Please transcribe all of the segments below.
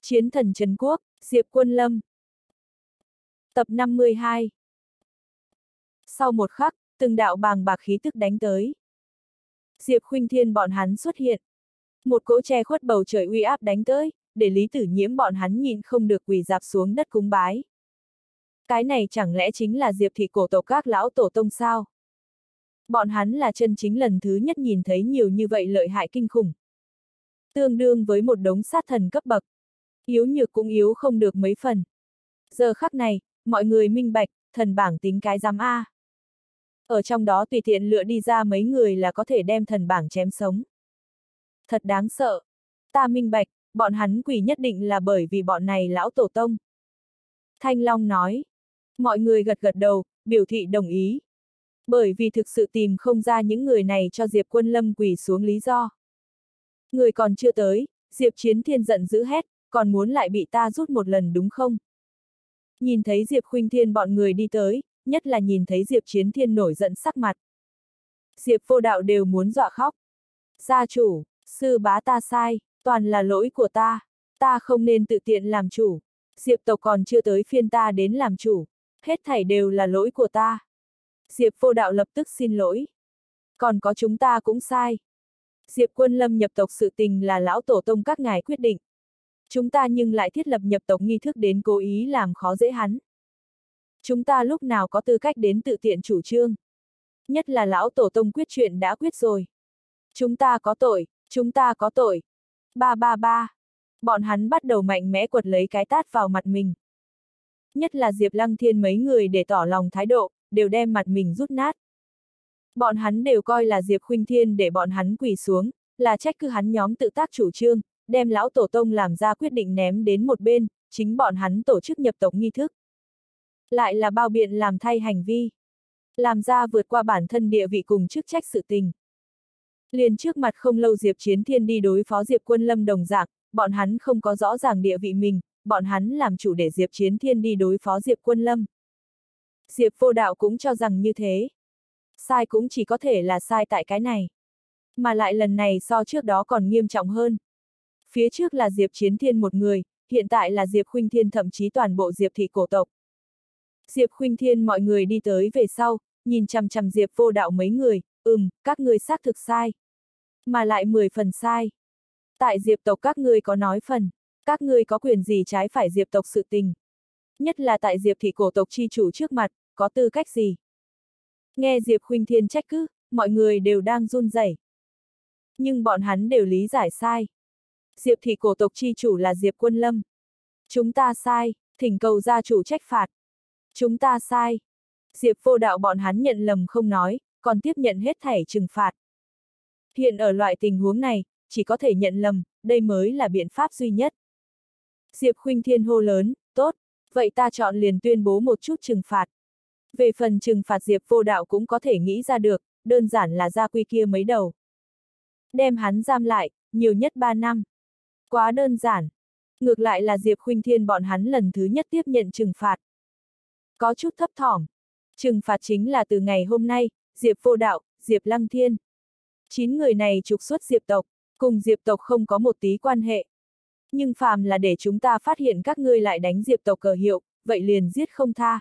Chiến thần Trấn Quốc, Diệp Quân Lâm. Tập 52. Sau một khắc, từng đạo bàng bạc khí tức đánh tới. Diệp Khuynh Thiên bọn hắn xuất hiện. Một cỗ che khuất bầu trời uy áp đánh tới, để Lý Tử Nhiễm bọn hắn nhìn không được quỳ rạp xuống đất cúng bái. Cái này chẳng lẽ chính là Diệp thị cổ tộc các lão tổ tông sao? Bọn hắn là chân chính lần thứ nhất nhìn thấy nhiều như vậy lợi hại kinh khủng. Tương đương với một đống sát thần cấp bậc. Yếu nhược cũng yếu không được mấy phần. Giờ khắc này, mọi người minh bạch, thần bảng tính cái giám A. Ở trong đó tùy tiện lựa đi ra mấy người là có thể đem thần bảng chém sống. Thật đáng sợ. Ta minh bạch, bọn hắn quỳ nhất định là bởi vì bọn này lão tổ tông. Thanh Long nói. Mọi người gật gật đầu, biểu thị đồng ý. Bởi vì thực sự tìm không ra những người này cho Diệp Quân Lâm quỳ xuống lý do. Người còn chưa tới, Diệp Chiến Thiên giận dữ hét, còn muốn lại bị ta rút một lần đúng không? Nhìn thấy Diệp Khuynh Thiên bọn người đi tới, nhất là nhìn thấy Diệp Chiến Thiên nổi giận sắc mặt. Diệp Vô Đạo đều muốn dọa khóc. Gia chủ, sư bá ta sai, toàn là lỗi của ta không nên tự tiện làm chủ. Diệp tộc còn chưa tới phiên ta đến làm chủ, hết thảy đều là lỗi của ta. Diệp Vô Đạo lập tức xin lỗi. Còn có chúng ta cũng sai. Diệp Quân Lâm nhập tộc sự tình là lão tổ tông các ngài quyết định. Chúng ta nhưng lại thiết lập nhập tộc nghi thức đến cố ý làm khó dễ hắn. Chúng ta lúc nào có tư cách đến tự tiện chủ trương. Nhất là lão tổ tông quyết chuyện đã quyết rồi. Chúng ta có tội, chúng ta có tội. Ba. Bọn hắn bắt đầu mạnh mẽ quật lấy cái tát vào mặt mình. Nhất là Diệp Lăng Thiên mấy người để tỏ lòng thái độ, đều đem mặt mình rút nát. Bọn hắn đều coi là Diệp Khuynh Thiên để bọn hắn quỳ xuống, là trách cứ hắn nhóm tự tác chủ trương, đem lão tổ tông làm ra quyết định ném đến một bên, chính bọn hắn tổ chức nhập tộc nghi thức. Lại là bao biện làm thay hành vi. Làm ra vượt qua bản thân địa vị cùng chức trách sự tình. Liền trước mặt không lâu Diệp Chiến Thiên đi đối phó Diệp Quân Lâm đồng dạng, bọn hắn không có rõ ràng địa vị mình, bọn hắn làm chủ để Diệp Chiến Thiên đi đối phó Diệp Quân Lâm. Diệp Vô Đạo cũng cho rằng như thế. Sai cũng chỉ có thể là sai tại cái này. Mà lại lần này so trước đó còn nghiêm trọng hơn. Phía trước là Diệp Chiến Thiên một người, hiện tại là Diệp Khuynh Thiên thậm chí toàn bộ Diệp thị cổ tộc. Diệp Khuynh Thiên mọi người đi tới về sau, nhìn chằm chằm Diệp Vô Đạo mấy người, các ngươi xác thực sai. Mà lại 10 phần sai. Tại Diệp tộc các ngươi có nói phần, các ngươi có quyền gì trái phải Diệp tộc sự tình. Nhất là tại Diệp thị cổ tộc chi chủ trước mặt, có tư cách gì. Nghe Diệp Khuynh Thiên trách cứ, mọi người đều đang run rẩy. Nhưng bọn hắn đều lý giải sai. Diệp thị cổ tộc chi chủ là Diệp Quân Lâm. Chúng ta sai, thỉnh cầu gia chủ trách phạt. Chúng ta sai. Diệp Vô Đạo bọn hắn nhận lầm không nói, còn tiếp nhận hết thảy trừng phạt. Hiện ở loại tình huống này, chỉ có thể nhận lầm, đây mới là biện pháp duy nhất. Diệp Khuynh Thiên hô lớn, tốt, vậy ta chọn liền tuyên bố một chút trừng phạt. Về phần trừng phạt Diệp Vô Đạo cũng có thể nghĩ ra được, đơn giản là gia quy kia mấy đầu. Đem hắn giam lại, nhiều nhất 3 năm. Quá đơn giản. Ngược lại là Diệp Khuynh Thiên bọn hắn lần thứ nhất tiếp nhận trừng phạt. Có chút thấp thỏm. Trừng phạt chính là từ ngày hôm nay, Diệp Vô Đạo, Diệp Lăng Thiên. 9 người này trục xuất Diệp tộc, cùng Diệp tộc không có một tí quan hệ. Nhưng phàm là để chúng ta phát hiện các ngươi lại đánh Diệp tộc cờ hiệu, vậy liền giết không tha.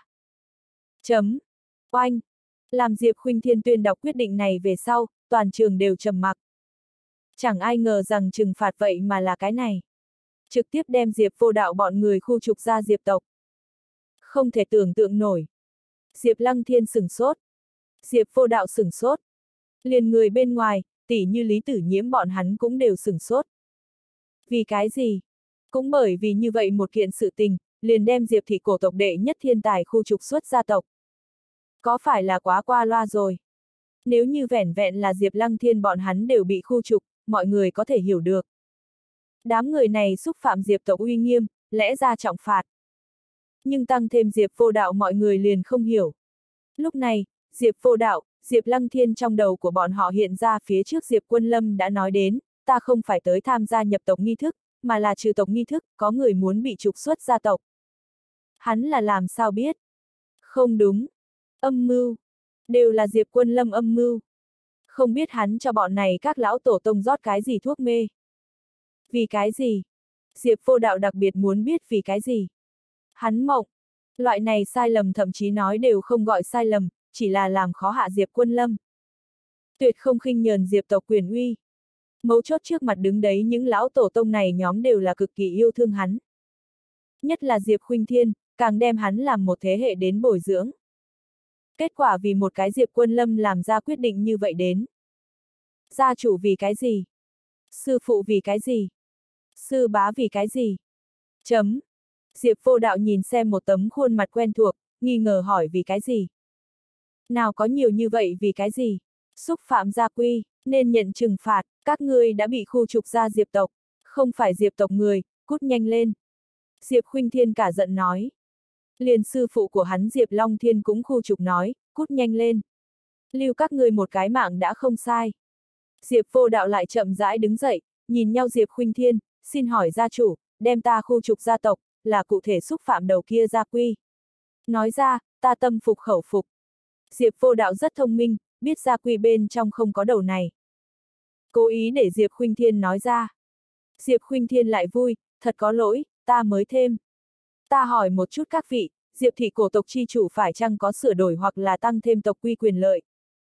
Oanh! Làm Diệp Khuynh Thiên tuyên đọc quyết định này về sau, toàn trường đều trầm mặc. Chẳng ai ngờ rằng trừng phạt vậy mà là cái này. Trực tiếp đem Diệp Vô Đạo bọn người khu trục ra Diệp tộc. Không thể tưởng tượng nổi. Diệp Lăng Thiên sửng sốt. Diệp Vô Đạo sửng sốt. Liền người bên ngoài, tỉ như Lý Tử Nhiễm bọn hắn cũng đều sửng sốt. Vì cái gì? Cũng bởi vì như vậy một kiện sự tình, liền đem Diệp thị cổ tộc đệ nhất thiên tài khu trục xuất gia tộc. Có phải là quá qua loa rồi? Nếu như vẻn vẹn là Diệp Lăng Thiên bọn hắn đều bị khu trục, mọi người có thể hiểu được. Đám người này xúc phạm Diệp tộc uy nghiêm, lẽ ra trọng phạt. Nhưng tăng thêm Diệp Vô Đạo mọi người liền không hiểu. Lúc này, Diệp Vô Đạo, Diệp Lăng Thiên trong đầu của bọn họ hiện ra phía trước Diệp Quân Lâm đã nói đến, ta không phải tới tham gia nhập tộc nghi thức, mà là trừ tộc nghi thức, có người muốn bị trục xuất gia tộc. Hắn là làm sao biết? Không đúng. Âm mưu. Đều là Diệp Quân Lâm âm mưu. Không biết hắn cho bọn này các lão tổ tông rót cái gì thuốc mê. Vì cái gì? Diệp Vô Đạo đặc biệt muốn biết vì cái gì. Hắn mộng. Loại này sai lầm thậm chí nói đều không gọi sai lầm, chỉ là làm khó hạ Diệp Quân Lâm. Tuyệt không khinh nhờn Diệp tộc quyền uy. Mấu chốt trước mặt đứng đấy những lão tổ tông này nhóm đều là cực kỳ yêu thương hắn. Nhất là Diệp Khuynh Thiên, càng đem hắn làm một thế hệ đến bồi dưỡng. Kết quả vì một cái Diệp Quân Lâm làm ra quyết định như vậy đến. Gia chủ vì cái gì? Sư phụ vì cái gì? Sư bá vì cái gì? Chấm. Diệp Vô Đạo nhìn xem một tấm khuôn mặt quen thuộc, nghi ngờ hỏi vì cái gì? Nào có nhiều như vậy vì cái gì? Xúc phạm gia quy, nên nhận trừng phạt, các ngươi đã bị khu trục ra Diệp tộc, không phải Diệp tộc người, cút nhanh lên. Diệp Khuynh Thiên cả giận nói. Liền sư phụ của hắn Diệp Long Thiên cũng khu trục nói, cút nhanh lên. Lưu các ngươi một cái mạng đã không sai. Diệp Vô Đạo lại chậm rãi đứng dậy, nhìn nhau Diệp Khuynh Thiên, xin hỏi gia chủ, đem ta khu trục gia tộc, là cụ thể xúc phạm đầu kia gia quy. Nói ra, ta tâm phục khẩu phục. Diệp Vô Đạo rất thông minh, biết gia quy bên trong không có đầu này. Cố ý để Diệp Khuynh Thiên nói ra. Diệp Khuynh Thiên lại vui, thật có lỗi, ta mới thêm. Ta hỏi một chút các vị, Diệp thị cổ tộc chi chủ phải chăng có sửa đổi hoặc là tăng thêm tộc quy quyền lợi?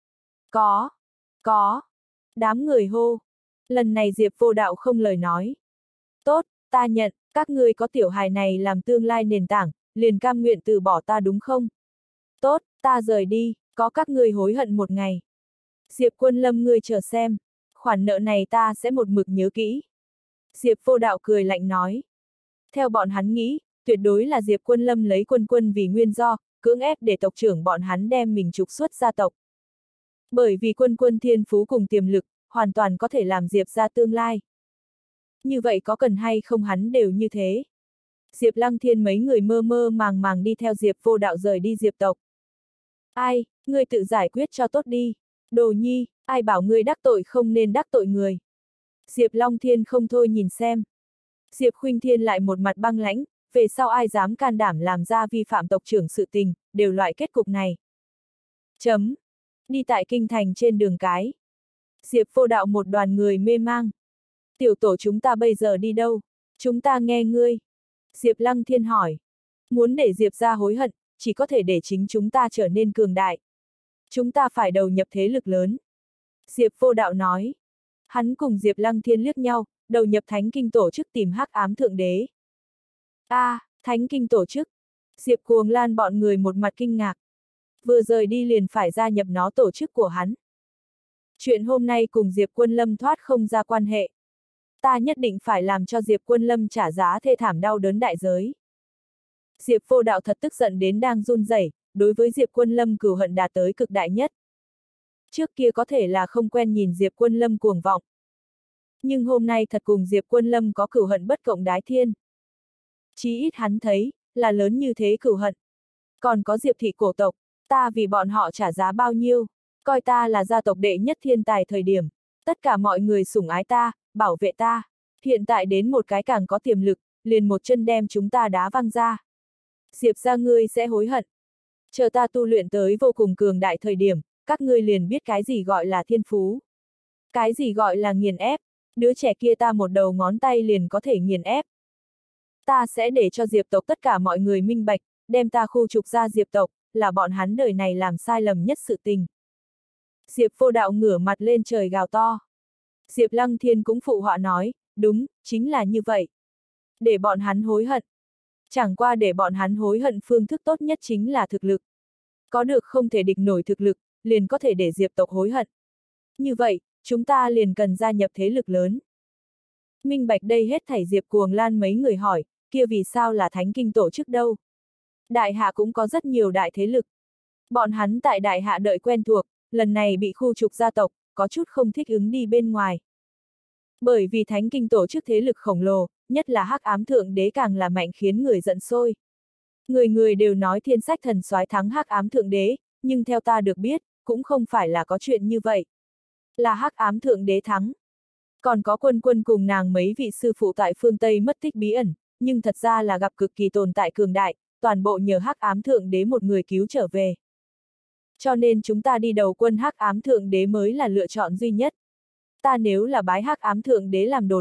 Có. Đám người hô. Lần này Diệp Vô Đạo không lời nói. Tốt, ta nhận, các ngươi có tiểu hài này làm tương lai nền tảng, liền cam nguyện từ bỏ ta đúng không? Tốt, ta rời đi, có các ngươi hối hận một ngày. Diệp Quân Lâm ngươi chờ xem, khoản nợ này ta sẽ một mực nhớ kỹ. Diệp Vô Đạo cười lạnh nói. Theo bọn hắn nghĩ, tuyệt đối là Diệp Quân Lâm lấy quân vì nguyên do, cưỡng ép để tộc trưởng bọn hắn đem mình trục xuất gia tộc. Bởi vì quân thiên phú cùng tiềm lực, hoàn toàn có thể làm Diệp ra tương lai. Như vậy có cần hay không hắn đều như thế. Diệp Lăng Thiên mấy người mơ mơ màng màng đi theo Diệp Vô Đạo rời đi Diệp tộc. Ai, ngươi tự giải quyết cho tốt đi. Đồ nhi, ai bảo ngươi đắc tội không nên đắc tội người. Diệp Long Thiên không thôi nhìn xem. Diệp Khuynh Thiên lại một mặt băng lãnh, về sau ai dám can đảm làm ra vi phạm tộc trưởng sự tình, đều loại kết cục này. Chấm. Đi tại kinh thành trên đường cái. Diệp Vô Đạo một đoàn người mê mang. Tiểu tổ chúng ta bây giờ đi đâu? Chúng ta nghe ngươi. Diệp Lăng Thiên hỏi. Muốn để Diệp ra hối hận, chỉ có thể để chính chúng ta trở nên cường đại. Chúng ta phải đầu nhập thế lực lớn. Diệp Vô Đạo nói. Hắn cùng Diệp Lăng Thiên liếc nhau, đầu nhập Thánh Kinh tổ chức tìm Hắc Ám Thượng Đế. Thánh Kinh tổ chức. Diệp Cuồng Lan bọn người một mặt kinh ngạc. Vừa rời đi liền phải gia nhập nó tổ chức của hắn. Chuyện hôm nay cùng Diệp Quân Lâm thoát không ra quan hệ. Ta nhất định phải làm cho Diệp Quân Lâm trả giá thê thảm đau đớn đại giới. Diệp Vô Đạo thật tức giận đến đang run rẩy, đối với Diệp Quân Lâm cừu hận đạt tới cực đại nhất. Trước kia có thể là không quen nhìn Diệp Quân Lâm cuồng vọng. Nhưng hôm nay thật cùng Diệp Quân Lâm có cừu hận bất cộng đái thiên. Chí ít hắn thấy, là lớn như thế cừu hận. Còn có Diệp thị cổ tộc, ta vì bọn họ trả giá bao nhiêu, coi ta là gia tộc đệ nhất thiên tài thời điểm. Tất cả mọi người sủng ái ta, bảo vệ ta. Hiện tại đến một cái càng có tiềm lực, liền một chân đem chúng ta đá văng ra. Diệp ra ngươi sẽ hối hận. Chờ ta tu luyện tới vô cùng cường đại thời điểm, các ngươi liền biết cái gì gọi là thiên phú. Cái gì gọi là nghiền ép, đứa trẻ kia ta một đầu ngón tay liền có thể nghiền ép. Ta sẽ để cho Diệp tộc tất cả mọi người minh bạch, đem ta khu trục ra Diệp tộc, là bọn hắn đời này làm sai lầm nhất sự tình. Diệp Vô Đạo ngửa mặt lên trời gào to. Diệp Lăng Thiên cũng phụ họa nói, đúng, chính là như vậy. Để bọn hắn hối hận. Chẳng qua để bọn hắn hối hận phương thức tốt nhất chính là thực lực. Có được không thể địch nổi thực lực, liền có thể để Diệp tộc hối hận. Như vậy, chúng ta liền cần gia nhập thế lực lớn. Minh bạch đây hết thảy Diệp Cuồng Lan mấy người hỏi, kia vì sao là Thánh Kinh tổ chức đâu? Đại hạ cũng có rất nhiều đại thế lực. Bọn hắn tại đại hạ đợi quen thuộc, lần này bị khu trục gia tộc, có chút không thích ứng đi bên ngoài. Bởi vì Thánh Kinh tổ chức thế lực khổng lồ, nhất là Hắc Ám Thượng Đế càng là mạnh khiến người giận sôi. Người người đều nói thiên sách thần soái thắng Hắc Ám Thượng Đế, nhưng theo ta được biết, cũng không phải là có chuyện như vậy. Là Hắc Ám Thượng Đế thắng. Còn có quân cùng nàng mấy vị sư phụ tại phương Tây mất tích bí ẩn, nhưng thật ra là gặp cực kỳ tồn tại cường đại, toàn bộ nhờ Hắc Ám Thượng Đế một người cứu trở về. Cho nên chúng ta đi đầu quân Hắc Ám Thượng Đế mới là lựa chọn duy nhất. Ta nếu là bái Hắc Ám Thượng Đế làm đồ đệ,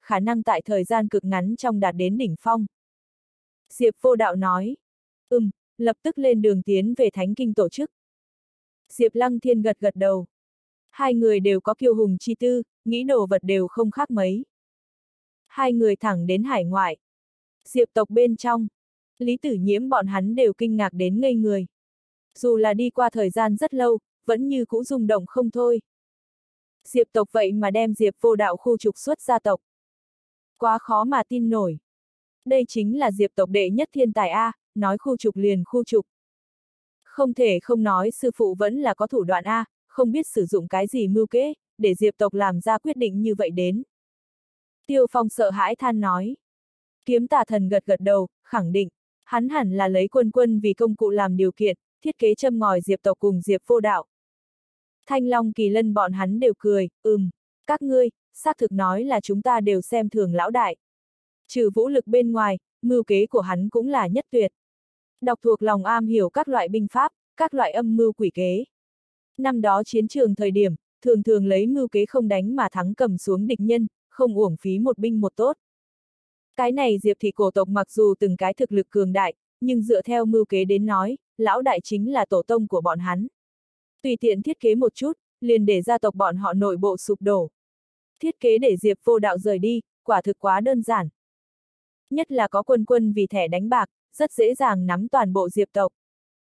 khả năng tại thời gian cực ngắn trong đạt đến đỉnh phong. Diệp Vô Đạo nói. Lập tức lên đường tiến về Thánh Kinh tổ chức. Diệp Lăng Thiên gật gật đầu. Hai người đều có kiêu hùng chi tư, nghĩ đồ vật đều không khác mấy. Hai người thẳng đến hải ngoại. Diệp tộc bên trong, Lý Tử Nhiễm bọn hắn đều kinh ngạc đến ngây người. Dù là đi qua thời gian rất lâu, vẫn như cũ rung động không thôi. Diệp tộc vậy mà đem Diệp Vô Đạo khu trục xuất gia tộc. Quá khó mà tin nổi. Đây chính là Diệp tộc đệ nhất thiên tài A, nói khu trục liền khu trục. Không thể không nói sư phụ vẫn là có thủ đoạn A, không biết sử dụng cái gì mưu kế, để Diệp tộc làm ra quyết định như vậy đến. Tiêu Phong sợ hãi than nói. Kiếm Tà Thần gật gật đầu, khẳng định, hắn hẳn là lấy quân quân vì công cụ làm điều kiện, thiết kế châm ngòi Diệp tộc cùng Diệp Vô Đạo. Thanh Long Kỳ Lân bọn hắn đều cười, các ngươi, xác thực nói là chúng ta đều xem thường lão đại. Trừ vũ lực bên ngoài, mưu kế của hắn cũng là nhất tuyệt. Đọc thuộc lòng am hiểu các loại binh pháp, các loại âm mưu quỷ kế. Năm đó chiến trường thời điểm, thường thường lấy mưu kế không đánh mà thắng cầm xuống địch nhân, không uổng phí một binh một tốt. Cái này Diệp thị cổ tộc mặc dù từng cái thực lực cường đại, nhưng dựa theo mưu kế đến nói, lão đại chính là tổ tông của bọn hắn. Tùy tiện thiết kế một chút, liền để gia tộc bọn họ nội bộ sụp đổ. Thiết kế để Diệp Vô Đạo rời đi, quả thực quá đơn giản. Nhất là có quân quân vì thẻ đánh bạc, rất dễ dàng nắm toàn bộ Diệp tộc.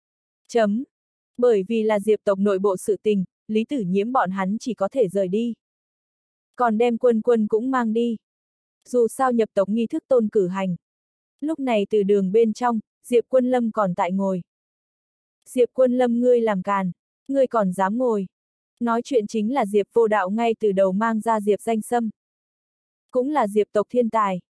Bởi vì là Diệp tộc nội bộ sự tình, Lý Tử Nhiễm bọn hắn chỉ có thể rời đi. Còn đem quân quân cũng mang đi. Dù sao nhập tộc nghi thức tôn cử hành. Lúc này từ đường bên trong, Diệp Quân Lâm còn tại ngồi. Diệp Quân Lâm ngươi làm càn, ngươi còn dám ngồi. Nói chuyện chính là Diệp Vô Đạo ngay từ đầu mang ra Diệp Danh Sâm. Cũng là Diệp tộc thiên tài.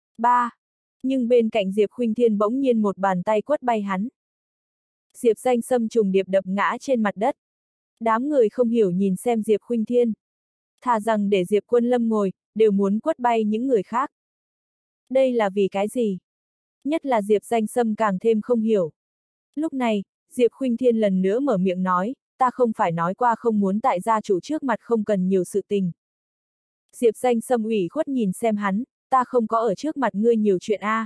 Nhưng bên cạnh Diệp Khuynh Thiên bỗng nhiên một bàn tay quất bay hắn. Diệp Danh Sâm trùng điệp đập ngã trên mặt đất. Đám người không hiểu nhìn xem Diệp Khuynh Thiên. Thà rằng để Diệp Quân Lâm ngồi, đều muốn quất bay những người khác. Đây là vì cái gì? Nhất là Diệp Danh Sâm càng thêm không hiểu. Lúc này, Diệp Khuynh Thiên lần nữa mở miệng nói, ta không phải nói qua không muốn tại gia chủ trước mặt không cần nhiều sự tình. Diệp Danh Sâm ủy khuất nhìn xem hắn, ta không có ở trước mặt ngươi nhiều chuyện A.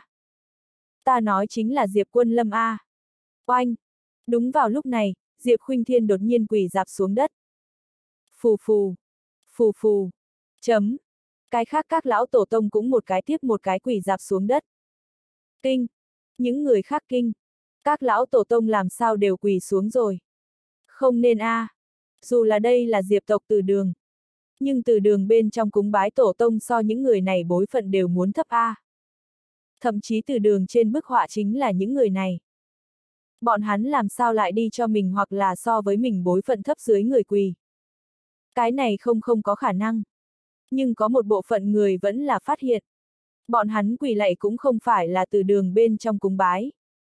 Ta nói chính là Diệp Quân Lâm A. Oanh! Đúng vào lúc này, Diệp Khuynh Thiên đột nhiên quỳ rạp xuống đất. Phù phù! Phù phù! Chấm! Cái khác các lão tổ tông cũng một cái tiếp một cái quỳ rạp xuống đất. Kinh! Những người khác kinh! Các lão tổ tông làm sao đều quỳ xuống rồi? Không nên A. Dù là đây là Diệp tộc Từ Đường. Nhưng Từ Đường bên trong cúng bái tổ tông so những người này bối phận đều muốn thấp A. Thậm chí Từ Đường trên bức họa chính là những người này. Bọn hắn làm sao lại đi cho mình hoặc là so với mình bối phận thấp dưới người quỳ. Cái này không có khả năng. Nhưng có một bộ phận người vẫn là phát hiện. Bọn hắn quỳ lạy cũng không phải là Từ Đường bên trong cúng bái.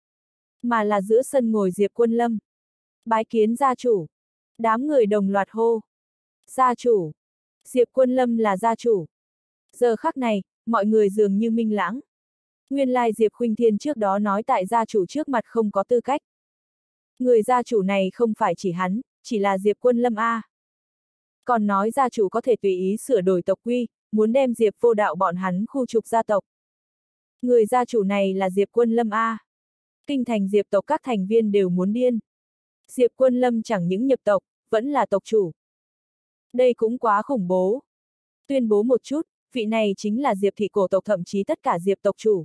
Mà là giữa sân ngồi Diệp Quân Lâm. Bái kiến gia chủ. Đám người đồng loạt hô. Gia chủ. Diệp Quân Lâm là gia chủ. Giờ khắc này, mọi người dường như minh lãng. Nguyên lai Diệp Khuynh Thiên trước đó nói tại gia chủ trước mặt không có tư cách. Người gia chủ này không phải chỉ hắn, chỉ là Diệp Quân Lâm A. Còn nói gia chủ có thể tùy ý sửa đổi tộc quy, muốn đem Diệp Vô Đạo bọn hắn khu trục gia tộc. Người gia chủ này là Diệp Quân Lâm A. Kinh thành Diệp tộc các thành viên đều muốn điên. Diệp Quân Lâm chẳng những nhập tộc, vẫn là tộc chủ. Đây cũng quá khủng bố. Tuyên bố một chút, vị này chính là Diệp thị cổ tộc thậm chí tất cả Diệp tộc chủ.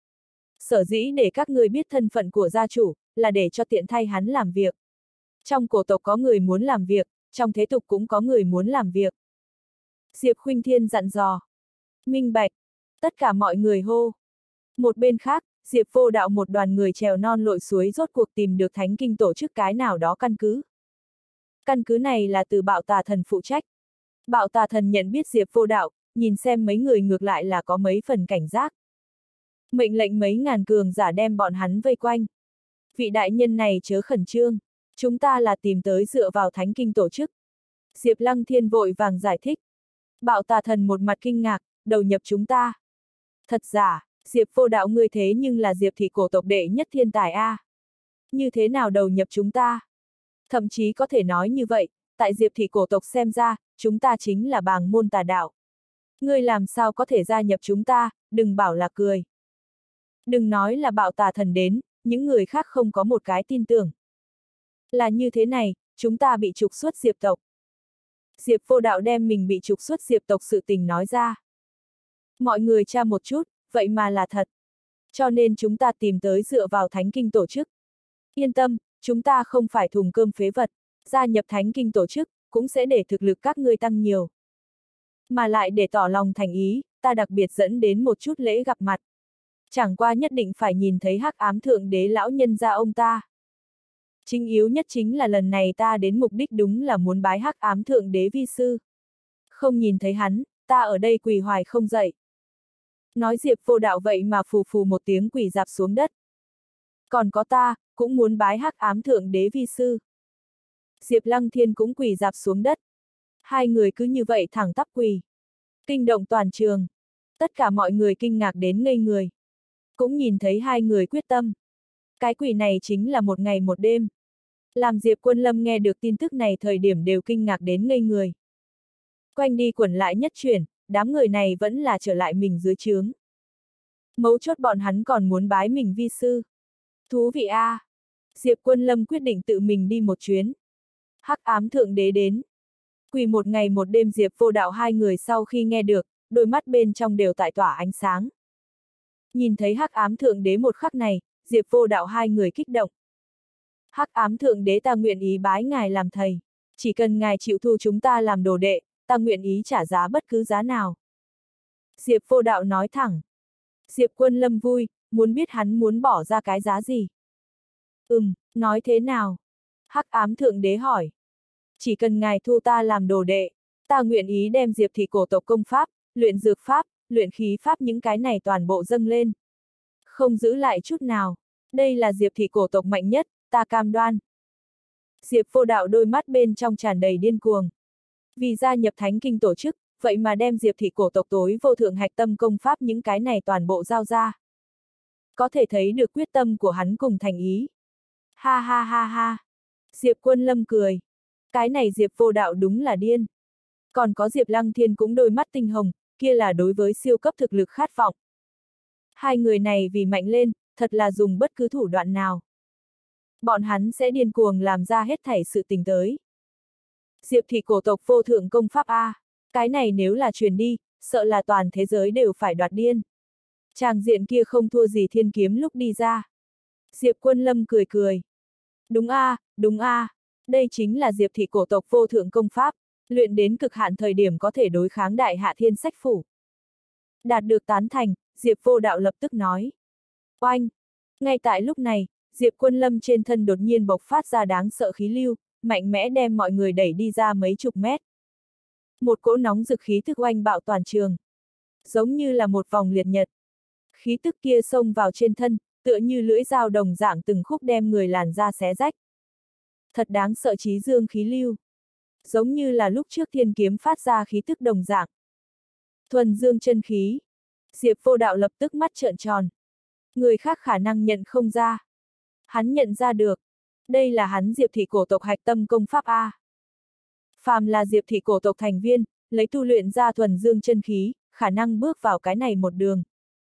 Sở dĩ để các người biết thân phận của gia chủ, là để cho tiện thay hắn làm việc. Trong cổ tộc có người muốn làm việc, trong thế tục cũng có người muốn làm việc. Diệp Khuynh Thiên dặn dò. Minh bạch. Tất cả mọi người hô. Một bên khác, Diệp Vô Đạo một đoàn người trèo non lội suối rốt cuộc tìm được Thánh Kinh tổ chức cái nào đó căn cứ. Căn cứ này là từ Bạo Tà Thần phụ trách. Bạo Tà Thần nhận biết Diệp Vô Đạo, nhìn xem mấy người ngược lại là có mấy phần cảnh giác. Mệnh lệnh mấy ngàn cường giả đem bọn hắn vây quanh. Vị đại nhân này chớ khẩn trương, chúng ta là tìm tới dựa vào Thánh Kinh tổ chức. Diệp Lăng Thiên vội vàng giải thích. Bạo Tà Thần một mặt kinh ngạc, đầu nhập chúng ta. Thật giả, Diệp Vô Đạo ngươi thế nhưng là Diệp thị cổ tộc đệ nhất thiên tài A. Như thế nào đầu nhập chúng ta? Thậm chí có thể nói như vậy, tại Diệp thị cổ tộc xem ra, chúng ta chính là bàng môn tà đạo. Ngươi làm sao có thể gia nhập chúng ta, đừng bảo là cười. Đừng nói là bạo tà thần đến, những người khác không có một cái tin tưởng. Là như thế này, chúng ta bị trục xuất Diệp tộc. Diệp Vô Đạo đem mình bị trục xuất Diệp tộc sự tình nói ra. Mọi người tra một chút, vậy mà là thật. Cho nên chúng ta tìm tới dựa vào Thánh Kinh tổ chức. Yên tâm, chúng ta không phải thùng cơm phế vật, gia nhập Thánh Kinh tổ chức, cũng sẽ để thực lực các ngươi tăng nhiều. Mà lại để tỏ lòng thành ý, ta đặc biệt dẫn đến một chút lễ gặp mặt. Chẳng qua nhất định phải nhìn thấy Hắc Ám Thượng Đế lão nhân gia ông ta. Chính yếu nhất chính là lần này ta đến mục đích đúng là muốn bái Hắc Ám Thượng Đế vi sư. Không nhìn thấy hắn, ta ở đây quỳ hoài không dậy. Nói Diệp Vô Đạo vậy mà phù phù một tiếng quỳ rạp xuống đất. Còn có ta, cũng muốn bái Hắc Ám Thượng Đế vi sư. Diệp Lăng Thiên cũng quỳ rạp xuống đất. Hai người cứ như vậy thẳng tắp quỳ. Kinh động toàn trường. Tất cả mọi người kinh ngạc đến ngây người. Cũng nhìn thấy hai người quyết tâm. Cái quỳ này chính là một ngày một đêm. Làm Diệp Quân Lâm nghe được tin tức này thời điểm đều kinh ngạc đến ngây người. Quanh đi quẩn lại nhất chuyển, đám người này vẫn là trở lại mình dưới trướng. Mấu chốt bọn hắn còn muốn bái mình vi sư. Thú vị a! Diệp Quân Lâm quyết định tự mình đi một chuyến. Hắc Ám Thượng Đế đến. Quỳ một ngày một đêm Diệp Vô Đạo hai người sau khi nghe được, đôi mắt bên trong đều tại tỏa ánh sáng. Nhìn thấy Hắc Ám Thượng Đế một khắc này, Diệp Vô Đạo hai người kích động. Hắc Ám Thượng Đế, ta nguyện ý bái ngài làm thầy. Chỉ cần ngài chịu thu chúng ta làm đồ đệ, ta nguyện ý trả giá bất cứ giá nào. Diệp Vô Đạo nói thẳng. Diệp Quân Lâm vui, muốn biết hắn muốn bỏ ra cái giá gì. Nói thế nào? Hắc Ám Thượng Đế hỏi. Chỉ cần ngài thu ta làm đồ đệ, ta nguyện ý đem Diệp thị cổ tộc công pháp, luyện dược pháp, luyện khí pháp những cái này toàn bộ dâng lên. Không giữ lại chút nào. Đây là Diệp thị cổ tộc mạnh nhất, ta cam đoan. Diệp Vô Đạo đôi mắt bên trong tràn đầy điên cuồng. Vì gia nhập Thánh Kinh tổ chức, vậy mà đem Diệp thị cổ tộc tối vô thượng hạch tâm công pháp những cái này toàn bộ giao ra. Có thể thấy được quyết tâm của hắn cùng thành ý. Ha ha ha ha. Diệp Quân Lâm cười. Cái này Diệp Vô Đạo đúng là điên. Còn có Diệp Lăng Thiên cũng đôi mắt tinh hồng, kia là đối với siêu cấp thực lực khát vọng. Hai người này vì mạnh lên, thật là dùng bất cứ thủ đoạn nào. Bọn hắn sẽ điên cuồng làm ra hết thảy sự tình tới. Diệp thị cổ tộc vô thượng công pháp A, cái này nếu là truyền đi, sợ là toàn thế giới đều phải đoạt điên. Tràng diện kia không thua gì thiên kiếm lúc đi ra. Diệp Quân Lâm cười cười. Đúng a, đúng a, đây chính là Diệp thị cổ tộc vô thượng công pháp, luyện đến cực hạn thời điểm có thể đối kháng đại hạ thiên sách phủ. Đạt được tán thành, Diệp Vô Đạo lập tức nói. Oanh! Ngay tại lúc này, Diệp Quân Lâm trên thân đột nhiên bộc phát ra đáng sợ khí lưu, mạnh mẽ đem mọi người đẩy đi ra mấy chục mét. Một cỗ nóng rực khí tức oanh bạo toàn trường. Giống như là một vòng liệt nhật. Khí tức kia xông vào trên thân, tựa như lưỡi dao đồng dạng từng khúc đem người làn da xé rách. Thật đáng sợ chí dương khí lưu. Giống như là lúc trước thiên kiếm phát ra khí tức đồng dạng. Thuần dương chân khí. Diệp Vô Đạo lập tức mắt trợn tròn. Người khác khả năng nhận không ra. Hắn nhận ra được. Đây là hắn Diệp thị cổ tộc hạch tâm công pháp A. Phàm là Diệp thị cổ tộc thành viên, lấy tu luyện ra thuần dương chân khí, khả năng bước vào cái này một đường.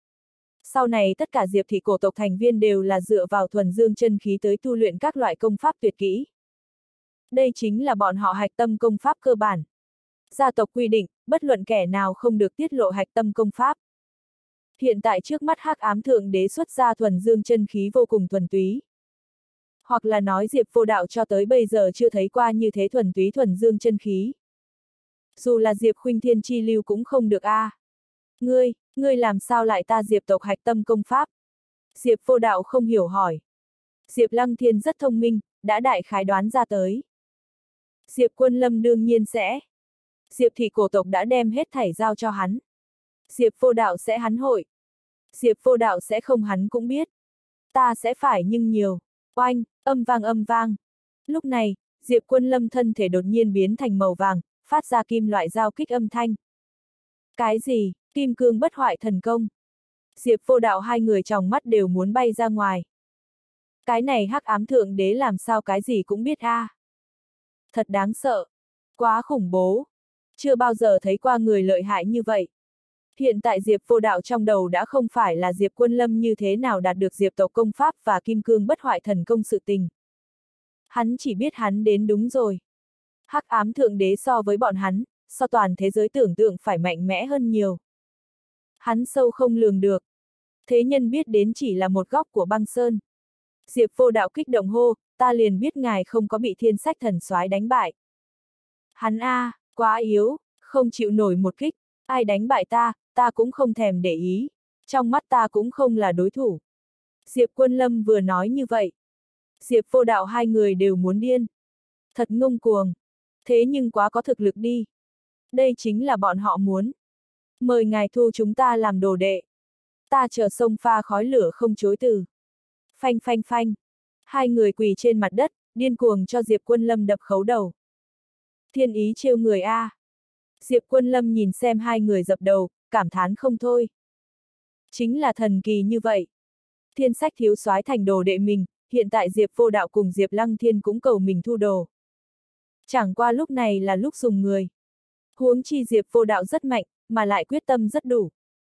Sau này tất cả Diệp thị cổ tộc thành viên đều là dựa vào thuần dương chân khí tới tu luyện các loại công pháp tuyệt kỹ. Đây chính là bọn họ hạch tâm công pháp cơ bản. Gia tộc quy định, bất luận kẻ nào không được tiết lộ hạch tâm công pháp. Hiện tại trước mắt Hắc Ám Thượng Đế xuất ra thuần dương chân khí vô cùng thuần túy. Hoặc là nói Diệp Vô Đạo cho tới bây giờ chưa thấy qua như thế thuần túy thuần dương chân khí. Dù là Diệp Khuynh Thiên chi lưu cũng không được a. Ngươi làm sao lại ta Diệp tộc hạch tâm công pháp? Diệp Vô Đạo không hiểu hỏi. Diệp Lăng Thiên rất thông minh, đã đại khái đoán ra tới. Diệp Quân Lâm đương nhiên sẽ. Diệp thị cổ tộc đã đem hết thảy giao cho hắn. Diệp Vô Đạo sẽ hắn hội. Diệp Vô Đạo sẽ không hắn cũng biết. Ta sẽ phải nhưng nhiều. Oanh, âm vang. Lúc này, Diệp Quân Lâm thân thể đột nhiên biến thành màu vàng, phát ra kim loại giao kích âm thanh. Cái gì? Kim cương bất hoại thần công. Diệp Vô Đạo hai người tròng mắt đều muốn bay ra ngoài. Cái này Hắc Ám Thượng Đế làm sao cái gì cũng biết a. Thật đáng sợ. Quá khủng bố. Chưa bao giờ thấy qua người lợi hại như vậy. Hiện tại Diệp Vô Đạo trong đầu đã không phải là Diệp Quân Lâm như thế nào đạt được Diệp tộc công pháp và kim cương bất hoại thần công sự tình. Hắn chỉ biết hắn đến đúng rồi. Hắc ám thượng đế so với bọn hắn, so toàn thế giới tưởng tượng phải mạnh mẽ hơn nhiều. Hắn sâu không lường được. Thế nhân biết đến chỉ là một góc của băng sơn. Diệp Vô Đạo kích động hô, ta liền biết ngài không có bị thiên sách thần soái đánh bại. Hắn quá yếu, không chịu nổi một kích, ai đánh bại ta, ta cũng không thèm để ý, trong mắt ta cũng không là đối thủ. Diệp Quân Lâm vừa nói như vậy. Diệp Vô Đạo hai người đều muốn điên. Thật ngông cuồng. Thế nhưng quá có thực lực đi. Đây chính là bọn họ muốn. Mời ngài thu chúng ta làm đồ đệ. Ta chờ sông pha khói lửa không chối từ. Phanh phanh phanh. Hai người quỳ trên mặt đất, điên cuồng cho Diệp Quân Lâm đập khấu đầu. Thiên ý trêu người a. Diệp Quân Lâm nhìn xem hai người dập đầu, cảm thán không thôi. Chính là thần kỳ như vậy. Thiên sách thiếu soái thành đồ đệ mình, hiện tại Diệp Vô Đạo cùng Diệp Lăng Thiên cũng cầu mình thu đồ. Chẳng qua lúc này là lúc dùng người. Huống chi Diệp Vô Đạo rất mạnh, mà lại quyết tâm rất đủ.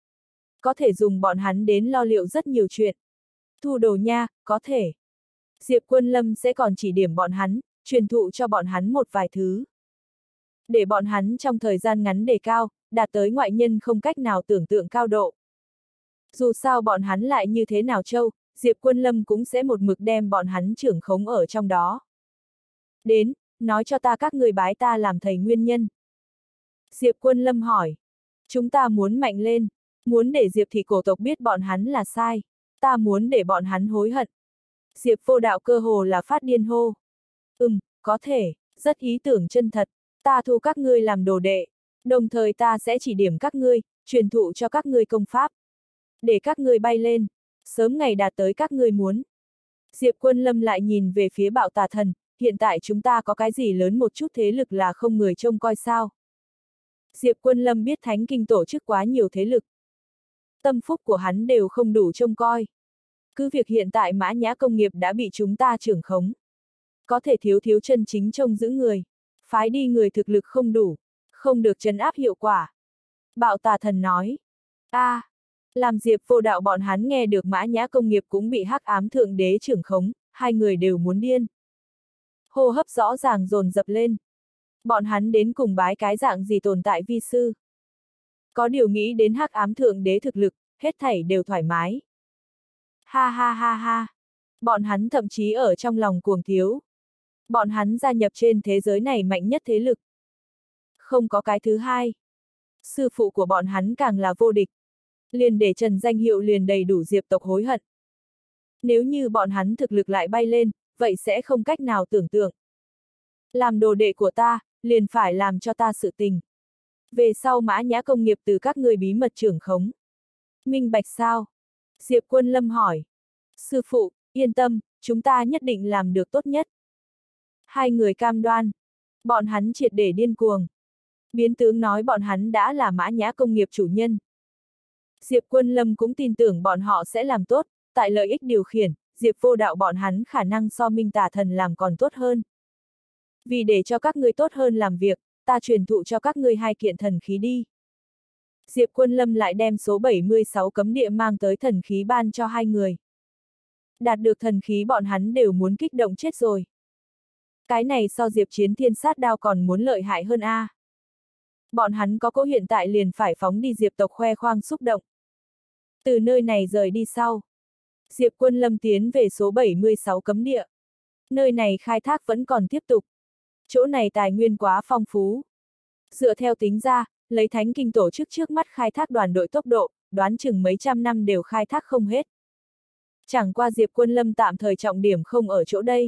Có thể dùng bọn hắn đến lo liệu rất nhiều chuyện. Thu đồ nha, có thể. Diệp Quân Lâm sẽ còn chỉ điểm bọn hắn, truyền thụ cho bọn hắn một vài thứ. Để bọn hắn trong thời gian ngắn đề cao, đạt tới ngoại nhân không cách nào tưởng tượng cao độ. Dù sao bọn hắn lại như thế nào châu, Diệp Quân Lâm cũng sẽ một mực đem bọn hắn trưởng khống ở trong đó. Đến, nói cho ta các người bái ta làm thầy nguyên nhân. Diệp Quân Lâm hỏi. Chúng ta muốn mạnh lên, muốn để Diệp thị cổ tộc biết bọn hắn là sai, ta muốn để bọn hắn hối hận. Diệp Vô Đạo cơ hồ là phát điên hô. Có thể, rất ý tưởng chân thật, ta thu các ngươi làm đồ đệ, đồng thời ta sẽ chỉ điểm các ngươi, truyền thụ cho các ngươi công pháp. Để các ngươi bay lên, sớm ngày đạt tới các ngươi muốn. Diệp Quân Lâm lại nhìn về phía Bạo Tà Thần, hiện tại chúng ta có cái gì lớn một chút thế lực là không người trông coi sao? Diệp Quân Lâm biết Thánh Kinh tổ chức quá nhiều thế lực. Tâm phúc của hắn đều không đủ trông coi. Cứ việc hiện tại Mã Nhã công nghiệp đã bị chúng ta trưởng khống. Có thể thiếu chân chính trông giữ người. Phái đi người thực lực không đủ, không được trấn áp hiệu quả. Bạo Tà Thần nói. Làm Diệp Vô Đạo bọn hắn nghe được Mã Nhã công nghiệp cũng bị hắc ám thượng đế trưởng khống, hai người đều muốn điên. Hô hấp rõ ràng dồn dập lên. Bọn hắn đến cùng bái cái dạng gì tồn tại vi sư. Có điều nghĩ đến hắc ám thượng đế thực lực, hết thảy đều thoải mái. Ha ha ha ha. Bọn hắn thậm chí ở trong lòng cuồng thiếu. Bọn hắn gia nhập trên thế giới này mạnh nhất thế lực. Không có cái thứ hai. Sư phụ của bọn hắn càng là vô địch. Liền để trần danh hiệu liền đầy đủ Diệp tộc hối hận. Nếu như bọn hắn thực lực lại bay lên, vậy sẽ không cách nào tưởng tượng. Làm đồ đệ của ta, liền phải làm cho ta sự tình. Về sau Mã Nhã công nghiệp từ các người bí mật trưởng khống. Minh bạch sao? Diệp Quân Lâm hỏi. Sư phụ, yên tâm, chúng ta nhất định làm được tốt nhất. Hai người cam đoan. Bọn hắn triệt để điên cuồng. Biến tướng nói bọn hắn đã là Mã Nhã công nghiệp chủ nhân. Diệp Quân Lâm cũng tin tưởng bọn họ sẽ làm tốt, tại lợi ích điều khiển, Diệp Vô Đạo bọn hắn khả năng so Minh Tà Thần làm còn tốt hơn. Vì để cho các ngươi tốt hơn làm việc, ta truyền thụ cho các ngươi 2 kiện thần khí đi. Diệp Quân Lâm lại đem số 76 cấm địa mang tới thần khí ban cho 2 người. Đạt được thần khí bọn hắn đều muốn kích động chết rồi. Cái này so Diệp Chiến Thiên Sát Đao còn muốn lợi hại hơn a. Bọn hắn có cỗ hiện tại liền phải phóng đi Diệp tộc khoe khoang xúc động. Từ nơi này rời đi sau. Diệp Quân Lâm tiến về số 76 cấm địa. Nơi này khai thác vẫn còn tiếp tục. Chỗ này tài nguyên quá phong phú. Dựa theo tính ra, lấy Thánh Kinh tổ chức trước mắt khai thác đoàn đội tốc độ, đoán chừng mấy trăm năm đều khai thác không hết. Chẳng qua Diệp Quân Lâm tạm thời trọng điểm không ở chỗ đây,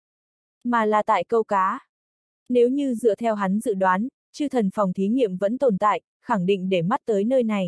mà là tại câu cá. Nếu như dựa theo hắn dự đoán, chư thần phòng thí nghiệm vẫn tồn tại, khẳng định để mắt tới nơi này.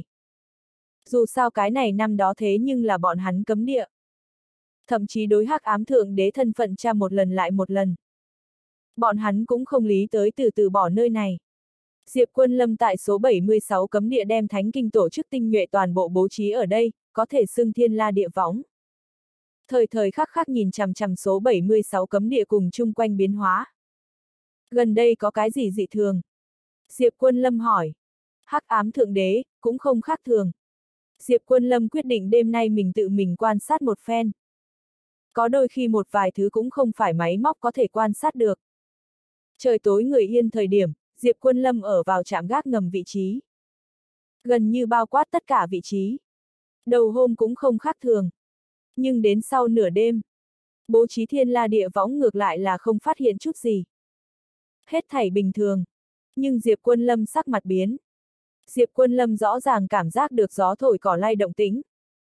Dù sao cái này năm đó thế nhưng là bọn hắn cấm địa. Thậm chí đối hắc ám thượng đế thân phận tra một lần lại một lần. Bọn hắn cũng không lý tới từ bỏ nơi này. Diệp Quân Lâm tại số 76 cấm địa đem Thánh Kinh tổ chức tinh nhuệ toàn bộ bố trí ở đây, có thể xưng thiên la địa võng. Thời thời khắc khắc nhìn chằm chằm số 76 cấm địa cùng chung quanh biến hóa. Gần đây có cái gì dị thường? Diệp Quân Lâm hỏi. Hắc ám thượng đế, cũng không khác thường. Diệp Quân Lâm quyết định đêm nay mình tự mình quan sát một phen. Có đôi khi một vài thứ cũng không phải máy móc có thể quan sát được. Trời tối người yên thời điểm, Diệp Quân Lâm ở vào trạm gác ngầm vị trí. Gần như bao quát tất cả vị trí. Đầu hôm cũng không khác thường. Nhưng đến sau nửa đêm, bố trí thiên la địa võng ngược lại là không phát hiện chút gì. Hết thảy bình thường. Nhưng Diệp Quân Lâm sắc mặt biến. Diệp Quân Lâm rõ ràng cảm giác được gió thổi cỏ lay động tĩnh.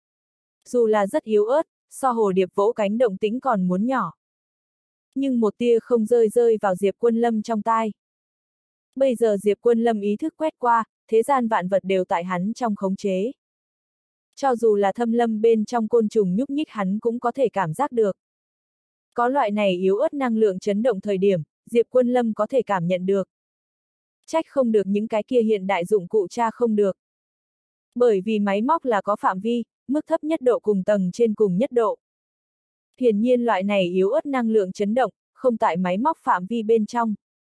Dù là rất yếu ớt, so hồ điệp vỗ cánh động tĩnh còn muốn nhỏ. Nhưng một tia không rơi vào Diệp Quân Lâm trong tai. Bây giờ Diệp Quân Lâm ý thức quét qua, thế gian vạn vật đều tại hắn trong khống chế. Cho dù là thâm lâm bên trong côn trùng nhúc nhích hắn cũng có thể cảm giác được. Có loại này yếu ớt năng lượng chấn động thời điểm, Diệp Quân Lâm có thể cảm nhận được. Trách không được những cái kia hiện đại dụng cụ tra không được. Bởi vì máy móc là có phạm vi, mức thấp nhất độ cùng tầng trên cùng nhất độ. Hiển nhiên loại này yếu ớt năng lượng chấn động, không tại máy móc phạm vi bên trong.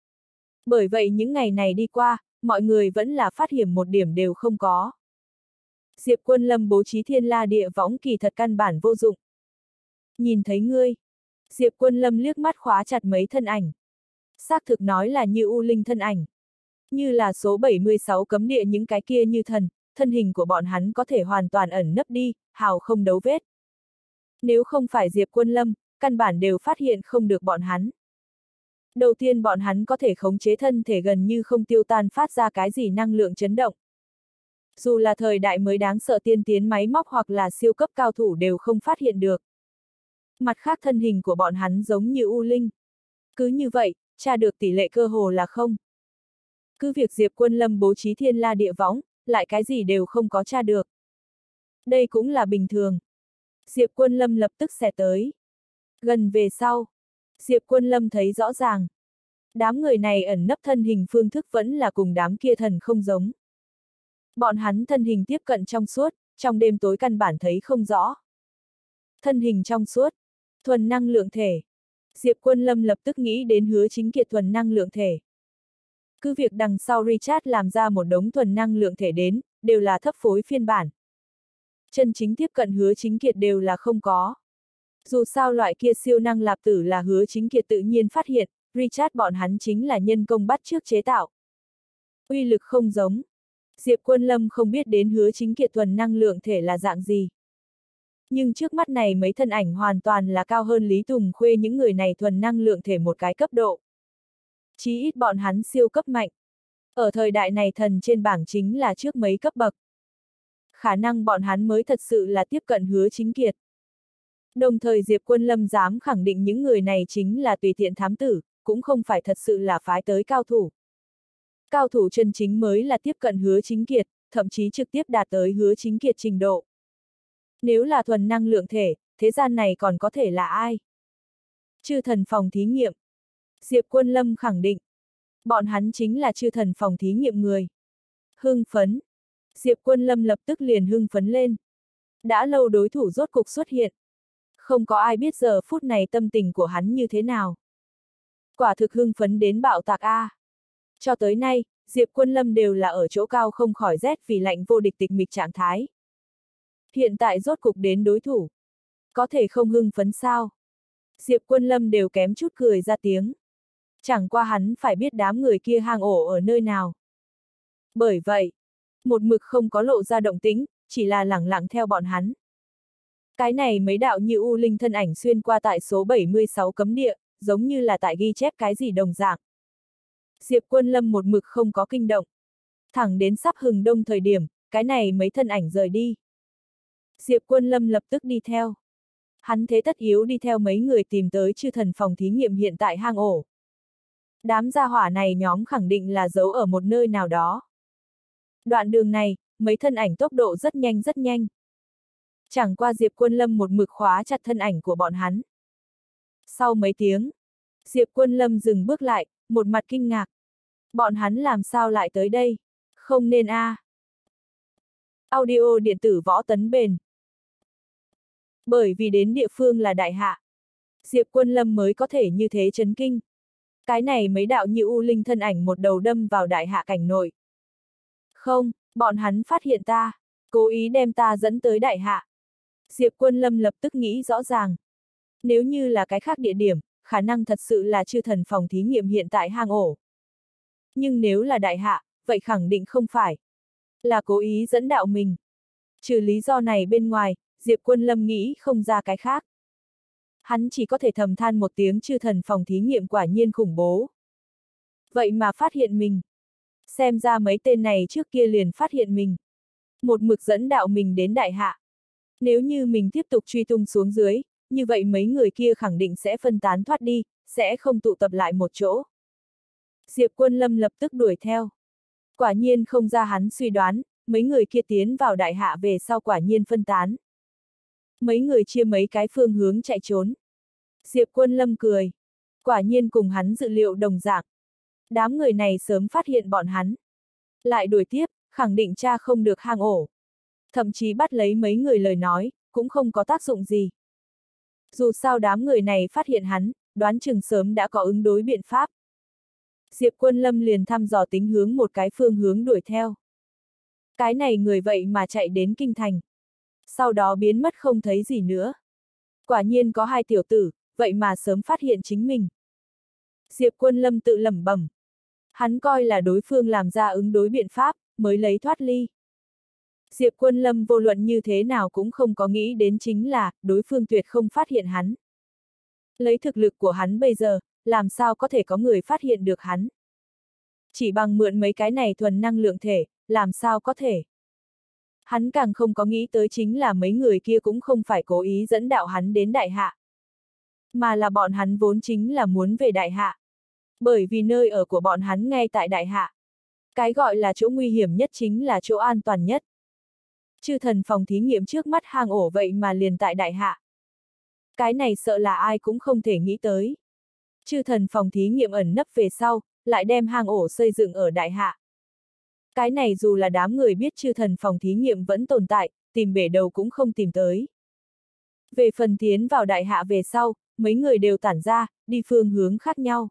Bởi vậy những ngày này đi qua, mọi người vẫn là phát hiện một điểm đều không có. Diệp Quân Lâm bố trí thiên la địa võng kỳ thật căn bản vô dụng. Nhìn thấy ngươi. Diệp Quân Lâm liếc mắt khóa chặt mấy thân ảnh. Xác thực nói là như u linh thân ảnh. Như là số 76 cấm địa những cái kia như thần, thân hình của bọn hắn có thể hoàn toàn ẩn nấp đi, hào không dấu vết. Nếu không phải Diệp Quân Lâm, căn bản đều phát hiện không được bọn hắn. Đầu tiên bọn hắn có thể khống chế thân thể gần như không tiêu tan phát ra cái gì năng lượng chấn động. Dù là thời đại mới đáng sợ tiên tiến máy móc hoặc là siêu cấp cao thủ đều không phát hiện được. Mặt khác thân hình của bọn hắn giống như u linh. Cứ như vậy, tra được tỷ lệ cơ hồ là không. Cứ việc Diệp Quân Lâm bố trí thiên la địa võng, lại cái gì đều không có tra được. Đây cũng là bình thường. Diệp Quân Lâm lập tức xẻ tới. Gần về sau, Diệp Quân Lâm thấy rõ ràng. Đám người này ẩn nấp thân hình phương thức vẫn là cùng đám kia thần không giống. Bọn hắn thân hình tiếp cận trong suốt, trong đêm tối căn bản thấy không rõ. Thân hình trong suốt, thuần năng lượng thể. Diệp Quân Lâm lập tức nghĩ đến Hứa Chính Kiệt thuần năng lượng thể. Cứ việc đằng sau Richard làm ra một đống thuần năng lượng thể đến, đều là thấp phối phiên bản. Chân chính tiếp cận Hứa Chính Kiệt đều là không có. Dù sao loại kia siêu năng lạp tử là Hứa Chính Kiệt tự nhiên phát hiện, Richard bọn hắn chính là nhân công bắt chước chế tạo. Uy lực không giống. Diệp Quân Lâm không biết đến Hứa Chính Kiệt thuần năng lượng thể là dạng gì. Nhưng trước mắt này mấy thân ảnh hoàn toàn là cao hơn Lý Tùng Khuê những người này thuần năng lượng thể một cái cấp độ. Chí ít bọn hắn siêu cấp mạnh. Ở thời đại này thần trên bảng chính là trước mấy cấp bậc. Khả năng bọn hắn mới thật sự là tiếp cận Hứa Chính Kiệt. Đồng thời Diệp Quân Lâm dám khẳng định những người này chính là tùy tiện thám tử, cũng không phải thật sự là phái tới cao thủ. Cao thủ chân chính mới là tiếp cận Hứa Chính Kiệt, thậm chí trực tiếp đạt tới Hứa Chính Kiệt trình độ. Nếu là thuần năng lượng thể, thế gian này còn có thể là ai? Chư thần phòng thí nghiệm. Diệp Quân Lâm khẳng định. Bọn hắn chính là chư thần phòng thí nghiệm người. Hưng phấn. Diệp Quân Lâm lập tức liền hưng phấn lên. Đã lâu đối thủ rốt cục xuất hiện. Không có ai biết giờ phút này tâm tình của hắn như thế nào. Quả thực hưng phấn đến bạo tạc a. Cho tới nay, Diệp Quân Lâm đều là ở chỗ cao không khỏi rét vì lạnh vô địch tịch mịch trạng thái. Hiện tại rốt cục đến đối thủ. Có thể không hưng phấn sao? Diệp Quân Lâm đều kém chút cười ra tiếng. Chẳng qua hắn phải biết đám người kia hang ổ ở nơi nào. Bởi vậy, một mực không có lộ ra động tĩnh, chỉ là lẳng lặng theo bọn hắn. Cái này mấy đạo như u linh thân ảnh xuyên qua tại số 76 cấm địa, giống như là tại ghi chép cái gì đồng dạng. Diệp Quân Lâm một mực không có kinh động. Thẳng đến sắp hừng đông thời điểm, cái này mấy thân ảnh rời đi. Diệp Quân Lâm lập tức đi theo. Hắn thế tất yếu đi theo mấy người tìm tới chư thần phòng thí nghiệm hiện tại hang ổ. Đám gia hỏa này nhóm khẳng định là giấu ở một nơi nào đó. Đoạn đường này, mấy thân ảnh tốc độ rất nhanh rất nhanh. Chẳng qua Diệp Quân Lâm một mực khóa chặt thân ảnh của bọn hắn. Sau mấy tiếng, Diệp Quân Lâm dừng bước lại, một mặt kinh ngạc. Bọn hắn làm sao lại tới đây? Không nên a. Audio điện tử võ tấn bền. Bởi vì đến địa phương là đại hạ. Diệp Quân Lâm mới có thể như thế chấn kinh. Cái này mấy đạo như u linh thân ảnh một đầu đâm vào đại hạ cảnh nội. Không, bọn hắn phát hiện ta, cố ý đem ta dẫn tới đại hạ. Diệp Quân Lâm lập tức nghĩ rõ ràng. Nếu như là cái khác địa điểm, khả năng thật sự là chư thần phòng thí nghiệm hiện tại hang ổ. Nhưng nếu là đại hạ, vậy khẳng định không phải. Là cố ý dẫn đạo mình. Trừ lý do này bên ngoài, Diệp Quân Lâm nghĩ không ra cái khác. Hắn chỉ có thể thầm than một tiếng chư thần phòng thí nghiệm quả nhiên khủng bố. Vậy mà phát hiện mình. Xem ra mấy tên này trước kia liền phát hiện mình. Một mực dẫn đạo mình đến đại hạ. Nếu như mình tiếp tục truy tung xuống dưới, như vậy mấy người kia khẳng định sẽ phân tán thoát đi, sẽ không tụ tập lại một chỗ. Diệp Quân Lâm lập tức đuổi theo. Quả nhiên không ra hắn suy đoán, mấy người kia tiến vào đại hạ về sau quả nhiên phân tán. Mấy người chia mấy cái phương hướng chạy trốn. Diệp Quân Lâm cười. Quả nhiên cùng hắn dự liệu đồng dạng. Đám người này sớm phát hiện bọn hắn. Lại đuổi tiếp, khẳng định tra không được hang ổ. Thậm chí bắt lấy mấy người lời nói, cũng không có tác dụng gì. Dù sao đám người này phát hiện hắn, đoán chừng sớm đã có ứng đối biện pháp. Diệp Quân Lâm liền thăm dò tính hướng một cái phương hướng đuổi theo. Cái này người vậy mà chạy đến kinh thành. Sau đó biến mất không thấy gì nữa. Quả nhiên có hai tiểu tử, vậy mà sớm phát hiện chính mình. Diệp Quân Lâm tự lẩm bẩm. Hắn coi là đối phương làm ra ứng đối biện pháp, mới lấy thoát ly. Diệp Quân Lâm vô luận như thế nào cũng không có nghĩ đến chính là, đối phương tuyệt không phát hiện hắn. Lấy thực lực của hắn bây giờ, làm sao có thể có người phát hiện được hắn. Chỉ bằng mượn mấy cái này thuần năng lượng thể, làm sao có thể. Hắn càng không có nghĩ tới chính là mấy người kia cũng không phải cố ý dẫn đạo hắn đến đại hạ. Mà là bọn hắn vốn chính là muốn về đại hạ. Bởi vì nơi ở của bọn hắn ngay tại đại hạ. Cái gọi là chỗ nguy hiểm nhất chính là chỗ an toàn nhất. Chư thần phòng thí nghiệm trước mắt hang ổ vậy mà liền tại đại hạ. Cái này sợ là ai cũng không thể nghĩ tới. Chư thần phòng thí nghiệm ẩn nấp về sau, lại đem hang ổ xây dựng ở đại hạ. Cái này dù là đám người biết chư thần phòng thí nghiệm vẫn tồn tại, tìm bể đầu cũng không tìm tới. Về phần tiến vào đại hạ về sau, mấy người đều tản ra, đi phương hướng khác nhau.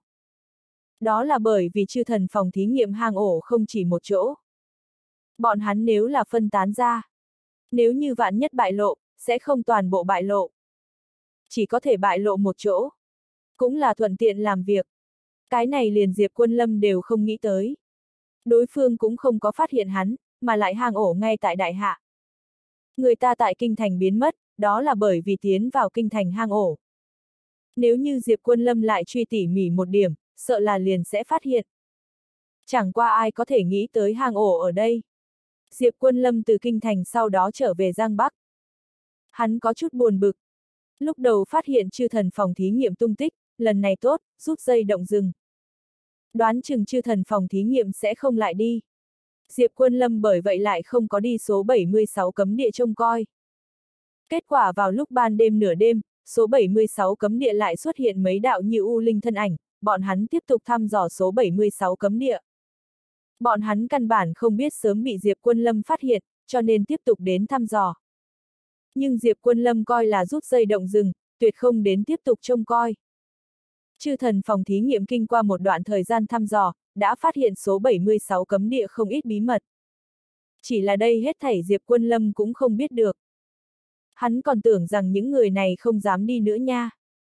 Đó là bởi vì chư thần phòng thí nghiệm hang ổ không chỉ một chỗ. Bọn hắn nếu là phân tán ra, nếu như vạn nhất bại lộ, sẽ không toàn bộ bại lộ. Chỉ có thể bại lộ một chỗ. Cũng là thuận tiện làm việc. Cái này liền Diệp Quân Lâm đều không nghĩ tới. Đối phương cũng không có phát hiện hắn, mà lại hang ổ ngay tại đại hạ. Người ta tại kinh thành biến mất, đó là bởi vì tiến vào kinh thành hang ổ. Nếu như Diệp Quân Lâm lại truy tỉ mỉ một điểm, sợ là liền sẽ phát hiện. Chẳng qua ai có thể nghĩ tới hang ổ ở đây. Diệp Quân Lâm từ kinh thành sau đó trở về Giang Bắc. Hắn có chút buồn bực. Lúc đầu phát hiện chư thần phòng thí nghiệm tung tích, lần này tốt, rút dây động rừng. Đoán chừng chư thần phòng thí nghiệm sẽ không lại đi. Diệp Quân Lâm bởi vậy lại không có đi số 76 cấm địa trông coi. Kết quả vào lúc ban đêm nửa đêm, số 76 cấm địa lại xuất hiện mấy đạo như u linh thân ảnh, bọn hắn tiếp tục thăm dò số 76 cấm địa. Bọn hắn căn bản không biết sớm bị Diệp Quân Lâm phát hiện, cho nên tiếp tục đến thăm dò. Nhưng Diệp Quân Lâm coi là rút dây động rừng, tuyệt không đến tiếp tục trông coi. Chư thần phòng thí nghiệm kinh qua một đoạn thời gian thăm dò, đã phát hiện số 76 cấm địa không ít bí mật. Chỉ là đây hết thảy Diệp Quân Lâm cũng không biết được. Hắn còn tưởng rằng những người này không dám đi nữa nha.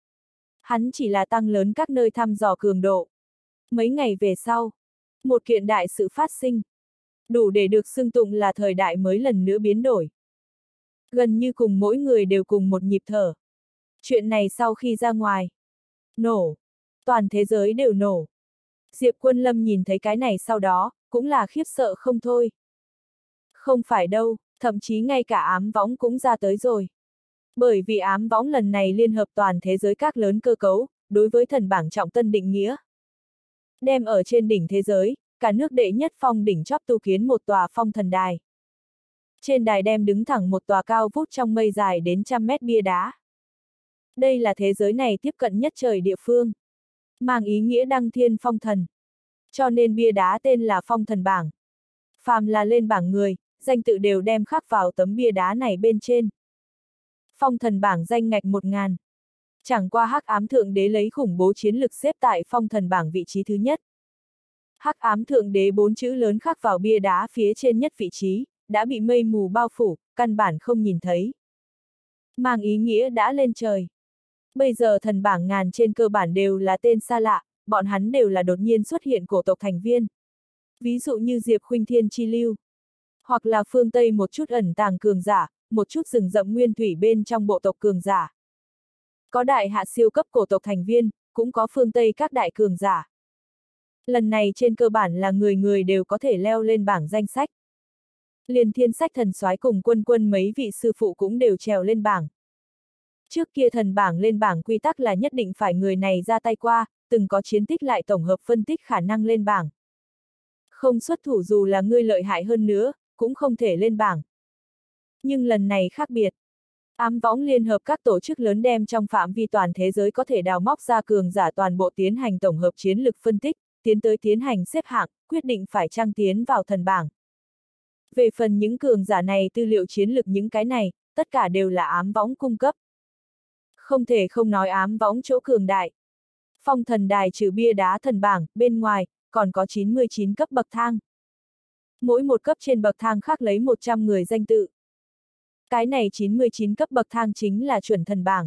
Hắn chỉ là tăng lớn các nơi thăm dò cường độ. Mấy ngày về sau, một kiện đại sự phát sinh. Đủ để được xưng tụng là thời đại mới lần nữa biến đổi. Gần như cùng mỗi người đều cùng một nhịp thở. Chuyện này sau khi ra ngoài, nổ. Toàn thế giới đều nổ. Diệp Quân Lâm nhìn thấy cái này sau đó, cũng là khiếp sợ không thôi. Không phải đâu, thậm chí ngay cả ám võng cũng ra tới rồi. Bởi vì ám võng lần này liên hợp toàn thế giới các lớn cơ cấu, đối với thần bảng trọng tân định nghĩa. Đem ở trên đỉnh thế giới, cả nước đệ nhất phong đỉnh chóp tu kiến một tòa phong thần đài. Trên đài đem đứng thẳng một tòa cao vút trong mây dài đến 100 mét bia đá. Đây là thế giới này tiếp cận nhất trời địa phương. Mang ý nghĩa đăng thiên phong thần. Cho nên bia đá tên là phong thần bảng. Phàm là lên bảng người, danh tự đều đem khắc vào tấm bia đá này bên trên. Phong thần bảng danh ngạch 1000. Chẳng qua hắc ám thượng đế lấy khủng bố chiến lực xếp tại phong thần bảng vị trí thứ nhất. Hắc ám thượng đế 4 chữ lớn khắc vào bia đá phía trên nhất vị trí, đã bị mây mù bao phủ, căn bản không nhìn thấy. Mang ý nghĩa đã lên trời. Bây giờ thần bảng ngàn trên cơ bản đều là tên xa lạ, bọn hắn đều là đột nhiên xuất hiện cổ tộc thành viên. Ví dụ như Diệp Khuynh Thiên chi lưu. Hoặc là phương Tây một chút ẩn tàng cường giả, một chút rừng rậm nguyên thủy bên trong bộ tộc cường giả. Có đại hạ siêu cấp cổ tộc thành viên, cũng có phương Tây các đại cường giả. Lần này trên cơ bản là người người đều có thể leo lên bảng danh sách. Liền Thiên Sách thần soái cùng Quân Quân mấy vị sư phụ cũng đều trèo lên bảng. Trước kia thần bảng lên bảng quy tắc là nhất định phải người này ra tay qua, từng có chiến tích lại tổng hợp phân tích khả năng lên bảng. Không xuất thủ dù là ngươi lợi hại hơn nữa, cũng không thể lên bảng. Nhưng lần này khác biệt. Ám võng liên hợp các tổ chức lớn đem trong phạm vi toàn thế giới có thể đào móc ra cường giả toàn bộ tiến hành tổng hợp chiến lực phân tích, tiến tới tiến hành xếp hạng, quyết định phải trang tiến vào thần bảng. Về phần những cường giả này tư liệu chiến lực những cái này, tất cả đều là ám võng cung cấp. Không thể không nói ám võng chỗ cường đại. Phong thần đài trừ bia đá thần bảng, bên ngoài, còn có 99 cấp bậc thang. Mỗi một cấp trên bậc thang khác lấy 100 người danh tự. Cái này 99 cấp bậc thang chính là chuẩn thần bảng.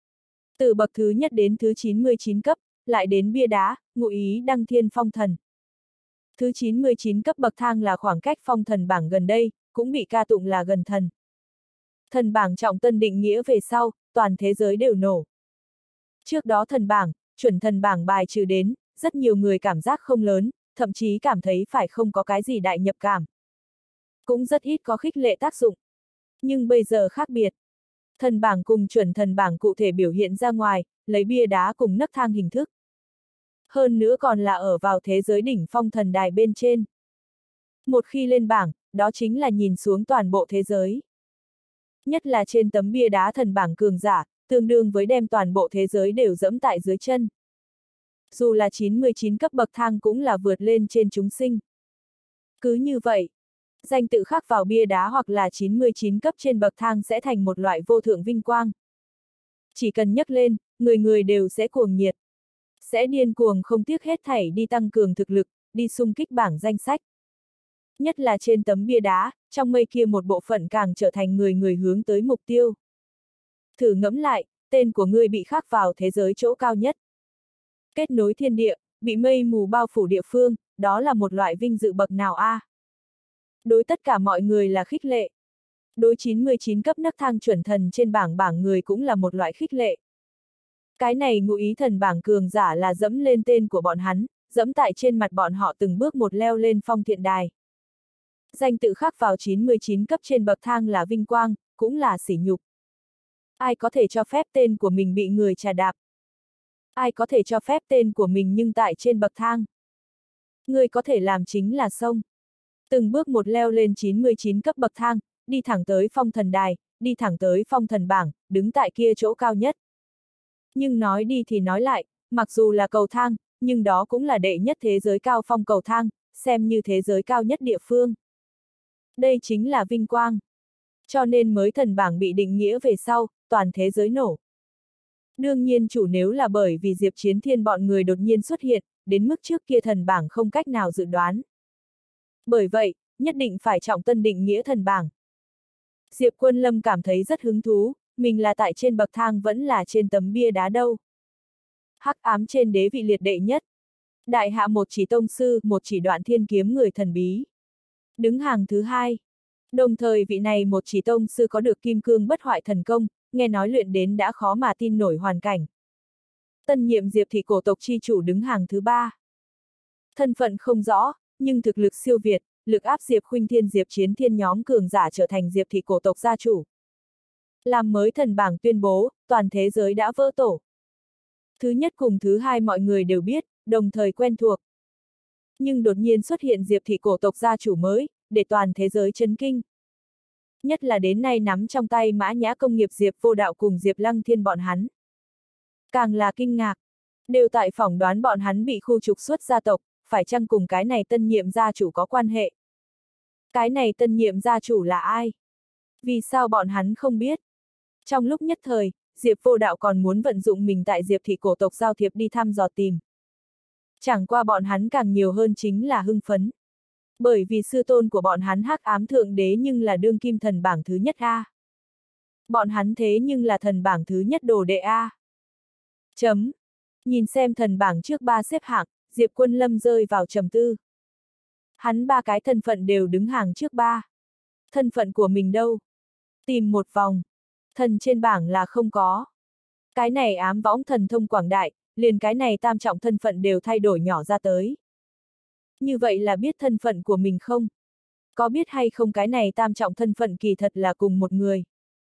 Từ bậc thứ nhất đến thứ 99 cấp, lại đến bia đá, ngụ ý đăng thiên phong thần. Thứ 99 cấp bậc thang là khoảng cách phong thần bảng gần đây, cũng bị ca tụng là gần thần. Thần bảng trọng tân định nghĩa về sau, toàn thế giới đều nổ. Trước đó thần bảng, chuẩn thần bảng bài trừ đến, rất nhiều người cảm giác không lớn, thậm chí cảm thấy phải không có cái gì đại nhập cảm. Cũng rất ít có khích lệ tác dụng. Nhưng bây giờ khác biệt. Thần bảng cùng chuẩn thần bảng cụ thể biểu hiện ra ngoài, lấy bia đá cùng nấc thang hình thức. Hơn nữa còn là ở vào thế giới đỉnh phong thần đài bên trên. Một khi lên bảng, đó chính là nhìn xuống toàn bộ thế giới. Nhất là trên tấm bia đá thần bảng cường giả, tương đương với đem toàn bộ thế giới đều dẫm tại dưới chân. Dù là 99 cấp bậc thang cũng là vượt lên trên chúng sinh. Cứ như vậy, danh tự khắc vào bia đá hoặc là 99 cấp trên bậc thang sẽ thành một loại vô thượng vinh quang. Chỉ cần nhắc lên, người người đều sẽ cuồng nhiệt. Sẽ điên cuồng không tiếc hết thảy đi tăng cường thực lực, đi xung kích bảng danh sách. Nhất là trên tấm bia đá, trong mây kia một bộ phận càng trở thành người người hướng tới mục tiêu. Thử ngẫm lại, tên của ngươi bị khắc vào thế giới chỗ cao nhất. Kết nối thiên địa, bị mây mù bao phủ địa phương, đó là một loại vinh dự bậc nào a? Đối tất cả mọi người là khích lệ. Đối 99 cấp nấc thang chuẩn thần trên bảng người cũng là một loại khích lệ. Cái này ngụ ý thần bảng cường giả là dẫm lên tên của bọn hắn, dẫm tại trên mặt bọn họ từng bước một leo lên phong thiện đài. Danh tự khắc vào 99 cấp trên bậc thang là vinh quang, cũng là sỉ nhục. Ai có thể cho phép tên của mình bị người trà đạp? Ai có thể cho phép tên của mình nhưng tại trên bậc thang? Người có thể làm chính là xông. Từng bước một leo lên 99 cấp bậc thang, đi thẳng tới phong thần đài, đi thẳng tới phong thần bảng, đứng tại kia chỗ cao nhất. Nhưng nói đi thì nói lại, mặc dù là cầu thang, nhưng đó cũng là đệ nhất thế giới cao phong cầu thang, xem như thế giới cao nhất địa phương. Đây chính là vinh quang. Cho nên mới thần bảng bị định nghĩa về sau, toàn thế giới nổ. Đương nhiên chủ nếu là bởi vì Diệp Chiến Thiên bọn người đột nhiên xuất hiện, đến mức trước kia thần bảng không cách nào dự đoán. Bởi vậy, nhất định phải trọng tân định nghĩa thần bảng. Diệp Quân Lâm cảm thấy rất hứng thú, mình là tại trên bậc thang vẫn là trên tấm bia đá đâu. Hắc ám trên đế vị liệt đệ nhất. Đại hạ một chỉ tông sư, một chỉ đoạn thiên kiếm người thần bí. Đứng hàng thứ hai. Đồng thời vị này một chỉ tông sư có được kim cương bất hoại thần công, nghe nói luyện đến đã khó mà tin nổi hoàn cảnh. Tân nhiệm Diệp thị cổ tộc chi chủ đứng hàng thứ ba. Thân phận không rõ, nhưng thực lực siêu việt, lực áp Diệp Khuynh Thiên Diệp Chiến Thiên nhóm cường giả trở thành Diệp thị cổ tộc gia chủ. Làm mới thần bảng tuyên bố, toàn thế giới đã vỡ tổ. Thứ nhất cùng thứ hai mọi người đều biết, đồng thời quen thuộc. Nhưng đột nhiên xuất hiện Diệp thị cổ tộc gia chủ mới, để toàn thế giới chấn kinh. Nhất là đến nay nắm trong tay Mã Nhã công nghiệp Diệp Vô Đạo cùng Diệp Lăng Thiên bọn hắn. Càng là kinh ngạc, đều tại phỏng đoán bọn hắn bị khu trục xuất gia tộc, phải chăng cùng cái này tân nhiệm gia chủ có quan hệ. Cái này tân nhiệm gia chủ là ai? Vì sao bọn hắn không biết? Trong lúc nhất thời, Diệp Vô Đạo còn muốn vận dụng mình tại Diệp thị cổ tộc giao thiệp đi thăm dò tìm. Chẳng qua bọn hắn càng nhiều hơn chính là hưng phấn. Bởi vì sư tôn của bọn hắn Hắc Ám Thượng Đế nhưng là đương kim thần bảng thứ nhất A. Bọn hắn thế nhưng là thần bảng thứ nhất đồ đệ A. Chấm. Nhìn xem thần bảng trước 3 xếp hạng, Diệp Quân Lâm rơi vào trầm tư. Hắn 3 cái thân phận đều đứng hàng trước 3. Thân phận của mình đâu? Tìm một vòng. Thần trên bảng là không có. Cái này ám võng thần thông quảng đại, liền cái này tam trọng thân phận đều thay đổi nhỏ ra tới. Như vậy là biết thân phận của mình không? Có biết hay không cái này tam trọng thân phận kỳ thật là cùng một người?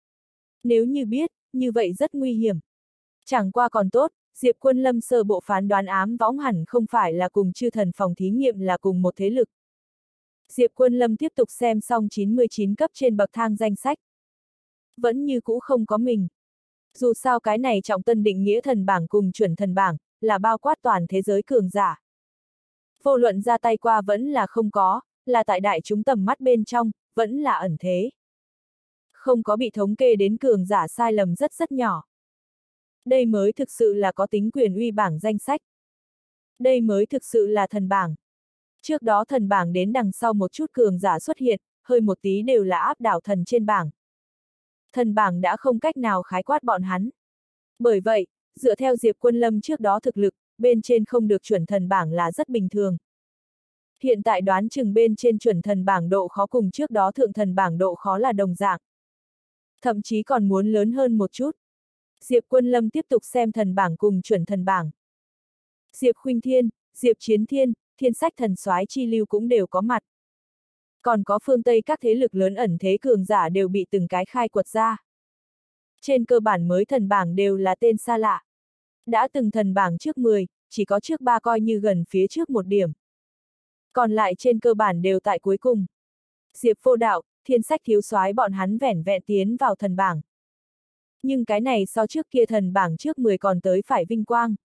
Nếu như biết, như vậy rất nguy hiểm. Chẳng qua còn tốt, Diệp Quân Lâm sơ bộ phán đoán ám võng hẳn không phải là cùng chư thần phòng thí nghiệm là cùng một thế lực. Diệp Quân Lâm tiếp tục xem xong 99 cấp trên bậc thang danh sách. Vẫn như cũ không có mình. Dù sao cái này trọng tân định nghĩa thần bảng cùng chuẩn thần bảng, là bao quát toàn thế giới cường giả. Vô luận ra tay qua vẫn là không có, là tại đại chúng tầm mắt bên trong, vẫn là ẩn thế. Không có bị thống kê đến cường giả sai lầm rất rất nhỏ. Đây mới thực sự là có tính quyền uy bảng danh sách. Đây mới thực sự là thần bảng. Trước đó thần bảng đến đằng sau một chút cường giả xuất hiện, hơi một tí đều là áp đảo thần trên bảng. Thần bảng đã không cách nào khái quát bọn hắn. Bởi vậy, dựa theo Diệp Quân Lâm trước đó thực lực, bên trên không được chuẩn thần bảng là rất bình thường. Hiện tại đoán chừng bên trên chuẩn thần bảng độ khó cùng trước đó thượng thần bảng độ khó là đồng dạng. Thậm chí còn muốn lớn hơn một chút. Diệp Quân Lâm tiếp tục xem thần bảng cùng chuẩn thần bảng. Diệp Khuynh Thiên, Diệp Chiến Thiên, Thiên Sách Thần Soái Chi Lưu cũng đều có mặt. Còn có phương Tây các thế lực lớn ẩn thế cường giả đều bị từng cái khai quật ra. Trên cơ bản mới thần bảng đều là tên xa lạ. Đã từng thần bảng trước 10, chỉ có trước 3 coi như gần phía trước một điểm. Còn lại trên cơ bản đều tại cuối cùng. Diệp Vô Đạo, Thiên Sách Thiếu Soái bọn hắn vẻn vẹn tiến vào thần bảng. Nhưng cái này so trước kia thần bảng trước 10 còn tới phải vinh quang.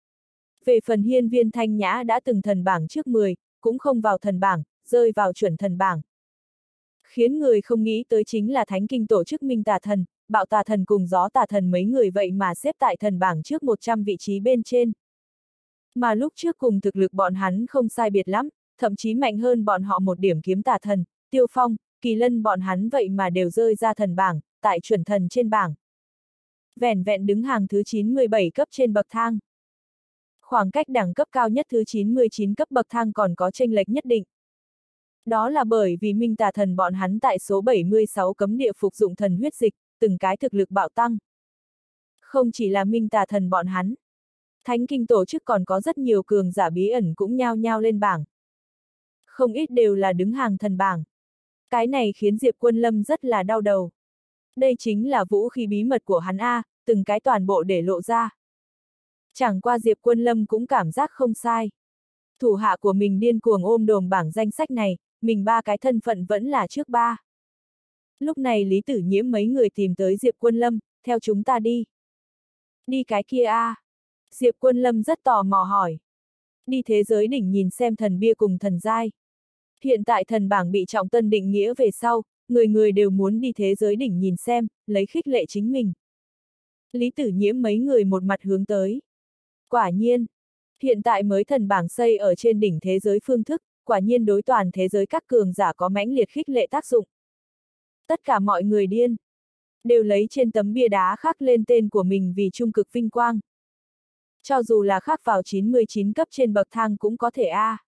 Về phần Hiên Viên Thanh Nhã đã từng thần bảng trước 10, cũng không vào thần bảng, rơi vào chuẩn thần bảng. Khiến người không nghĩ tới chính là Thánh Kinh tổ chức Minh Tà Thần, Bạo Tà Thần cùng Gió Tà Thần mấy người vậy mà xếp tại thần bảng trước 100 vị trí bên trên. Mà lúc trước cùng thực lực bọn hắn không sai biệt lắm, thậm chí mạnh hơn bọn họ một điểm Kiếm Tà Thần, Tiêu Phong, Kỳ Lân bọn hắn vậy mà đều rơi ra thần bảng, tại chuẩn thần trên bảng. Vẻn vẹn đứng hàng thứ 97 cấp trên bậc thang. Khoảng cách đẳng cấp cao nhất thứ 99 cấp bậc thang còn có chênh lệch nhất định. Đó là bởi vì Minh Tà Thần bọn hắn tại số 76 cấm địa phục dụng thần huyết dịch, từng cái thực lực bạo tăng. Không chỉ là Minh Tà Thần bọn hắn. Thánh Kinh tổ chức còn có rất nhiều cường giả bí ẩn cũng nhao nhao lên bảng. Không ít đều là đứng hàng thần bảng. Cái này khiến Diệp Quân Lâm rất là đau đầu. Đây chính là vũ khí bí mật của hắn A, từng cái toàn bộ để lộ ra. Chẳng qua Diệp Quân Lâm cũng cảm giác không sai. Thủ hạ của mình điên cuồng ôm đồm bảng danh sách này, mình 3 cái thân phận vẫn là trước 3. Lúc này Lý Tử Nhiễm mấy người tìm tới Diệp Quân Lâm, theo chúng ta đi. Đi cái kia a? Diệp Quân Lâm rất tò mò hỏi. Đi thế giới đỉnh nhìn xem thần bia cùng thần giai. Hiện tại thần bảng bị trọng tân định nghĩa về sau, người người đều muốn đi thế giới đỉnh nhìn xem, lấy khích lệ chính mình. Lý Tử Nhiễm mấy người một mặt hướng tới. Quả nhiên, hiện tại mới thần bảng xây ở trên đỉnh thế giới phương thức, quả nhiên đối toàn thế giới các cường giả có mãnh liệt khích lệ tác dụng. Tất cả mọi người điên, đều lấy trên tấm bia đá khắc lên tên của mình vì trung cực vinh quang. Cho dù là khắc vào 99 cấp trên bậc thang cũng có thể a.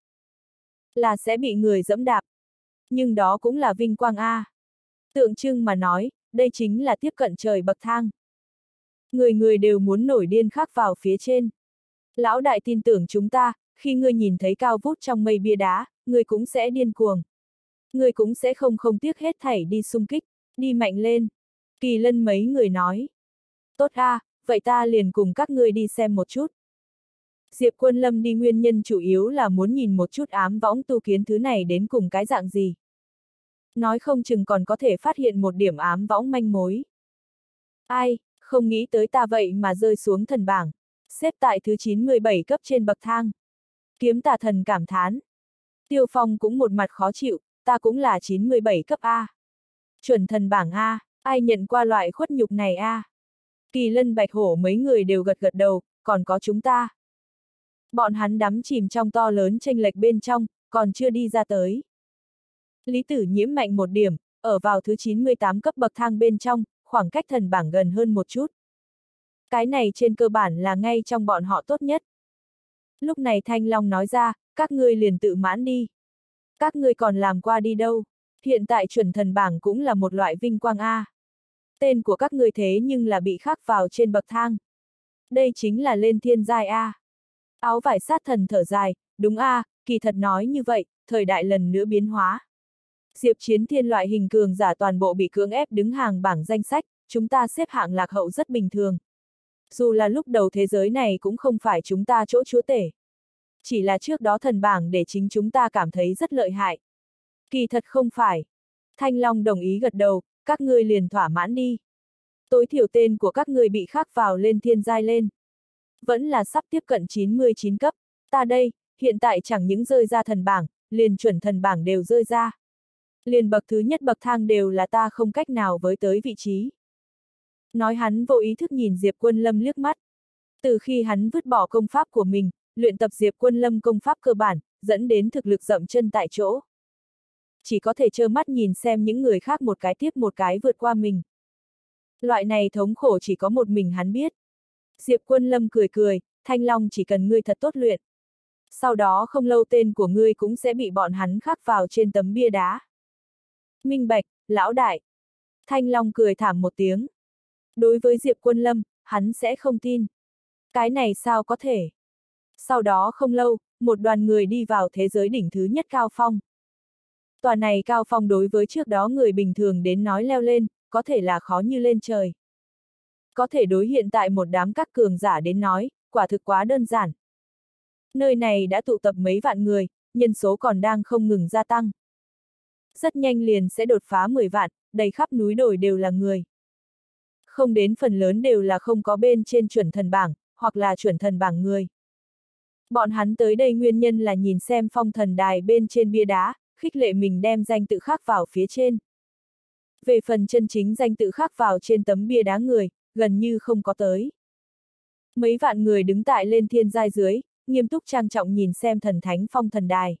Là sẽ bị người dẫm đạp. Nhưng đó cũng là vinh quang a. Tượng trưng mà nói, đây chính là tiếp cận trời bậc thang. Người người đều muốn nổi điên khắc vào phía trên. Lão đại tin tưởng chúng ta, khi ngươi nhìn thấy cao vút trong mây bia đá, ngươi cũng sẽ điên cuồng. Ngươi cũng sẽ không tiếc hết thảy đi xung kích, đi mạnh lên. Kỳ Lân mấy người nói. Tốt a, vậy ta liền cùng các ngươi đi xem một chút. Diệp Quân Lâm đi nguyên nhân chủ yếu là muốn nhìn một chút ám võng tu kiến thứ này đến cùng cái dạng gì. Nói không chừng còn có thể phát hiện một điểm ám võng manh mối. Ai, không nghĩ tới ta vậy mà rơi xuống thần bảng, xếp tại thứ 97 cấp trên bậc thang. Kiếm Tà Thần cảm thán. Tiêu Phong cũng một mặt khó chịu, ta cũng là 97 cấp A. Chuẩn thần bảng A, ai nhận qua loại khuất nhục này A. Kỳ Lân Bạch Hổ mấy người đều gật gật đầu, còn có chúng ta. Bọn hắn đắm chìm trong to lớn chênh lệch bên trong, còn chưa đi ra tới. Lý Tử Nhiễm mạnh một điểm, ở vào thứ 98 cấp bậc thang bên trong, khoảng cách thần bảng gần hơn một chút. Cái này trên cơ bản là ngay trong bọn họ tốt nhất. Lúc này Thanh Long nói ra, các ngươi liền tự mãn đi. Các ngươi còn làm qua đi đâu? Hiện tại chuẩn thần bảng cũng là một loại vinh quang A. Tên của các ngươi thế nhưng là bị khắc vào trên bậc thang. Đây chính là lên thiên giai A. Áo vải sát thần thở dài, đúng A, kỳ thật nói như vậy, thời đại lần nữa biến hóa. Diệp Chiến Thiên loại hình cường giả toàn bộ bị cưỡng ép đứng hàng bảng danh sách, chúng ta xếp hạng lạc hậu rất bình thường. Dù là lúc đầu thế giới này cũng không phải chúng ta chỗ chúa tể. Chỉ là trước đó thần bảng để chính chúng ta cảm thấy rất lợi hại. Kỳ thật không phải. Thanh Long đồng ý gật đầu, các ngươi liền thỏa mãn đi. Tối thiểu tên của các ngươi bị khắc vào lên thiên giai lên. Vẫn là sắp tiếp cận 99 cấp, ta đây, hiện tại chẳng những rơi ra thần bảng, liền chuẩn thần bảng đều rơi ra. Liền bậc thứ nhất bậc thang đều là ta không cách nào với tới vị trí. Nói hắn vô ý thức nhìn Diệp Quân Lâm liếc mắt. Từ khi hắn vứt bỏ công pháp của mình, luyện tập Diệp Quân Lâm công pháp cơ bản, dẫn đến thực lực dậm chân tại chỗ. Chỉ có thể trơ mắt nhìn xem những người khác một cái tiếp một cái vượt qua mình. Loại này thống khổ chỉ có một mình hắn biết. Diệp Quân Lâm cười cười, Thanh Long chỉ cần ngươi thật tốt luyện. Sau đó không lâu tên của ngươi cũng sẽ bị bọn hắn khắc vào trên tấm bia đá. Minh bạch, lão đại. Thanh Long cười thảm một tiếng. Đối với Diệp Quân Lâm, hắn sẽ không tin. Cái này sao có thể? Sau đó không lâu, một đoàn người đi vào thế giới đỉnh thứ nhất cao phong. Tòa này cao phong đối với trước đó người bình thường đến nói leo lên, có thể là khó như lên trời. Có thể đối hiện tại một đám các cường giả đến nói, quả thực quá đơn giản. Nơi này đã tụ tập mấy vạn người, nhân số còn đang không ngừng gia tăng. Rất nhanh liền sẽ đột phá 10 vạn, đầy khắp núi đồi đều là người. Không đến phần lớn đều là không có bên trên chuẩn thần bảng, hoặc là chuẩn thần bảng người. Bọn hắn tới đây nguyên nhân là nhìn xem phong thần đài bên trên bia đá, khích lệ mình đem danh tự khắc vào phía trên. Về phần chân chính danh tự khắc vào trên tấm bia đá người, gần như không có tới. Mấy vạn người đứng tại lên thiên giai dưới, nghiêm túc trang trọng nhìn xem thần thánh phong thần đài.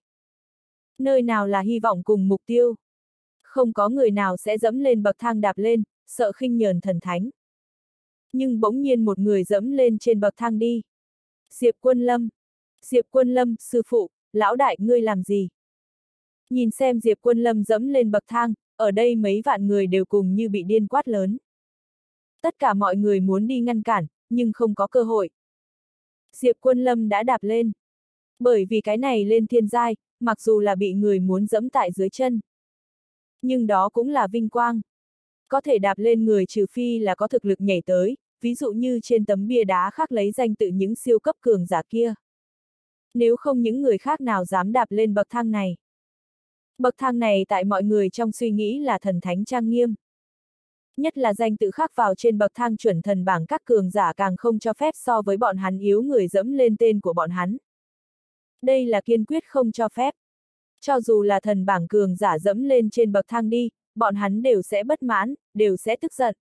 Nơi nào là hy vọng cùng mục tiêu? Không có người nào sẽ dẫm lên bậc thang đạp lên, sợ khinh nhờn thần thánh. Nhưng bỗng nhiên một người dẫm lên trên bậc thang đi. Diệp Quân Lâm. Diệp Quân Lâm, sư phụ, lão đại ngươi làm gì? Nhìn xem Diệp Quân Lâm dẫm lên bậc thang, ở đây mấy vạn người đều cùng như bị điên quát lớn. Tất cả mọi người muốn đi ngăn cản, nhưng không có cơ hội. Diệp Quân Lâm đã đạp lên. Bởi vì cái này lên thiên giai, mặc dù là bị người muốn dẫm tại dưới chân. Nhưng đó cũng là vinh quang. Có thể đạp lên người trừ phi là có thực lực nhảy tới, ví dụ như trên tấm bia đá khắc lấy danh tự những siêu cấp cường giả kia. Nếu không những người khác nào dám đạp lên bậc thang này. Bậc thang này tại mọi người trong suy nghĩ là thần thánh trang nghiêm. Nhất là danh tự khắc vào trên bậc thang chuẩn thần bảng các cường giả càng không cho phép so với bọn hắn yếu người dẫm lên tên của bọn hắn. Đây là kiên quyết không cho phép. Cho dù là thần bảng cường giả dẫm lên trên bậc thang đi, bọn hắn đều sẽ bất mãn, đều sẽ tức giận.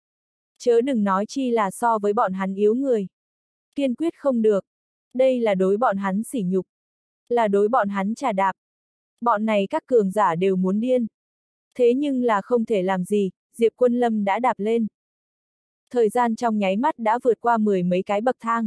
Chớ đừng nói chi là so với bọn hắn yếu người. Kiên quyết không được. Đây là đối bọn hắn sỉ nhục. Là đối bọn hắn trà đạp. Bọn này các cường giả đều muốn điên. Thế nhưng là không thể làm gì, Diệp Quân Lâm đã đạp lên. Thời gian trong nháy mắt đã vượt qua 10 mấy cái bậc thang.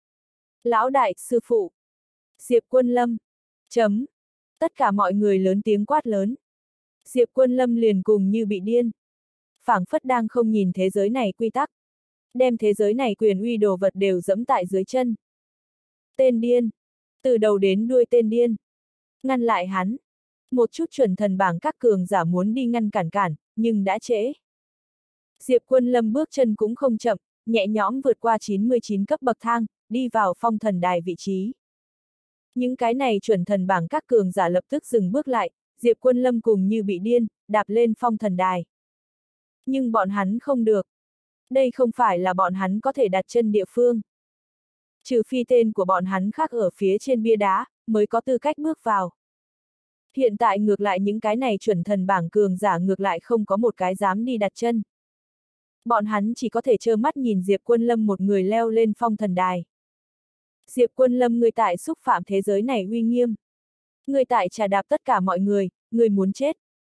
Lão đại, sư phụ. Diệp Quân Lâm. Chấm. Tất cả mọi người lớn tiếng quát lớn. Diệp Quân Lâm liền cùng như bị điên. Phảng phất đang không nhìn thế giới này quy tắc. Đem thế giới này quyền uy đồ vật đều dẫm tại dưới chân. Tên điên. Từ đầu đến đuôi tên điên. Ngăn lại hắn. Một chút chuẩn thần bảng các cường giả muốn đi ngăn cản, nhưng đã trễ. Diệp Quân Lâm bước chân cũng không chậm, nhẹ nhõm vượt qua 99 cấp bậc thang, đi vào phong thần đài vị trí. Những cái này chuẩn thần bảng các cường giả lập tức dừng bước lại, Diệp Quân Lâm cùng như bị điên, đạp lên phong thần đài. Nhưng bọn hắn không được. Đây không phải là bọn hắn có thể đặt chân địa phương. Trừ phi tên của bọn hắn khắc ở phía trên bia đá, mới có tư cách bước vào. Hiện tại ngược lại những cái này chuẩn thần bảng cường giả ngược lại không có một cái dám đi đặt chân. Bọn hắn chỉ có thể trơ mắt nhìn Diệp Quân Lâm một người leo lên phong thần đài. Diệp Quân Lâm, người tại xúc phạm thế giới này uy nghiêm. Người tại trà đạp tất cả mọi người muốn chết.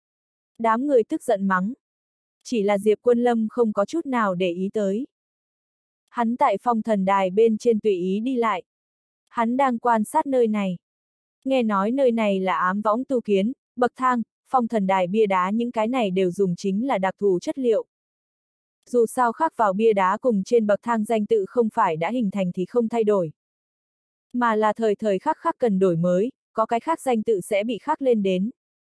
Đám người tức giận mắng. Chỉ là Diệp Quân Lâm không có chút nào để ý tới. Hắn tại phong thần đài bên trên tùy ý đi lại. Hắn đang quan sát nơi này. Nghe nói nơi này là ám võng tu kiến, bậc thang, phong thần đài, bia đá, những cái này đều dùng chính là đặc thù chất liệu. Dù sao khắc vào bia đá cùng trên bậc thang danh tự không phải đã hình thành thì không thay đổi. Mà là thời thời khắc khắc cần đổi mới, có cái khác danh tự sẽ bị khắc lên đến.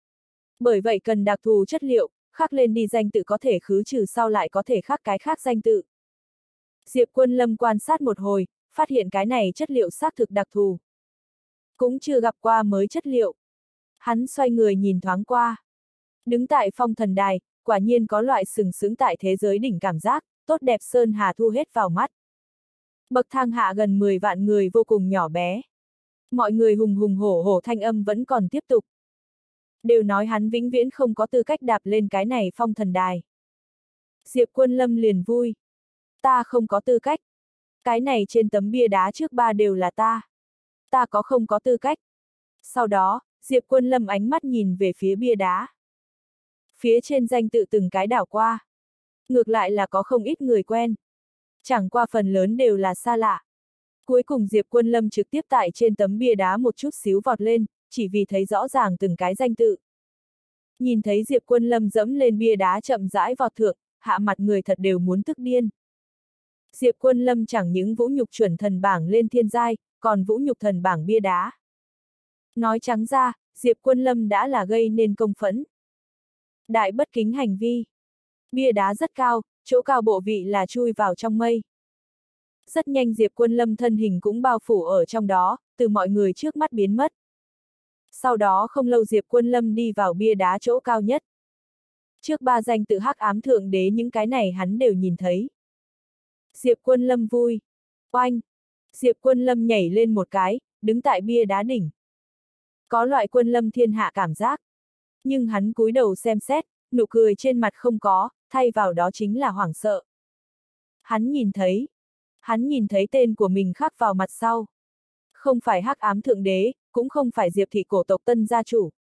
Bởi vậy cần đặc thù chất liệu, khắc lên đi danh tự có thể khứ trừ sau lại có thể khắc cái khác danh tự. Diệp Quân Lâm quan sát một hồi, phát hiện cái này chất liệu xác thực đặc thù. Cũng chưa gặp qua mới chất liệu. Hắn xoay người nhìn thoáng qua. Đứng tại phong thần đài, quả nhiên có loại sừng sững tại thế giới đỉnh cảm giác, tốt đẹp sơn hà thu hết vào mắt. Bậc thang hạ gần 10 vạn người vô cùng nhỏ bé. Mọi người hùng hùng hổ hổ thanh âm vẫn còn tiếp tục. Đều nói hắn vĩnh viễn không có tư cách đạp lên cái này phong thần đài. Diệp Quân Lâm liền vui. Ta không có tư cách. Cái này trên tấm bia đá trước ba đều là ta. Ta có không có tư cách. Sau đó, Diệp Quân Lâm ánh mắt nhìn về phía bia đá. Phía trên danh tự từng cái đảo qua. Ngược lại là có không ít người quen. Chẳng qua phần lớn đều là xa lạ. Cuối cùng Diệp Quân Lâm trực tiếp tại trên tấm bia đá một chút xíu vọt lên, chỉ vì thấy rõ ràng từng cái danh tự. Nhìn thấy Diệp Quân Lâm dẫm lên bia đá chậm rãi vọt thượng, hạ mặt người thật đều muốn tức điên. Diệp Quân Lâm chẳng những vũ nhục chuẩn thần bảng lên thiên giai, còn vũ nhục thần bảng bia đá. Nói trắng ra, Diệp Quân Lâm đã là gây nên công phẫn. Đại bất kính hành vi. Bia đá rất cao, chỗ cao bộ vị là chui vào trong mây. Rất nhanh Diệp Quân Lâm thân hình cũng bao phủ ở trong đó, từ mọi người trước mắt biến mất. Sau đó không lâu Diệp Quân Lâm đi vào bia đá chỗ cao nhất. Trước ba danh tự hắc ám thượng đế những cái này hắn đều nhìn thấy. Diệp Quân Lâm vui. Oanh! Diệp Quân Lâm nhảy lên một cái, đứng tại bia đá đỉnh. Có loại quân lâm thiên hạ cảm giác. Nhưng hắn cúi đầu xem xét, nụ cười trên mặt không có, thay vào đó chính là hoảng sợ. Hắn nhìn thấy tên của mình khắc vào mặt sau. Không phải hắc ám thượng đế, cũng không phải Diệp thị cổ tộc Tân gia chủ.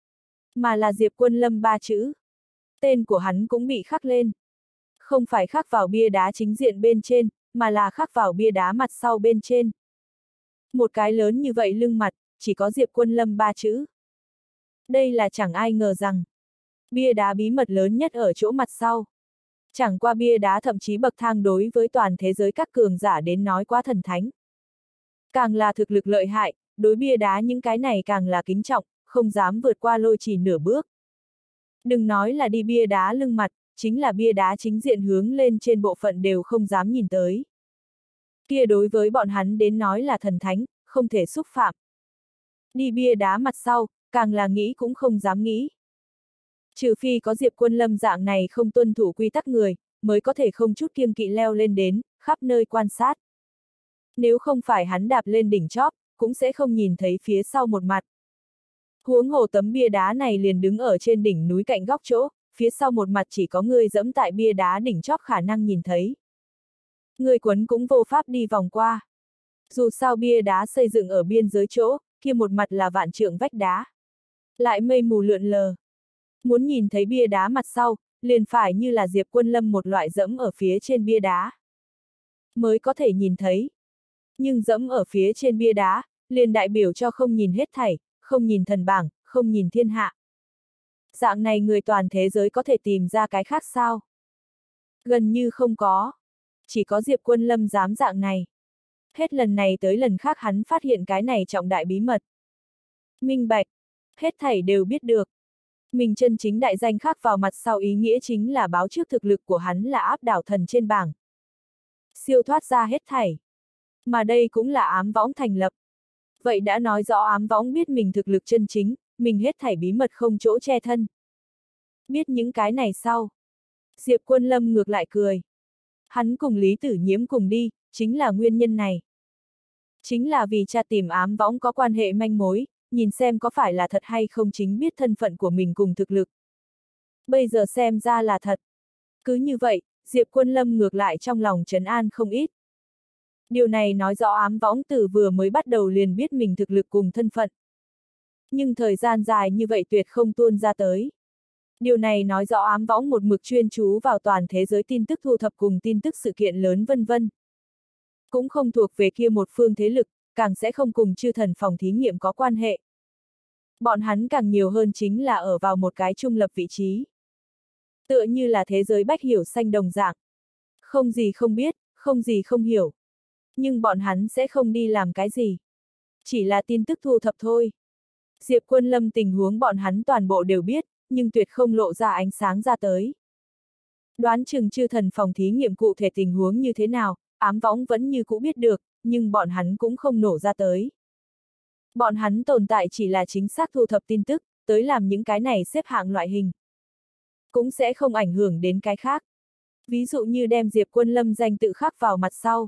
Mà là Diệp Quân Lâm ba chữ. Tên của hắn cũng bị khắc lên. Không phải khắc vào bia đá chính diện bên trên, mà là khắc vào bia đá mặt sau bên trên. Một cái lớn như vậy lưng mặt, chỉ có Diệp Quân Lâm ba chữ. Đây là chẳng ai ngờ rằng. Bia đá bí mật lớn nhất ở chỗ mặt sau. Chẳng qua bia đá thậm chí bậc thang đối với toàn thế giới các cường giả đến nói quá thần thánh. Càng là thực lực lợi hại, đối bia đá những cái này càng là kính trọng, không dám vượt qua lôi trì nửa bước. Đừng nói là đi bia đá lưng mặt, chính là bia đá chính diện hướng lên trên bộ phận đều không dám nhìn tới. Kia đối với bọn hắn đến nói là thần thánh, không thể xúc phạm. Đi bia đá mặt sau, càng là nghĩ cũng không dám nghĩ. Trừ phi có Diệp Quân Lâm dạng này không tuân thủ quy tắc người, mới có thể không chút kiêng kỵ leo lên đến, khắp nơi quan sát. Nếu không phải hắn đạp lên đỉnh chóp, cũng sẽ không nhìn thấy phía sau một mặt. Huống hồ tấm bia đá này liền đứng ở trên đỉnh núi cạnh góc chỗ, phía sau một mặt chỉ có người dẫm tại bia đá đỉnh chóp khả năng nhìn thấy. Người quấn cũng vô pháp đi vòng qua. Dù sao bia đá xây dựng ở biên giới chỗ, kia một mặt là vạn trượng vách đá. Lại mây mù lượn lờ. Muốn nhìn thấy bia đá mặt sau, liền phải như là Diệp Quân Lâm một loại dẫm ở phía trên bia đá. Mới có thể nhìn thấy. Nhưng dẫm ở phía trên bia đá, liền đại biểu cho không nhìn hết thảy, không nhìn thần bảng, không nhìn thiên hạ. Dạng này người toàn thế giới có thể tìm ra cái khác sao? Gần như không có. Chỉ có Diệp Quân Lâm dám dạng này. Hết lần này tới lần khác hắn phát hiện cái này trọng đại bí mật. Minh bạch. Hết thảy đều biết được. Mình chân chính đại danh khắc vào mặt sau ý nghĩa chính là báo trước thực lực của hắn là áp đảo thần trên bảng. Siêu thoát ra hết thảy. Mà đây cũng là ám võng thành lập. Vậy đã nói rõ ám võng biết mình thực lực chân chính, mình hết thảy bí mật không chỗ che thân. Biết những cái này sau. Diệp Quân Lâm ngược lại cười. Hắn cùng Lý Tử Nhiễm cùng đi, chính là nguyên nhân này. Chính là vì tra tìm ám võng có quan hệ manh mối, nhìn xem có phải là thật hay không chính biết thân phận của mình cùng thực lực. Bây giờ xem ra là thật. Cứ như vậy, Diệp Quân Lâm ngược lại trong lòng trấn an không ít. Điều này nói rõ ám võng từ vừa mới bắt đầu liền biết mình thực lực cùng thân phận. Nhưng thời gian dài như vậy tuyệt không tuôn ra tới. Điều này nói rõ ám võng một mực chuyên chú vào toàn thế giới tin tức thu thập cùng tin tức sự kiện lớn vân vân. Cũng không thuộc về kia một phương thế lực, càng sẽ không cùng chư thần phòng thí nghiệm có quan hệ. Bọn hắn càng nhiều hơn chính là ở vào một cái trung lập vị trí. Tựa như là thế giới bách hiểu xanh đồng dạng. Không gì không biết, không gì không hiểu. Nhưng bọn hắn sẽ không đi làm cái gì. Chỉ là tin tức thu thập thôi. Diệp Quân Lâm tình huống bọn hắn toàn bộ đều biết, nhưng tuyệt không lộ ra ánh sáng ra tới. Đoán chừng chư thần phòng thí nghiệm cụ thể tình huống như thế nào, ám võng vẫn như cũ biết được, nhưng bọn hắn cũng không nổ ra tới. Bọn hắn tồn tại chỉ là chính xác thu thập tin tức, tới làm những cái này xếp hạng loại hình. Cũng sẽ không ảnh hưởng đến cái khác. Ví dụ như đem Diệp Quân Lâm danh tự khắc vào mặt sau.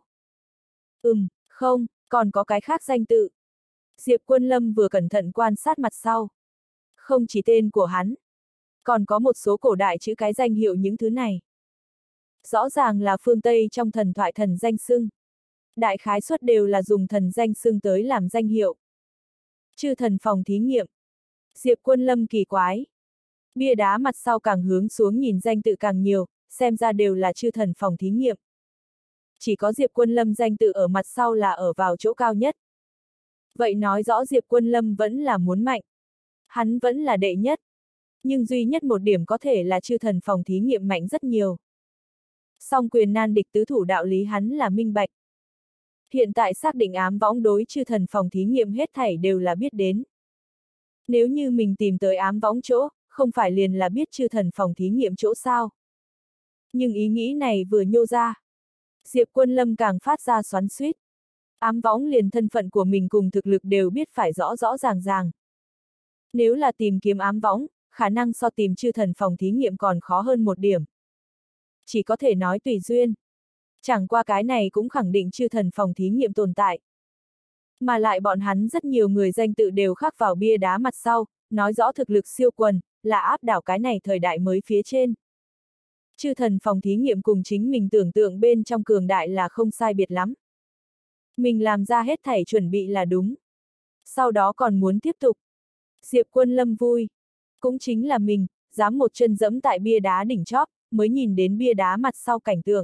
Không, còn có cái khác danh tự. Diệp Quân Lâm vừa cẩn thận quan sát mặt sau. Không chỉ tên của hắn, còn có một số cổ đại chữ cái danh hiệu những thứ này. Rõ ràng là phương Tây trong thần thoại thần danh xưng. Đại khái suất đều là dùng thần danh xưng tới làm danh hiệu. Chư thần phòng thí nghiệm. Diệp Quân Lâm kỳ quái. Bia đá mặt sau càng hướng xuống nhìn danh tự càng nhiều, xem ra đều là chư thần phòng thí nghiệm. Chỉ có Diệp Quân Lâm danh tự ở mặt sau là ở vào chỗ cao nhất. Vậy nói rõ Diệp Quân Lâm vẫn là muốn mạnh. Hắn vẫn là đệ nhất. Nhưng duy nhất một điểm có thể là chư thần phòng thí nghiệm mạnh rất nhiều. Song quyền nan địch tứ thủ đạo lý hắn là minh bạch. Hiện tại xác định ám võng đối chư thần phòng thí nghiệm hết thảy đều là biết đến. Nếu như mình tìm tới ám võng chỗ, không phải liền là biết chư thần phòng thí nghiệm chỗ sao. Nhưng ý nghĩ này vừa nhô ra. Diệp Quân Lâm càng phát ra xoắn xuýt. Ám võng liền thân phận của mình cùng thực lực đều biết phải rõ rõ ràng ràng. Nếu là tìm kiếm ám võng, khả năng so tìm chư thần phòng thí nghiệm còn khó hơn một điểm. Chỉ có thể nói tùy duyên. Chẳng qua cái này cũng khẳng định chư thần phòng thí nghiệm tồn tại. Mà lại bọn hắn rất nhiều người danh tự đều khắc vào bia đá mặt sau, nói rõ thực lực siêu quần, là áp đảo cái này thời đại mới phía trên. Chư thần phòng thí nghiệm cùng chính mình tưởng tượng bên trong cường đại là không sai biệt lắm. Mình làm ra hết thảy chuẩn bị là đúng. Sau đó còn muốn tiếp tục. Diệp Quân Lâm vui. Cũng chính là mình, dám một chân dẫm tại bia đá đỉnh chóp, mới nhìn đến bia đá mặt sau cảnh tượng.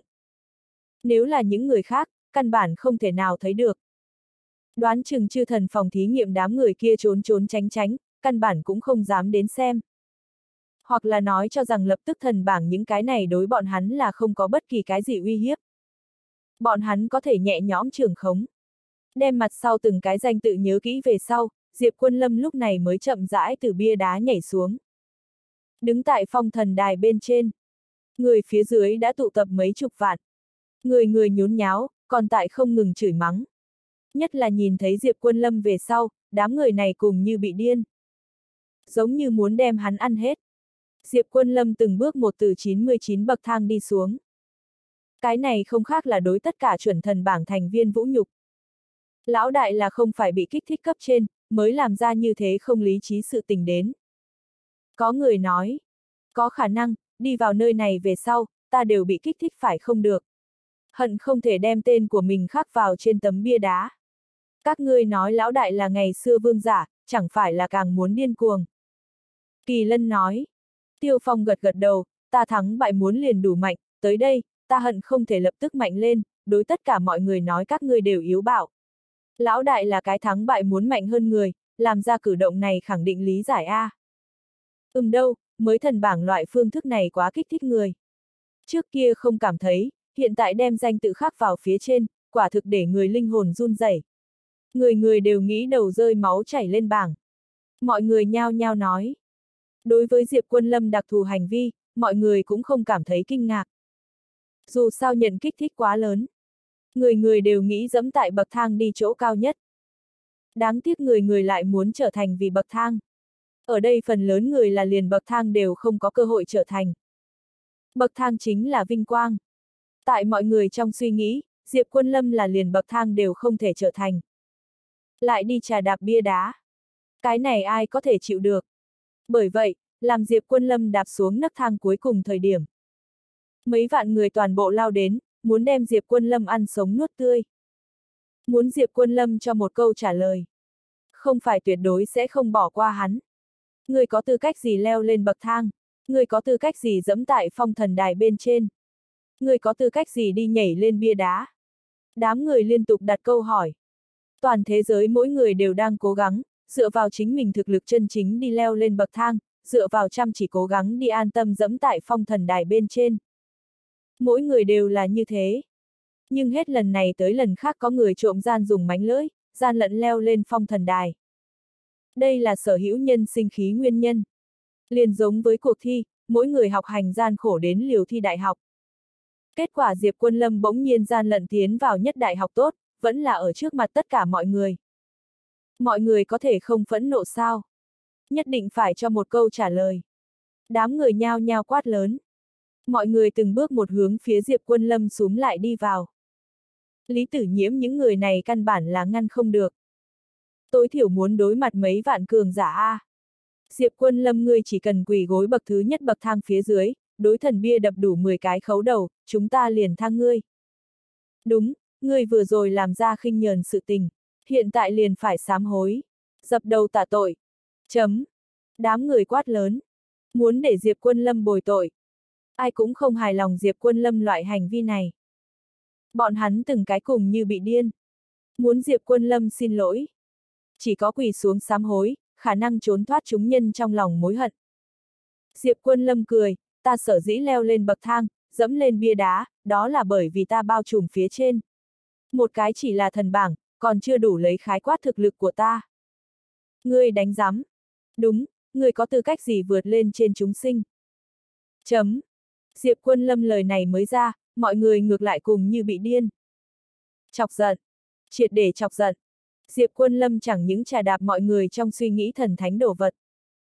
Nếu là những người khác, căn bản không thể nào thấy được. Đoán chừng chư thần phòng thí nghiệm đám người kia trốn trốn tránh tránh, căn bản cũng không dám đến xem. Hoặc là nói cho rằng lập tức thần bảng những cái này đối bọn hắn là không có bất kỳ cái gì uy hiếp. Bọn hắn có thể nhẹ nhõm trường khống. Đem mặt sau từng cái danh tự nhớ kỹ về sau, Diệp Quân Lâm lúc này mới chậm rãi từ bia đá nhảy xuống. Đứng tại phong thần đài bên trên. Người phía dưới đã tụ tập mấy chục vạn. Người người nhốn nháo, còn tại không ngừng chửi mắng. Nhất là nhìn thấy Diệp Quân Lâm về sau, đám người này cùng như bị điên. Giống như muốn đem hắn ăn hết. Diệp Quân Lâm từng bước một từ 99 bậc thang đi xuống. Cái này không khác là đối tất cả chuẩn thần bảng thành viên vũ nhục. Lão đại là không phải bị kích thích cấp trên, mới làm ra như thế không lý trí sự tình đến. Có người nói, có khả năng, đi vào nơi này về sau, ta đều bị kích thích phải không được. Hận không thể đem tên của mình khắc vào trên tấm bia đá. Các ngươi nói lão đại là ngày xưa vương giả, chẳng phải là càng muốn điên cuồng. Kỳ Lân nói, Tiêu Phong gật gật đầu, ta thắng bại muốn liền đủ mạnh, tới đây, ta hận không thể lập tức mạnh lên, đối tất cả mọi người nói các ngươi đều yếu bạo. Lão đại là cái thắng bại muốn mạnh hơn người, làm ra cử động này khẳng định lý giải a. Đâu, mới thần bảng loại phương thức này quá kích thích người. Trước kia không cảm thấy, hiện tại đem danh tự khắc vào phía trên, quả thực để người linh hồn run rẩy. Người người đều nghĩ đầu rơi máu chảy lên bảng. Mọi người nhao nhao nói. Đối với Diệp Quân Lâm đặc thù hành vi, mọi người cũng không cảm thấy kinh ngạc. Dù sao nhận kích thích quá lớn. Người người đều nghĩ dẫm tại bậc thang đi chỗ cao nhất. Đáng tiếc người người lại muốn trở thành vì bậc thang. Ở đây phần lớn người là liền bậc thang đều không có cơ hội trở thành. Bậc thang chính là vinh quang. Tại mọi người trong suy nghĩ, Diệp Quân Lâm là liền bậc thang đều không thể trở thành. Lại đi trà đạp bia đá. Cái này ai có thể chịu được. Bởi vậy, làm Diệp Quân Lâm đạp xuống nấc thang cuối cùng thời điểm. Mấy vạn người toàn bộ lao đến, muốn đem Diệp Quân Lâm ăn sống nuốt tươi. Muốn Diệp Quân Lâm cho một câu trả lời. Không phải tuyệt đối sẽ không bỏ qua hắn. Ngươi có tư cách gì leo lên bậc thang? Ngươi có tư cách gì dẫm tại phong thần đài bên trên? Ngươi có tư cách gì đi nhảy lên bia đá? Đám người liên tục đặt câu hỏi. Toàn thế giới mỗi người đều đang cố gắng, dựa vào chính mình thực lực chân chính đi leo lên bậc thang, dựa vào chăm chỉ cố gắng đi an tâm dẫm tại phong thần đài bên trên. Mỗi người đều là như thế. Nhưng hết lần này tới lần khác có người trộm gian dùng mánh lưỡi, gian lận leo lên phong thần đài. Đây là sở hữu nhân sinh khí nguyên nhân. Liền giống với cuộc thi, mỗi người học hành gian khổ đến liều thi đại học. Kết quả Diệp Quân Lâm bỗng nhiên gian lận tiến vào nhất đại học tốt, vẫn là ở trước mặt tất cả mọi người. Mọi người có thể không phẫn nộ sao? Nhất định phải cho một câu trả lời. Đám người nhao nhao quát lớn. Mọi người từng bước một hướng phía Diệp Quân Lâm xúm lại đi vào. Lý Tử Nhiễm những người này căn bản là ngăn không được. Tối thiểu muốn đối mặt mấy vạn cường giả a. Diệp Quân Lâm ngươi chỉ cần quỳ gối bậc thứ nhất bậc thang phía dưới, đối thần bia đập đủ 10 cái khấu đầu, chúng ta liền thang ngươi. Đúng, ngươi vừa rồi làm ra khinh nhờn sự tình, hiện tại liền phải sám hối. Dập đầu tạ tội. Chấm. Đám người quát lớn. Muốn để Diệp Quân Lâm bồi tội. Ai cũng không hài lòng Diệp Quân Lâm loại hành vi này. Bọn hắn từng cái cùng như bị điên. Muốn Diệp Quân Lâm xin lỗi. Chỉ có quỳ xuống sám hối, khả năng trốn thoát chúng nhân trong lòng mối hận. Diệp Quân Lâm cười, ta sở dĩ leo lên bậc thang, dẫm lên bia đá, đó là bởi vì ta bao trùm phía trên. Một cái chỉ là thần bảng, còn chưa đủ lấy khái quát thực lực của ta. Ngươi đánh giám. Đúng, ngươi có tư cách gì vượt lên trên chúng sinh? Chấm. Diệp Quân Lâm lời này mới ra, mọi người ngược lại cùng như bị điên. Chọc giận. Triệt để chọc giận. Diệp Quân Lâm chẳng những trà đạp mọi người trong suy nghĩ thần thánh đổ vật.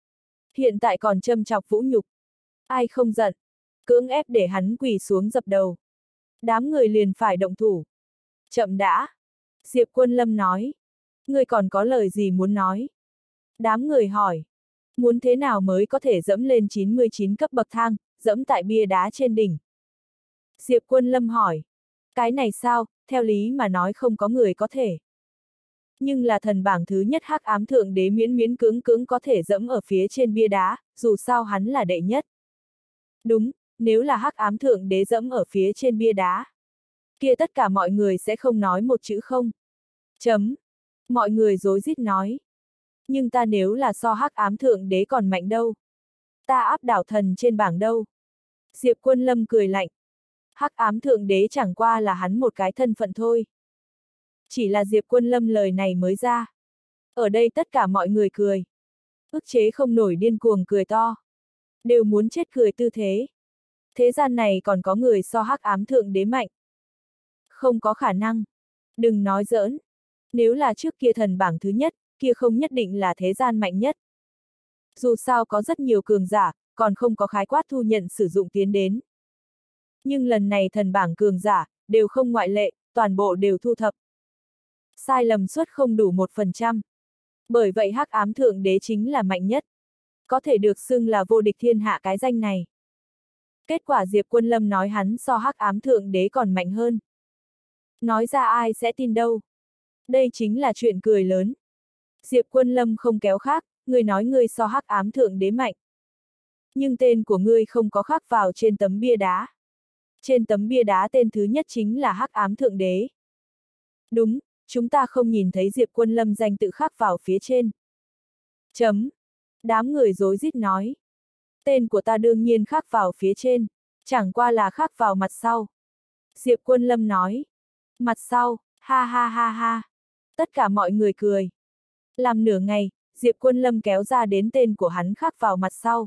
Hiện tại còn châm chọc vũ nhục. Ai không giận? Cưỡng ép để hắn quỳ xuống dập đầu. Đám người liền phải động thủ. Chậm đã. Diệp Quân Lâm nói. Ngươi còn có lời gì muốn nói? Đám người hỏi. Muốn thế nào mới có thể dẫm lên 99 cấp bậc thang, dẫm tại bia đá trên đỉnh? Diệp Quân Lâm hỏi. Cái này sao, theo lý mà nói không có người có thể. Nhưng là thần bảng thứ nhất Hắc Ám Thượng Đế miễn miễn cưỡng cưỡng có thể dẫm ở phía trên bia đá, dù sao hắn là đệ nhất. Đúng, nếu là Hắc Ám Thượng Đế dẫm ở phía trên bia đá, kia tất cả mọi người sẽ không nói một chữ không. Chấm. Mọi người rối rít nói. Nhưng ta nếu là so Hắc Ám Thượng Đế còn mạnh đâu? Ta áp đảo thần trên bảng đâu? Diệp Quân Lâm cười lạnh. Hắc Ám Thượng Đế chẳng qua là hắn một cái thân phận thôi. Chỉ là Diệp Quân Lâm lời này mới ra. Ở đây tất cả mọi người cười. Ức chế không nổi điên cuồng cười to. Đều muốn chết cười tư thế. Thế gian này còn có người so Hắc Ám Thượng Đế mạnh. Không có khả năng. Đừng nói giỡn. Nếu là trước kia thần bảng thứ nhất, kia không nhất định là thế gian mạnh nhất. Dù sao có rất nhiều cường giả, còn không có khái quát thu nhận sử dụng tiến đến. Nhưng lần này thần bảng cường giả, đều không ngoại lệ, toàn bộ đều thu thập. Sai lầm suất không đủ 1%. Bởi vậy Hắc Ám Thượng Đế chính là mạnh nhất. Có thể được xưng là vô địch thiên hạ cái danh này. Kết quả Diệp Quân Lâm nói hắn so Hắc Ám Thượng Đế còn mạnh hơn. Nói ra ai sẽ tin đâu. Đây chính là chuyện cười lớn. Diệp Quân Lâm không kéo khác, người nói ngươi so Hắc Ám Thượng Đế mạnh. Nhưng tên của ngươi không có khắc vào trên tấm bia đá. Trên tấm bia đá tên thứ nhất chính là Hắc Ám Thượng Đế. Đúng, chúng ta không nhìn thấy Diệp Quân Lâm danh tự khắc vào phía trên. Chấm. Đám người rối rít nói. Tên của ta đương nhiên khắc vào phía trên, chẳng qua là khắc vào mặt sau. Diệp Quân Lâm nói. Mặt sau, ha ha ha ha. Tất cả mọi người cười. Làm nửa ngày, Diệp Quân Lâm kéo ra đến tên của hắn khắc vào mặt sau.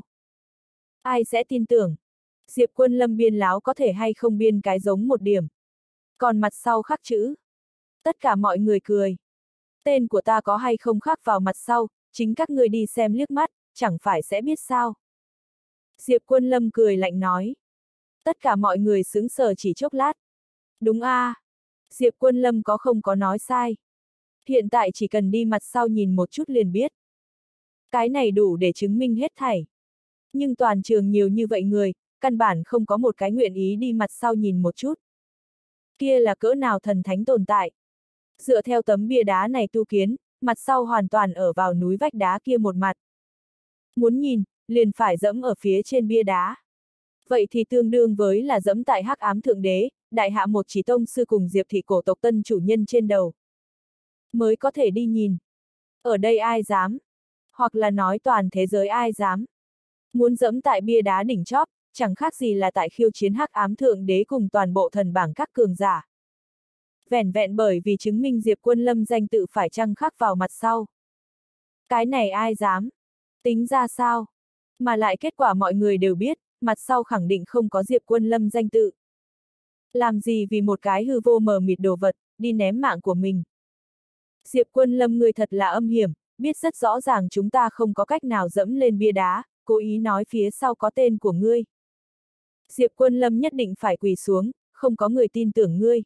Ai sẽ tin tưởng? Diệp Quân Lâm biên láo có thể hay không biên cái giống một điểm. Còn mặt sau khắc chữ. Tất cả mọi người cười. Tên của ta có hay không khắc vào mặt sau, chính các ngươi đi xem liếc mắt, chẳng phải sẽ biết sao. Diệp Quân Lâm cười lạnh nói. Tất cả mọi người sững sờ chỉ chốc lát. Đúng a. Diệp Quân Lâm có không có nói sai. Hiện tại chỉ cần đi mặt sau nhìn một chút liền biết. Cái này đủ để chứng minh hết thảy. Nhưng toàn trường nhiều như vậy người, căn bản không có một cái nguyện ý đi mặt sau nhìn một chút. Kia là cỡ nào thần thánh tồn tại. Dựa theo tấm bia đá này tu kiến, mặt sau hoàn toàn ở vào núi vách đá kia một mặt. Muốn nhìn, liền phải dẫm ở phía trên bia đá. Vậy thì tương đương với là dẫm tại Hắc Ám Thượng Đế, Đại Hạ một chỉ tông sư cùng Diệp thị cổ tộc tân chủ nhân trên đầu. Mới có thể đi nhìn. Ở đây ai dám? Hoặc là nói toàn thế giới ai dám? Muốn dẫm tại bia đá đỉnh chóp, chẳng khác gì là tại khiêu chiến Hắc Ám Thượng Đế cùng toàn bộ thần bảng các cường giả. Vẻn vẹn bởi vì chứng minh Diệp Quân Lâm danh tự phải chăng khắc vào mặt sau. Cái này ai dám? Tính ra sao? Mà lại kết quả mọi người đều biết, mặt sau khẳng định không có Diệp Quân Lâm danh tự. Làm gì vì một cái hư vô mờ mịt đồ vật, đi ném mạng của mình. Diệp Quân Lâm người thật là âm hiểm, biết rất rõ ràng chúng ta không có cách nào dẫm lên bia đá, cố ý nói phía sau có tên của ngươi. Diệp Quân Lâm nhất định phải quỳ xuống, không có người tin tưởng ngươi.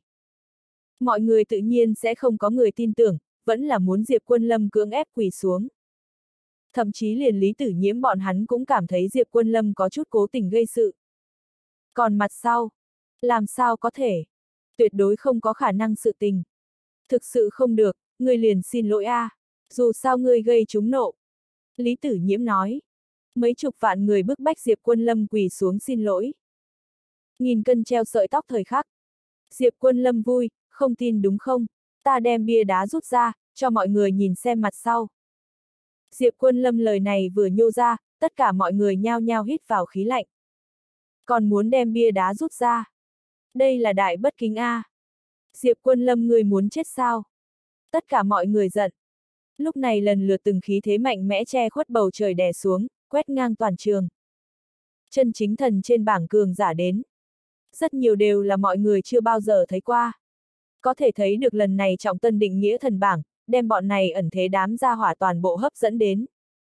Mọi người tự nhiên sẽ không có người tin tưởng, vẫn là muốn Diệp Quân Lâm cưỡng ép quỳ xuống. Thậm chí liền Lý Tử Nhiễm bọn hắn cũng cảm thấy Diệp Quân Lâm có chút cố tình gây sự. Còn mặt sau, làm sao có thể? Tuyệt đối không có khả năng sự tình. Thực sự không được, ngươi liền xin lỗi a. Dù sao ngươi gây chúng nộ. Lý Tử Nhiễm nói. Mấy chục vạn người bức bách Diệp Quân Lâm quỳ xuống xin lỗi. Nghìn cân treo sợi tóc thời khắc. Diệp Quân Lâm vui, không tin đúng không? Ta đem bia đá rút ra, cho mọi người nhìn xem mặt sau. Diệp Quân Lâm lời này vừa nhô ra, tất cả mọi người nhao nhao hít vào khí lạnh. Còn muốn đem bia đá rút ra. Đây là đại bất kính a. Diệp Quân Lâm người muốn chết sao? Tất cả mọi người giận. Lúc này lần lượt từng khí thế mạnh mẽ che khuất bầu trời đè xuống, quét ngang toàn trường. Chân chính thần trên bảng cường giả đến. Rất nhiều đều là mọi người chưa bao giờ thấy qua. Có thể thấy được lần này trọng tân định nghĩa thần bảng, đem bọn này ẩn thế đám gia hỏa toàn bộ hấp dẫn đến.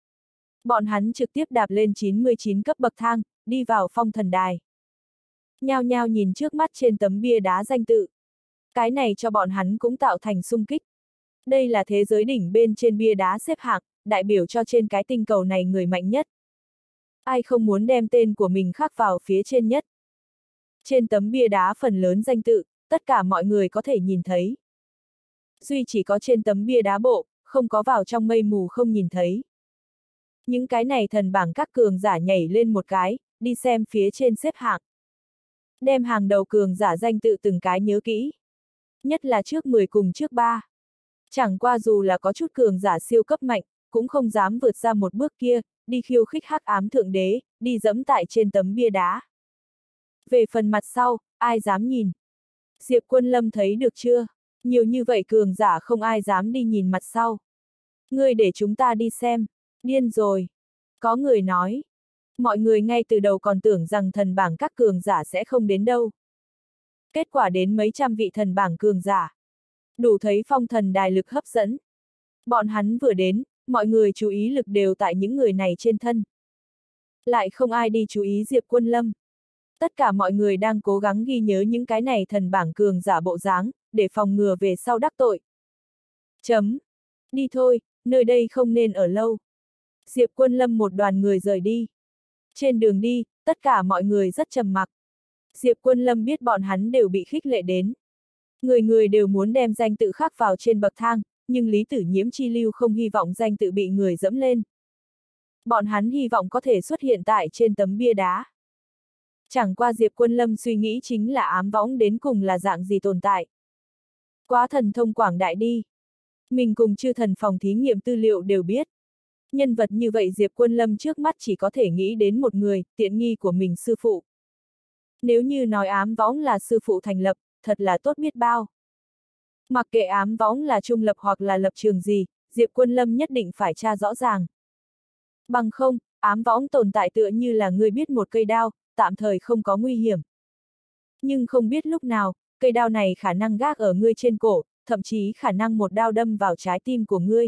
Bọn hắn trực tiếp đạp lên 99 cấp bậc thang, đi vào phong thần đài. Nhao nhao nhìn trước mắt trên tấm bia đá danh tự. Cái này cho bọn hắn cũng tạo thành xung kích. Đây là thế giới đỉnh bên trên bia đá xếp hạng, đại biểu cho trên cái tinh cầu này người mạnh nhất. Ai không muốn đem tên của mình khắc vào phía trên nhất. Trên tấm bia đá phần lớn danh tự, tất cả mọi người có thể nhìn thấy. Duy chỉ có trên tấm bia đá bộ, không có vào trong mây mù không nhìn thấy. Những cái này thần bảng các cường giả nhảy lên một cái, đi xem phía trên xếp hạng. Đem hàng đầu cường giả danh tự từng cái nhớ kỹ. Nhất là trước 10 cùng trước 3. Chẳng qua dù là có chút cường giả siêu cấp mạnh, cũng không dám vượt ra một bước kia, đi khiêu khích Hắc Ám Thượng Đế, đi dẫm tại trên tấm bia đá. Về phần mặt sau, ai dám nhìn? Diệp Quân Lâm thấy được chưa? Nhiều như vậy cường giả không ai dám đi nhìn mặt sau. Ngươi để chúng ta đi xem. Điên rồi. Có người nói. Mọi người ngay từ đầu còn tưởng rằng thần bảng các cường giả sẽ không đến đâu. Kết quả đến mấy trăm vị thần bảng cường giả. Đủ thấy phong thần đài lực hấp dẫn. Bọn hắn vừa đến, mọi người chú ý lực đều tại những người này trên thân. Lại không ai đi chú ý Diệp Quân Lâm. Tất cả mọi người đang cố gắng ghi nhớ những cái này thần bảng cường giả bộ dáng, để phòng ngừa về sau đắc tội. Chấm. Đi thôi, nơi đây không nên ở lâu. Diệp Quân Lâm một đoàn người rời đi. Trên đường đi, tất cả mọi người rất trầm mặc. Diệp Quân Lâm biết bọn hắn đều bị khích lệ đến. Người người đều muốn đem danh tự khắc vào trên bậc thang, nhưng Lý Tử Nhiễm chi lưu không hy vọng danh tự bị người dẫm lên. Bọn hắn hy vọng có thể xuất hiện tại trên tấm bia đá. Chẳng qua Diệp Quân Lâm suy nghĩ chính là ám võng đến cùng là dạng gì tồn tại. Quá thần thông quảng đại đi. Mình cùng chư thần phòng thí nghiệm tư liệu đều biết. Nhân vật như vậy Diệp Quân Lâm trước mắt chỉ có thể nghĩ đến một người, tiện nghi của mình sư phụ. Nếu như nói ám võng là sư phụ thành lập, thật là tốt biết bao. Mặc kệ ám võng là trung lập hoặc là lập trường gì, Diệp Quân Lâm nhất định phải tra rõ ràng. Bằng không, ám võng tồn tại tựa như là ngươi biết một cây đao, tạm thời không có nguy hiểm. Nhưng không biết lúc nào, cây đao này khả năng gác ở ngươi trên cổ, thậm chí khả năng một đao đâm vào trái tim của ngươi.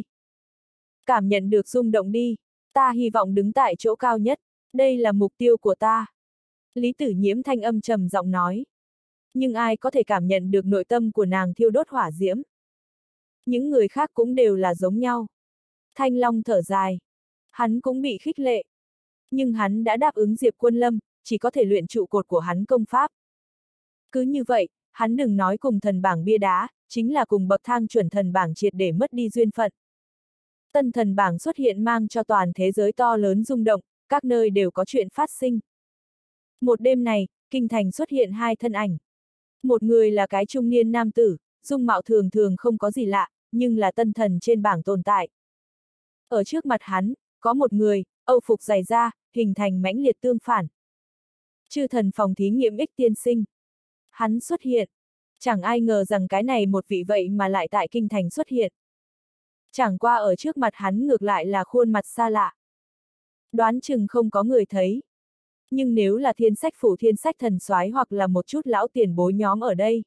Cảm nhận được rung động đi, ta hy vọng đứng tại chỗ cao nhất, đây là mục tiêu của ta. Lý Tử Nhiễm thanh âm trầm giọng nói. Nhưng ai có thể cảm nhận được nội tâm của nàng thiêu đốt hỏa diễm? Những người khác cũng đều là giống nhau. Thanh Long thở dài. Hắn cũng bị khích lệ. Nhưng hắn đã đáp ứng Diệp Quân Lâm, chỉ có thể luyện trụ cột của hắn công pháp. Cứ như vậy, hắn đừng nói cùng thần bảng bia đá, chính là cùng bậc thang chuẩn thần bảng triệt để mất đi duyên phận. Tân thần bảng xuất hiện mang cho toàn thế giới to lớn rung động, các nơi đều có chuyện phát sinh. Một đêm này, kinh thành xuất hiện hai thân ảnh. Một người là cái trung niên nam tử, dung mạo thường thường không có gì lạ, nhưng là tân thần trên bảng tồn tại. Ở trước mặt hắn, có một người, âu phục dày da, hình thành mãnh liệt tương phản. Chư thần phòng thí nghiệm Ích tiên sinh. Hắn xuất hiện. Chẳng ai ngờ rằng cái này một vị vậy mà lại tại kinh thành xuất hiện. Chẳng qua ở trước mặt hắn ngược lại là khuôn mặt xa lạ. Đoán chừng không có người thấy. Nhưng nếu là thiên sách phủ thiên sách thần soái hoặc là một chút lão tiền bối nhóm ở đây,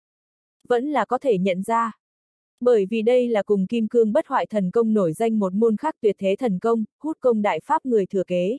vẫn là có thể nhận ra. Bởi vì đây là cùng kim cương bất hoại thần công nổi danh một môn khác tuyệt thế thần công, hút công đại pháp người thừa kế.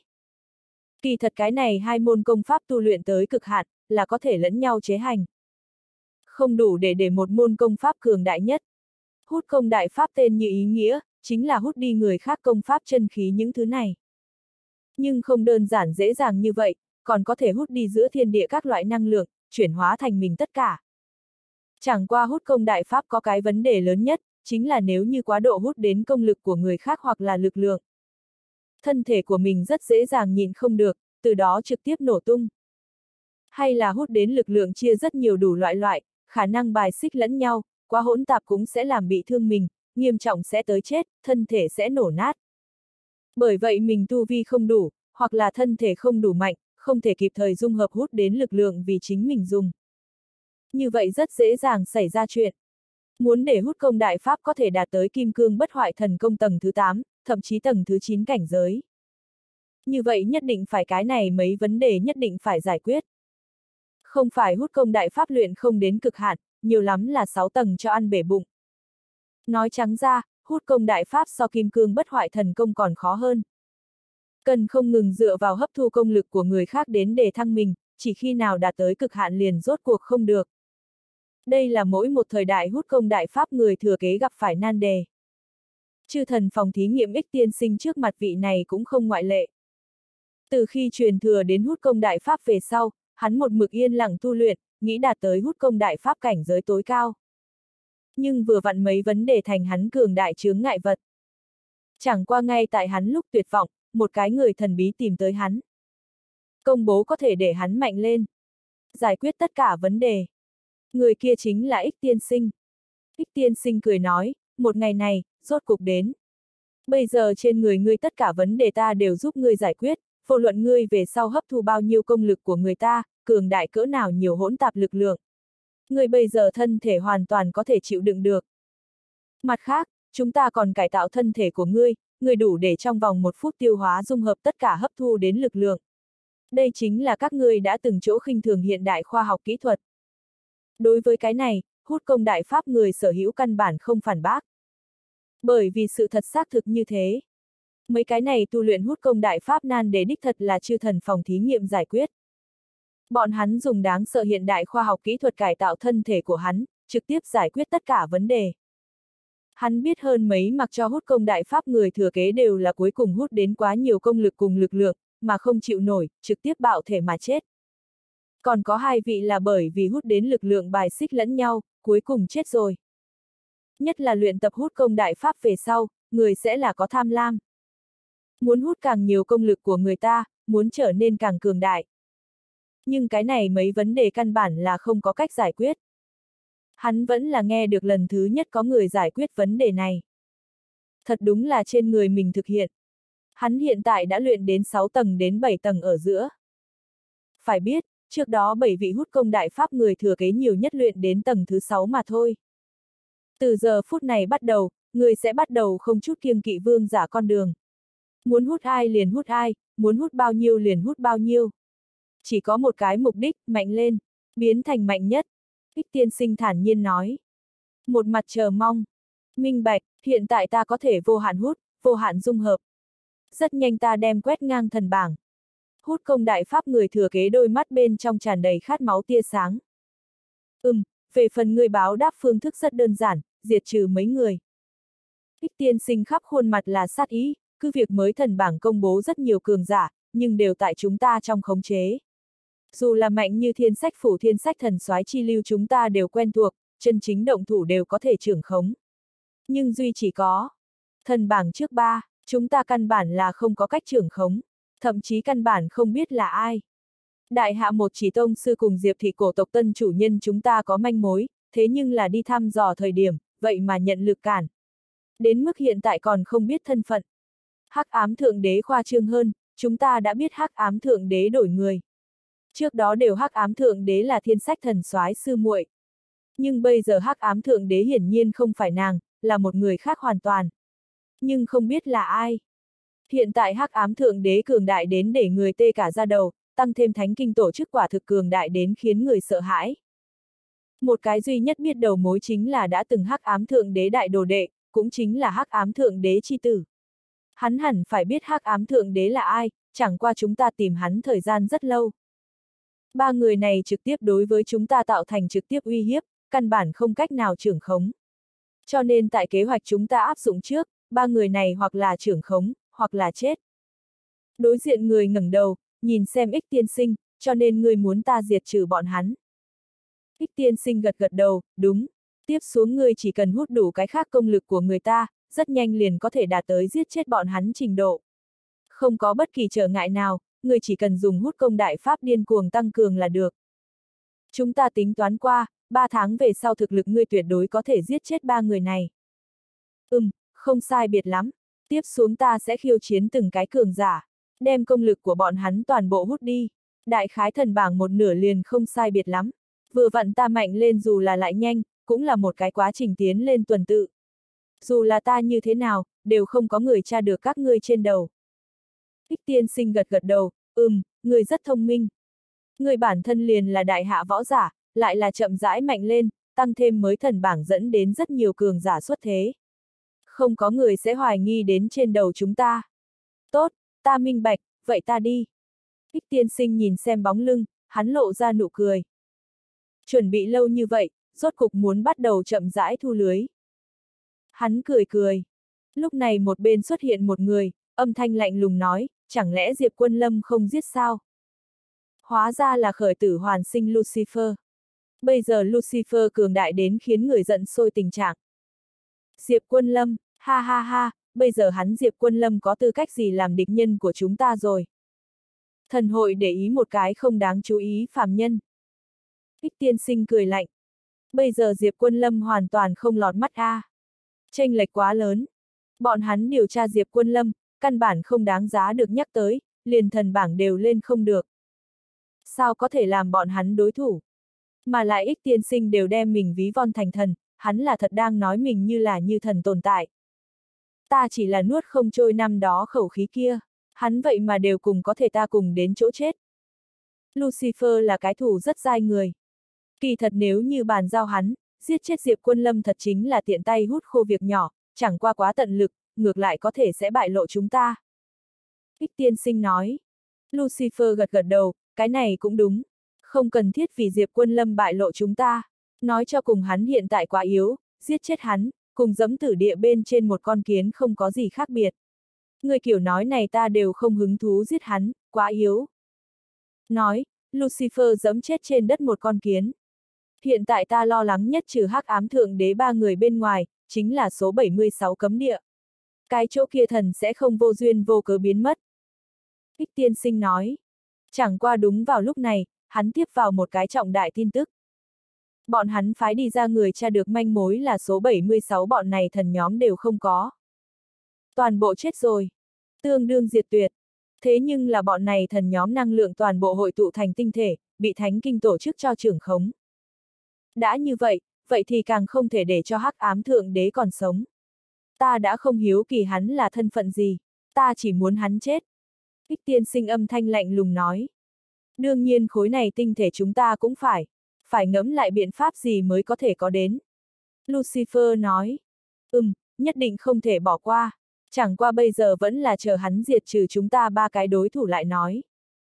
Kỳ thật cái này hai môn công pháp tu luyện tới cực hạn, là có thể lẫn nhau chế hành. Không đủ để một môn công pháp cường đại nhất. Hút công đại pháp tên như ý nghĩa, chính là hút đi người khác công pháp chân khí những thứ này. Nhưng không đơn giản dễ dàng như vậy, còn có thể hút đi giữa thiên địa các loại năng lượng, chuyển hóa thành mình tất cả. Chẳng qua hút công đại pháp có cái vấn đề lớn nhất, chính là nếu như quá độ hút đến công lực của người khác hoặc là lực lượng. Thân thể của mình rất dễ dàng nhịn không được, từ đó trực tiếp nổ tung. Hay là hút đến lực lượng chia rất nhiều đủ loại, khả năng bài xích lẫn nhau, quá hỗn tạp cũng sẽ làm bị thương mình, nghiêm trọng sẽ tới chết, thân thể sẽ nổ nát. Bởi vậy mình tu vi không đủ, hoặc là thân thể không đủ mạnh, không thể kịp thời dung hợp hút đến lực lượng vì chính mình dùng. Như vậy rất dễ dàng xảy ra chuyện. Muốn để hút công đại pháp có thể đạt tới kim cương bất hoại thần công tầng thứ 8, thậm chí tầng thứ 9 cảnh giới. Như vậy nhất định phải cái này mấy vấn đề nhất định phải giải quyết. Không phải hút công đại pháp luyện không đến cực hạn, nhiều lắm là 6 tầng cho ăn bể bụng. Nói trắng ra, hút công đại pháp so kim cương bất hoại thần công còn khó hơn. Cần không ngừng dựa vào hấp thu công lực của người khác đến để thăng mình, chỉ khi nào đạt tới cực hạn liền rốt cuộc không được. Đây là mỗi một thời đại hút công đại pháp người thừa kế gặp phải nan đề. Chư thần phòng thí nghiệm Ích tiên sinh trước mặt vị này cũng không ngoại lệ. Từ khi truyền thừa đến hút công đại pháp về sau, hắn một mực yên lặng tu luyện, nghĩ đạt tới hút công đại pháp cảnh giới tối cao. Nhưng vừa vặn mấy vấn đề thành hắn cường đại chướng ngại vật. Chẳng qua ngay tại hắn lúc tuyệt vọng, một cái người thần bí tìm tới hắn. Công bố có thể để hắn mạnh lên. Giải quyết tất cả vấn đề. Người kia chính là Ích tiên sinh. Ích tiên sinh cười nói, một ngày này, rốt cục đến. Bây giờ trên người ngươi tất cả vấn đề ta đều giúp ngươi giải quyết, vô luận ngươi về sau hấp thu bao nhiêu công lực của người ta, cường đại cỡ nào nhiều hỗn tạp lực lượng. Ngươi bây giờ thân thể hoàn toàn có thể chịu đựng được. Mặt khác, chúng ta còn cải tạo thân thể của ngươi, ngươi đủ để trong vòng 1 phút tiêu hóa dung hợp tất cả hấp thu đến lực lượng. Đây chính là các ngươi đã từng chỗ khinh thường hiện đại khoa học kỹ thuật. Đối với cái này, hút công đại pháp người sở hữu căn bản không phản bác. Bởi vì sự thật xác thực như thế. Mấy cái này tu luyện hút công đại pháp nan đề đích thật là chư thần phòng thí nghiệm giải quyết. Bọn hắn dùng đáng sợ hiện đại khoa học kỹ thuật cải tạo thân thể của hắn, trực tiếp giải quyết tất cả vấn đề. Hắn biết hơn mấy mặc cho hút công đại pháp người thừa kế đều là cuối cùng hút đến quá nhiều công lực cùng lực lượng, mà không chịu nổi, trực tiếp bạo thể mà chết. Còn có 2 vị là bởi vì hút đến lực lượng bài xích lẫn nhau, cuối cùng chết rồi. Nhất là luyện tập hút công đại pháp về sau, người sẽ là có tham lam. Muốn hút càng nhiều công lực của người ta, muốn trở nên càng cường đại. Nhưng cái này mấy vấn đề căn bản là không có cách giải quyết. Hắn vẫn là nghe được lần thứ nhất có người giải quyết vấn đề này. Thật đúng là trên người mình thực hiện. Hắn hiện tại đã luyện đến 6 tầng đến 7 tầng ở giữa. Phải biết, trước đó 7 vị hút công đại pháp người thừa kế nhiều nhất luyện đến tầng thứ 6 mà thôi. Từ giờ phút này bắt đầu, người sẽ bắt đầu không chút kiêng kỵ vương giả con đường. Muốn hút ai liền hút ai, muốn hút bao nhiêu liền hút bao nhiêu. Chỉ có một cái mục đích, mạnh lên, biến thành mạnh nhất. Ích tiên sinh thản nhiên nói. Một mặt chờ mong. Minh bạch, hiện tại ta có thể vô hạn hút, vô hạn dung hợp. Rất nhanh ta đem quét ngang thần bảng. Hút công đại pháp người thừa kế đôi mắt bên trong tràn đầy khát máu tia sáng. Về phần người báo đáp phương thức rất đơn giản, diệt trừ mấy người. Ích tiên sinh khắp khuôn mặt là sát ý, cứ việc mới thần bảng công bố rất nhiều cường giả, nhưng đều tại chúng ta trong khống chế. Dù là mạnh như thiên sách phủ thiên sách thần soái chi lưu chúng ta đều quen thuộc, chân chính động thủ đều có thể trưởng khống. Nhưng duy chỉ có thần bảng trước 3, chúng ta căn bản là không có cách trưởng khống, thậm chí căn bản không biết là ai. Đại hạ một chỉ tông sư cùng Diệp thị cổ tộc tân chủ nhân chúng ta có manh mối, thế nhưng là đi thăm dò thời điểm, vậy mà nhận lực cản. Đến mức hiện tại còn không biết thân phận. Hắc ám thượng đế khoa trương hơn, chúng ta đã biết hắc ám thượng đế đổi người. Trước đó đều hắc ám thượng đế là thiên sách thần soái sư muội. Nhưng bây giờ hắc ám thượng đế hiển nhiên không phải nàng, là một người khác hoàn toàn. Nhưng không biết là ai. Hiện tại hắc ám thượng đế cường đại đến để người tê cả da đầu, tăng thêm thánh kinh tổ chức quả thực cường đại đến khiến người sợ hãi. Một cái duy nhất biết đầu mối chính là đã từng hắc ám thượng đế đại đồ đệ, cũng chính là hắc ám thượng đế chi tử. Hắn hẳn phải biết hắc ám thượng đế là ai, chẳng qua chúng ta tìm hắn thời gian rất lâu. 3 người này trực tiếp đối với chúng ta tạo thành trực tiếp uy hiếp, căn bản không cách nào trưởng khống. Cho nên tại kế hoạch chúng ta áp dụng trước, 3 người này hoặc là trưởng khống, hoặc là chết. Đối diện người ngẩng đầu, nhìn xem Ích tiên sinh, cho nên ngươi muốn ta diệt trừ bọn hắn. Ích tiên sinh gật gật đầu, đúng. Tiếp xuống ngươi chỉ cần hút đủ cái khác công lực của người ta, rất nhanh liền có thể đạt tới giết chết bọn hắn trình độ. Không có bất kỳ trở ngại nào, ngươi chỉ cần dùng hút công đại pháp điên cuồng tăng cường là được. Chúng ta tính toán qua, 3 tháng về sau thực lực ngươi tuyệt đối có thể giết chết 3 người này. Không sai biệt lắm. Tiếp xuống ta sẽ khiêu chiến từng cái cường giả, đem công lực của bọn hắn toàn bộ hút đi. Đại khái thần bảng một nửa liền không sai biệt lắm. Vừa vặn ta mạnh lên dù là lại nhanh, cũng là một cái quá trình tiến lên tuần tự. Dù là ta như thế nào, đều không có người tra được các ngươi trên đầu. Ích tiên sinh gật gật đầu, người rất thông minh. Người bản thân liền là đại hạ võ giả, lại là chậm rãi mạnh lên, tăng thêm mới thần bảng dẫn đến rất nhiều cường giả xuất thế. Không có người sẽ hoài nghi đến trên đầu chúng ta. Tốt, ta minh bạch, vậy ta đi. Ích tiên sinh nhìn xem bóng lưng, hắn lộ ra nụ cười. Chuẩn bị lâu như vậy, rốt cục muốn bắt đầu chậm rãi thu lưới. Hắn cười cười. Lúc này một bên xuất hiện một người, âm thanh lạnh lùng nói, chẳng lẽ Diệp Quân Lâm không giết sao? Hóa ra là khởi tử hoàn sinh Lucifer. Bây giờ Lucifer cường đại đến khiến người giận sôi tình trạng. Diệp Quân Lâm, ha ha ha, bây giờ hắn Diệp Quân Lâm có tư cách gì làm địch nhân của chúng ta rồi? Thần hội để ý một cái không đáng chú ý phàm nhân. Ích tiên sinh cười lạnh. Bây giờ Diệp Quân Lâm hoàn toàn không lọt mắt a. Chênh lệch quá lớn. Bọn hắn điều tra Diệp Quân Lâm, căn bản không đáng giá được nhắc tới, liền thần bảng đều lên không được. Sao có thể làm bọn hắn đối thủ? Mà lại Ích tiên sinh đều đem mình ví von thành thần, hắn là thật đang nói mình như là như thần tồn tại. Ta chỉ là nuốt không trôi năm đó khẩu khí kia, hắn vậy mà đều cùng có thể ta cùng đến chỗ chết. Lucifer là cái thủ rất dai người. Kỳ thật nếu như bàn giao hắn, giết chết Diệp Quân Lâm thật chính là tiện tay hút khô việc nhỏ, chẳng qua quá tận lực, ngược lại có thể sẽ bại lộ chúng ta. Ích tiên sinh nói. Lucifer gật gật đầu, cái này cũng đúng. Không cần thiết vì Diệp Quân Lâm bại lộ chúng ta. Nói cho cùng hắn hiện tại quá yếu, giết chết hắn, cùng giẫm tử địa bên trên một con kiến không có gì khác biệt. Người kiểu nói này ta đều không hứng thú giết hắn, quá yếu. Nói, Lucifer giẫm chết trên đất một con kiến. Hiện tại ta lo lắng nhất trừ hắc ám thượng đế 3 người bên ngoài, chính là số 76 cấm địa. Cái chỗ kia thần sẽ không vô duyên vô cớ biến mất. Ích tiên sinh nói. Chẳng qua đúng vào lúc này, hắn tiếp vào một cái trọng đại tin tức. Bọn hắn phái đi ra người tra được manh mối là số 76 bọn này thần nhóm đều không có. Toàn bộ chết rồi. Tương đương diệt tuyệt. Thế nhưng là bọn này thần nhóm năng lượng toàn bộ hội tụ thành tinh thể, bị thánh kinh tổ chức cho trưởng khống. Đã như vậy, vậy thì càng không thể để cho hắc ám thượng đế còn sống. Ta đã không hiếu kỳ hắn là thân phận gì, ta chỉ muốn hắn chết. Ích tiên sinh âm thanh lạnh lùng nói. Đương nhiên khối này tinh thể chúng ta cũng phải ngẫm lại biện pháp gì mới có thể có đến. Lucifer nói. Nhất định không thể bỏ qua. Chẳng qua bây giờ vẫn là chờ hắn diệt trừ chúng ta 3 cái đối thủ lại nói.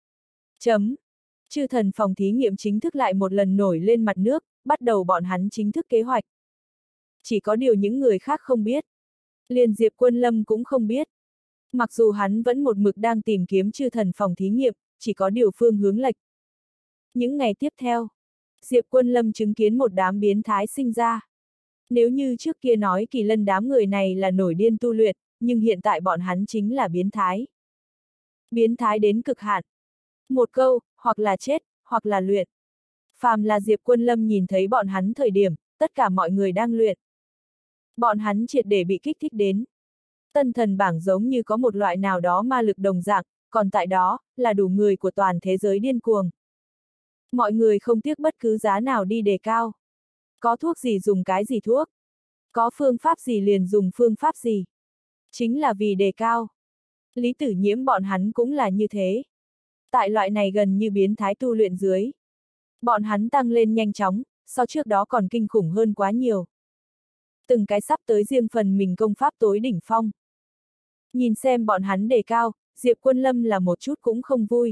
Chư thần phòng thí nghiệm chính thức lại một lần nổi lên mặt nước, bắt đầu bọn hắn chính thức kế hoạch. Chỉ có điều những người khác không biết. Liền Diệp Quân Lâm cũng không biết. Mặc dù hắn vẫn một mực đang tìm kiếm chư thần phòng thí nghiệm, chỉ có điều phương hướng lệch. Những ngày tiếp theo, Diệp Quân Lâm chứng kiến một đám biến thái sinh ra. Nếu như trước kia nói Kỳ Lân đám người này là nổi điên tu luyện, nhưng hiện tại bọn hắn chính là biến thái. Biến thái đến cực hạn. Một câu, hoặc là chết, hoặc là luyện. Phàm là Diệp Quân Lâm nhìn thấy bọn hắn thời điểm, tất cả mọi người đang luyện. Bọn hắn triệt để bị kích thích đến. Tân thần bảng giống như có một loại nào đó ma lực đồng dạng, còn tại đó, là đủ người của toàn thế giới điên cuồng. Mọi người không tiếc bất cứ giá nào đi đề cao. Có thuốc gì dùng cái gì thuốc. Có phương pháp gì liền dùng phương pháp gì. Chính là vì đề cao. Lý Tử Nhiễm bọn hắn cũng là như thế. Tại loại này gần như biến thái tu luyện dưới. Bọn hắn tăng lên nhanh chóng, so trước đó còn kinh khủng hơn quá nhiều. Từng cái sắp tới riêng phần mình công pháp tối đỉnh phong. Nhìn xem bọn hắn đề cao, Diệp Quân Lâm là một chút cũng không vui.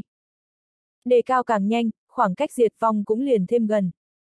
Đề cao càng nhanh, khoảng cách diệt vong cũng liền thêm gần.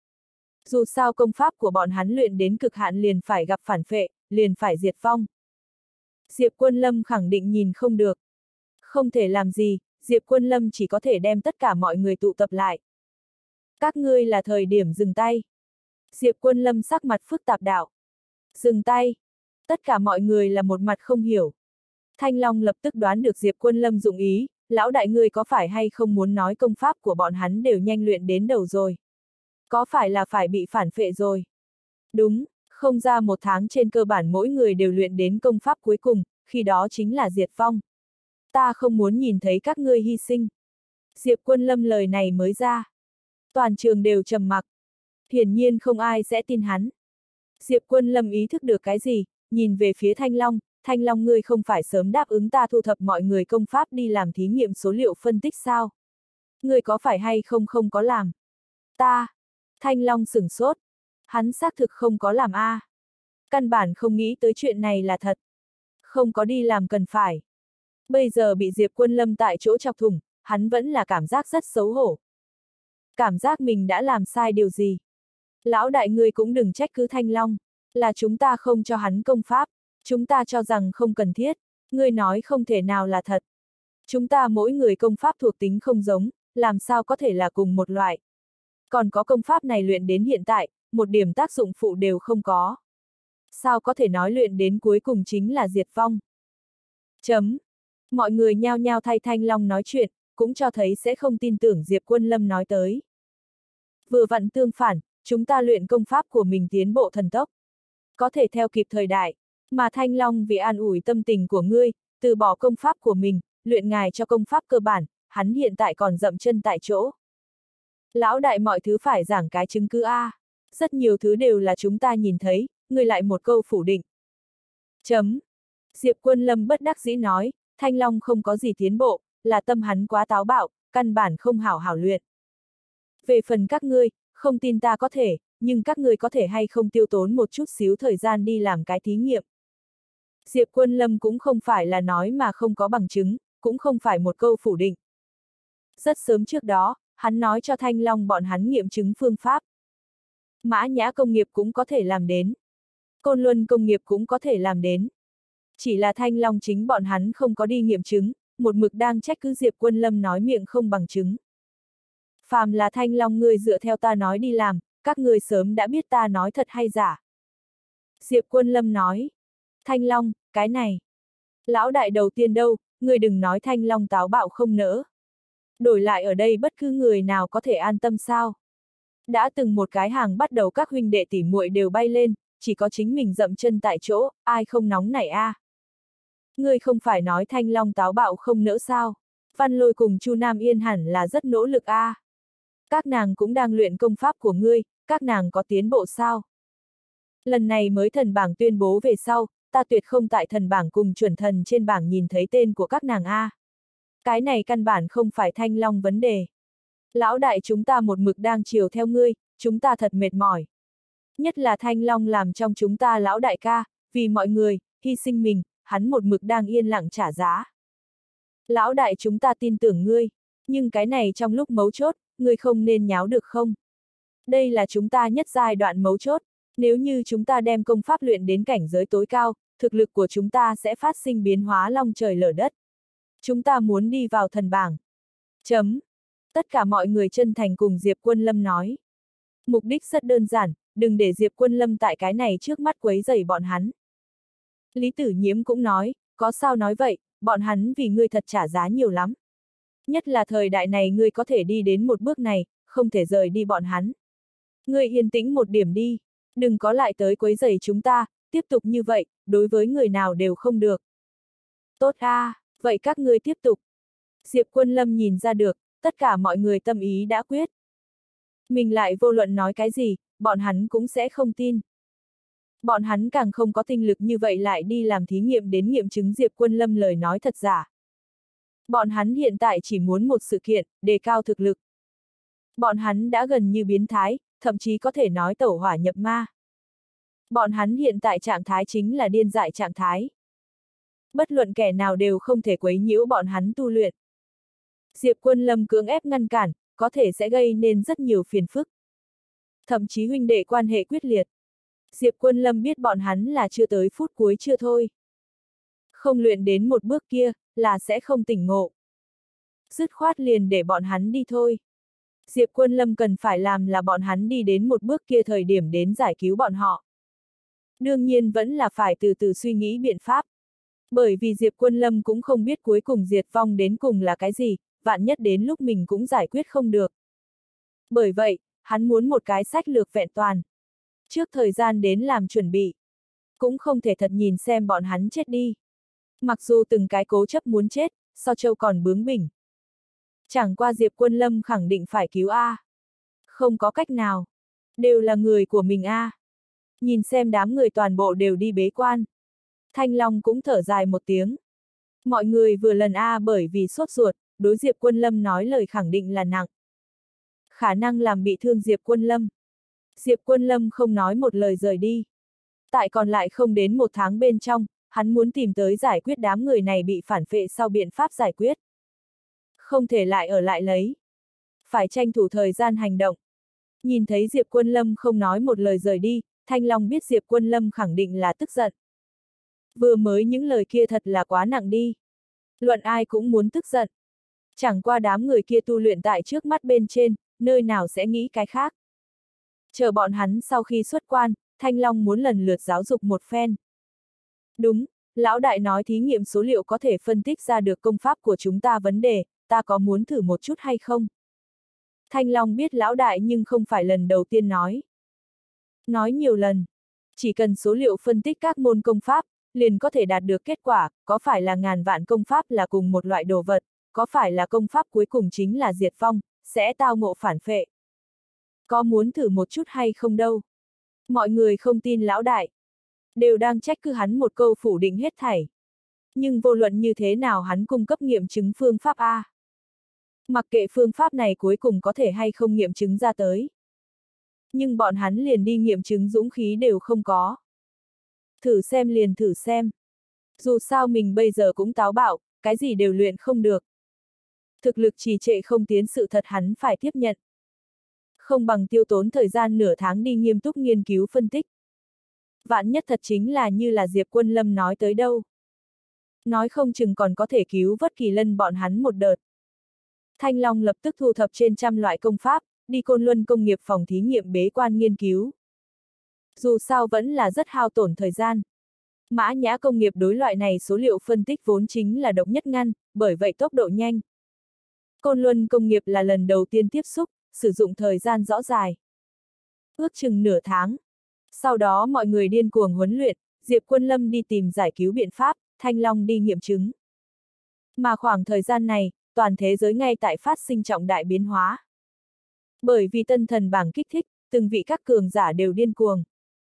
Dù sao công pháp của bọn hắn luyện đến cực hạn liền phải gặp phản phệ, liền phải diệt vong. Diệp Quân Lâm khẳng định nhìn không được. Không thể làm gì, Diệp Quân Lâm chỉ có thể đem tất cả mọi người tụ tập lại. Các ngươi là thời điểm dừng tay. Diệp Quân Lâm sắc mặt phức tạp đạo. Dừng tay. Tất cả mọi người là một mặt không hiểu. Thanh Long lập tức đoán được Diệp Quân Lâm dụng ý, lão đại ngươi có phải hay không muốn nói công pháp của bọn hắn đều nhanh luyện đến đầu rồi. Có phải là phải bị phản phệ rồi? Đúng, không ra một tháng trên cơ bản mỗi người đều luyện đến công pháp cuối cùng, khi đó chính là diệt vong. Ta không muốn nhìn thấy các ngươi hy sinh. Diệp Quân Lâm lời này mới ra. Toàn trường đều trầm mặc. Hiển nhiên không ai sẽ tin hắn. Diệp Quân Lâm ý thức được cái gì, nhìn về phía Thanh Long ngươi không phải sớm đáp ứng ta thu thập mọi người công pháp đi làm thí nghiệm số liệu phân tích sao? Ngươi có phải hay không có làm? Ta. Thanh Long sửng sốt. Hắn xác thực không có làm a. Căn bản không nghĩ tới chuyện này là thật. Không có đi làm cần phải. Bây giờ bị Diệp Quân Lâm tại chỗ chọc thủng, hắn vẫn là cảm giác rất xấu hổ. Cảm giác mình đã làm sai điều gì. Lão đại ngươi cũng đừng trách cứ Thanh Long, là chúng ta không cho hắn công pháp, chúng ta cho rằng không cần thiết, ngươi nói không thể nào là thật. Chúng ta mỗi người công pháp thuộc tính không giống, làm sao có thể là cùng một loại. Còn có công pháp này luyện đến hiện tại, một điểm tác dụng phụ đều không có. Sao có thể nói luyện đến cuối cùng chính là diệt vong? Chấm. Mọi người nhao nhao thay Thanh Long nói chuyện, cũng cho thấy sẽ không tin tưởng Diệp Quân Lâm nói tới. Vừa vặn tương phản, chúng ta luyện công pháp của mình tiến bộ thần tốc. Có thể theo kịp thời đại, mà Thanh Long vì an ủi tâm tình của ngươi, từ bỏ công pháp của mình, luyện ngài cho công pháp cơ bản, hắn hiện tại còn dậm chân tại chỗ. Lão đại mọi thứ phải giảng cái chứng cứ a. Rất nhiều thứ đều là chúng ta nhìn thấy, ngươi lại một câu phủ định. Chấm. Diệp Quân Lâm bất đắc dĩ nói, Thanh Long không có gì tiến bộ, là tâm hắn quá táo bạo, căn bản không hảo hảo luyện. Về phần các ngươi, không tin ta có thể, nhưng các ngươi có thể hay không tiêu tốn một chút xíu thời gian đi làm cái thí nghiệm. Diệp Quân Lâm cũng không phải là nói mà không có bằng chứng, cũng không phải một câu phủ định. Rất sớm trước đó, hắn nói cho Thanh Long bọn hắn nghiệm chứng phương pháp. Mã Nhã công nghiệp cũng có thể làm đến. Côn Luân công nghiệp cũng có thể làm đến. Chỉ là Thanh Long chính bọn hắn không có đi nghiệm chứng, một mực đang trách cứ Diệp Quân Lâm nói miệng không bằng chứng. Phàm là Thanh Long ngươi dựa theo ta nói đi làm, các ngươi sớm đã biết ta nói thật hay giả. Diệp Quân Lâm nói. Thanh Long, cái này. Lão đại đầu tiên đâu, ngươi đừng nói Thanh Long táo bạo không nỡ. Đổi lại ở đây bất cứ người nào có thể an tâm sao. Đã từng một cái hàng bắt đầu các huynh đệ tỉ muội đều bay lên, chỉ có chính mình dậm chân tại chỗ, ai không nóng nảy a. Ngươi không phải nói Thanh Long táo bạo không nỡ sao? Văn Lôi cùng Chu Nam Yên hẳn là rất nỗ lực a. Các nàng cũng đang luyện công pháp của ngươi, các nàng có tiến bộ sao? Lần này mới thần bảng tuyên bố về sau, ta tuyệt không tại thần bảng cùng chuẩn thần trên bảng nhìn thấy tên của các nàng a. Cái này căn bản không phải Thanh Long vấn đề. Lão đại chúng ta một mực đang chiều theo ngươi, chúng ta thật mệt mỏi. Nhất là Thanh Long làm trong chúng ta lão đại ca, vì mọi người, hy sinh mình, hắn một mực đang yên lặng trả giá. Lão đại chúng ta tin tưởng ngươi, nhưng cái này trong lúc mấu chốt, ngươi không nên nháo được không? Đây là chúng ta nhất giai đoạn mấu chốt, nếu như chúng ta đem công pháp luyện đến cảnh giới tối cao, thực lực của chúng ta sẽ phát sinh biến hóa long trời lở đất. Chúng ta muốn đi vào thần bảng. Chấm. Tất cả mọi người chân thành cùng Diệp Quân Lâm nói. Mục đích rất đơn giản, đừng để Diệp Quân Lâm tại cái này trước mắt quấy rầy bọn hắn. Lý Tử Nhiễm cũng nói, có sao nói vậy, bọn hắn vì ngươi thật trả giá nhiều lắm. Nhất là thời đại này ngươi có thể đi đến một bước này, không thể rời đi bọn hắn. Ngươi yên tĩnh một điểm đi, đừng có lại tới quấy rầy chúng ta, tiếp tục như vậy, đối với người nào đều không được. Tốt a, vậy các ngươi tiếp tục. Diệp Quân Lâm nhìn ra được, tất cả mọi người tâm ý đã quyết. Mình lại vô luận nói cái gì, bọn hắn cũng sẽ không tin. Bọn hắn càng không có tinh lực như vậy lại đi làm thí nghiệm đến nghiệm chứng Diệp Quân Lâm lời nói thật giả. Bọn hắn hiện tại chỉ muốn một sự kiện, đề cao thực lực. Bọn hắn đã gần như biến thái, thậm chí có thể nói tẩu hỏa nhập ma. Bọn hắn hiện tại trạng thái chính là điên dại trạng thái. Bất luận kẻ nào đều không thể quấy nhiễu bọn hắn tu luyện. Diệp Quân Lâm cưỡng ép ngăn cản, có thể sẽ gây nên rất nhiều phiền phức. Thậm chí huynh đệ quan hệ quyết liệt. Diệp Quân Lâm biết bọn hắn là chưa tới phút cuối chưa thôi. Không luyện đến một bước kia, là sẽ không tỉnh ngộ. Dứt khoát liền để bọn hắn đi thôi. Diệp Quân Lâm cần phải làm là bọn hắn đi đến một bước kia thời điểm đến giải cứu bọn họ. Đương nhiên vẫn là phải từ từ suy nghĩ biện pháp. Bởi vì Diệp Quân Lâm cũng không biết cuối cùng diệt vong đến cùng là cái gì, vạn nhất đến lúc mình cũng giải quyết không được. Bởi vậy, hắn muốn một cái sách lược vẹn toàn. Trước thời gian đến làm chuẩn bị. Cũng không thể thật nhìn xem bọn hắn chết đi. Mặc dù từng cái cố chấp muốn chết, so châu còn bướng bỉnh. Chẳng qua Diệp Quân Lâm khẳng định phải cứu A. Không có cách nào. Đều là người của mình A. Nhìn xem đám người toàn bộ đều đi bế quan. Thanh Long cũng thở dài một tiếng. Mọi người vừa lần A bởi vì sốt ruột, đối Diệp Quân Lâm nói lời khẳng định là nặng. Khả năng làm bị thương Diệp Quân Lâm. Diệp Quân Lâm không nói một lời rời đi. Tại còn lại không đến một tháng bên trong, hắn muốn tìm tới giải quyết đám người này bị phản phệ sau biện pháp giải quyết. Không thể lại ở lại lấy. Phải tranh thủ thời gian hành động. Nhìn thấy Diệp Quân Lâm không nói một lời rời đi, Thanh Long biết Diệp Quân Lâm khẳng định là tức giận. Vừa mới những lời kia thật là quá nặng đi. Luận ai cũng muốn tức giận. Chẳng qua đám người kia tu luyện tại trước mắt bên trên, nơi nào sẽ nghĩ cái khác. Chờ bọn hắn sau khi xuất quan, Thanh Long muốn lần lượt giáo dục một phen. Đúng, lão đại nói thí nghiệm số liệu có thể phân tích ra được công pháp của chúng ta vấn đề, ta có muốn thử một chút hay không? Thanh Long biết lão đại nhưng không phải lần đầu tiên nói. Nói nhiều lần, chỉ cần số liệu phân tích các môn công pháp, liền có thể đạt được kết quả, có phải là ngàn vạn công pháp là cùng một loại đồ vật, có phải là công pháp cuối cùng chính là diệt vong, sẽ tao ngộ phản phệ. Có muốn thử một chút hay không đâu? Mọi người không tin lão đại. Đều đang trách cứ hắn một câu phủ định hết thảy. Nhưng vô luận như thế nào hắn cung cấp nghiệm chứng phương pháp A. Mặc kệ phương pháp này cuối cùng có thể hay không nghiệm chứng ra tới. Nhưng bọn hắn liền đi nghiệm chứng dũng khí đều không có. Thử xem liền thử xem. Dù sao mình bây giờ cũng táo bạo, cái gì đều luyện không được. Thực lực trì trệ không tiến sự thật hắn phải tiếp nhận. Không bằng tiêu tốn thời gian nửa tháng đi nghiêm túc nghiên cứu phân tích. Vạn nhất thật chính là như là Diệp Quân Lâm nói tới đâu. Nói không chừng còn có thể cứu vớt Kỳ Lân bọn hắn một đợt. Thanh Long lập tức thu thập trên trăm loại công pháp, đi Côn Luân công nghiệp phòng thí nghiệm bế quan nghiên cứu. Dù sao vẫn là rất hao tổn thời gian. Mã Nhã công nghiệp đối loại này số liệu phân tích vốn chính là độc nhất ngăn, bởi vậy tốc độ nhanh. Côn Luân công nghiệp là lần đầu tiên tiếp xúc, sử dụng thời gian rõ dài. Ước chừng nửa tháng. Sau đó mọi người điên cuồng huấn luyện, Diệp Quân Lâm đi tìm giải cứu biện pháp, Thanh Long đi nghiệm chứng. Mà khoảng thời gian này, toàn thế giới ngay tại phát sinh trọng đại biến hóa. Bởi vì tân thần bảng kích thích, từng vị các cường giả đều điên cuồng.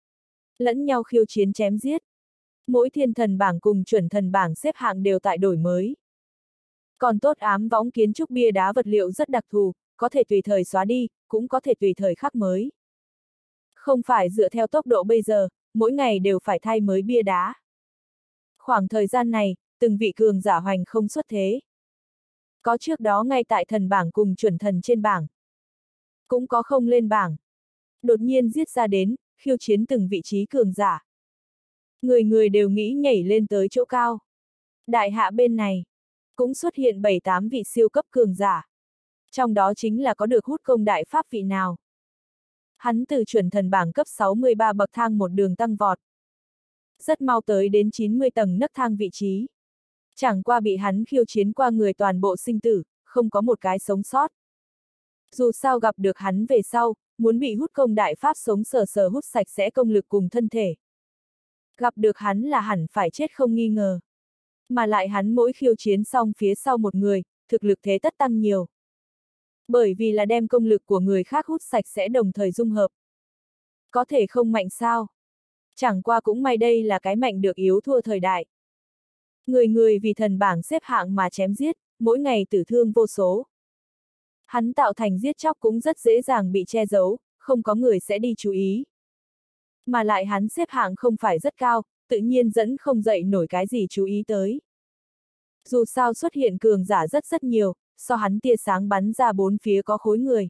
Lẫn nhau khiêu chiến chém giết. Mỗi thiên thần bảng cùng chuẩn thần bảng xếp hạng đều tại đổi mới. Còn tốt ám võng kiến trúc bia đá vật liệu rất đặc thù, có thể tùy thời xóa đi, cũng có thể tùy thời khắc mới. Không phải dựa theo tốc độ bây giờ, mỗi ngày đều phải thay mới bia đá. Khoảng thời gian này, từng vị cường giả hoành không xuất thế. Có trước đó ngay tại thần bảng cùng chuẩn thần trên bảng. Cũng có không lên bảng. Đột nhiên giết ra đến, khiêu chiến từng vị trí cường giả. Người người đều nghĩ nhảy lên tới chỗ cao. Đại hạ bên này, cũng xuất hiện 7-8 vị siêu cấp cường giả. Trong đó chính là có được hút công đại pháp vị nào. Hắn từ chuẩn thần bảng cấp 63 bậc thang một đường tăng vọt. Rất mau tới đến 90 tầng nấc thang vị trí. Chẳng qua bị hắn khiêu chiến qua người toàn bộ sinh tử, không có một cái sống sót. Dù sao gặp được hắn về sau, muốn bị hút công đại pháp sống sờ sờ hút sạch sẽ công lực cùng thân thể. Gặp được hắn là hẳn phải chết không nghi ngờ. Mà lại hắn mỗi khiêu chiến xong phía sau một người, thực lực thế tất tăng nhiều. Bởi vì là đem công lực của người khác hút sạch sẽ đồng thời dung hợp. Có thể không mạnh sao? Chẳng qua cũng may đây là cái mạnh được yếu thua thời đại. Người người vì thần bảng xếp hạng mà chém giết, mỗi ngày tử thương vô số. Hắn tạo thành giết chóc cũng rất dễ dàng bị che giấu, không có người sẽ đi chú ý. Mà lại hắn xếp hạng không phải rất cao, tự nhiên dẫn không dậy nổi cái gì chú ý tới. Dù sao xuất hiện cường giả rất nhiều, so hắn tia sáng bắn ra bốn phía có khối người.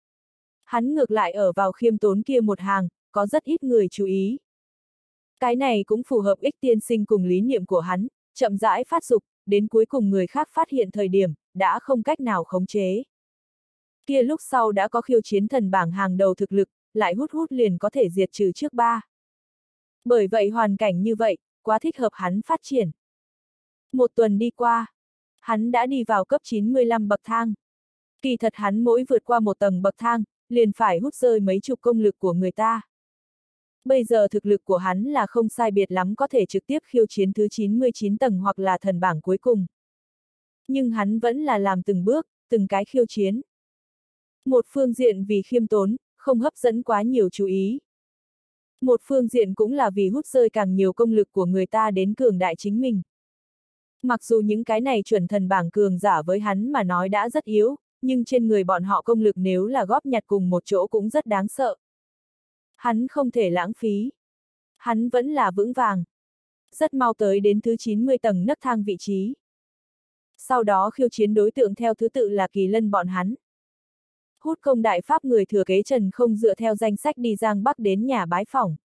Hắn ngược lại ở vào khiêm tốn kia một hàng, có rất ít người chú ý. Cái này cũng phù hợp ích tiên sinh cùng lý niệm của hắn, chậm rãi phát dục, đến cuối cùng người khác phát hiện thời điểm, đã không cách nào khống chế. Kia lúc sau đã có khiêu chiến thần bảng hàng đầu thực lực, lại hút liền có thể diệt trừ trước ba. Bởi vậy hoàn cảnh như vậy, quá thích hợp hắn phát triển. Một tuần đi qua, hắn đã đi vào cấp 95 bậc thang. Kỳ thật hắn mỗi vượt qua một tầng bậc thang, liền phải hút rơi mấy chục công lực của người ta. Bây giờ thực lực của hắn là không sai biệt lắm có thể trực tiếp khiêu chiến thứ 99 tầng hoặc là thần bảng cuối cùng. Nhưng hắn vẫn là làm từng bước, từng cái khiêu chiến. Một phương diện vì khiêm tốn, không hấp dẫn quá nhiều chú ý. Một phương diện cũng là vì hút rơi càng nhiều công lực của người ta đến cường đại chính mình. Mặc dù những cái này chuẩn thần bảng cường giả với hắn mà nói đã rất yếu, nhưng trên người bọn họ công lực nếu là góp nhặt cùng một chỗ cũng rất đáng sợ. Hắn không thể lãng phí. Hắn vẫn là vững vàng. Rất mau tới đến thứ 90 tầng nấc thang vị trí. Sau đó khiêu chiến đối tượng theo thứ tự là Kỳ Lân bọn hắn. Hút công đại pháp người thừa kế Trần không dựa theo danh sách đi Giang Bắc đến nhà bái phỏng.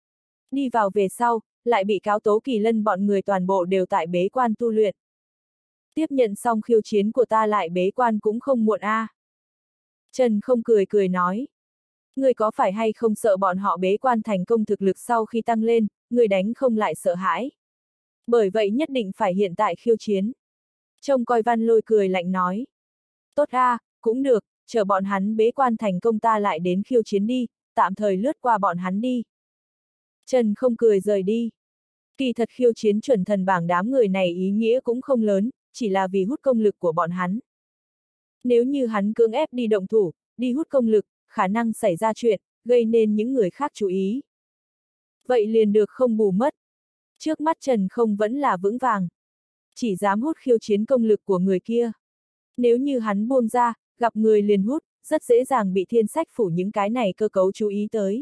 Đi vào về sau, lại bị cáo tố Kỳ Lân bọn người toàn bộ đều tại bế quan tu luyện. Tiếp nhận xong khiêu chiến của ta lại bế quan cũng không muộn a. Trần không cười nói. Người có phải hay không sợ bọn họ bế quan thành công thực lực sau khi tăng lên, người đánh không lại sợ hãi. Bởi vậy nhất định phải hiện tại khiêu chiến. Trông coi Văn Lôi cười lạnh nói. Tốt a, cũng được, chờ bọn hắn bế quan thành công ta lại đến khiêu chiến đi, tạm thời lướt qua bọn hắn đi. Trần không cười rời đi. Kỳ thật khiêu chiến chuẩn thần bảng đám người này ý nghĩa cũng không lớn, chỉ là vì hút công lực của bọn hắn. Nếu như hắn cưỡng ép đi động thủ, đi hút công lực, khả năng xảy ra chuyện, gây nên những người khác chú ý. Vậy liền được không bù mất. Trước mắt Trần không vẫn là vững vàng. Chỉ dám hút khiêu chiến công lực của người kia. Nếu như hắn buông ra, gặp người liền hút, rất dễ dàng bị thiên sách phủ những cái này cơ cấu chú ý tới.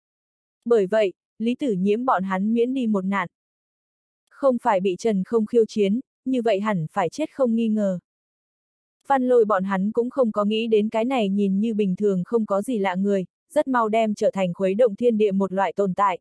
Bởi vậy, Lý Tử Nhiễm bọn hắn miễn đi một nạn. Không phải bị Trần không khiêu chiến, như vậy hẳn phải chết không nghi ngờ. Văn Lôi bọn hắn cũng không có nghĩ đến cái này nhìn như bình thường không có gì lạ người, rất mau đem trở thành khuấy động thiên địa một loại tồn tại.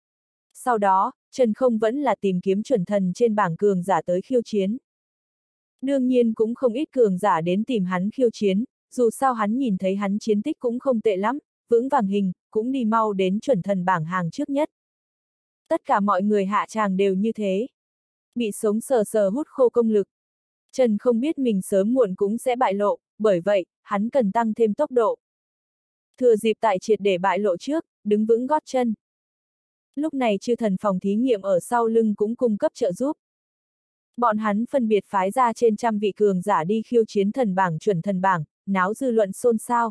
Sau đó, Trần không vẫn là tìm kiếm chuẩn thần trên bảng cường giả tới khiêu chiến. Đương nhiên cũng không ít cường giả đến tìm hắn khiêu chiến, dù sao hắn nhìn thấy hắn chiến tích cũng không tệ lắm, vững vàng hình, cũng đi mau đến chuẩn thần bảng hàng trước nhất. Tất cả mọi người hạ tràng đều như thế. Bị sống sờ sờ hút khô công lực. Trần không biết mình sớm muộn cũng sẽ bại lộ, bởi vậy, hắn cần tăng thêm tốc độ. Thừa dịp tại triệt để bại lộ trước, đứng vững gót chân. Lúc này chư thần phòng thí nghiệm ở sau lưng cũng cung cấp trợ giúp. Bọn hắn phân biệt phái ra trên trăm vị cường giả đi khiêu chiến thần bảng chuẩn thần bảng, náo dư luận xôn xao.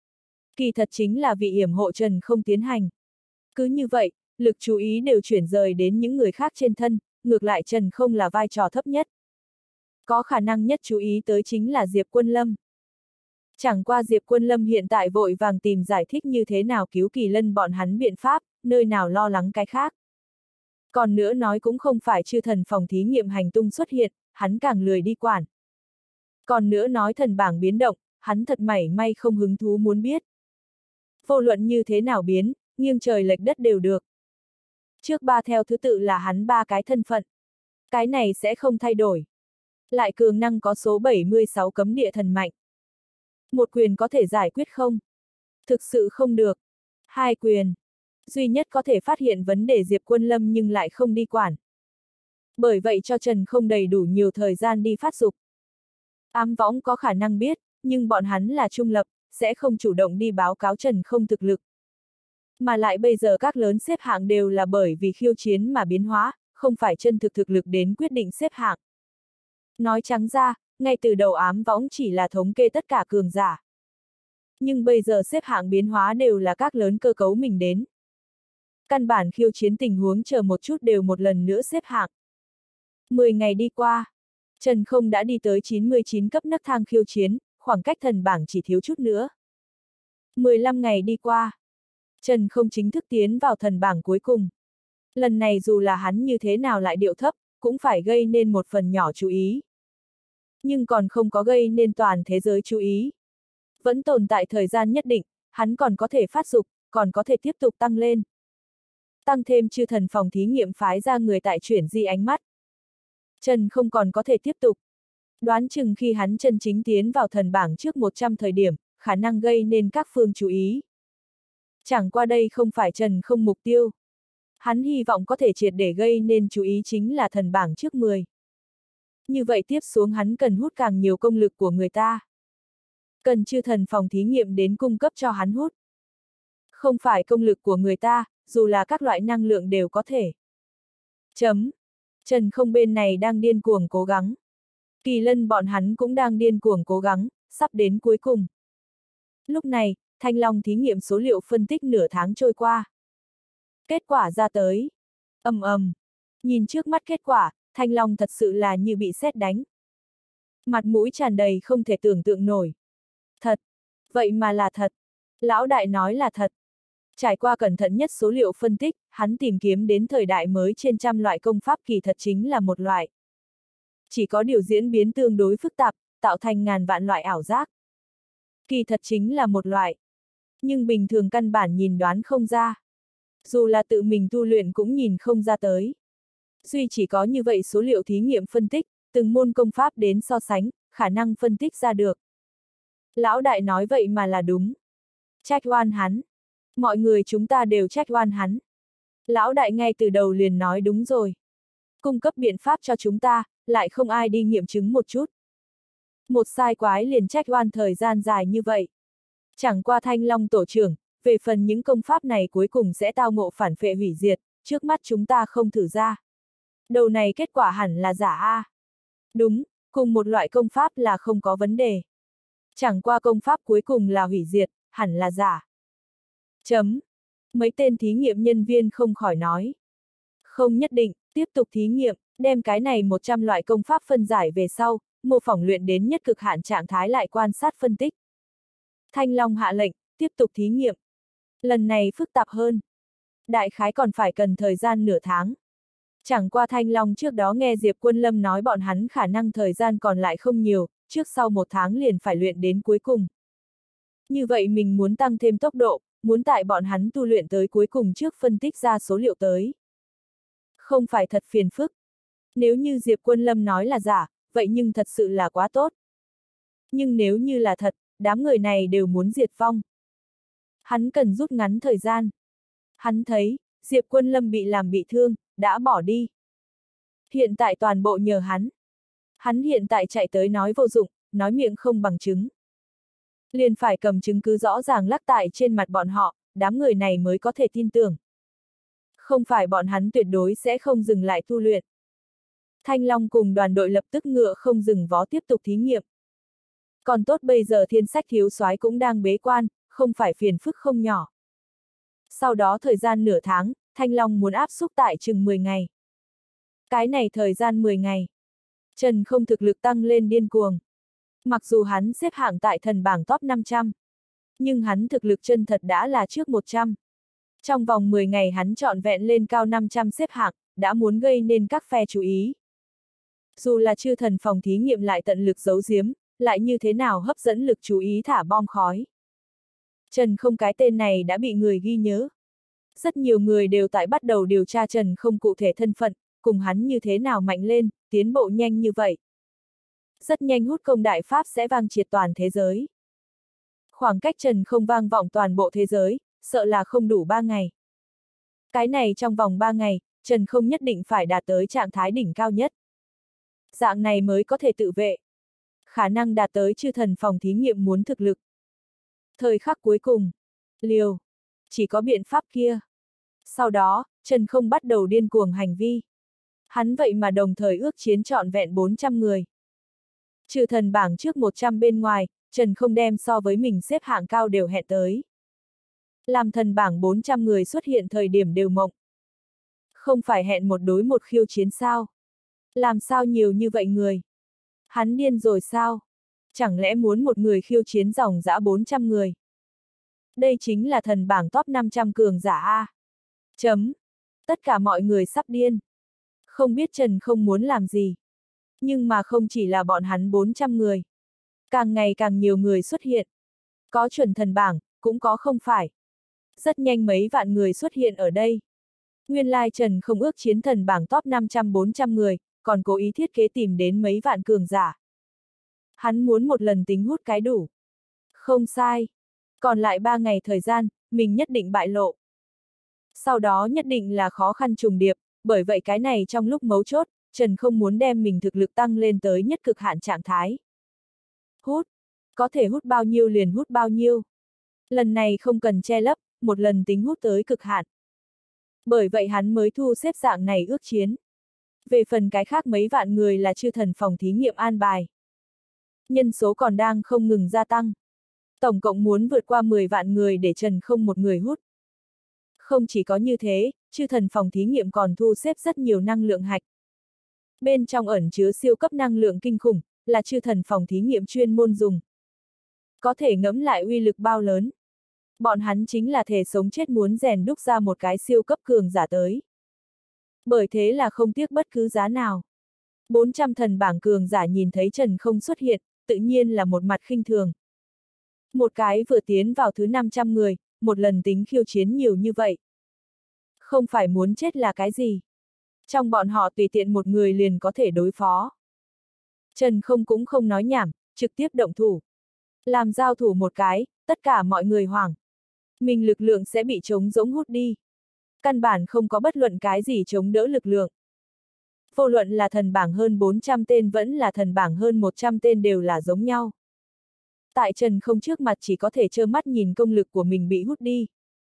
Kỳ thật chính là vì yểm hộ Trần không tiến hành. Cứ như vậy, lực chú ý đều chuyển rời đến những người khác trên thân, ngược lại Trần không là vai trò thấp nhất. Có khả năng nhất chú ý tới chính là Diệp Quân Lâm. Chẳng qua Diệp Quân Lâm hiện tại vội vàng tìm giải thích như thế nào cứu Kỳ Lân bọn hắn biện pháp, nơi nào lo lắng cái khác. Còn nữa nói cũng không phải chư thần phòng thí nghiệm hành tung xuất hiện, hắn càng lười đi quản. Còn nữa nói thần bảng biến động, hắn thật mảy may không hứng thú muốn biết. Vô luận như thế nào biến, nghiêng trời lệch đất đều được. Trước ba theo thứ tự là hắn ba cái thân phận. Cái này sẽ không thay đổi. Lại cường năng có số 76 cấm địa thần mạnh. Một quyền có thể giải quyết không? Thực sự không được. Hai quyền. Duy nhất có thể phát hiện vấn đề Diệp Quân Lâm nhưng lại không đi quản. Bởi vậy cho Trần không đầy đủ nhiều thời gian đi phát dục. Ám võng có khả năng biết, nhưng bọn hắn là trung lập, sẽ không chủ động đi báo cáo Trần không thực lực. Mà lại bây giờ các lớn xếp hạng đều là bởi vì khiêu chiến mà biến hóa, không phải chân thực thực lực đến quyết định xếp hạng. Nói trắng ra, ngay từ đầu ám võng chỉ là thống kê tất cả cường giả. Nhưng bây giờ xếp hạng biến hóa đều là các lớn cơ cấu mình đến. Căn bản khiêu chiến tình huống chờ một chút đều một lần nữa xếp hạng. 10 ngày đi qua, Trần không đã đi tới 99 cấp nấc thang khiêu chiến, khoảng cách thần bảng chỉ thiếu chút nữa. 15 ngày đi qua, Trần không chính thức tiến vào thần bảng cuối cùng. Lần này dù là hắn như thế nào lại điệu thấp, cũng phải gây nên một phần nhỏ chú ý. Nhưng còn không có gây nên toàn thế giới chú ý. Vẫn tồn tại thời gian nhất định, hắn còn có thể phát dục, còn có thể tiếp tục tăng lên. Tăng thêm chư thần phòng thí nghiệm phái ra người tại chuyển di ánh mắt. Trần không còn có thể tiếp tục. Đoán chừng khi hắn chân chính tiến vào thần bảng trước 100 thời điểm, khả năng gây nên các phương chú ý. Chẳng qua đây không phải Trần không mục tiêu. Hắn hy vọng có thể triệt để gây nên chú ý chính là thần bảng trước 10. Như vậy tiếp xuống hắn cần hút càng nhiều công lực của người ta. Cần chư thần phòng thí nghiệm đến cung cấp cho hắn hút. Không phải công lực của người ta, dù là các loại năng lượng đều có thể. Trần không bên này đang điên cuồng cố gắng. Kỳ Lân bọn hắn cũng đang điên cuồng cố gắng, sắp đến cuối cùng. Lúc này, Thanh Long thí nghiệm số liệu phân tích nửa tháng trôi qua. Kết quả ra tới. Nhìn trước mắt kết quả, Thanh Long thật sự là như bị sét đánh. Mặt mũi tràn đầy không thể tưởng tượng nổi. Thật. Vậy mà là thật. Lão đại nói là thật. Trải qua cẩn thận nhất số liệu phân tích, hắn tìm kiếm đến thời đại mới trên trăm loại công pháp kỳ thật chính là một loại. Chỉ có điều diễn biến tương đối phức tạp, tạo thành ngàn vạn loại ảo giác. Kỳ thật chính là một loại. Nhưng bình thường căn bản nhìn đoán không ra. Dù là tự mình tu luyện cũng nhìn không ra tới. Duy chỉ có như vậy số liệu thí nghiệm phân tích, từng môn công pháp đến so sánh, khả năng phân tích ra được. Lão đại nói vậy mà là đúng. Trách oan hắn. Mọi người chúng ta đều trách oan hắn. Lão đại ngay từ đầu liền nói đúng rồi. Cung cấp biện pháp cho chúng ta, lại không ai đi nghiệm chứng một chút. Một sai quái liền trách oan thời gian dài như vậy. Chẳng qua Thanh Long tổ trưởng, về phần những công pháp này cuối cùng sẽ tao ngộ phản phệ hủy diệt, trước mắt chúng ta không thử ra. Đầu này kết quả hẳn là giả a. Đúng, cùng một loại công pháp là không có vấn đề. Chẳng qua công pháp cuối cùng là hủy diệt, hẳn là giả. Mấy tên thí nghiệm nhân viên không khỏi nói. Không nhất định, tiếp tục thí nghiệm, đem cái này 100 loại công pháp phân giải về sau, mô phỏng luyện đến nhất cực hạn trạng thái lại quan sát phân tích. Thanh Long hạ lệnh, tiếp tục thí nghiệm. Lần này phức tạp hơn. Đại khái còn phải cần thời gian nửa tháng. Chẳng qua Thanh Long trước đó nghe Diệp Quân Lâm nói bọn hắn khả năng thời gian còn lại không nhiều, trước sau 1 tháng liền phải luyện đến cuối cùng. Như vậy mình muốn tăng thêm tốc độ, muốn tại bọn hắn tu luyện tới cuối cùng trước phân tích ra số liệu tới. Không phải thật phiền phức. Nếu như Diệp Quân Lâm nói là giả, vậy nhưng thật sự là quá tốt. Nhưng nếu như là thật, đám người này đều muốn diệt vong. Hắn cần rút ngắn thời gian. Hắn thấy, Diệp Quân Lâm bị làm bị thương, đã bỏ đi. Hiện tại toàn bộ nhờ hắn. Hắn hiện tại chạy tới nói vô dụng, nói miệng không bằng chứng. Liền phải cầm chứng cứ rõ ràng lắc tại trên mặt bọn họ, đám người này mới có thể tin tưởng. Không phải bọn hắn tuyệt đối sẽ không dừng lại tu luyện. Thanh Long cùng đoàn đội lập tức ngựa không dừng vó tiếp tục thí nghiệm. Còn tốt bây giờ Thiên Sách thiếu soái cũng đang bế quan, không phải phiền phức không nhỏ. Sau đó thời gian nửa tháng, Thanh Long muốn áp xúc tại chừng 10 ngày. Cái này thời gian 10 ngày. Trần không thực lực tăng lên điên cuồng. Mặc dù hắn xếp hạng tại thần bảng top 500, nhưng hắn thực lực chân thật đã là trước 100. Trong vòng 10 ngày hắn trọn vẹn lên cao 500 xếp hạng, đã muốn gây nên các phe chú ý. Dù là chư thần phòng thí nghiệm lại tận lực giấu giếm, lại như thế nào hấp dẫn lực chú ý thả bom khói. Trần không cái tên này đã bị người ghi nhớ. Rất nhiều người đều tại bắt đầu điều tra Trần không cụ thể thân phận, cùng hắn như thế nào mạnh lên, tiến bộ nhanh như vậy. Rất nhanh hút công đại pháp sẽ vang triệt toàn thế giới. Khoảng cách Trần Không vang vọng toàn bộ thế giới, sợ là không đủ 3 ngày. Cái này trong vòng 3 ngày, Trần Không nhất định phải đạt tới trạng thái đỉnh cao nhất. Dạng này mới có thể tự vệ. Khả năng đạt tới chư thần phòng thí nghiệm muốn thực lực. Thời khắc cuối cùng, liều, chỉ có biện pháp kia. Sau đó, Trần Không bắt đầu điên cuồng hành vi. Hắn vậy mà đồng thời ước chiến trọn vẹn 400 người. Trừ thần bảng trước 100 bên ngoài, Trần Không đem so với mình xếp hạng cao đều hẹn tới. Làm thần bảng 400 người xuất hiện thời điểm đều mộng. Không phải hẹn một đối một khiêu chiến sao? Làm sao nhiều như vậy người? Hắn điên rồi sao? Chẳng lẽ muốn một người khiêu chiến dòng dã 400 người? Đây chính là thần bảng top 500 cường giả A. Chấm. Tất cả mọi người sắp điên. Không biết Trần Không muốn làm gì. Nhưng mà không chỉ là bọn hắn 400 người. Càng ngày càng nhiều người xuất hiện. Có chuẩn thần bảng, cũng có không phải. Rất nhanh mấy vạn người xuất hiện ở đây. Nguyên lai Trần Không ước chiến thần bảng top 500-400 người, còn cố ý thiết kế tìm đến mấy vạn cường giả. Hắn muốn một lần tính hút cái đủ. Không sai. Còn lại 3 ngày thời gian, mình nhất định bại lộ. Sau đó nhất định là khó khăn trùng điệp, bởi vậy cái này trong lúc mấu chốt, Trần Không muốn đem mình thực lực tăng lên tới nhất cực hạn trạng thái. Hút. Có thể hút bao nhiêu liền hút bao nhiêu. Lần này không cần che lấp, một lần tính hút tới cực hạn. Bởi vậy hắn mới thu xếp dạng này ước chiến. Về phần cái khác mấy vạn người là chư thần phòng thí nghiệm an bài. Nhân số còn đang không ngừng gia tăng. Tổng cộng muốn vượt qua 10 vạn người để Trần Không một người hút. Không chỉ có như thế, chư thần phòng thí nghiệm còn thu xếp rất nhiều năng lượng hạch. Bên trong ẩn chứa siêu cấp năng lượng kinh khủng, là chư thần phòng thí nghiệm chuyên môn dùng. Có thể ngẫm lại uy lực bao lớn. Bọn hắn chính là thể sống chết muốn rèn đúc ra một cái siêu cấp cường giả tới. Bởi thế là không tiếc bất cứ giá nào. 400 thần bảng cường giả nhìn thấy Trần Không xuất hiện, tự nhiên là một mặt khinh thường. Một cái vừa tiến vào thứ 500 người, một lần tính khiêu chiến nhiều như vậy. Không phải muốn chết là cái gì. Trong bọn họ tùy tiện một người liền có thể đối phó. Trần Không cũng không nói nhảm, trực tiếp động thủ. Làm giao thủ một cái, tất cả mọi người hoảng. Mình lực lượng sẽ bị trống rỗng hút đi. Căn bản không có bất luận cái gì chống đỡ lực lượng. Vô luận là thần bảng hơn 400 tên vẫn là thần bảng hơn 100 tên đều là giống nhau. Tại Trần Không trước mặt chỉ có thể trơ mắt nhìn công lực của mình bị hút đi.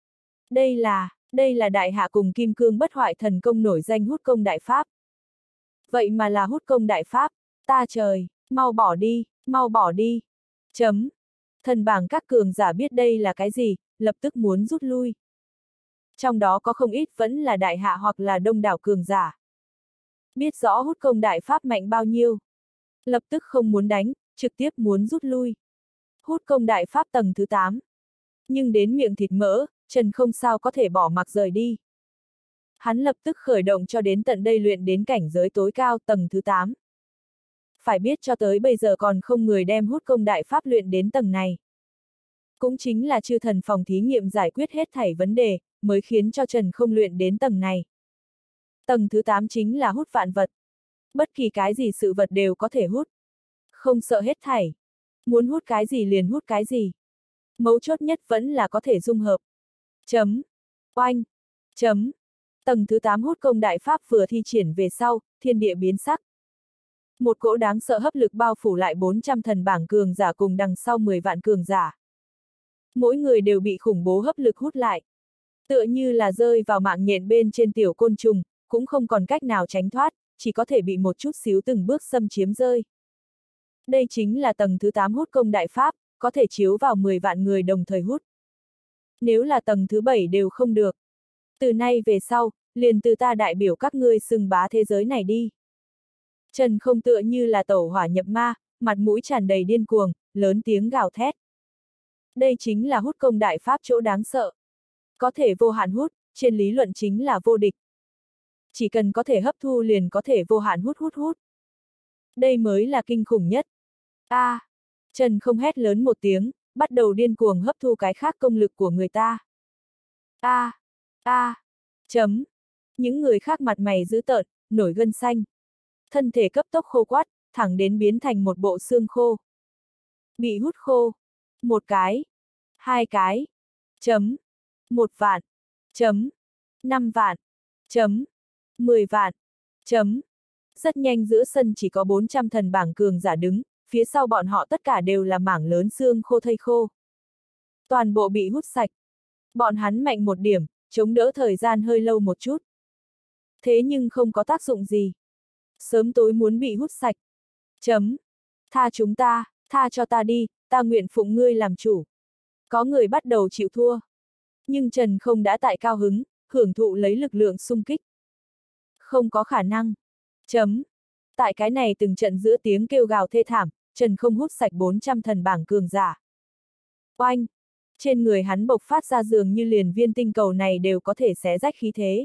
Đây là đại hạ cùng kim cương bất hoại thần công nổi danh hút công đại pháp. Vậy mà là hút công đại pháp, ta trời, mau bỏ đi. Chấm. Thần bảng các cường giả biết đây là cái gì, lập tức muốn rút lui. Trong đó có không ít vẫn là đại hạ hoặc là đông đảo cường giả. Biết rõ hút công đại pháp mạnh bao nhiêu. Lập tức không muốn đánh, trực tiếp muốn rút lui. Hút công đại pháp tầng thứ 8. Nhưng đến miệng thịt mỡ, Trần Không sao có thể bỏ mặc rời đi. Hắn lập tức khởi động cho đến tận đây luyện đến cảnh giới tối cao tầng thứ 8. Phải biết cho tới bây giờ còn không người đem hút công đại pháp luyện đến tầng này. Cũng chính là chư thần phòng thí nghiệm giải quyết hết thảy vấn đề, mới khiến cho Trần Không luyện đến tầng này. Tầng thứ 8 chính là hút vạn vật. Bất kỳ cái gì sự vật đều có thể hút. Không sợ hết thảy. Muốn hút cái gì liền hút cái gì. Mấu chốt nhất vẫn là có thể dung hợp. Chấm. Oanh. Chấm. Tầng thứ 8 hút công đại pháp vừa thi triển về sau, thiên địa biến sắc. Một cỗ đáng sợ hấp lực bao phủ lại 400 thần bảng cường giả cùng đằng sau 10 vạn cường giả. Mỗi người đều bị khủng bố hấp lực hút lại. Tựa như là rơi vào mạng nhện bên trên tiểu côn trùng, cũng không còn cách nào tránh thoát, chỉ có thể bị một chút xíu từng bước xâm chiếm rơi. Đây chính là tầng thứ 8 hút công đại pháp, có thể chiếu vào 10 vạn người đồng thời hút. Nếu là tầng thứ 7 đều không được. Từ nay về sau, liền từ ta đại biểu các ngươi xưng bá thế giới này đi. Trần Không tựa như là tẩu hỏa nhập ma, mặt mũi tràn đầy điên cuồng, lớn tiếng gào thét. Đây chính là hút công đại pháp chỗ đáng sợ. Có thể vô hạn hút, trên lý luận chính là vô địch. Chỉ cần có thể hấp thu liền có thể vô hạn hút. Đây mới là kinh khủng nhất. Trần Không hét lớn một tiếng, bắt đầu điên cuồng hấp thu cái khác công lực của người ta. Chấm. Những người khác mặt mày dữ tợn, nổi gân xanh. Thân thể cấp tốc khô quắt, thẳng đến biến thành một bộ xương khô. Bị hút khô. Một cái, 2 cái. Chấm. 1 vạn. Chấm. 5 vạn. Chấm. 10 vạn. Chấm. Rất nhanh giữa sân chỉ có 400 thần bảng cường giả đứng, phía sau bọn họ tất cả đều là mảng lớn xương khô thây khô. Toàn bộ bị hút sạch. Bọn hắn mạnh một điểm, chống đỡ thời gian hơi lâu một chút. Thế nhưng không có tác dụng gì. Sớm tối muốn bị hút sạch. Chấm. Tha chúng ta, tha cho ta đi, ta nguyện phụng ngươi làm chủ. Có người bắt đầu chịu thua. Nhưng Trần Không đã tại cao hứng, hưởng thụ lấy lực lượng xung kích. Không có khả năng. Chấm. Tại cái này từng trận giữa tiếng kêu gào thê thảm, Trần Không hút sạch 400 thần bảng cường giả. Oanh! Trên người hắn bộc phát ra dường như liền viên tinh cầu này đều có thể xé rách khí thế.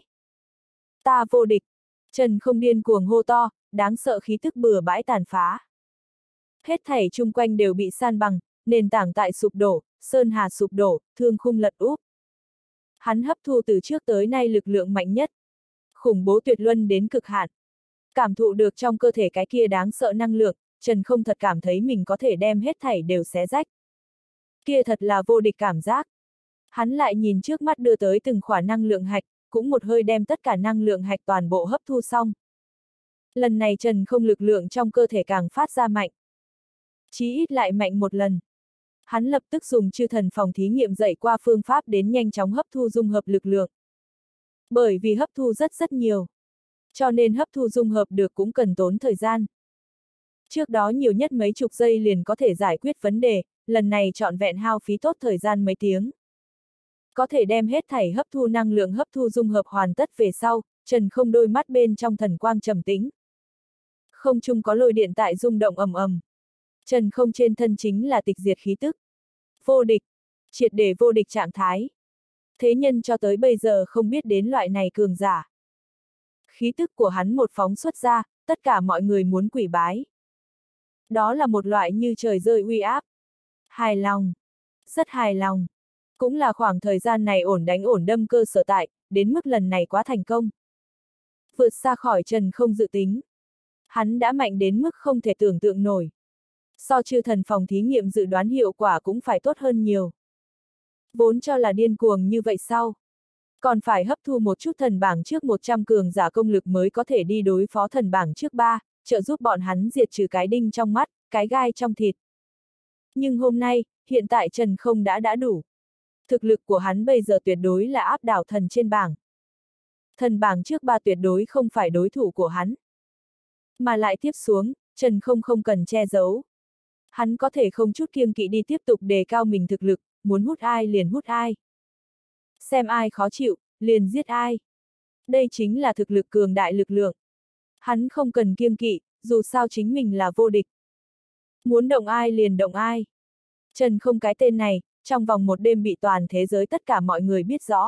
Ta vô địch! Trần Không điên cuồng hô to, đáng sợ khí tức bừa bãi tàn phá. Hết thảy chung quanh đều bị san bằng, nền tảng tại sụp đổ, sơn hà sụp đổ, thương khung lật úp. Hắn hấp thu từ trước tới nay lực lượng mạnh nhất. Khủng bố tuyệt luân đến cực hạn. Cảm thụ được trong cơ thể cái kia đáng sợ năng lượng, Trần Không thật cảm thấy mình có thể đem hết thảy đều xé rách. Kia thật là vô địch cảm giác. Hắn lại nhìn trước mắt đưa tới từng khỏa năng lượng hạch, cũng một hơi đem tất cả năng lượng hạch toàn bộ hấp thu xong. Lần này Trần Không lực lượng trong cơ thể càng phát ra mạnh. Chí ít lại mạnh một lần. Hắn lập tức dùng chư thần phòng thí nghiệm dạy qua phương pháp đến nhanh chóng hấp thu dung hợp lực lượng. Bởi vì hấp thu rất nhiều. Cho nên hấp thu dung hợp được cũng cần tốn thời gian. Trước đó nhiều nhất mấy chục giây liền có thể giải quyết vấn đề, lần này trọn vẹn hao phí tốt thời gian mấy tiếng. Có thể đem hết thảy hấp thu năng lượng hấp thu dung hợp hoàn tất về sau, Trần Không đôi mắt bên trong thần quang trầm tĩnh. Không trung có lôi điện tại rung động ầm ầm. Trần Không trên thân chính là tịch diệt khí tức. Vô địch, triệt để vô địch trạng thái. Thế nhân cho tới bây giờ không biết đến loại này cường giả. Khí tức của hắn một phóng xuất ra, tất cả mọi người muốn quỳ bái. Đó là một loại như trời rơi uy áp. Hài lòng. Rất hài lòng. Cũng là khoảng thời gian này ổn đánh ổn đâm cơ sở tại, đến mức lần này quá thành công. Vượt xa khỏi Trần Không dự tính. Hắn đã mạnh đến mức không thể tưởng tượng nổi. So chư thần phòng thí nghiệm dự đoán hiệu quả cũng phải tốt hơn nhiều. Vốn cho là điên cuồng như vậy sau. Còn phải hấp thu một chút thần bảng trước 100 cường giả công lực mới có thể đi đối phó thần bảng trước 3, trợ giúp bọn hắn diệt trừ cái đinh trong mắt, cái gai trong thịt. Nhưng hôm nay, hiện tại Trần Không đã đủ. Thực lực của hắn bây giờ tuyệt đối là áp đảo thần trên bảng. Thần bảng trước 3 tuyệt đối không phải đối thủ của hắn. Mà lại tiếp xuống, Trần Không không cần che giấu. Hắn có thể không chút kiêng kỵ đi tiếp tục đề cao mình thực lực, muốn hút ai liền hút ai. Xem ai khó chịu, liền giết ai. Đây chính là thực lực cường đại lực lượng. Hắn không cần kiêng kỵ, dù sao chính mình là vô địch. Muốn động ai liền động ai. Trần Không cái tên này, trong vòng một đêm bị toàn thế giới tất cả mọi người biết rõ.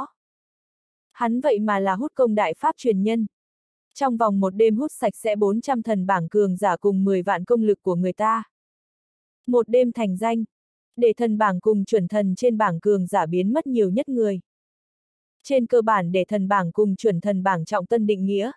Hắn vậy mà là hút công đại pháp truyền nhân. Trong vòng một đêm hút sạch sẽ 400 thần bảng cường giả cùng 10 vạn công lực của người ta. Một đêm thành danh. Để thần bảng cùng chuẩn thần trên bảng cường giả biến mất nhiều nhất người. Trên cơ bản để thần bảng cùng chuẩn thần bảng trọng tân định nghĩa.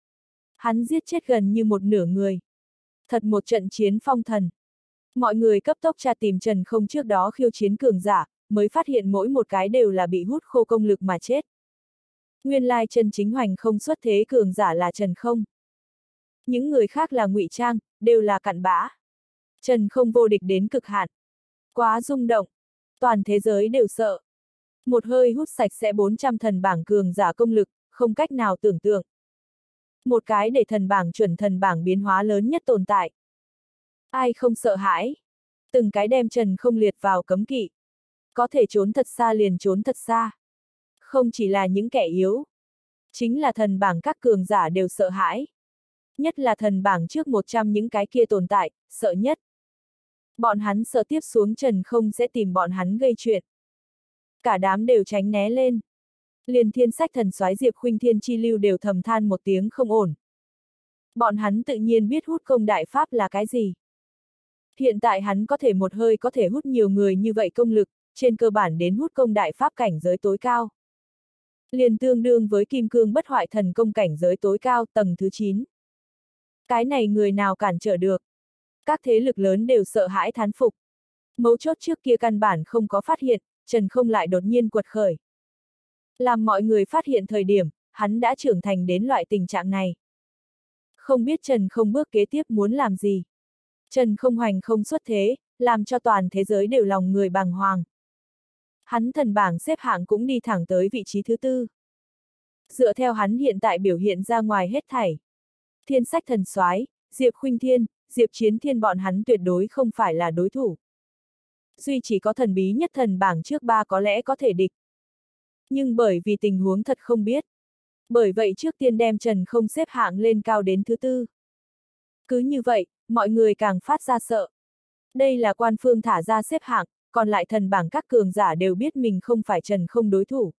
Hắn giết chết gần như một nửa người. Thật một trận chiến phong thần. Mọi người cấp tốc tra tìm Trần Không trước đó khiêu chiến cường giả, mới phát hiện mỗi một cái đều là bị hút khô công lực mà chết. Nguyên lai chân chính hoành không xuất thế cường giả là Trần Không. Những người khác là ngụy trang, đều là cặn bã. Trần Không vô địch đến cực hạn. Quá rung động. Toàn thế giới đều sợ. Một hơi hút sạch sẽ 400 thần bảng cường giả công lực, không cách nào tưởng tượng. Một cái để thần bảng chuẩn thần bảng biến hóa lớn nhất tồn tại. Ai không sợ hãi? Từng cái đem Trần Không liệt vào cấm kỵ. Có thể trốn thật xa liền trốn thật xa. Không chỉ là những kẻ yếu. Chính là thần bảng các cường giả đều sợ hãi. Nhất là thần bảng trước 100 những cái kia tồn tại, sợ nhất. Bọn hắn sợ tiếp xuống Trần Không sẽ tìm bọn hắn gây chuyện. Cả đám đều tránh né lên. Liền thiên sách thần soái Diệp Khuynh Thiên Chi Lưu đều thầm than một tiếng không ổn. Bọn hắn tự nhiên biết hút công đại pháp là cái gì. Hiện tại hắn có thể một hơi có thể hút nhiều người như vậy công lực, trên cơ bản đến hút công đại pháp cảnh giới tối cao. Liền tương đương với kim cương bất hoại thần công cảnh giới tối cao tầng thứ 9. Cái này người nào cản trở được. Các thế lực lớn đều sợ hãi thán phục. Mấu chốt trước kia căn bản không có phát hiện, Trần Không lại đột nhiên quật khởi. Làm mọi người phát hiện thời điểm, hắn đã trưởng thành đến loại tình trạng này. Không biết Trần Không bước kế tiếp muốn làm gì. Trần Không hoành không xuất thế, làm cho toàn thế giới đều lòng người bàng hoàng. Hắn thần bảng xếp hạng cũng đi thẳng tới vị trí thứ 4. Dựa theo hắn hiện tại biểu hiện ra ngoài hết thảy. Thiên Sách Thần Soái, Diệp Khuynh Thiên, Diệp Chiến Thiên bọn hắn tuyệt đối không phải là đối thủ. Duy chỉ có thần bí nhất thần bảng trước 3 có lẽ có thể địch. Nhưng bởi vì tình huống thật không biết. Bởi vậy trước tiên đem Trần Không xếp hạng lên cao đến thứ 4. Cứ như vậy, mọi người càng phát ra sợ. Đây là quan phương thả ra xếp hạng, còn lại thần bảng các cường giả đều biết mình không phải Trần Không đối thủ.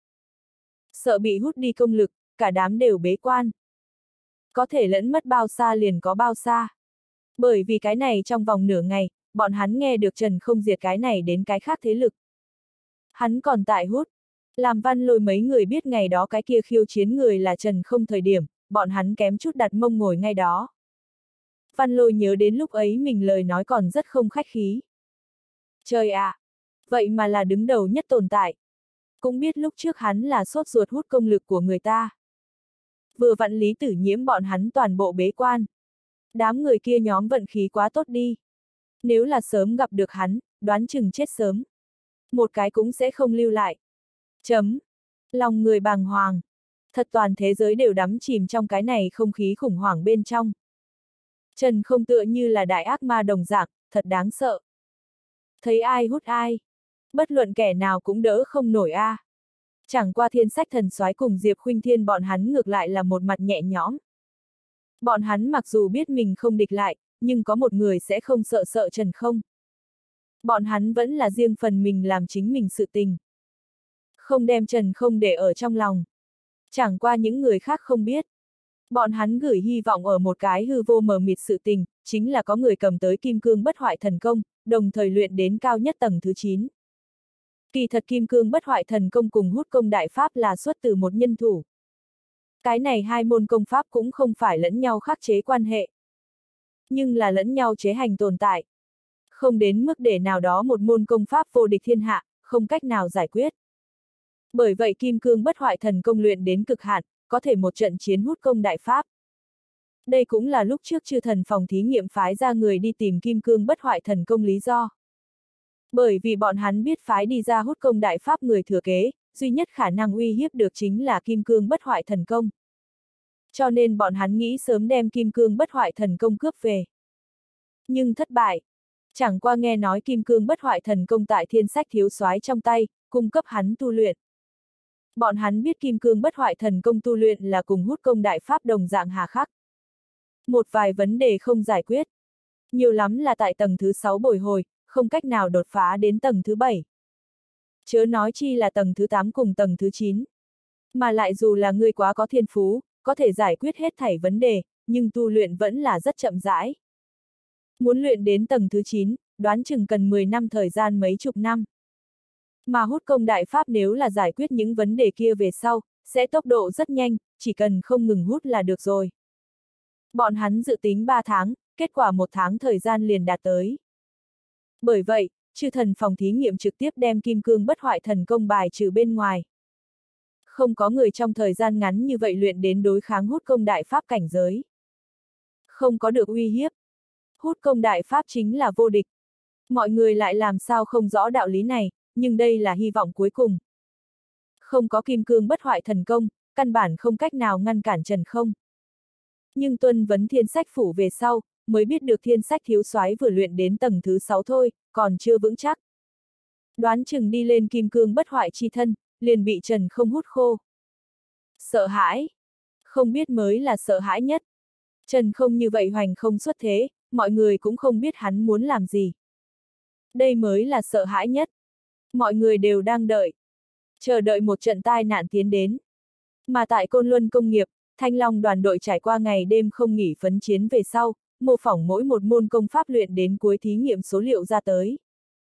Sợ bị hút đi công lực, cả đám đều bế quan. Có thể lẫn mất bao xa liền có bao xa. Bởi vì cái này trong vòng nửa ngày, bọn hắn nghe được Trần Không diệt cái này đến cái khác thế lực. Hắn còn tại hút. Làm Văn Lôi mấy người biết ngày đó cái kia khiêu chiến người là Trần Không thời điểm, bọn hắn kém chút đặt mông ngồi ngay đó. Văn Lôi nhớ đến lúc ấy mình lời nói còn rất không khách khí. Trời ạ! Vậy mà là đứng đầu nhất tồn tại. Cũng biết lúc trước hắn là sốt ruột hút công lực của người ta. Vừa vặn Lý Tử Nhiễm bọn hắn toàn bộ bế quan. Đám người kia nhóm vận khí quá tốt đi. Nếu là sớm gặp được hắn, đoán chừng chết sớm. Một cái cũng sẽ không lưu lại. Chấm. Lòng người bàng hoàng. Thật toàn thế giới đều đắm chìm trong cái này không khí khủng hoảng bên trong. Trần Không tựa như là đại ác ma đồng dạng, thật đáng sợ. Thấy ai hút ai. Bất luận kẻ nào cũng đỡ không nổi a. Chẳng qua Thiên Sách Thần Soái cùng Diệp Khuynh Thiên bọn hắn ngược lại là một mặt nhẹ nhõm. Bọn hắn mặc dù biết mình không địch lại, nhưng có một người sẽ không sợ Trần Không. Bọn hắn vẫn là riêng phần mình làm chính mình sự tình. Không đem Trần Không để ở trong lòng. Chẳng qua những người khác không biết. Bọn hắn gửi hy vọng ở một cái hư vô mờ mịt sự tình, chính là có người cầm tới Kim Cương Bất Hoại Thần Công, đồng thời luyện đến cao nhất tầng thứ 9. Kỳ thật Kim Cương Bất Hoại Thần Công cùng Hút Công Đại Pháp là xuất từ một nhân thủ. Cái này hai môn công pháp cũng không phải lẫn nhau khắc chế quan hệ. Nhưng là lẫn nhau chế hành tồn tại. Không đến mức để nào đó một môn công pháp vô địch thiên hạ, không cách nào giải quyết. Bởi vậy Kim Cương Bất Hoại Thần Công luyện đến cực hạn, có thể một trận chiến hút công đại pháp. Đây cũng là lúc trước chư thần phòng thí nghiệm phái ra người đi tìm Kim Cương Bất Hoại Thần Công lý do. Bởi vì bọn hắn biết phái đi ra hút công đại pháp người thừa kế, duy nhất khả năng uy hiếp được chính là Kim Cương Bất Hoại Thần Công. Cho nên bọn hắn nghĩ sớm đem Kim Cương Bất Hoại Thần Công cướp về. Nhưng thất bại. Chẳng qua nghe nói Kim Cương Bất Hoại Thần Công tại Thiên Sách Thiếu Soái trong tay, cung cấp hắn tu luyện. Bọn hắn biết Kim Cương Bất Hoại Thần Công tu luyện là cùng hút công đại pháp đồng dạng hà khắc. Một vài vấn đề không giải quyết. Nhiều lắm là tại tầng thứ 6 bồi hồi, không cách nào đột phá đến tầng thứ 7. Chớ nói chi là tầng thứ 8 cùng tầng thứ 9. Mà lại dù là người quá có thiên phú, có thể giải quyết hết thảy vấn đề, nhưng tu luyện vẫn là rất chậm rãi. Muốn luyện đến tầng thứ 9, đoán chừng cần 10 năm thời gian mấy chục năm. Mà hút công đại pháp nếu là giải quyết những vấn đề kia về sau, sẽ tốc độ rất nhanh, chỉ cần không ngừng hút là được rồi. Bọn hắn dự tính 3 tháng, kết quả 1 tháng thời gian liền đạt tới. Bởi vậy, chư thần phòng thí nghiệm trực tiếp đem Kim Cương Bất Hoại Thần Công bài trừ bên ngoài. Không có người trong thời gian ngắn như vậy luyện đến đối kháng hút công đại pháp cảnh giới. Không có được uy hiếp. Hút công đại pháp chính là vô địch. Mọi người lại làm sao không rõ đạo lý này, nhưng đây là hy vọng cuối cùng. Không có Kim Cương Bất Hoại Thần Công, căn bản không cách nào ngăn cản Trần Không. Nhưng tuân vấn Thiên Sách Phủ về sau, mới biết được Thiên Sách Thiếu Soái vừa luyện đến tầng thứ 6 thôi, còn chưa vững chắc. Đoán chừng đi lên Kim Cương Bất Hoại chi thân, liền bị Trần Không hút khô. Sợ hãi. Không biết mới là sợ hãi nhất. Trần Không như vậy hoành không xuất thế, mọi người cũng không biết hắn muốn làm gì. Đây mới là sợ hãi nhất. Mọi người đều đang đợi. Chờ đợi một trận tai nạn tiến đến. Mà tại Côn Luân Công nghiệp, Thanh Long đoàn đội trải qua ngày đêm không nghỉ phấn chiến về sau, mô phỏng mỗi một môn công pháp luyện đến cuối thí nghiệm số liệu ra tới.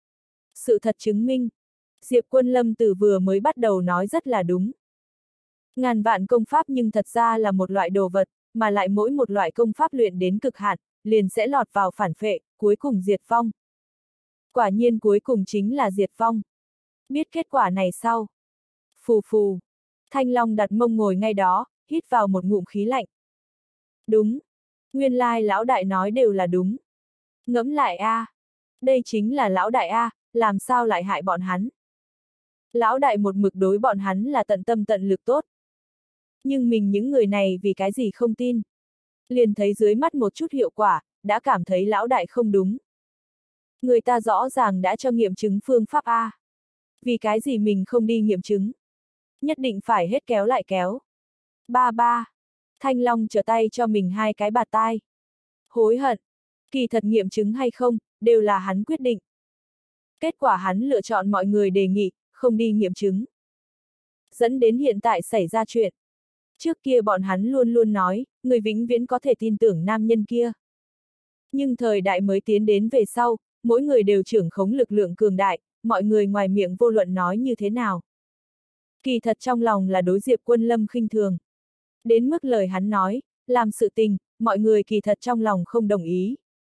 Sự thật chứng minh, Diệp Quân Lâm từ vừa mới bắt đầu nói rất là đúng. Ngàn vạn công pháp nhưng thật ra là một loại đồ vật, mà lại mỗi một loại công pháp luyện đến cực hạn, liền sẽ lọt vào phản phệ, cuối cùng diệt vong. Quả nhiên cuối cùng chính là diệt vong. Biết kết quả này sau. Phù phù. Thanh Long đặt mông ngồi ngay đó, hít vào một ngụm khí lạnh. Đúng. Nguyên lai lão đại nói đều là đúng. Ngẫm lại a, đây chính là lão đại a, làm sao lại hại bọn hắn? Lão đại một mực đối bọn hắn là tận tâm tận lực tốt. Nhưng mình những người này vì cái gì không tin? Liền thấy dưới mắt một chút hiệu quả, đã cảm thấy lão đại không đúng. Người ta rõ ràng đã cho nghiệm chứng phương pháp A. Vì cái gì mình không đi nghiệm chứng? Nhất định phải hết kéo lại kéo. Ba ba. Thanh Long trở tay cho mình hai cái bạt tai. Hối hận. Kỳ thật nghiệm chứng hay không, đều là hắn quyết định. Kết quả hắn lựa chọn mọi người đề nghị, không đi nghiệm chứng. Dẫn đến hiện tại xảy ra chuyện. Trước kia bọn hắn luôn luôn nói, người vĩnh viễn có thể tin tưởng nam nhân kia. Nhưng thời đại mới tiến đến về sau, mỗi người đều trưởng khống lực lượng cường đại, mọi người ngoài miệng vô luận nói như thế nào. Kỳ thật trong lòng là đối Diệp Quân Lâm khinh thường. Đến mức lời hắn nói, làm sự tình, mọi người kỳ thật trong lòng không đồng ý.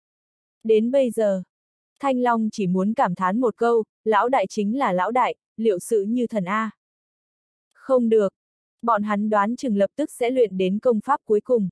Đến bây giờ, Thanh Long chỉ muốn cảm thán một câu, lão đại chính là lão đại, liệu sự như thần A. Không được. Bọn hắn đoán chừng lập tức sẽ luyện đến công pháp cuối cùng.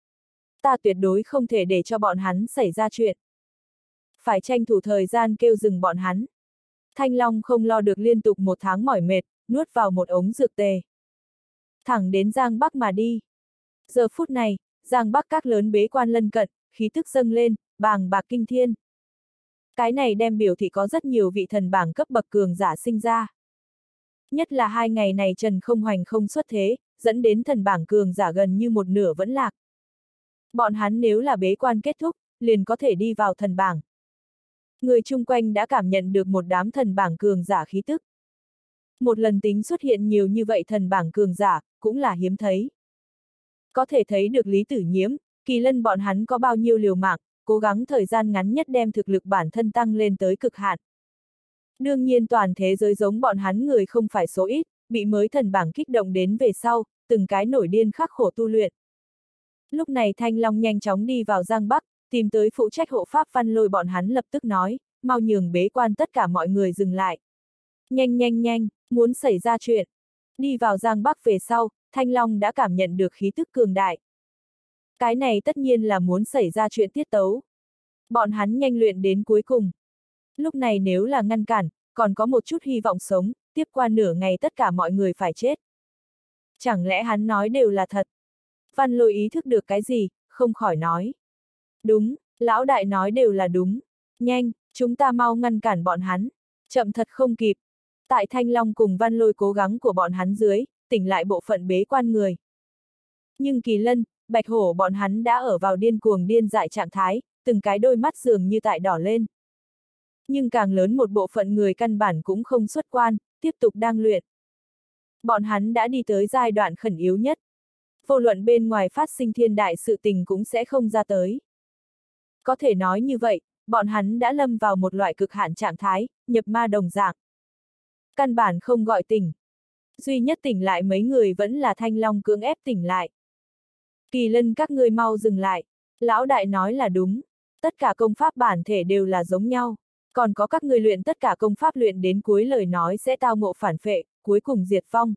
Ta tuyệt đối không thể để cho bọn hắn xảy ra chuyện. Phải tranh thủ thời gian kêu dừng bọn hắn. Thanh Long không lo được liên tục một tháng mỏi mệt, nuốt vào một ống dược tề. Thẳng đến Giang Bắc mà đi. Giờ phút này, Giang Bắc các lớn bế quan lân cận, khí tức dâng lên, bàng bạc kinh thiên. Cái này đem biểu thị có rất nhiều vị thần bảng cấp bậc cường giả sinh ra. Nhất là 2 ngày này Trần Không Hoành không xuất thế, dẫn đến thần bảng cường giả gần như một nửa vẫn lạc. Bọn hắn nếu là bế quan kết thúc, liền có thể đi vào thần bảng. Người chung quanh đã cảm nhận được một đám thần bảng cường giả khí tức. Một lần tính xuất hiện nhiều như vậy thần bảng cường giả, cũng là hiếm thấy. Có thể thấy được Lý Tử Nhiễm, Kỳ Lân bọn hắn có bao nhiêu liều mạng, cố gắng thời gian ngắn nhất đem thực lực bản thân tăng lên tới cực hạn. Đương nhiên toàn thế giới giống bọn hắn người không phải số ít, bị mới thần bảng kích động đến về sau, từng cái nổi điên khắc khổ tu luyện. Lúc này Thanh Long nhanh chóng đi vào Giang Bắc, tìm tới phụ trách hộ pháp Văn Lôi bọn hắn lập tức nói, mau nhường bế quan tất cả mọi người dừng lại. Nhanh nhanh nhanh, muốn xảy ra chuyện. Đi vào Giang Bắc về sau, Thanh Long đã cảm nhận được khí tức cường đại. Cái này tất nhiên là muốn xảy ra chuyện tiết tấu. Bọn hắn nhanh luyện đến cuối cùng. Lúc này nếu là ngăn cản, còn có một chút hy vọng sống, tiếp qua nửa ngày tất cả mọi người phải chết. Chẳng lẽ hắn nói đều là thật? Văn Lôi ý thức được cái gì, không khỏi nói. Đúng, lão đại nói đều là đúng. Nhanh, chúng ta mau ngăn cản bọn hắn. Chậm thật không kịp. Tại Thanh Long cùng Văn Lôi cố gắng của bọn hắn dưới, tỉnh lại bộ phận bế quan người. Nhưng Kỳ Lân, Bạch Hổ bọn hắn đã ở vào điên cuồng điên dại trạng thái, từng cái đôi mắt dường như tại đỏ lên. Nhưng càng lớn một bộ phận người căn bản cũng không xuất quan, tiếp tục đang luyện. Bọn hắn đã đi tới giai đoạn khẩn yếu nhất. Vô luận bên ngoài phát sinh thiên đại sự tình cũng sẽ không ra tới. Có thể nói như vậy, bọn hắn đã lâm vào một loại cực hạn trạng thái, nhập ma đồng dạng. Căn bản không gọi tỉnh. Duy nhất tỉnh lại mấy người vẫn là Thanh Long cưỡng ép tỉnh lại. Kỳ Lân các ngươi mau dừng lại. Lão đại nói là đúng. Tất cả công pháp bản thể đều là giống nhau. Còn có các ngươi luyện tất cả công pháp luyện đến cuối lời nói sẽ tao ngộ phản phệ, cuối cùng diệt vong.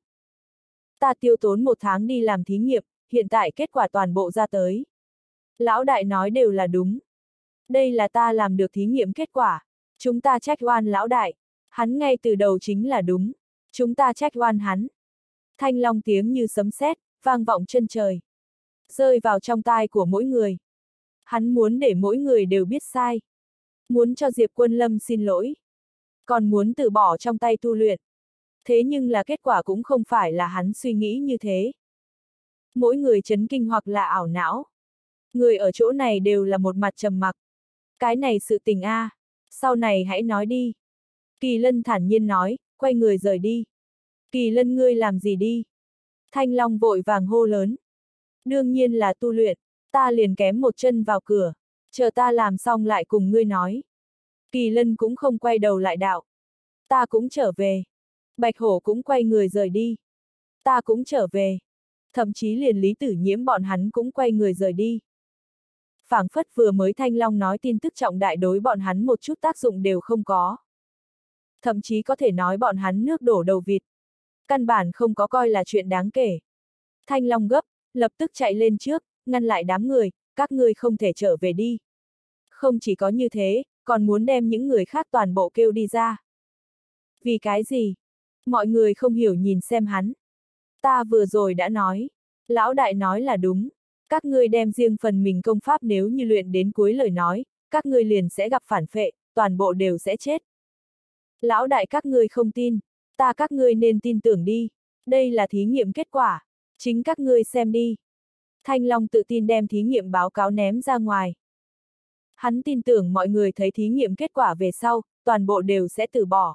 Ta tiêu tốn 1 tháng đi làm thí nghiệm, hiện tại kết quả toàn bộ ra tới. Lão đại nói đều là đúng. Đây là ta làm được thí nghiệm kết quả. Chúng ta trách oan lão đại. Hắn ngay từ đầu chính là đúng. Chúng ta trách oan hắn. Thanh Long tiếng như sấm sét, vang vọng chân trời. Rơi vào trong tai của mỗi người. Hắn muốn để mỗi người đều biết sai. Muốn cho Diệp Quân Lâm xin lỗi. Còn muốn từ bỏ trong tay tu luyện. Thế nhưng là kết quả cũng không phải là hắn suy nghĩ như thế. Mỗi người chấn kinh hoặc là ảo não. Người ở chỗ này đều là một mặt trầm mặc. Cái này sự tình a, sau này hãy nói đi. Kỳ Lân thản nhiên nói, quay người rời đi. Kỳ Lân ngươi làm gì đi? Thanh Long vội vàng hô lớn. Đương nhiên là tu luyện, ta liền kém một chân vào cửa, chờ ta làm xong lại cùng ngươi nói. Kỳ Lân cũng không quay đầu lại đạo. Ta cũng trở về. Bạch Hổ cũng quay người rời đi. Ta cũng trở về. Thậm chí liền Lý Tử Nhiễm bọn hắn cũng quay người rời đi. Phảng phất vừa mới Thanh Long nói tin tức trọng đại đối bọn hắn một chút tác dụng đều không có. thậm chí có thể nói bọn hắn nước đổ đầu vịt. Căn bản không có coi là chuyện đáng kể. Thanh Long gấp, lập tức chạy lên trước, ngăn lại đám người, các ngươi không thể trở về đi. Không chỉ có như thế, còn muốn đem những người khác toàn bộ kêu đi ra. Vì cái gì? Mọi người không hiểu nhìn xem hắn. Ta vừa rồi đã nói. Lão đại nói là đúng. Các ngươi đem riêng phần mình công pháp nếu như luyện đến cuối lời nói, các ngươi liền sẽ gặp phản phệ, toàn bộ đều sẽ chết. Lão đại các ngươi không tin, các ngươi nên tin tưởng đi. Đây là thí nghiệm kết quả. Chính các ngươi xem đi. Thanh Long tự tin đem thí nghiệm báo cáo ném ra ngoài. Hắn tin tưởng mọi người thấy thí nghiệm kết quả về sau, toàn bộ đều sẽ từ bỏ.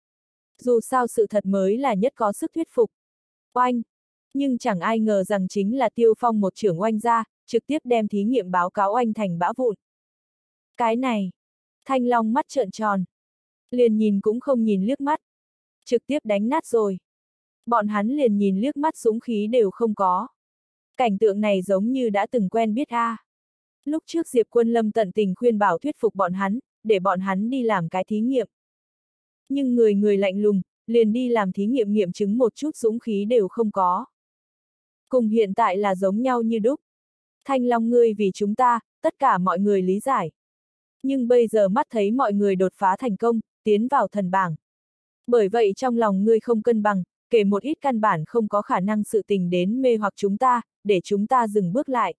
Dù sao sự thật mới là nhất có sức thuyết phục. Oanh! Nhưng chẳng ai ngờ rằng chính là Tiêu Phong một trưởng oanh ra, trực tiếp đem thí nghiệm báo cáo oanh thành bã vụn. Cái này! Thanh Long mắt trợn tròn. Liền nhìn cũng không nhìn liếc mắt. Trực tiếp đánh nát rồi. Bọn hắn liền nhìn liếc mắt dũng khí đều không có. Cảnh tượng này giống như đã từng quen biết a. Lúc trước Diệp Quân Lâm tận tình khuyên bảo thuyết phục bọn hắn, để bọn hắn đi làm cái thí nghiệm. Nhưng người lạnh lùng, liền đi làm thí nghiệm nghiệm chứng một chút dũng khí đều không có. Cùng hiện tại là giống nhau như đúc. Thanh Long ngươi vì chúng ta, tất cả mọi người lý giải. Nhưng bây giờ mắt thấy mọi người đột phá thành công, tiến vào thần bảng. Bởi vậy trong lòng ngươi không cân bằng, kể một ít căn bản không có khả năng sự tình đến mê hoặc chúng ta, để chúng ta dừng bước lại.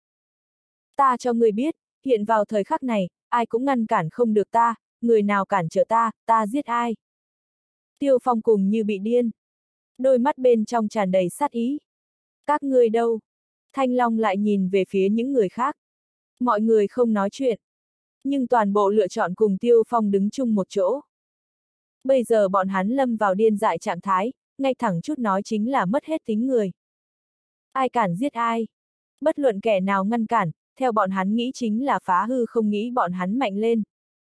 Ta cho ngươi biết, hiện vào thời khắc này, ai cũng ngăn cản không được ta, người nào cản trở ta giết ai. Tiêu Phong cùng như bị điên. Đôi mắt bên trong tràn đầy sát ý. Các ngươi đâu? Thanh Long lại nhìn về phía những người khác. Mọi người không nói chuyện. Nhưng toàn bộ lựa chọn cùng Tiêu Phong đứng chung một chỗ. Bây giờ bọn hắn lâm vào điên dại trạng thái, ngay thẳng chút nói chính là mất hết tính người. Ai cản giết ai? Bất luận kẻ nào ngăn cản, theo bọn hắn nghĩ chính là phá hư không nghĩ bọn hắn mạnh lên.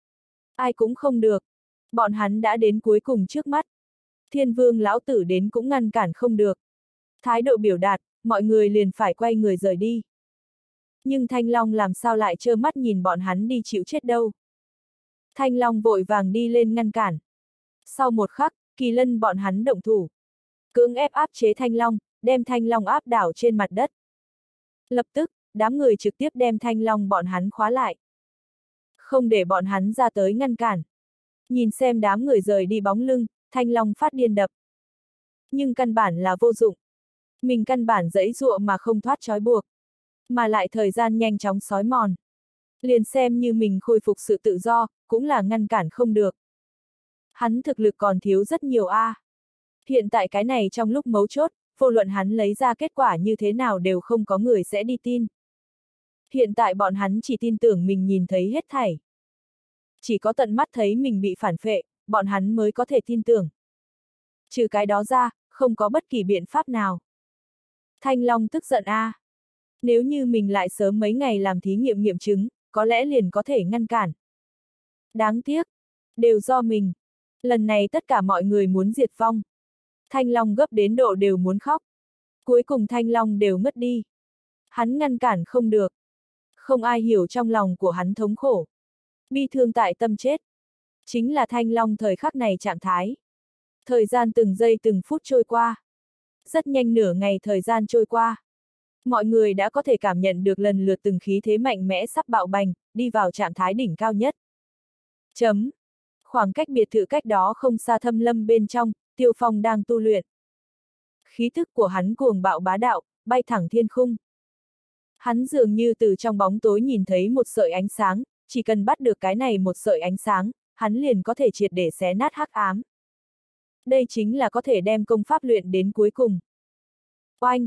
Ai cũng không được. Bọn hắn đã đến cuối cùng trước mắt. Thiên Vương lão tử đến cũng ngăn cản không được. Thái độ biểu đạt, mọi người liền phải quay người rời đi. Nhưng Thanh Long làm sao lại trơ mắt nhìn bọn hắn đi chịu chết đâu. Thanh Long vội vàng đi lên ngăn cản. Sau một khắc, Kỳ Lân bọn hắn động thủ. Cưỡng ép áp chế Thanh Long, đem Thanh Long áp đảo trên mặt đất. Lập tức, đám người trực tiếp đem Thanh Long bọn hắn khóa lại. Không để bọn hắn ra tới ngăn cản. Nhìn xem đám người rời đi bóng lưng, Thanh Long phát điên đập. Nhưng căn bản là vô dụng. Mình căn bản giãy giụa mà không thoát trói buộc. Mà lại thời gian nhanh chóng xói mòn. Liền xem như mình khôi phục sự tự do, cũng là ngăn cản không được. Hắn thực lực còn thiếu rất nhiều a. Hiện tại cái này trong lúc mấu chốt, vô luận hắn lấy ra kết quả như thế nào đều không có người sẽ đi tin. Hiện tại bọn hắn chỉ tin tưởng mình nhìn thấy hết thảy. Chỉ có tận mắt thấy mình bị phản phệ, bọn hắn mới có thể tin tưởng. Trừ cái đó ra, không có bất kỳ biện pháp nào. Thanh Long tức giận a. Nếu như mình lại sớm mấy ngày làm thí nghiệm nghiệm chứng, có lẽ liền có thể ngăn cản. Đáng tiếc, đều do mình. Lần này tất cả mọi người muốn diệt vong. Thanh Long gấp đến độ đều muốn khóc. Cuối cùng Thanh Long đều ngất đi. Hắn ngăn cản không được. Không ai hiểu trong lòng của hắn thống khổ. Bi thương tại tâm chết. Chính là Thanh Long thời khắc này trạng thái. Thời gian từng giây từng phút trôi qua. Rất nhanh nửa ngày thời gian trôi qua. Mọi người đã có thể cảm nhận được lần lượt từng khí thế mạnh mẽ sắp bạo bành, đi vào trạng thái đỉnh cao nhất. Chấm. Khoảng cách biệt thự cách đó không xa Thâm Lâm bên trong, Tiêu Phong đang tu luyện. Khí thức của hắn cuồng bạo bá đạo, bay thẳng thiên khung. Hắn dường như từ trong bóng tối nhìn thấy một sợi ánh sáng, chỉ cần bắt được cái này một sợi ánh sáng, hắn liền có thể triệt để xé nát hắc ám. Đây chính là có thể đem công pháp luyện đến cuối cùng. Oanh!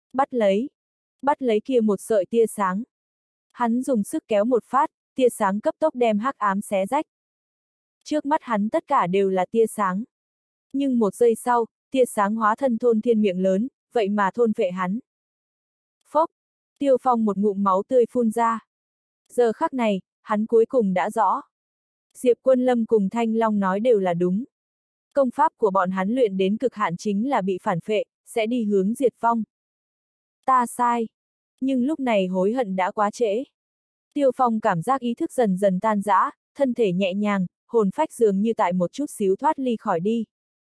Bắt lấy kia một sợi tia sáng. Hắn dùng sức kéo một phát, tia sáng cấp tốc đem hắc ám xé rách. Trước mắt hắn tất cả đều là tia sáng. Nhưng một giây sau, tia sáng hóa thân thôn thiên miệng lớn, vậy mà thôn phệ hắn. Phốc! Tiêu Phong một ngụm máu tươi phun ra. Giờ khắc này, hắn cuối cùng đã rõ. Diệp Quân Lâm cùng Thanh Long nói đều là đúng. Công pháp của bọn hắn luyện đến cực hạn chính là bị phản phệ, sẽ đi hướng diệt vong. Ta sai. Nhưng lúc này hối hận đã quá trễ. Tiêu Phong cảm giác ý thức dần dần tan rã, thân thể nhẹ nhàng, hồn phách dường như tại một chút xíu thoát ly khỏi đi.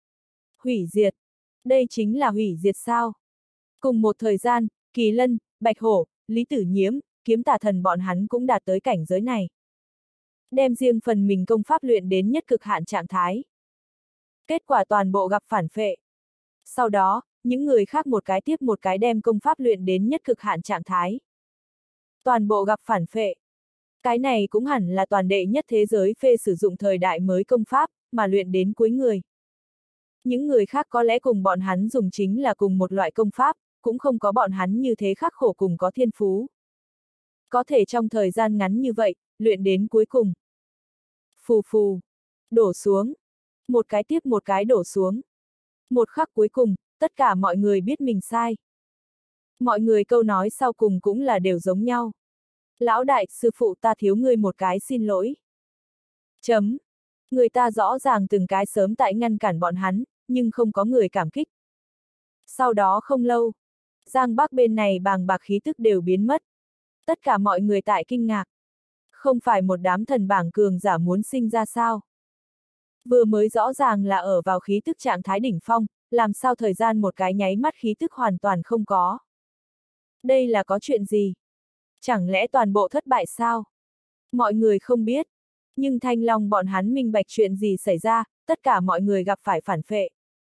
Hủy diệt. Đây chính là hủy diệt sao? Cùng một thời gian, Kỳ Lân, Bạch Hổ, Lý Tử Nhiễm, Kiếm Tà Thần bọn hắn cũng đạt tới cảnh giới này. Đem riêng phần mình công pháp luyện đến nhất cực hạn trạng thái. Kết quả toàn bộ gặp phản phệ. Sau đó, những người khác một cái tiếp một cái đem công pháp luyện đến nhất cực hạn trạng thái. Toàn bộ gặp phản phệ. Cái này cũng hẳn là toàn đệ nhất thế giới phê sử dụng thời đại mới công pháp, mà luyện đến cuối người. Những người khác có lẽ cùng bọn hắn dùng chính là cùng một loại công pháp, cũng không có bọn hắn như thế khắc khổ cùng có thiên phú. Có thể trong thời gian ngắn như vậy, luyện đến cuối cùng. Phù phù. Đổ xuống. Một cái tiếp một cái đổ xuống. Một khắc cuối cùng, tất cả mọi người biết mình sai. Mọi người câu nói sau cùng cũng là đều giống nhau. Lão đại, sư phụ ta thiếu ngươi một cái xin lỗi. Chấm. Người ta rõ ràng từng cái sớm tại ngăn cản bọn hắn, nhưng không có người cảm kích. Sau đó không lâu, Giang Bắc bên này bàng bạc khí tức đều biến mất. Tất cả mọi người tại kinh ngạc. Không phải một đám thần bảng cường giả muốn sinh ra sao? Vừa mới rõ ràng là ở vào khí tức trạng thái đỉnh phong, làm sao thời gian một cái nháy mắt khí tức hoàn toàn không có. Đây là có chuyện gì? Chẳng lẽ toàn bộ thất bại sao? Mọi người không biết. Nhưng Thanh Long bọn hắn minh bạch chuyện gì xảy ra, tất cả mọi người gặp phải phản phệ.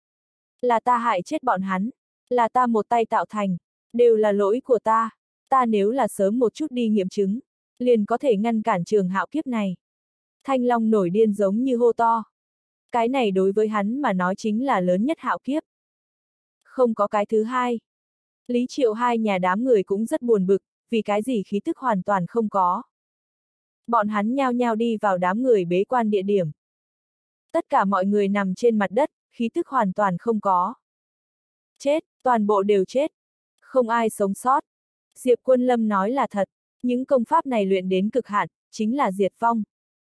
Là ta hại chết bọn hắn. Là ta một tay tạo thành. Đều là lỗi của ta. Ta nếu là sớm một chút đi nghiệm chứng, liền có thể ngăn cản trường hạo kiếp này. Thanh Long nổi điên giống như hô to. Cái này đối với hắn mà nói chính là lớn nhất hạo kiếp. Không có cái thứ hai. Lý Triệu hai nhà đám người cũng rất buồn bực, vì cái gì khí tức hoàn toàn không có. Bọn hắn nhao nhao đi vào đám người bế quan địa điểm. Tất cả mọi người nằm trên mặt đất, khí tức hoàn toàn không có. Chết, toàn bộ đều chết. Không ai sống sót. Diệp Quân Lâm nói là thật, những công pháp này luyện đến cực hạn, chính là diệt vong.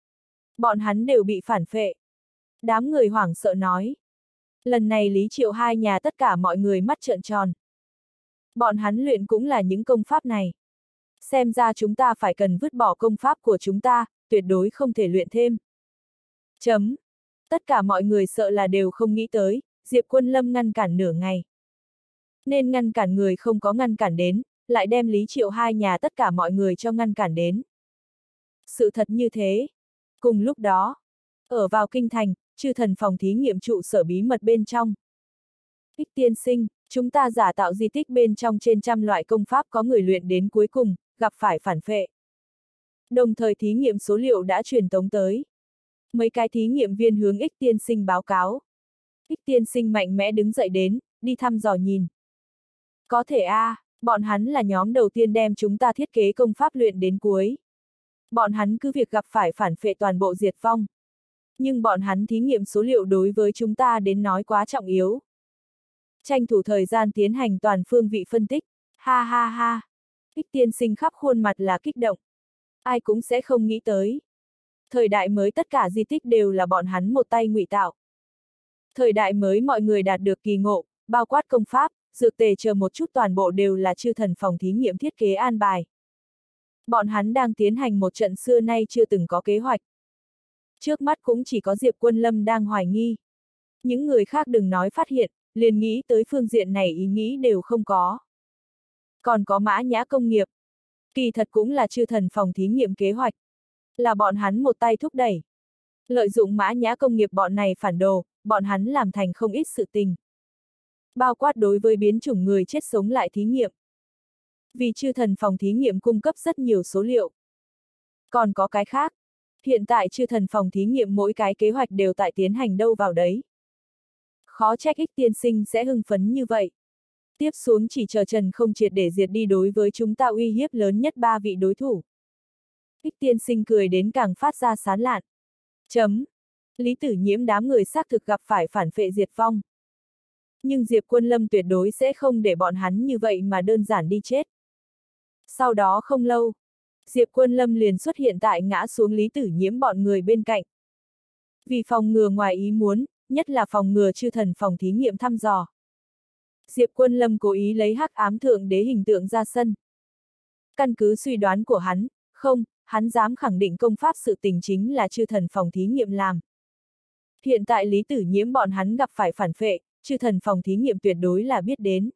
Bọn hắn đều bị phản phệ. Đám người hoảng sợ nói. Lần này Lý Triệu hai nhà tất cả mọi người mắt trợn tròn. Bọn hắn luyện cũng là những công pháp này. Xem ra chúng ta phải cần vứt bỏ công pháp của chúng ta, tuyệt đối không thể luyện thêm. Chấm. Tất cả mọi người sợ là đều không nghĩ tới, Diệp Quân Lâm ngăn cản nửa ngày. Nên ngăn cản người không có ngăn cản đến, lại đem Lý Triệu hai nhà tất cả mọi người cho ngăn cản đến. Sự thật như thế. Cùng lúc đó, ở vào kinh thành, chư thần phòng thí nghiệm trụ sở bí mật bên trong. Ích tiên sinh, chúng ta giả tạo di tích bên trong trên trăm loại công pháp có người luyện đến cuối cùng, gặp phải phản phệ. Đồng thời thí nghiệm số liệu đã truyền tống tới. Mấy cái thí nghiệm viên hướng Ích tiên sinh báo cáo. Ích tiên sinh mạnh mẽ đứng dậy đến, đi thăm dò nhìn. Có thể bọn hắn là nhóm đầu tiên đem chúng ta thiết kế công pháp luyện đến cuối. Bọn hắn cứ việc gặp phải phản phệ toàn bộ diệt vong. Nhưng bọn hắn thí nghiệm số liệu đối với chúng ta đến nói quá trọng yếu. Tranh thủ thời gian tiến hành toàn phương vị phân tích, ha ha ha. Ích tiên sinh khắp khuôn mặt là kích động. Ai cũng sẽ không nghĩ tới. Thời đại mới tất cả di tích đều là bọn hắn một tay ngụy tạo. Thời đại mới mọi người đạt được kỳ ngộ, bao quát công pháp, dược tề chờ một chút toàn bộ đều là chư thần phòng thí nghiệm thiết kế an bài. Bọn hắn đang tiến hành một trận xưa nay chưa từng có kế hoạch. Trước mắt cũng chỉ có Diệp Quân Lâm đang hoài nghi. Những người khác đừng nói phát hiện, liền nghĩ tới phương diện này ý nghĩ đều không có. Còn có Mã Nhã công nghiệp. Kỳ thật cũng là chư thần phòng thí nghiệm kế hoạch. Là bọn hắn một tay thúc đẩy. Lợi dụng Mã Nhã công nghiệp bọn này phản đồ, bọn hắn làm thành không ít sự tình. Bao quát đối với biến chủng người chết sống lại thí nghiệm. Vì chư thần phòng thí nghiệm cung cấp rất nhiều số liệu. Còn có cái khác. Hiện tại chư thần phòng thí nghiệm mỗi cái kế hoạch đều tại tiến hành đâu vào đấy. Khó trách Ích tiên sinh sẽ hưng phấn như vậy. Tiếp xuống chỉ chờ Trần không triệt để diệt đi đối với chúng ta uy hiếp lớn nhất 3 vị đối thủ. Ích tiên sinh cười đến càng phát ra sán lạn. Chấm. Lý Tử Nhiễm đám người xác thực gặp phải phản phệ diệt vong. Nhưng Diệp Quân Lâm tuyệt đối sẽ không để bọn hắn như vậy mà đơn giản đi chết. Sau đó không lâu, Diệp Quân Lâm liền xuất hiện tại ngã xuống Lý Tử Nhiễm bọn người bên cạnh. Vì phòng ngừa ngoài ý muốn, nhất là phòng ngừa chư thần phòng thí nghiệm thăm dò. Diệp Quân Lâm cố ý lấy Hắc Ám Thượng Đế hình tượng ra sân. Căn cứ suy đoán của hắn, Không, hắn dám khẳng định công pháp sự tình chính là chư thần phòng thí nghiệm làm. Hiện tại Lý Tử Nhiễm bọn hắn gặp phải phản phệ, chư thần phòng thí nghiệm tuyệt đối là biết đến.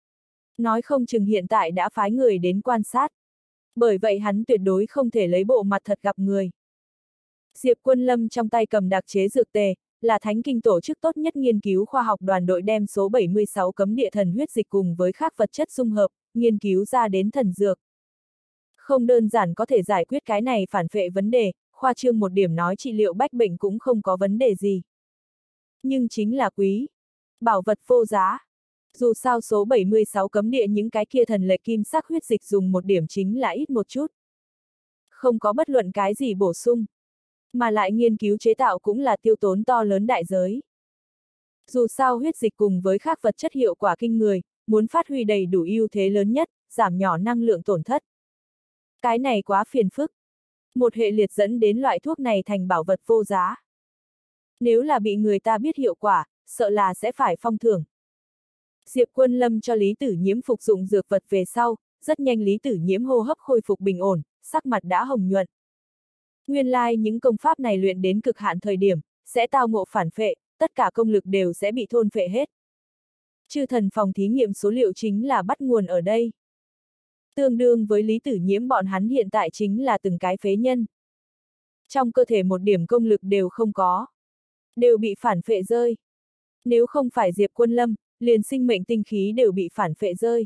Nói không chừng hiện tại đã phái người đến quan sát. Bởi vậy hắn tuyệt đối không thể lấy bộ mặt thật gặp người. Diệp Quân Lâm trong tay cầm đặc chế dược tề, là Thánh Kinh tổ chức tốt nhất nghiên cứu khoa học đoàn đội đem số 76 cấm địa thần huyết dịch cùng với các vật chất dung hợp, nghiên cứu ra đến thần dược. Không đơn giản có thể giải quyết cái này phản phệ vấn đề, khoa trương một điểm nói trị liệu bách bệnh cũng không có vấn đề gì. Nhưng chính là quý. Bảo vật vô giá. Dù sao số 76 cấm địa những cái kia thần lệ kim sắc huyết dịch dùng một điểm chính là ít một chút. Không có bất luận cái gì bổ sung. Mà lại nghiên cứu chế tạo cũng là tiêu tốn to lớn đại giới. Dù sao huyết dịch cùng với các vật chất hiệu quả kinh người, muốn phát huy đầy đủ ưu thế lớn nhất, giảm nhỏ năng lượng tổn thất. Cái này quá phiền phức. Một hệ liệt dẫn đến loại thuốc này thành bảo vật vô giá. Nếu là bị người ta biết hiệu quả, sợ là sẽ phải phong thưởng. Diệp Quân Lâm cho Lý Tử Nhiễm phục dụng dược vật về sau, rất nhanh Lý Tử Nhiễm hô hấp khôi phục bình ổn, sắc mặt đã hồng nhuận. Nguyên lai những công pháp này luyện đến cực hạn thời điểm, sẽ tao ngộ phản phệ, tất cả công lực đều sẽ bị thôn phệ hết. Chư thần phòng thí nghiệm số liệu chính là bắt nguồn ở đây. Tương đương với Lý Tử Nhiễm bọn hắn hiện tại chính là từng cái phế nhân. Trong cơ thể một điểm công lực đều không có. Đều bị phản phệ rơi. Nếu không phải Diệp Quân Lâm, liền sinh mệnh tinh khí đều bị phản phệ rơi.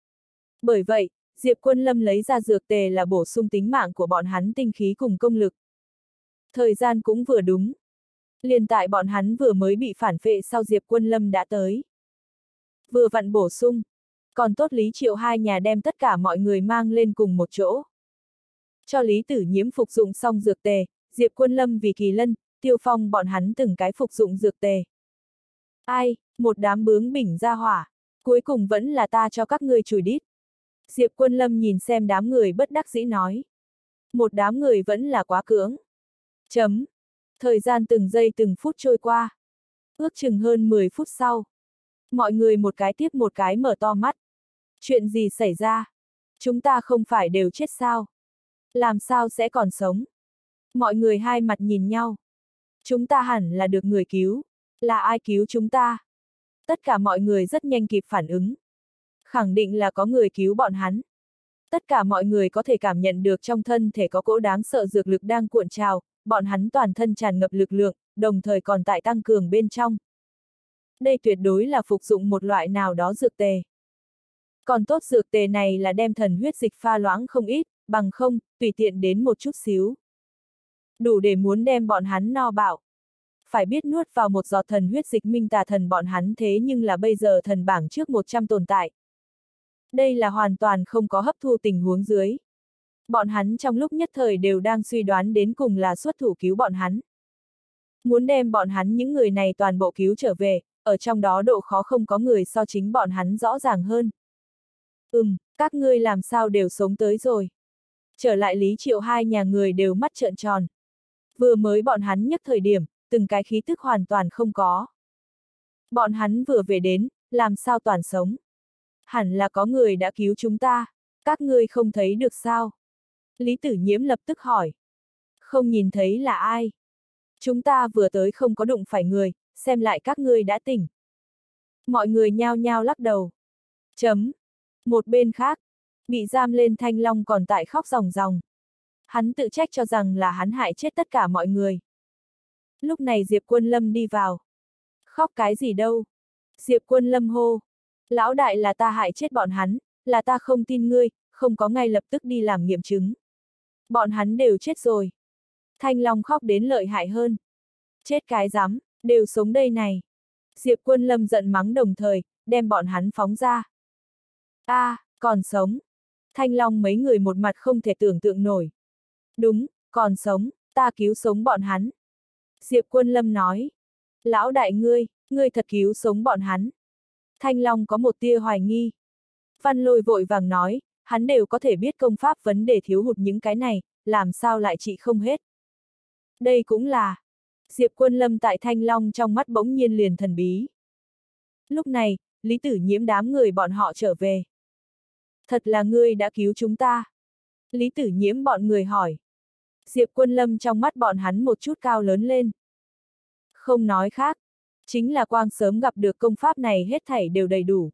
Bởi vậy, Diệp Quân Lâm lấy ra dược tề là bổ sung tính mạng của bọn hắn tinh khí cùng công lực. Thời gian cũng vừa đúng. Liền tại bọn hắn vừa mới bị phản phệ sau Diệp Quân Lâm đã tới. Vừa vặn bổ sung. Còn tốt Lý Triệu hai nhà đem tất cả mọi người mang lên cùng một chỗ. Cho Lý Tử Nhiễm phục dụng xong dược tề, Diệp Quân Lâm vì Kỳ Lân, Tiêu Phong bọn hắn từng cái phục dụng dược tề. Ai, một đám bướng bỉnh ra hỏa, cuối cùng vẫn là ta cho các ngươi chùi đít. Diệp Quân Lâm nhìn xem đám người bất đắc dĩ nói. Một đám người vẫn là quá cưỡng. Chấm. Thời gian từng giây từng phút trôi qua. Ước chừng hơn 10 phút sau. Mọi người một cái tiếp một cái mở to mắt. Chuyện gì xảy ra? Chúng ta không phải đều chết sao? Làm sao sẽ còn sống? Mọi người hai mặt nhìn nhau. Chúng ta hẳn là được người cứu. Là ai cứu chúng ta? Tất cả mọi người rất nhanh kịp phản ứng. Khẳng định là có người cứu bọn hắn. Tất cả mọi người có thể cảm nhận được trong thân thể có cỗ đáng sợ dược lực đang cuộn trào, bọn hắn toàn thân tràn ngập lực lượng, đồng thời còn tại tăng cường bên trong. Đây tuyệt đối là phục dụng một loại nào đó dược tề. Còn tốt dược tề này là đem thần huyết dịch pha loãng không ít, bằng không, tùy tiện đến một chút xíu. Đủ để muốn đem bọn hắn no bạo. Phải biết nuốt vào một giọt thần huyết dịch minh tà thần bọn hắn thế nhưng là bây giờ thần bảng trước 100 tồn tại. Đây là hoàn toàn không có hấp thu tình huống dưới. Bọn hắn trong lúc nhất thời đều đang suy đoán đến cùng là xuất thủ cứu bọn hắn. Muốn đem bọn hắn những người này toàn bộ cứu trở về, ở trong đó độ khó không có người so chính bọn hắn rõ ràng hơn. Các ngươi làm sao đều sống tới rồi. Trở lại Lý Triệu hai nhà người đều mắt trợn tròn. Vừa mới bọn hắn nhấc thời điểm, từng cái khí tức hoàn toàn không có. Bọn hắn vừa về đến, làm sao toàn sống. Hẳn là có người đã cứu chúng ta, các ngươi không thấy được sao? Lý Tử Nhiễm lập tức hỏi. Không nhìn thấy là ai? Chúng ta vừa tới không có đụng phải người, xem lại các ngươi đã tỉnh. Mọi người nhao nhao lắc đầu. Chấm. Một bên khác, bị giam lên Thanh Long còn tại khóc ròng ròng. Hắn tự trách cho rằng là hắn hại chết tất cả mọi người. Lúc này Diệp Quân Lâm đi vào. Khóc cái gì đâu? Diệp Quân Lâm hô. Lão đại là ta hại chết bọn hắn, là ta không tin ngươi, không có ngay lập tức đi làm nghiệm chứng. Bọn hắn đều chết rồi. Thanh Long khóc đến lợi hại hơn. Chết cái rắm, đều sống đây này. Diệp Quân Lâm giận mắng đồng thời, đem bọn hắn phóng ra. Còn sống. Thanh Long mấy người một mặt không thể tưởng tượng nổi. Đúng, còn sống, ta cứu sống bọn hắn. Diệp Quân Lâm nói. Lão đại ngươi thật cứu sống bọn hắn. Thanh Long có một tia hoài nghi. Văn Lôi vội vàng nói, hắn đều có thể biết công pháp vấn đề thiếu hụt những cái này, làm sao lại trị không hết. Đây cũng là. Diệp Quân Lâm tại Thanh Long trong mắt bỗng nhiên liền thần bí. Lúc này, Lý Tử Nhiễm đám người bọn họ trở về. Thật là ngươi đã cứu chúng ta. Lý Tử Nhiễm bọn người hỏi. Diệp Quân Lâm trong mắt bọn hắn một chút cao lớn lên. Không nói khác, chính là quang sớm gặp được công pháp này hết thảy đều đầy đủ.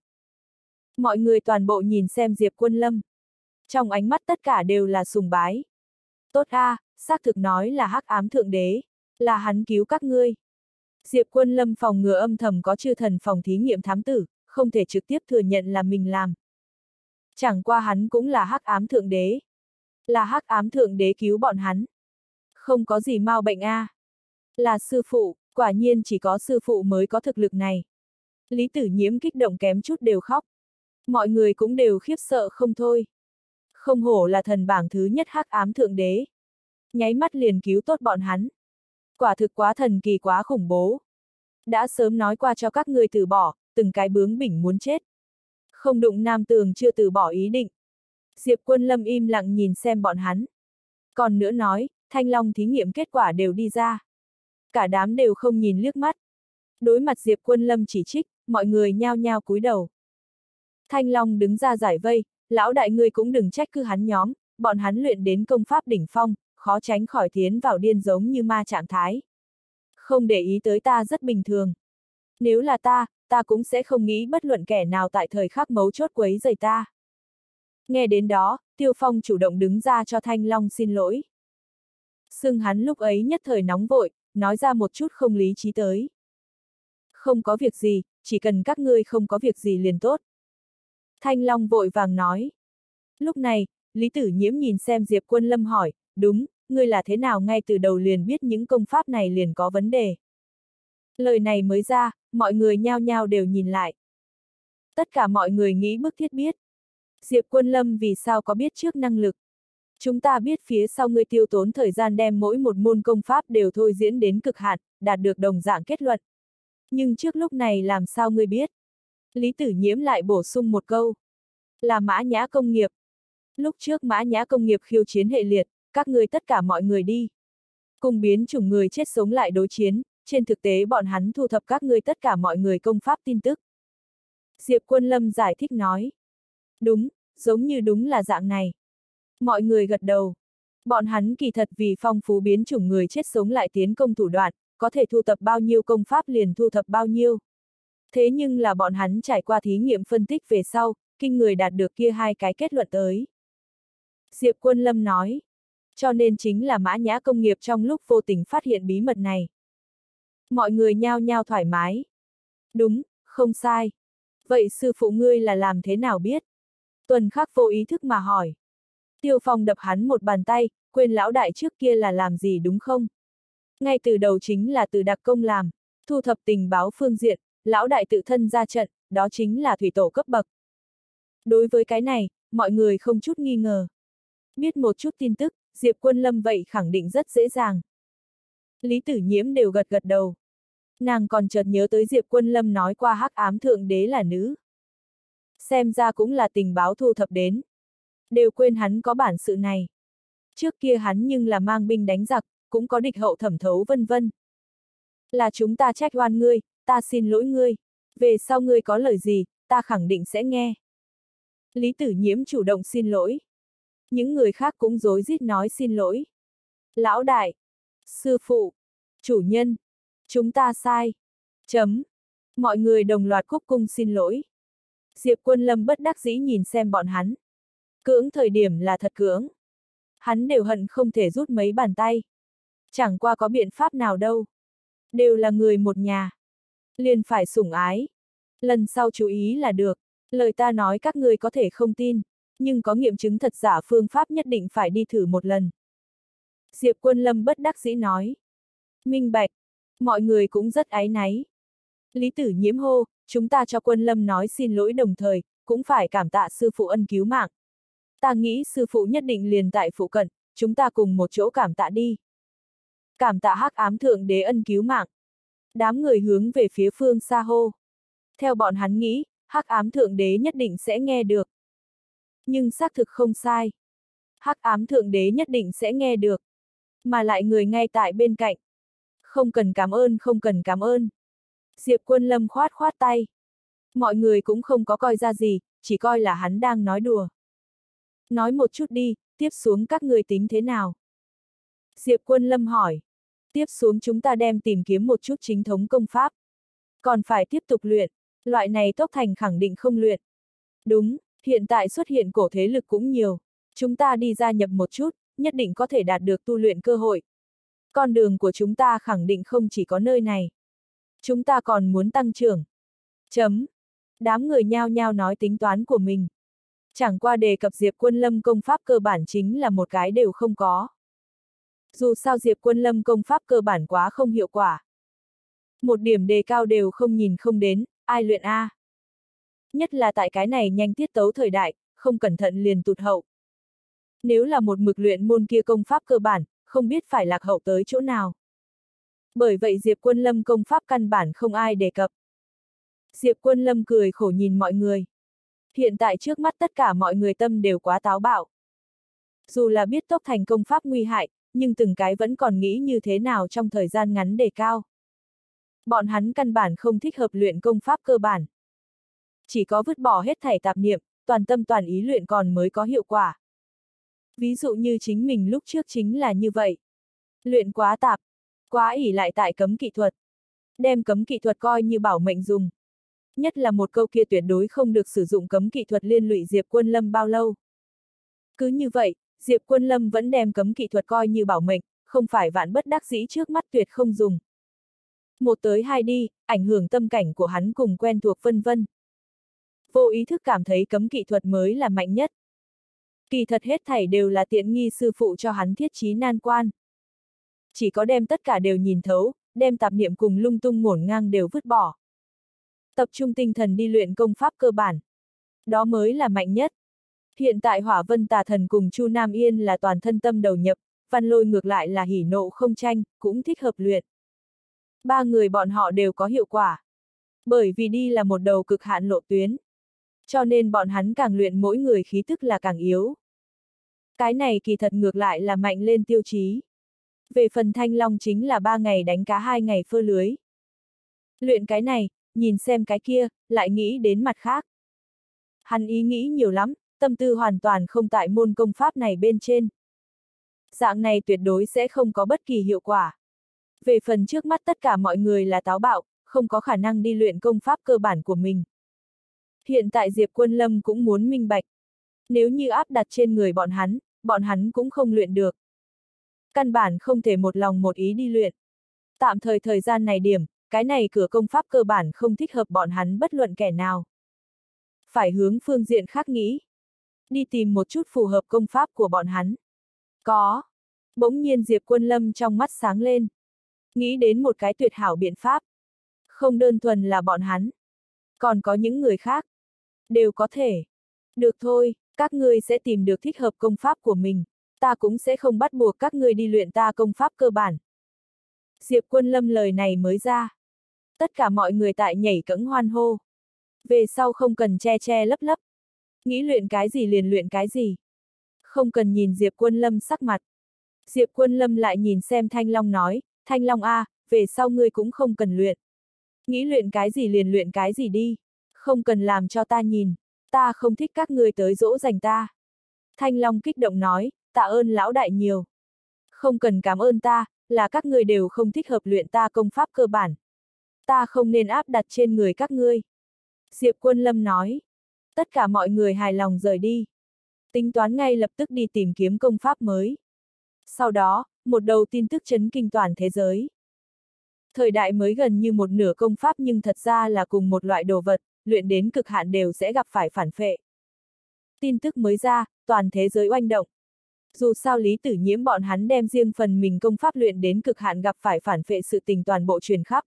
Mọi người toàn bộ nhìn xem Diệp Quân Lâm. Trong ánh mắt tất cả đều là sùng bái. Tốt a, xác thực nói là hắc ám thượng đế, là hắn cứu các ngươi. Diệp Quân Lâm phòng ngừa âm thầm có chư thần phòng thí nghiệm thám tử, không thể trực tiếp thừa nhận là mình làm. Chẳng qua hắn cũng là hắc ám thượng đế. Là hắc ám thượng đế cứu bọn hắn. Không có gì mau bệnh a. Là sư phụ, quả nhiên chỉ có sư phụ mới có thực lực này. Lý Tử Nhiễm kích động kém chút đều khóc. Mọi người cũng đều khiếp sợ không thôi. Không hổ là thần bảng thứ nhất hắc ám thượng đế. Nháy mắt liền cứu tốt bọn hắn. Quả thực quá thần kỳ quá khủng bố. Đã sớm nói qua cho các ngươi từ bỏ, từng cái bướng bỉnh muốn chết. Không đụng Nam Tường chưa từ bỏ ý định. Diệp Quân Lâm im lặng nhìn xem bọn hắn. Còn nữa nói, Thanh Long thí nghiệm kết quả đều đi ra. Cả đám đều không nhìn liếc mắt. Đối mặt Diệp Quân Lâm chỉ trích, mọi người nhao nhao cúi đầu. Thanh Long đứng ra giải vây, lão đại ngươi cũng đừng trách cứ hắn nhóm, bọn hắn luyện đến công pháp đỉnh phong, khó tránh khỏi tiến vào điên giống như ma trạng thái. Không để ý tới ta rất bình thường. Nếu là ta cũng sẽ không nghĩ bất luận kẻ nào tại thời khắc mấu chốt quấy rầy ta. Nghe đến đó, Tiêu Phong chủ động đứng ra cho Thanh Long xin lỗi. Xưng hắn lúc ấy nhất thời nóng vội, nói ra một chút không lý trí tới. Không có việc gì, chỉ cần các ngươi không có việc gì liền tốt. Thanh Long vội vàng nói. Lúc này, Lý Tử Nhiễm nhìn xem Diệp Quân Lâm hỏi, đúng, ngươi là thế nào ngay từ đầu liền biết những công pháp này liền có vấn đề. Lời này mới ra, mọi người nhao nhao đều nhìn lại. Tất cả mọi người nghĩ bức thiết biết. Diệp Quân Lâm vì sao có biết trước năng lực. Chúng ta biết phía sau ngươi tiêu tốn thời gian đem mỗi một môn công pháp đều thôi diễn đến cực hạn, đạt được đồng dạng kết luận. Nhưng trước lúc này làm sao ngươi biết? Lý Tử Nhiễm lại bổ sung một câu. Là Mã Nhã công nghiệp. Lúc trước Mã Nhã công nghiệp khiêu chiến hệ liệt, các ngươi tất cả mọi người đi. Cùng biến chủng người chết sống lại đối chiến, trên thực tế bọn hắn thu thập các ngươi tất cả mọi người công pháp tin tức. Diệp Quân Lâm giải thích nói. Đúng, giống như đúng là dạng này. Mọi người gật đầu. Bọn hắn kỳ thật vì phong phú biến chủng người chết sống lại tiến công thủ đoạn, có thể thu thập bao nhiêu công pháp liền thu thập bao nhiêu. Thế nhưng là bọn hắn trải qua thí nghiệm phân tích về sau, kinh người đạt được kia hai cái kết luận tới. Diệp Quân Lâm nói. Cho nên chính là Mã Nhã công nghiệp trong lúc vô tình phát hiện bí mật này. Mọi người nhao nhao thoải mái. Đúng, không sai. Vậy sư phụ ngươi là làm thế nào biết? Tuần Khắc vô ý thức mà hỏi. Tiêu Phong đập hắn một bàn tay, quên lão đại trước kia là làm gì đúng không? Ngay từ đầu chính là từ đặc công làm, thu thập tình báo phương diện, lão đại tự thân ra trận, đó chính là thủy tổ cấp bậc. Đối với cái này, mọi người không chút nghi ngờ. Biết một chút tin tức, Diệp Quân Lâm vậy khẳng định rất dễ dàng. Lý Tử Nhiễm đều gật gật đầu. Nàng còn chợt nhớ tới Diệp Quân Lâm nói qua hắc ám thượng đế là nữ. Xem ra cũng là tình báo thu thập đến. Đều quên hắn có bản sự này. Trước kia hắn nhưng là mang binh đánh giặc, cũng có địch hậu thẩm thấu vân vân. Là chúng ta trách oan ngươi, ta xin lỗi ngươi. Về sau ngươi có lời gì, ta khẳng định sẽ nghe. Lý Tử Nhiễm chủ động xin lỗi. Những người khác cũng rối rít nói xin lỗi. Lão đại, sư phụ, chủ nhân, chúng ta sai. Chấm. Mọi người đồng loạt cúc cung xin lỗi. Diệp Quân Lâm bất đắc dĩ nhìn xem bọn hắn. Cưỡng thời điểm là thật cưỡng. Hắn đều hận không thể rút mấy bàn tay. Chẳng qua có biện pháp nào đâu. Đều là người một nhà. Liền phải sủng ái. Lần sau chú ý là được. Lời ta nói các ngươi có thể không tin, nhưng có nghiệm chứng thật giả phương pháp nhất định phải đi thử một lần. Diệp Quân Lâm bất đắc dĩ nói. Minh bạch. Mọi người cũng rất áy náy. Lý Tử Nhiễm hô, chúng ta cho Quân Lâm nói xin lỗi đồng thời, cũng phải cảm tạ sư phụ ân cứu mạng. Ta nghĩ sư phụ nhất định liền tại phụ cận, chúng ta cùng một chỗ cảm tạ đi. Cảm tạ hắc ám thượng đế ân cứu mạng. Đám người hướng về phía phương xa hô. Theo bọn hắn nghĩ, hắc ám thượng đế nhất định sẽ nghe được. Nhưng xác thực không sai. Hắc ám thượng đế nhất định sẽ nghe được. Mà lại người ngay tại bên cạnh. Không cần cảm ơn, không cần cảm ơn. Diệp Quân Lâm khoát khoát tay. Mọi người cũng không có coi ra gì, chỉ coi là hắn đang nói đùa. Nói một chút đi, tiếp xuống các người tính thế nào? Diệp Quân Lâm hỏi. Tiếp xuống chúng ta đem tìm kiếm một chút chính thống công pháp. Còn phải tiếp tục luyện, loại này Tốc Thành khẳng định không luyện. Đúng, hiện tại xuất hiện cổ thế lực cũng nhiều. Chúng ta đi gia nhập một chút, nhất định có thể đạt được tu luyện cơ hội. Con đường của chúng ta khẳng định không chỉ có nơi này. Chúng ta còn muốn tăng trưởng. Chấm. Đám người nhao nhao nói tính toán của mình. Chẳng qua đề cập Diệp Quân Lâm công pháp cơ bản chính là một cái đều không có. Dù sao Diệp Quân Lâm công pháp cơ bản quá không hiệu quả. Một điểm đề cao đều không nhìn không đến, ai luyện a? Nhất là tại cái này nhanh tiết tấu thời đại, không cẩn thận liền tụt hậu. Nếu là một mực luyện môn kia công pháp cơ bản, không biết phải lạc hậu tới chỗ nào. Bởi vậy Diệp Quân Lâm công pháp căn bản không ai đề cập. Diệp Quân Lâm cười khổ nhìn mọi người. Hiện tại trước mắt tất cả mọi người tâm đều quá táo bạo. Dù là biết Tốc Thành công pháp nguy hại, nhưng từng cái vẫn còn nghĩ như thế nào trong thời gian ngắn đề cao. Bọn hắn căn bản không thích hợp luyện công pháp cơ bản. Chỉ có vứt bỏ hết thảy tạp niệm, toàn tâm toàn ý luyện còn mới có hiệu quả. Ví dụ như chính mình lúc trước chính là như vậy. Luyện quá tạp, quá ỷ lại tại cấm kỹ thuật. Đem cấm kỹ thuật coi như bảo mệnh dùng. Nhất là một câu kia tuyệt đối không được sử dụng cấm kỹ thuật liên lụy Diệp Quân Lâm bao lâu. Cứ như vậy, Diệp Quân Lâm vẫn đem cấm kỹ thuật coi như bảo mệnh, không phải vạn bất đắc dĩ trước mắt tuyệt không dùng. Một tới hai đi, ảnh hưởng tâm cảnh của hắn cùng quen thuộc vân vân. Vô ý thức cảm thấy cấm kỹ thuật mới là mạnh nhất. Kỳ thật hết thảy đều là tiện nghi sư phụ cho hắn thiết trí nan quan. Chỉ có đem tất cả đều nhìn thấu, đem tạp niệm cùng lung tung ngổn ngang đều vứt bỏ. Tập trung tinh thần đi luyện công pháp cơ bản. Đó mới là mạnh nhất. Hiện tại Hỏa Vân Tà Thần cùng Chu Nam Yên là toàn thân tâm đầu nhập, Văn Lôi ngược lại là hỉ nộ không tranh, cũng thích hợp luyện. Ba người bọn họ đều có hiệu quả. Bởi vì đi là một đầu cực hạn lộ tuyến. Cho nên bọn hắn càng luyện mỗi người khí tức là càng yếu. Cái này kỳ thật ngược lại là mạnh lên tiêu chí. Về phần Thanh Long chính là 3 ngày đánh cá 2 ngày phơ lưới. Luyện cái này, nhìn xem cái kia, lại nghĩ đến mặt khác. Hắn ý nghĩ nhiều lắm, tâm tư hoàn toàn không tại môn công pháp này bên trên. Dạng này tuyệt đối sẽ không có bất kỳ hiệu quả. Về phần trước mắt tất cả mọi người là táo bạo, không có khả năng đi luyện công pháp cơ bản của mình. Hiện tại Diệp Quân Lâm cũng muốn minh bạch. Nếu như áp đặt trên người bọn hắn cũng không luyện được. Căn bản không thể một lòng một ý đi luyện. Tạm thời thời gian này điểm, cái này cửa công pháp cơ bản không thích hợp bọn hắn bất luận kẻ nào. Phải hướng phương diện khác nghĩ. Đi tìm một chút phù hợp công pháp của bọn hắn. Có. Bỗng nhiên Diệp Quân Lâm trong mắt sáng lên. Nghĩ đến một cái tuyệt hảo biện pháp. Không đơn thuần là bọn hắn. Còn có những người khác. Đều có thể. Được thôi, các ngươi sẽ tìm được thích hợp công pháp của mình. Ta cũng sẽ không bắt buộc các ngươi đi luyện ta công pháp cơ bản. Diệp Quân Lâm lời này mới ra. Tất cả mọi người tại nhảy cẫng hoan hô. Về sau không cần che che lấp lấp. Nghĩ luyện cái gì liền luyện cái gì. Không cần nhìn Diệp Quân Lâm sắc mặt. Diệp Quân Lâm lại nhìn xem Thanh Long nói, Thanh Long a, về sau ngươi cũng không cần luyện. Nghĩ luyện cái gì liền luyện cái gì đi. Không cần làm cho ta nhìn. Ta không thích các ngươi tới dỗ dành ta. Thanh Long kích động nói, tạ ơn lão đại nhiều. Không cần cảm ơn ta, là các ngươi đều không thích hợp luyện ta công pháp cơ bản. Ta không nên áp đặt trên người các ngươi. Diệp Quân Lâm nói. Tất cả mọi người hài lòng rời đi. Tính toán ngay lập tức đi tìm kiếm công pháp mới. Sau đó, một đầu tin tức chấn kinh toàn thế giới. Thời đại mới gần như một nửa công pháp nhưng thật ra là cùng một loại đồ vật, luyện đến cực hạn đều sẽ gặp phải phản phệ. Tin tức mới ra, toàn thế giới oanh động. Dù sao Lý Tử Nhiễm bọn hắn đem riêng phần mình công pháp luyện đến cực hạn gặp phải phản phệ sự tình toàn bộ truyền khắp.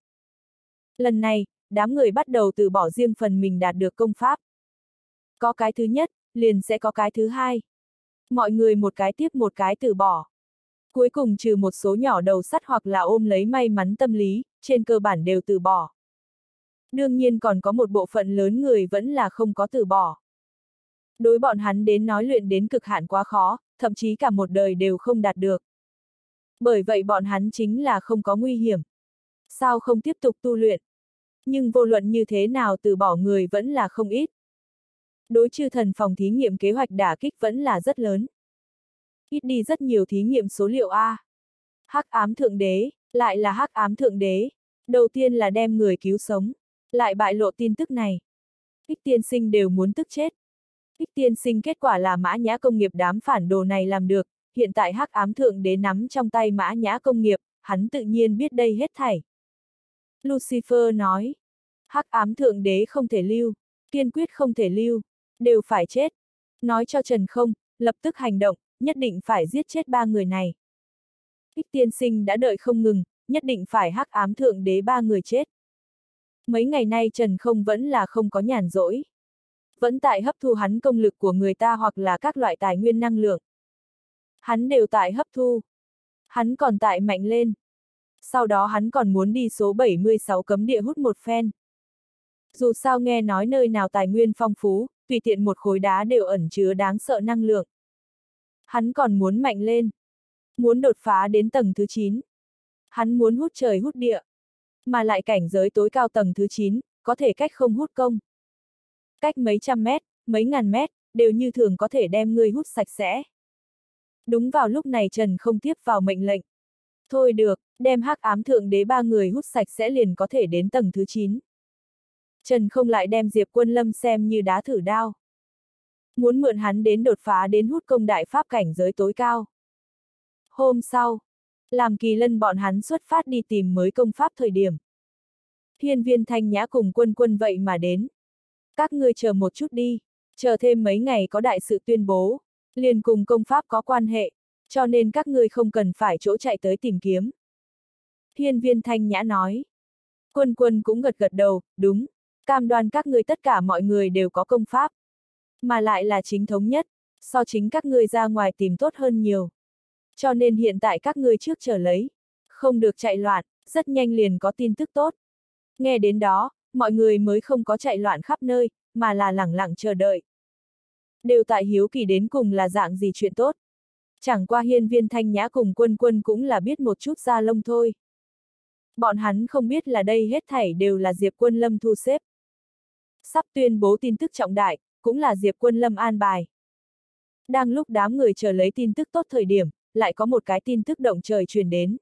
Lần này, đám người bắt đầu từ bỏ riêng phần mình đạt được công pháp. Có cái thứ nhất, liền sẽ có cái thứ hai. Mọi người một cái tiếp một cái từ bỏ. Cuối cùng trừ một số nhỏ đầu sắt hoặc là ôm lấy may mắn tâm lý, trên cơ bản đều từ bỏ. Đương nhiên còn có một bộ phận lớn người vẫn là không có từ bỏ. Đối bọn hắn đến nói luyện đến cực hạn quá khó, thậm chí cả một đời đều không đạt được. Bởi vậy bọn hắn chính là không có nguy hiểm. Sao không tiếp tục tu luyện? Nhưng vô luận như thế nào từ bỏ người vẫn là không ít. đối chư thần phòng thí nghiệm kế hoạch đả kích vẫn là rất lớn. Ít đi rất nhiều thí nghiệm số liệu A. Hắc ám thượng đế, lại là hắc ám thượng đế. Đầu tiên là đem người cứu sống, lại bại lộ tin tức này. Ích tiên sinh đều muốn tức chết. Ích tiên sinh kết quả là Mã Nhã công nghiệp đám phản đồ này làm được, hiện tại hắc ám thượng đế nắm trong tay Mã Nhã công nghiệp, hắn tự nhiên biết đây hết thảy. Lucifer nói, hắc ám thượng đế không thể lưu, kiên quyết không thể lưu, đều phải chết. Nói cho Trần Không, lập tức hành động, nhất định phải giết chết 3 người này. Ích tiên sinh đã đợi không ngừng, nhất định phải hắc ám thượng đế 3 người chết. Mấy ngày nay Trần Không vẫn là không có nhàn rỗi. Vẫn tại hấp thu hắn công lực của người ta hoặc là các loại tài nguyên năng lượng. Hắn đều tại hấp thu. Hắn còn tại mạnh lên. Sau đó hắn còn muốn đi số 76 cấm địa hút một phen. Dù sao nghe nói nơi nào tài nguyên phong phú, tùy tiện một khối đá đều ẩn chứa đáng sợ năng lượng. Hắn còn muốn mạnh lên. Muốn đột phá đến tầng thứ 9. Hắn muốn hút trời hút địa. Mà lại cảnh giới tối cao tầng thứ 9, có thể cách không hút công. Cách mấy trăm mét, mấy ngàn mét, đều như thường có thể đem ngươi hút sạch sẽ. Đúng vào lúc này Trần Không tiếp vào mệnh lệnh. Thôi được, đem hắc ám thượng đế 3 người hút sạch sẽ liền có thể đến tầng thứ 9. Trần Không lại đem Diệp Quân Lâm xem như đá thử đao. Muốn mượn hắn đến đột phá đến hút công đại pháp cảnh giới tối cao. Hôm sau, làm Kỳ Lân bọn hắn xuất phát đi tìm mới công pháp thời điểm. Hiên Viên Thanh Nhã cùng Quân Quân vậy mà đến. Các ngươi chờ một chút đi, chờ thêm mấy ngày có đại sự tuyên bố, liền cùng công pháp có quan hệ, cho nên các ngươi không cần phải chỗ chạy tới tìm kiếm. Hiên Viên Thanh Nhã nói. Quân Quân cũng gật gật đầu, đúng, cam đoan các ngươi tất cả mọi người đều có công pháp, mà lại là chính thống nhất, so chính các ngươi ra ngoài tìm tốt hơn nhiều. Cho nên hiện tại các ngươi trước chờ lấy, không được chạy loạn, rất nhanh liền có tin tức tốt. Nghe đến đó, mọi người mới không có chạy loạn khắp nơi, mà là lẳng lặng chờ đợi. Đều tại hiếu kỳ đến cùng là dạng gì chuyện tốt. Chẳng qua Hiên Viên Thanh Nhã cùng Quân Quân cũng là biết một chút da lông thôi. Bọn hắn không biết là đây hết thảy đều là Diệp Quân Lâm thu xếp. Sắp tuyên bố tin tức trọng đại, cũng là Diệp Quân Lâm an bài. Đang lúc đám người chờ lấy tin tức tốt thời điểm, lại có một cái tin tức động trời truyền đến.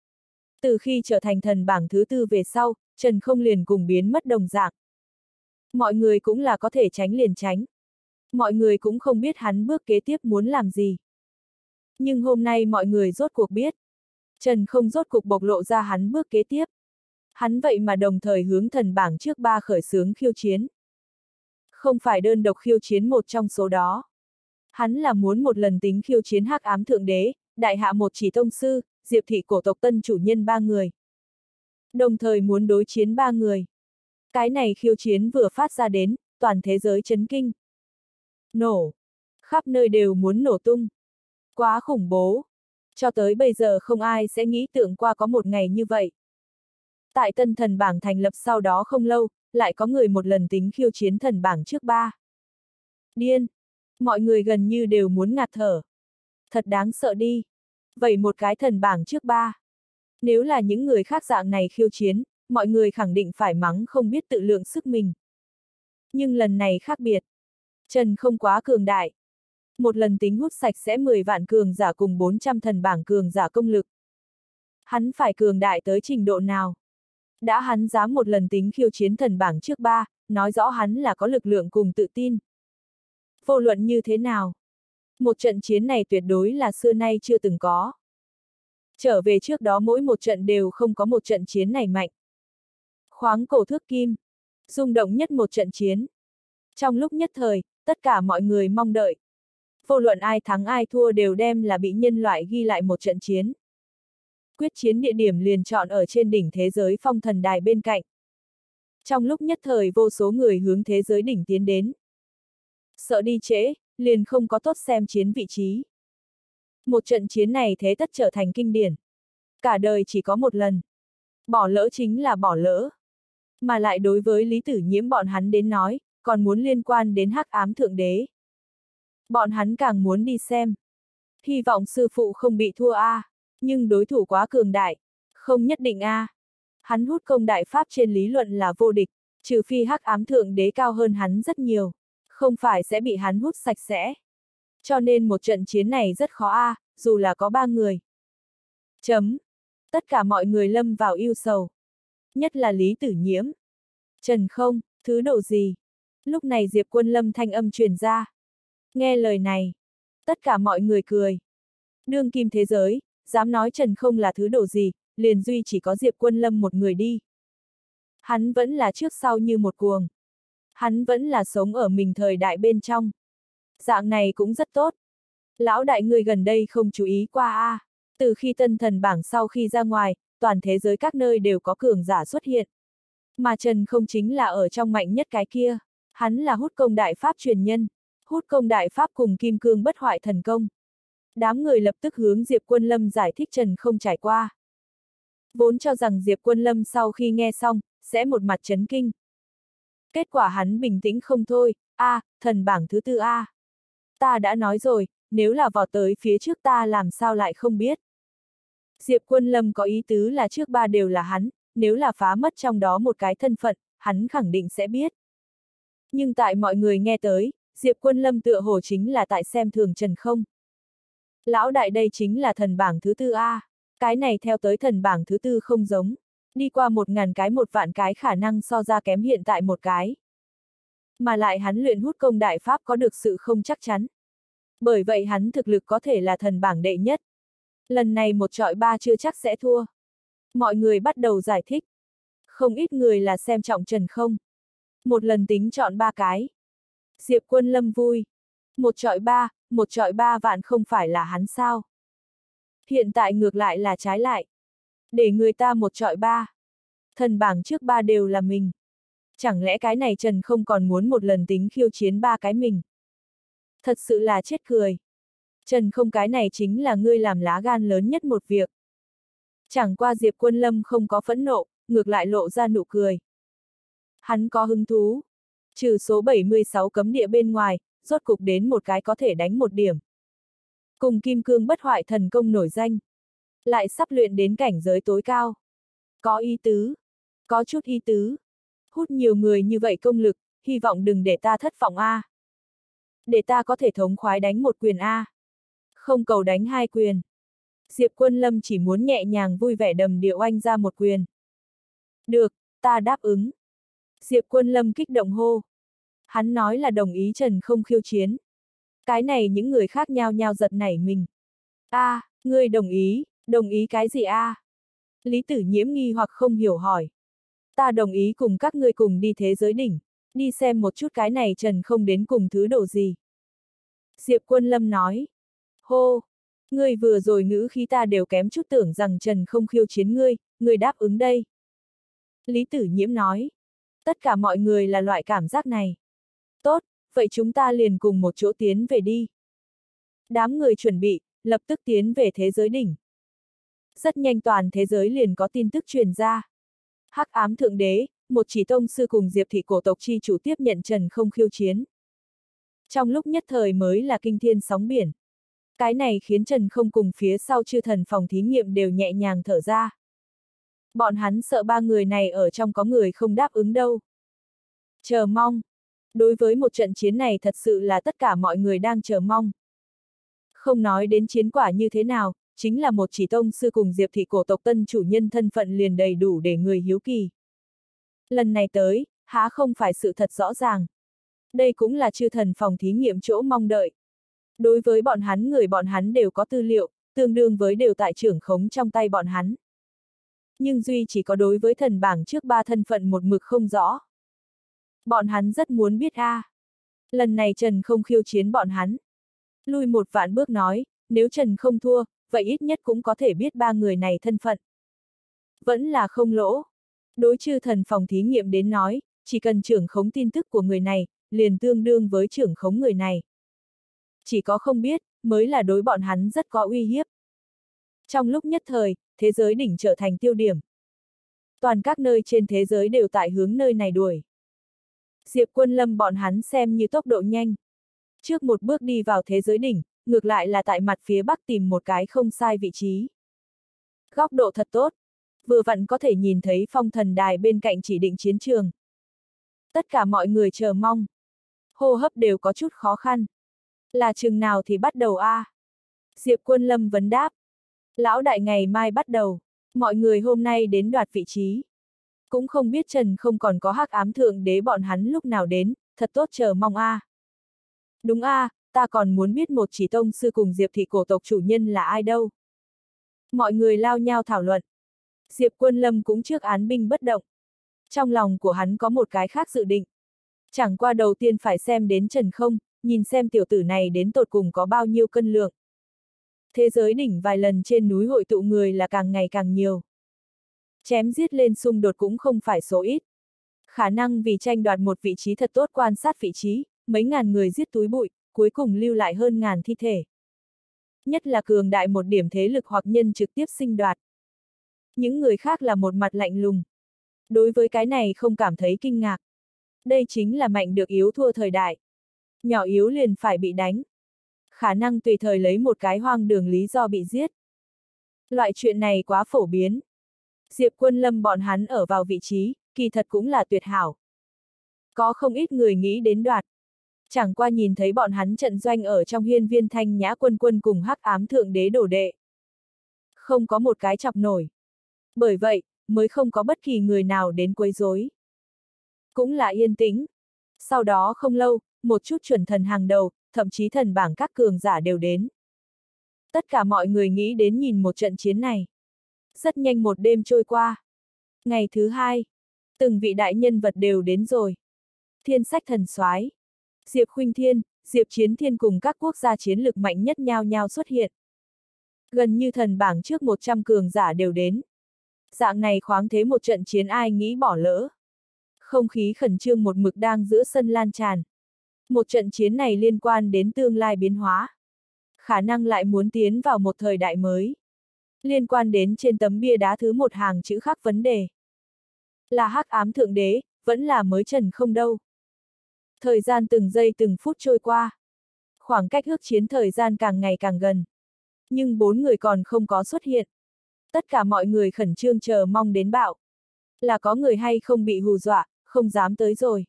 Từ khi trở thành thần bảng thứ 4 về sau, Trần Không liền cùng biến mất đồng dạng. Mọi người cũng là có thể tránh liền tránh. Mọi người cũng không biết hắn bước kế tiếp muốn làm gì. Nhưng hôm nay mọi người rốt cuộc biết. Trần Không rốt cuộc bộc lộ ra hắn bước kế tiếp. Hắn vậy mà đồng thời hướng thần bảng trước 3 khởi xướng khiêu chiến. Không phải đơn độc khiêu chiến một trong số đó. Hắn là muốn một lần tính khiêu chiến hắc ám thượng đế, đại hạ một chỉ tông sư, Diệp thị cổ tộc tân chủ nhân 3 người. Đồng thời muốn đối chiến 3 người. Cái này khiêu chiến vừa phát ra đến, toàn thế giới chấn kinh. Nổ. Khắp nơi đều muốn nổ tung. Quá khủng bố. Cho tới bây giờ không ai sẽ nghĩ tưởng qua có một ngày như vậy. Tại tân thần bảng thành lập sau đó không lâu, lại có người một lần tính khiêu chiến thần bảng trước 3. Điên. Mọi người gần như đều muốn ngạt thở. Thật đáng sợ đi. Vậy một cái thần bảng trước 3. Nếu là những người khác dạng này khiêu chiến, mọi người khẳng định phải mắng không biết tự lượng sức mình. Nhưng lần này khác biệt. Trần Không quá cường đại. Một lần tính hút sạch sẽ 10 vạn cường giả cùng 400 thần bảng cường giả công lực. Hắn phải cường đại tới trình độ nào? Đã hắn dám một lần tính khiêu chiến thần bảng trước 3, nói rõ hắn là có lực lượng cùng tự tin. Vô luận như thế nào? Một trận chiến này tuyệt đối là xưa nay chưa từng có. Trở về trước đó mỗi một trận đều không có một trận chiến này mạnh. Khoáng cổ thước kim. Rung động nhất một trận chiến. Trong lúc nhất thời, tất cả mọi người mong đợi. Vô luận ai thắng ai thua đều đem là bị nhân loại ghi lại một trận chiến. Quyết chiến địa điểm liền chọn ở trên đỉnh thế giới phong thần đài bên cạnh. Trong lúc nhất thời vô số người hướng thế giới đỉnh tiến đến. Sợ đi trễ, liền không có tốt xem chiến vị trí. Một trận chiến này thế tất trở thành kinh điển. Cả đời chỉ có một lần. Bỏ lỡ chính là bỏ lỡ. Mà lại đối với Lý Tử Nhiễm bọn hắn đến nói, còn muốn liên quan đến hắc ám thượng đế. Bọn hắn càng muốn đi xem. Hy vọng sư phụ không bị thua a, nhưng đối thủ quá cường đại. Không nhất định a. Hắn hút công đại pháp trên lý luận là vô địch, trừ phi hắc ám thượng đế cao hơn hắn rất nhiều. không phải sẽ bị hắn hút sạch sẽ. Cho nên một trận chiến này rất khó dù là có 3 người. Tất cả mọi người lâm vào ưu sầu. Nhất là Lý Tử Nhiễm. Trần Không, thứ độ gì? Lúc này Diệp Quân Lâm thanh âm truyền ra. Nghe lời này, tất cả mọi người cười. Đương kim thế giới, dám nói Trần Không là thứ độ gì, liền duy chỉ có Diệp Quân Lâm một người đi. Hắn vẫn là trước sau như một cuồng. Hắn vẫn là sống ở mình thời đại bên trong. Dạng này cũng rất tốt. Lão đại người gần đây không chú ý qua Từ khi tân thần bảng sau khi ra ngoài, toàn thế giới các nơi đều có cường giả xuất hiện. Mà Trần Không chính là ở trong mạnh nhất cái kia. Hắn là hút công đại pháp truyền nhân. Hút công đại pháp cùng kim cương bất hoại thần công. Đám người lập tức hướng Diệp Quân Lâm giải thích Trần Không trải qua. Vốn cho rằng Diệp Quân Lâm sau khi nghe xong, sẽ một mặt chấn kinh. Kết quả hắn bình tĩnh không thôi, thần bảng thứ 4 Ta đã nói rồi, nếu là vọt tới phía trước ta làm sao lại không biết. Diệp Quân Lâm có ý tứ là trước 3 đều là hắn, nếu là phá mất trong đó một cái thân phận, hắn khẳng định sẽ biết. Nhưng tại mọi người nghe tới, Diệp Quân Lâm tựa hồ chính là tại xem thường Trần Không. Lão đại đây chính là thần bảng thứ 4 cái này theo tới thần bảng thứ 4 không giống. Đi qua 1000 cái 1 vạn cái khả năng so ra kém hiện tại một cái. Mà lại hắn luyện hút công đại pháp có được sự không chắc chắn. Bởi vậy hắn thực lực có thể là thần bảng đệ nhất. Lần này 1 chọi 3 chưa chắc sẽ thua. Mọi người bắt đầu giải thích. Không ít người là xem trọng Trần Không. Một lần tính chọn 3 cái. Diệp Quân Lâm vui. 1 chọi 3 vạn không phải là hắn sao? Hiện tại ngược lại là trái lại. Để người ta 1 chọi 3. Thần bảng trước 3 đều là mình. Chẳng lẽ cái này Trần Không còn muốn một lần tính khiêu chiến 3 cái mình? Thật sự là chết cười. Trần Không, cái này chính là ngươi làm lá gan lớn nhất một việc. Chẳng qua Diệp Quân Lâm không có phẫn nộ, ngược lại lộ ra nụ cười. Hắn có hứng thú. Trừ số 76 cấm địa bên ngoài, rốt cục đến một cái có thể đánh 1 điểm. Cùng kim cương bất hoại thần công nổi danh. Lại sắp luyện đến cảnh giới tối cao. Có ý tứ. Có chút ý tứ. Hút nhiều người như vậy công lực, hy vọng đừng để ta thất vọng Để ta có thể thống khoái đánh 1 quyền Không cầu đánh 2 quyền. Diệp Quân Lâm chỉ muốn nhẹ nhàng vui vẻ đầm điệu oanh ra 1 quyền. Được, ta đáp ứng. Diệp Quân Lâm kích động hô. Hắn nói là đồng ý Trần Không khiêu chiến. Cái này những người khác nhao nhao giật nảy mình. Ngươi đồng ý cái gì Lý Tử Nhiễm nghi hoặc không hiểu hỏi. Ta đồng ý cùng các ngươi cùng đi thế giới đỉnh, đi xem một chút cái này Trần Không đến cùng thứ độ gì. Diệp Quân Lâm nói. Hô, ngươi vừa rồi ngữ khí ta đều kém chút tưởng rằng Trần Không khiêu chiến ngươi đáp ứng đây. Lý Tử Nhiễm nói. Tất cả mọi người là loại cảm giác này. Tốt, vậy chúng ta liền cùng một chỗ tiến về đi. Đám người chuẩn bị, lập tức tiến về thế giới đỉnh. Rất nhanh toàn thế giới liền có tin tức truyền ra. Hắc ám thượng đế, một chỉ tông sư cùng Diệp thị cổ tộc chi chủ tiếp nhận Trần Không khiêu chiến. Trong lúc nhất thời mới là kinh thiên sóng biển. Cái này khiến Trần Không cùng phía sau chư thần phòng thí nghiệm đều nhẹ nhàng thở ra. Bọn hắn sợ 3 người này ở trong có người không đáp ứng đâu. Chờ mong. Đối với một trận chiến này thật sự là tất cả mọi người đang chờ mong. Không nói đến chiến quả như thế nào, chính là một chỉ tông sư cùng Diệp thị cổ tộc tân chủ nhân thân phận liền đầy đủ để người hiếu kỳ. Lần này tới, há không phải sự thật rõ ràng. Đây cũng là chư thần phòng thí nghiệm chỗ mong đợi. Đối với bọn hắn người bọn hắn đều có tư liệu, tương đương với đều tại trưởng khống trong tay bọn hắn. Nhưng duy chỉ có đối với thần bảng trước 3 thân phận một mực không rõ. Bọn hắn rất muốn biết Lần này Trần Không khiêu chiến bọn hắn. Lui 1 vạn bước nói, nếu Trần Không thua, vậy ít nhất cũng có thể biết 3 người này thân phận. Vẫn là không lỗ. Đối chư thần phòng thí nghiệm đến nói, chỉ cần trưởng khống tin tức của người này, liền tương đương với trưởng khống người này. Chỉ có không biết, mới là đối bọn hắn rất có uy hiếp. Trong lúc nhất thời, thế giới đỉnh trở thành tiêu điểm. Toàn các nơi trên thế giới đều tại hướng nơi này đuổi. Diệp Quân Lâm bọn hắn xem như tốc độ nhanh. Trước một bước đi vào thế giới đỉnh, ngược lại là tại mặt phía bắc tìm một cái không sai vị trí. Góc độ thật tốt. Vừa vặn có thể nhìn thấy phong thần đài bên cạnh chỉ định chiến trường. Tất cả mọi người chờ mong. hô hấp đều có chút khó khăn. Là chừng nào thì bắt đầu a? Diệp Quân Lâm vấn đáp. Lão đại ngày mai bắt đầu, mọi người hôm nay đến đoạt vị trí. Cũng không biết Trần không còn có hắc ám thượng đế bọn hắn lúc nào đến, thật tốt chờ mong a. Đúng a, ta còn muốn biết một chỉ tông sư cùng Diệp thị cổ tộc chủ nhân là ai đâu. Mọi người lao nhau thảo luận. Diệp Quân Lâm cũng trước án binh bất động. Trong lòng của hắn có một cái khác dự định. Chẳng qua đầu tiên phải xem đến Trần không, nhìn xem tiểu tử này đến tột cùng có bao nhiêu cân lượng. Thế giới đỉnh vài lần trên núi hội tụ người là càng ngày càng nhiều. Chém giết lên xung đột cũng không phải số ít. Khả năng vì tranh đoạt một vị trí thật tốt quan sát vị trí, mấy ngàn người giết túi bụi, cuối cùng lưu lại hơn ngàn thi thể. Nhất là cường đại một điểm thế lực hoặc nhân trực tiếp sinh đoạt. Những người khác là một mặt lạnh lùng. Đối với cái này không cảm thấy kinh ngạc. Đây chính là mạnh được yếu thua thời đại. Nhỏ yếu liền phải bị đánh. Khả năng tùy thời lấy một cái hoang đường lý do bị giết. Loại chuyện này quá phổ biến. Diệp Quân Lâm bọn hắn ở vào vị trí, kỳ thật cũng là tuyệt hảo. Có không ít người nghĩ đến đoạt. Chẳng qua nhìn thấy bọn hắn trận doanh ở trong hiên viên Thanh Nhã Quân Quân cùng hắc ám thượng đế đổ đệ. Không có một cái chọc nổi. Bởi vậy, mới không có bất kỳ người nào đến quấy rối. Cũng là yên tĩnh. Sau đó không lâu, một chút chuẩn thần hàng đầu, thậm chí thần bảng các cường giả đều đến. Tất cả mọi người nghĩ đến nhìn một trận chiến này. Rất nhanh một đêm trôi qua. Ngày thứ hai, từng vị đại nhân vật đều đến rồi. Thiên sách thần soái, Diệp Khuynh Thiên, Diệp Chiến Thiên cùng các quốc gia chiến lực mạnh nhất nhao nhao xuất hiện. Gần như thần bảng trước 100 cường giả đều đến. Dạng này khoáng thế một trận chiến ai nghĩ bỏ lỡ. Không khí khẩn trương một mực đang giữa sân lan tràn. Một trận chiến này liên quan đến tương lai biến hóa. Khả năng lại muốn tiến vào một thời đại mới. Liên quan đến trên tấm bia đá thứ một hàng chữ khắc vấn đề. Là hắc ám thượng đế, vẫn là mới Trần không đâu. Thời gian từng giây từng phút trôi qua. Khoảng cách ước chiến thời gian càng ngày càng gần. Nhưng 4 người còn không có xuất hiện. Tất cả mọi người khẩn trương chờ mong đến bạo. Là có người hay không bị hù dọa, không dám tới rồi.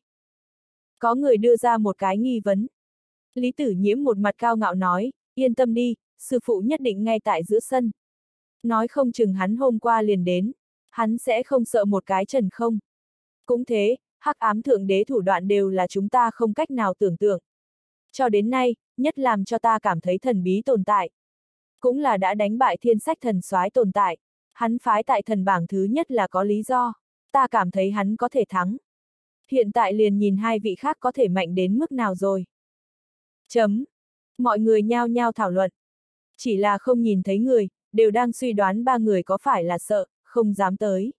Có người đưa ra một cái nghi vấn. Lý Tử Nhiễm một mặt cao ngạo nói, yên tâm đi, sư phụ nhất định ngay tại giữa sân. Nói không chừng hắn hôm qua liền đến, hắn sẽ không sợ một cái Trần không. Cũng thế, hắc ám thượng đế thủ đoạn đều là chúng ta không cách nào tưởng tượng. Cho đến nay, nhất làm cho ta cảm thấy thần bí tồn tại. Cũng là đã đánh bại thiên sách thần soái tồn tại. Hắn phái tại thần bảng thứ nhất là có lý do. Ta cảm thấy hắn có thể thắng. Hiện tại liền nhìn hai vị khác có thể mạnh đến mức nào rồi. Chấm. Mọi người nhao nhao thảo luận. Chỉ là không nhìn thấy người, đều đang suy đoán ba người có phải là sợ, không dám tới.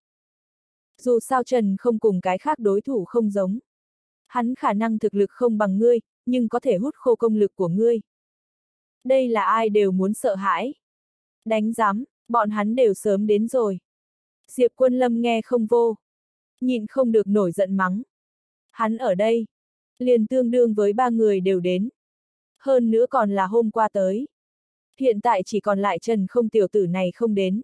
Dù sao Trần không cùng cái khác đối thủ không giống. Hắn khả năng thực lực không bằng ngươi, nhưng có thể hút khô công lực của ngươi. Đây là ai đều muốn sợ hãi. Đánh giám, bọn hắn đều sớm đến rồi. Diệp Quân Lâm nghe không vô. Nhịn không được nổi giận mắng. Hắn ở đây. Liền tương đương với ba người đều đến. Hơn nữa còn là hôm qua tới. Hiện tại chỉ còn lại Trần không tiểu tử này không đến.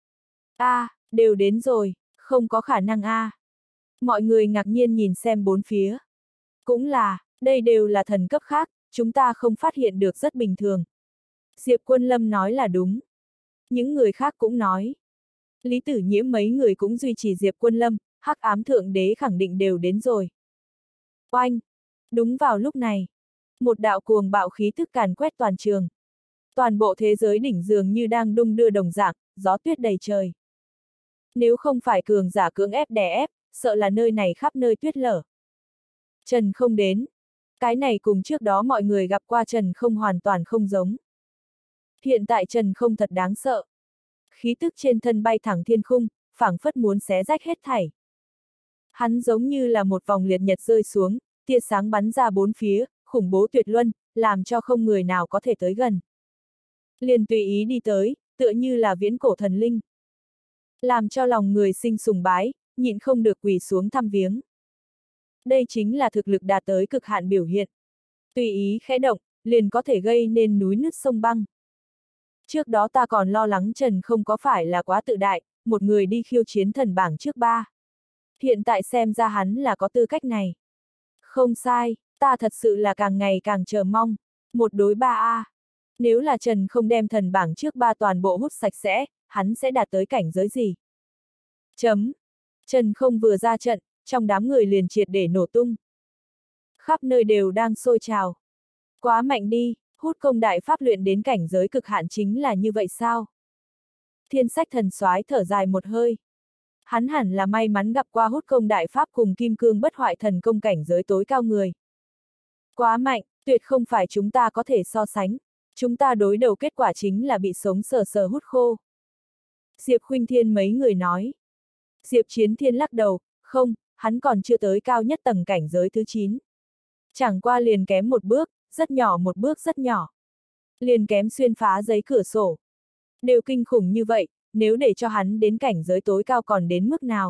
Đều đến rồi, không có khả năng Mọi người ngạc nhiên nhìn xem bốn phía. Cũng là, đây đều là thần cấp khác, chúng ta không phát hiện được rất bình thường. Diệp Quân Lâm nói là đúng. Những người khác cũng nói. Lý Tử Nhiễm mấy người cũng duy trì Diệp Quân Lâm, hắc ám thượng đế khẳng định đều đến rồi. Oanh! Đúng vào lúc này, một đạo cuồng bạo khí thức càn quét toàn trường. Toàn bộ thế giới đỉnh dường như đang đung đưa đồng dạng, gió tuyết đầy trời. Nếu không phải cường giả cưỡng ép đè ép, sợ là nơi này khắp nơi tuyết lở. Trần không đến. Cái này cùng trước đó mọi người gặp qua Trần không hoàn toàn không giống. Hiện tại Trần không thật đáng sợ. Khí tức trên thân bay thẳng thiên khung, phảng phất muốn xé rách hết thảy. Hắn giống như là một vòng liệt nhật rơi xuống, tia sáng bắn ra bốn phía, khủng bố tuyệt luân, làm cho không người nào có thể tới gần. Liền tùy ý đi tới, tựa như là viễn cổ thần linh. Làm cho lòng người sinh sùng bái, nhịn không được quỳ xuống thăm viếng. Đây chính là thực lực đạt tới cực hạn biểu hiện. Tùy ý khẽ động, liền có thể gây nên núi nứt sông băng. Trước đó ta còn lo lắng Trần không có phải là quá tự đại, một người đi khiêu chiến thần bảng trước ba. Hiện tại xem ra hắn là có tư cách này. Không sai, Ta thật sự là càng ngày càng chờ mong. 1-3 a. Nếu là Trần không đem thần bảng trước 3 toàn bộ hút sạch sẽ, hắn sẽ đạt tới cảnh giới gì? Chấm. Trần không vừa ra trận, trong đám người liền triệt để nổ tung. Khắp nơi đều đang sôi trào. Quá mạnh đi, hút công đại pháp luyện đến cảnh giới cực hạn chính là như vậy sao? Thiên Sách Thần Soái thở dài một hơi. Hắn hẳn là may mắn gặp qua hút công đại pháp cùng kim cương bất hoại thần công cảnh giới tối cao người. Quá mạnh, tuyệt không phải chúng ta có thể so sánh. Chúng ta đối đầu kết quả chính là bị sống sờ sờ hút khô. Diệp Khuynh Thiên mấy người nói. Diệp Chiến Thiên lắc đầu, không, hắn còn chưa tới cao nhất tầng cảnh giới thứ 9. Chẳng qua liền kém một bước, rất nhỏ một bước rất nhỏ. Liền kém xuyên phá giấy cửa sổ. Đều kinh khủng như vậy, nếu để cho hắn đến cảnh giới tối cao còn đến mức nào?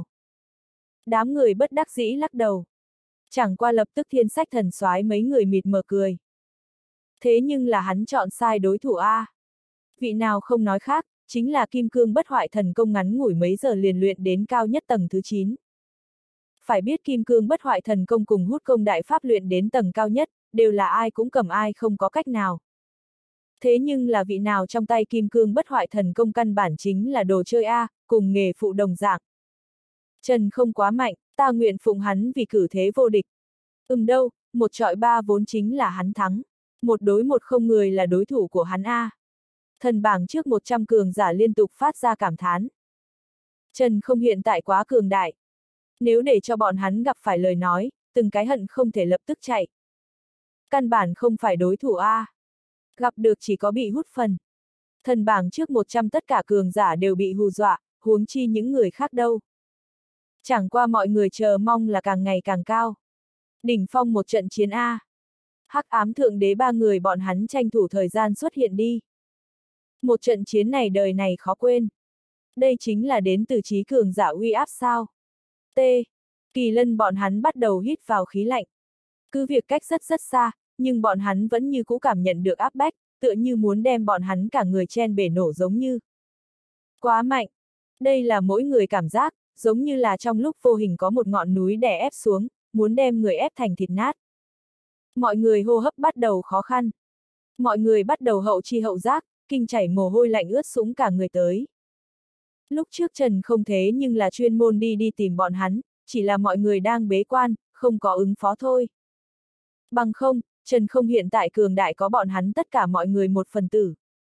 Đám người bất đắc dĩ lắc đầu. Chẳng qua lập tức Thiên Sách Thần Soái mấy người mịt mờ cười. Thế nhưng là hắn chọn sai đối thủ a. Vị nào không nói khác, chính là kim cương bất hoại thần công ngắn ngủi mấy giờ liền luyện đến cao nhất tầng thứ 9. Phải biết kim cương bất hoại thần công cùng hút công đại pháp luyện đến tầng cao nhất, đều là ai cũng cầm ai không có cách nào. Thế nhưng là vị nào trong tay kim cương bất hoại thần công căn bản chính là đồ chơi a, cùng nghề phụ đồng dạng. Trần không quá mạnh, ta nguyện phụng hắn vì cử thế vô địch. Đâu, 1-3 vốn chính là hắn thắng. 1-1 không người là đối thủ của hắn a. Thần bảng trước 100 cường giả liên tục phát ra cảm thán. Trần không hiện tại quá cường đại. Nếu để cho bọn hắn gặp phải lời nói, từng cái hận không thể lập tức chạy. Căn bản không phải đối thủ a. Gặp được chỉ có bị hút phần. Thần bảng trước 100 tất cả cường giả đều bị hù dọa, huống chi những người khác đâu. Chẳng qua mọi người chờ mong là càng ngày càng cao. Đỉnh phong một trận chiến a. Hắc ám thượng đế 3 người bọn hắn tranh thủ thời gian xuất hiện đi. Một trận chiến này đời này khó quên. Đây chính là đến từ trí cường giả uy áp sao. T. Kỳ Lân bọn hắn bắt đầu hít vào khí lạnh. Cứ việc cách rất xa, nhưng bọn hắn vẫn như cũ cảm nhận được áp bách, tựa như muốn đem bọn hắn cả người chen bể nổ giống như. Quá mạnh. Đây là mỗi người cảm giác, giống như là trong lúc vô hình có một ngọn núi đè ép xuống, muốn đem người ép thành thịt nát. Mọi người hô hấp bắt đầu khó khăn. Mọi người bắt đầu hậu chi hậu giác, kinh chảy mồ hôi lạnh ướt sũng cả người tới. Lúc trước Trần không thế nhưng là chuyên môn đi tìm bọn hắn, chỉ là mọi người đang bế quan, không có ứng phó thôi. Bằng không, Trần không hiện tại cường đại có bọn hắn tất cả mọi người một phần tử.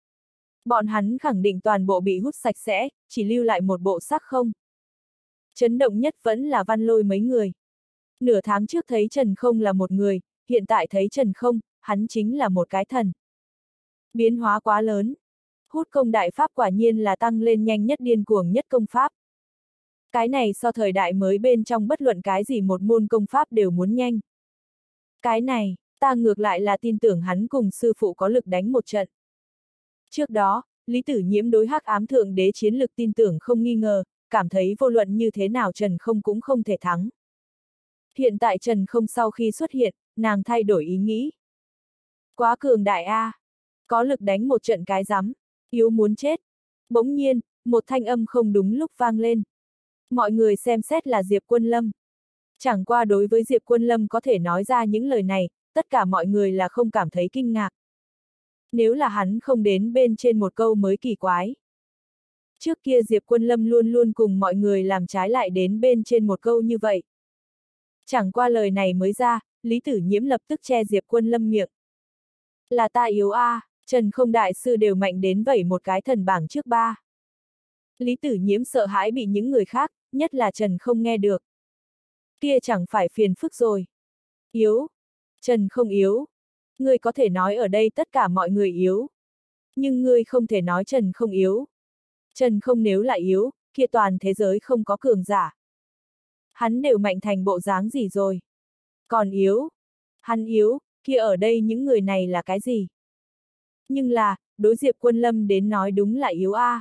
Bọn hắn khẳng định toàn bộ bị hút sạch sẽ, chỉ lưu lại một bộ xác không. Chấn động nhất vẫn là Văn Lôi mấy người. Nửa tháng trước thấy Trần không là một người, hiện tại thấy Trần không, hắn chính là một cái thần. Biến hóa quá lớn. Hút công đại pháp quả nhiên là tăng lên nhanh nhất điên cuồng nhất công pháp. Cái này so thời đại mới bên trong bất luận cái gì một môn công pháp đều muốn nhanh. Cái này, ta ngược lại là tin tưởng hắn cùng sư phụ có lực đánh một trận. Trước đó, Lý Tử Nhiễm đối hắc ám thượng đế chiến lực tin tưởng không nghi ngờ, cảm thấy vô luận như thế nào Trần không cũng không thể thắng. Hiện tại Trần không sau khi xuất hiện, nàng thay đổi ý nghĩ. Quá cường đại a, có lực đánh một trận cái rắm, yếu muốn chết. Bỗng nhiên, một thanh âm không đúng lúc vang lên. Mọi người xem xét là Diệp Quân Lâm. Chẳng qua đối với Diệp Quân Lâm có thể nói ra những lời này, tất cả mọi người là không cảm thấy kinh ngạc. Nếu là hắn không đến bên trên một câu mới kỳ quái. Trước kia Diệp Quân Lâm luôn luôn cùng mọi người làm trái lại đến bên trên một câu như vậy. Chẳng qua lời này mới ra, Lý Tử Nhiễm lập tức che Diệp Quân Lâm miệng. Là ta yếu a, Trần không đại sư đều mạnh đến vậy một cái thần bảng trước 3. Lý Tử Nhiễm sợ hãi bị những người khác, nhất là Trần không nghe được. Kia chẳng phải phiền phức rồi. Yếu. Trần không yếu. Ngươi có thể nói ở đây tất cả mọi người yếu. Nhưng ngươi không thể nói Trần không yếu. Trần không nếu lại yếu, kia toàn thế giới không có cường giả. Hắn đều mạnh thành bộ dáng gì rồi. Còn yếu. Hắn yếu, kia ở đây những người này là cái gì? Nhưng là, đối Diệp Quân Lâm đến nói đúng là yếu a.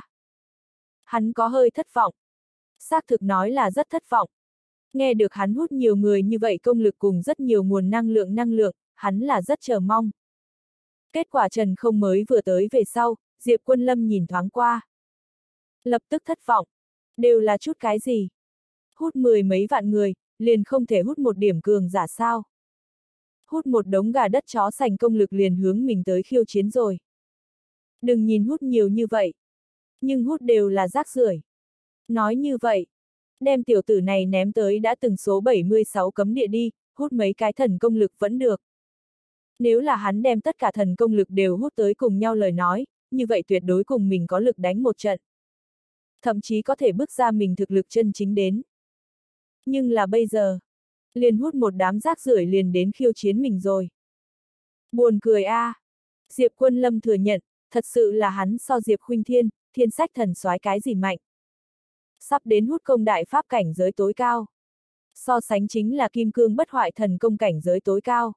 Hắn có hơi thất vọng. Xác thực nói là rất thất vọng. Nghe được hắn hút nhiều người như vậy công lực cùng rất nhiều nguồn năng lượng, hắn là rất chờ mong. Kết quả Trần không mới vừa tới về sau, Diệp Quân Lâm nhìn thoáng qua. Lập tức thất vọng. Đều là chút cái gì? Hút 10 mấy vạn người, liền không thể hút một điểm cường giả sao? Hút một đống gà đất chó sành công lực liền hướng mình tới khiêu chiến rồi. Đừng nhìn hút nhiều như vậy. Nhưng hút đều là rác rưởi. Nói như vậy, đem tiểu tử này ném tới đã từng số 76 cấm địa đi, hút mấy cái thần công lực vẫn được. Nếu là hắn đem tất cả thần công lực đều hút tới cùng nhau lời nói, như vậy tuyệt đối cùng mình có lực đánh một trận. Thậm chí có thể bước ra mình thực lực chân chính đến. Nhưng là bây giờ, liền hút một đám rác rưởi liền đến khiêu chiến mình rồi. Buồn cười a. Diệp Quân Lâm thừa nhận, thật sự là hắn so Diệp Khuynh Thiên, thiên sách thần soái cái gì mạnh. Sắp đến hút công đại pháp cảnh giới tối cao. So sánh chính là kim cương bất hoại thần công cảnh giới tối cao.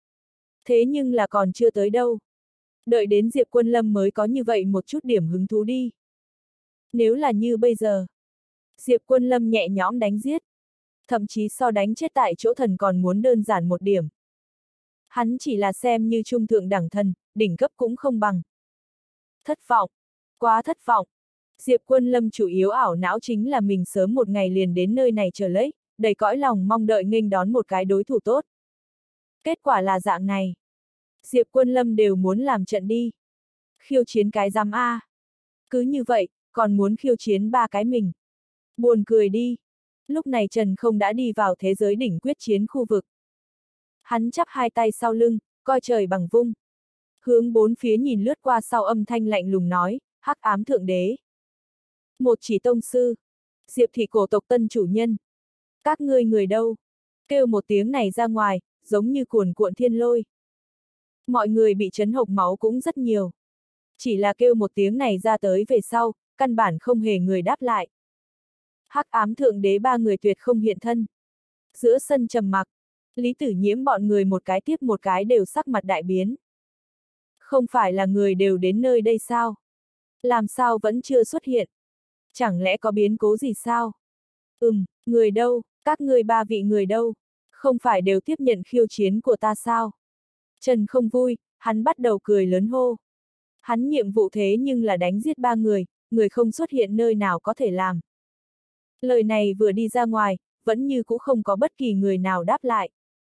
Thế nhưng là còn chưa tới đâu. Đợi đến Diệp Quân Lâm mới có như vậy một chút điểm hứng thú đi. Nếu là như bây giờ, Diệp Quân Lâm nhẹ nhõm đánh giết. Thậm chí so đánh chết tại chỗ thần còn muốn đơn giản một điểm. Hắn chỉ là xem như trung thượng đẳng thần, đỉnh cấp cũng không bằng. Thất vọng. Quá thất vọng. Diệp Quân Lâm chủ yếu ảo não chính là mình sớm một ngày liền đến nơi này chờ lấy, đầy cõi lòng mong đợi nghênh đón một cái đối thủ tốt. Kết quả là dạng này. Diệp Quân Lâm đều muốn làm trận đi. Khiêu chiến cái giám A. Cứ như vậy, còn muốn khiêu chiến ba cái mình. Buồn cười đi. Lúc này Trần Không đã đi vào thế giới đỉnh quyết chiến khu vực. Hắn chắp hai tay sau lưng, coi trời bằng vung. Hướng bốn phía nhìn lướt qua sau âm thanh lạnh lùng nói, Hắc Ám Thượng Đế. Một chỉ tông sư. Diệp thị cổ tộc tân chủ nhân. Các ngươi người đâu? Kêu một tiếng này ra ngoài, giống như cuồn cuộn thiên lôi. Mọi người bị chấn hộc máu cũng rất nhiều. Chỉ là kêu một tiếng này ra tới về sau, căn bản không hề người đáp lại. Hắc Ám Thượng Đế ba người tuyệt không hiện thân. Giữa sân trầm mặc, Lý Tử Nhiễm bọn người một cái tiếp một cái đều sắc mặt đại biến. Không phải là người đều đến nơi đây sao? Làm sao vẫn chưa xuất hiện? Chẳng lẽ có biến cố gì sao? Người đâu, các ngươi ba vị người đâu? Không phải đều tiếp nhận khiêu chiến của ta sao? Trần Không vui, hắn bắt đầu cười lớn hô. Hắn nhiệm vụ thế nhưng là đánh giết ba người không xuất hiện nơi nào có thể làm. Lời này vừa đi ra ngoài, vẫn như cũng không có bất kỳ người nào đáp lại.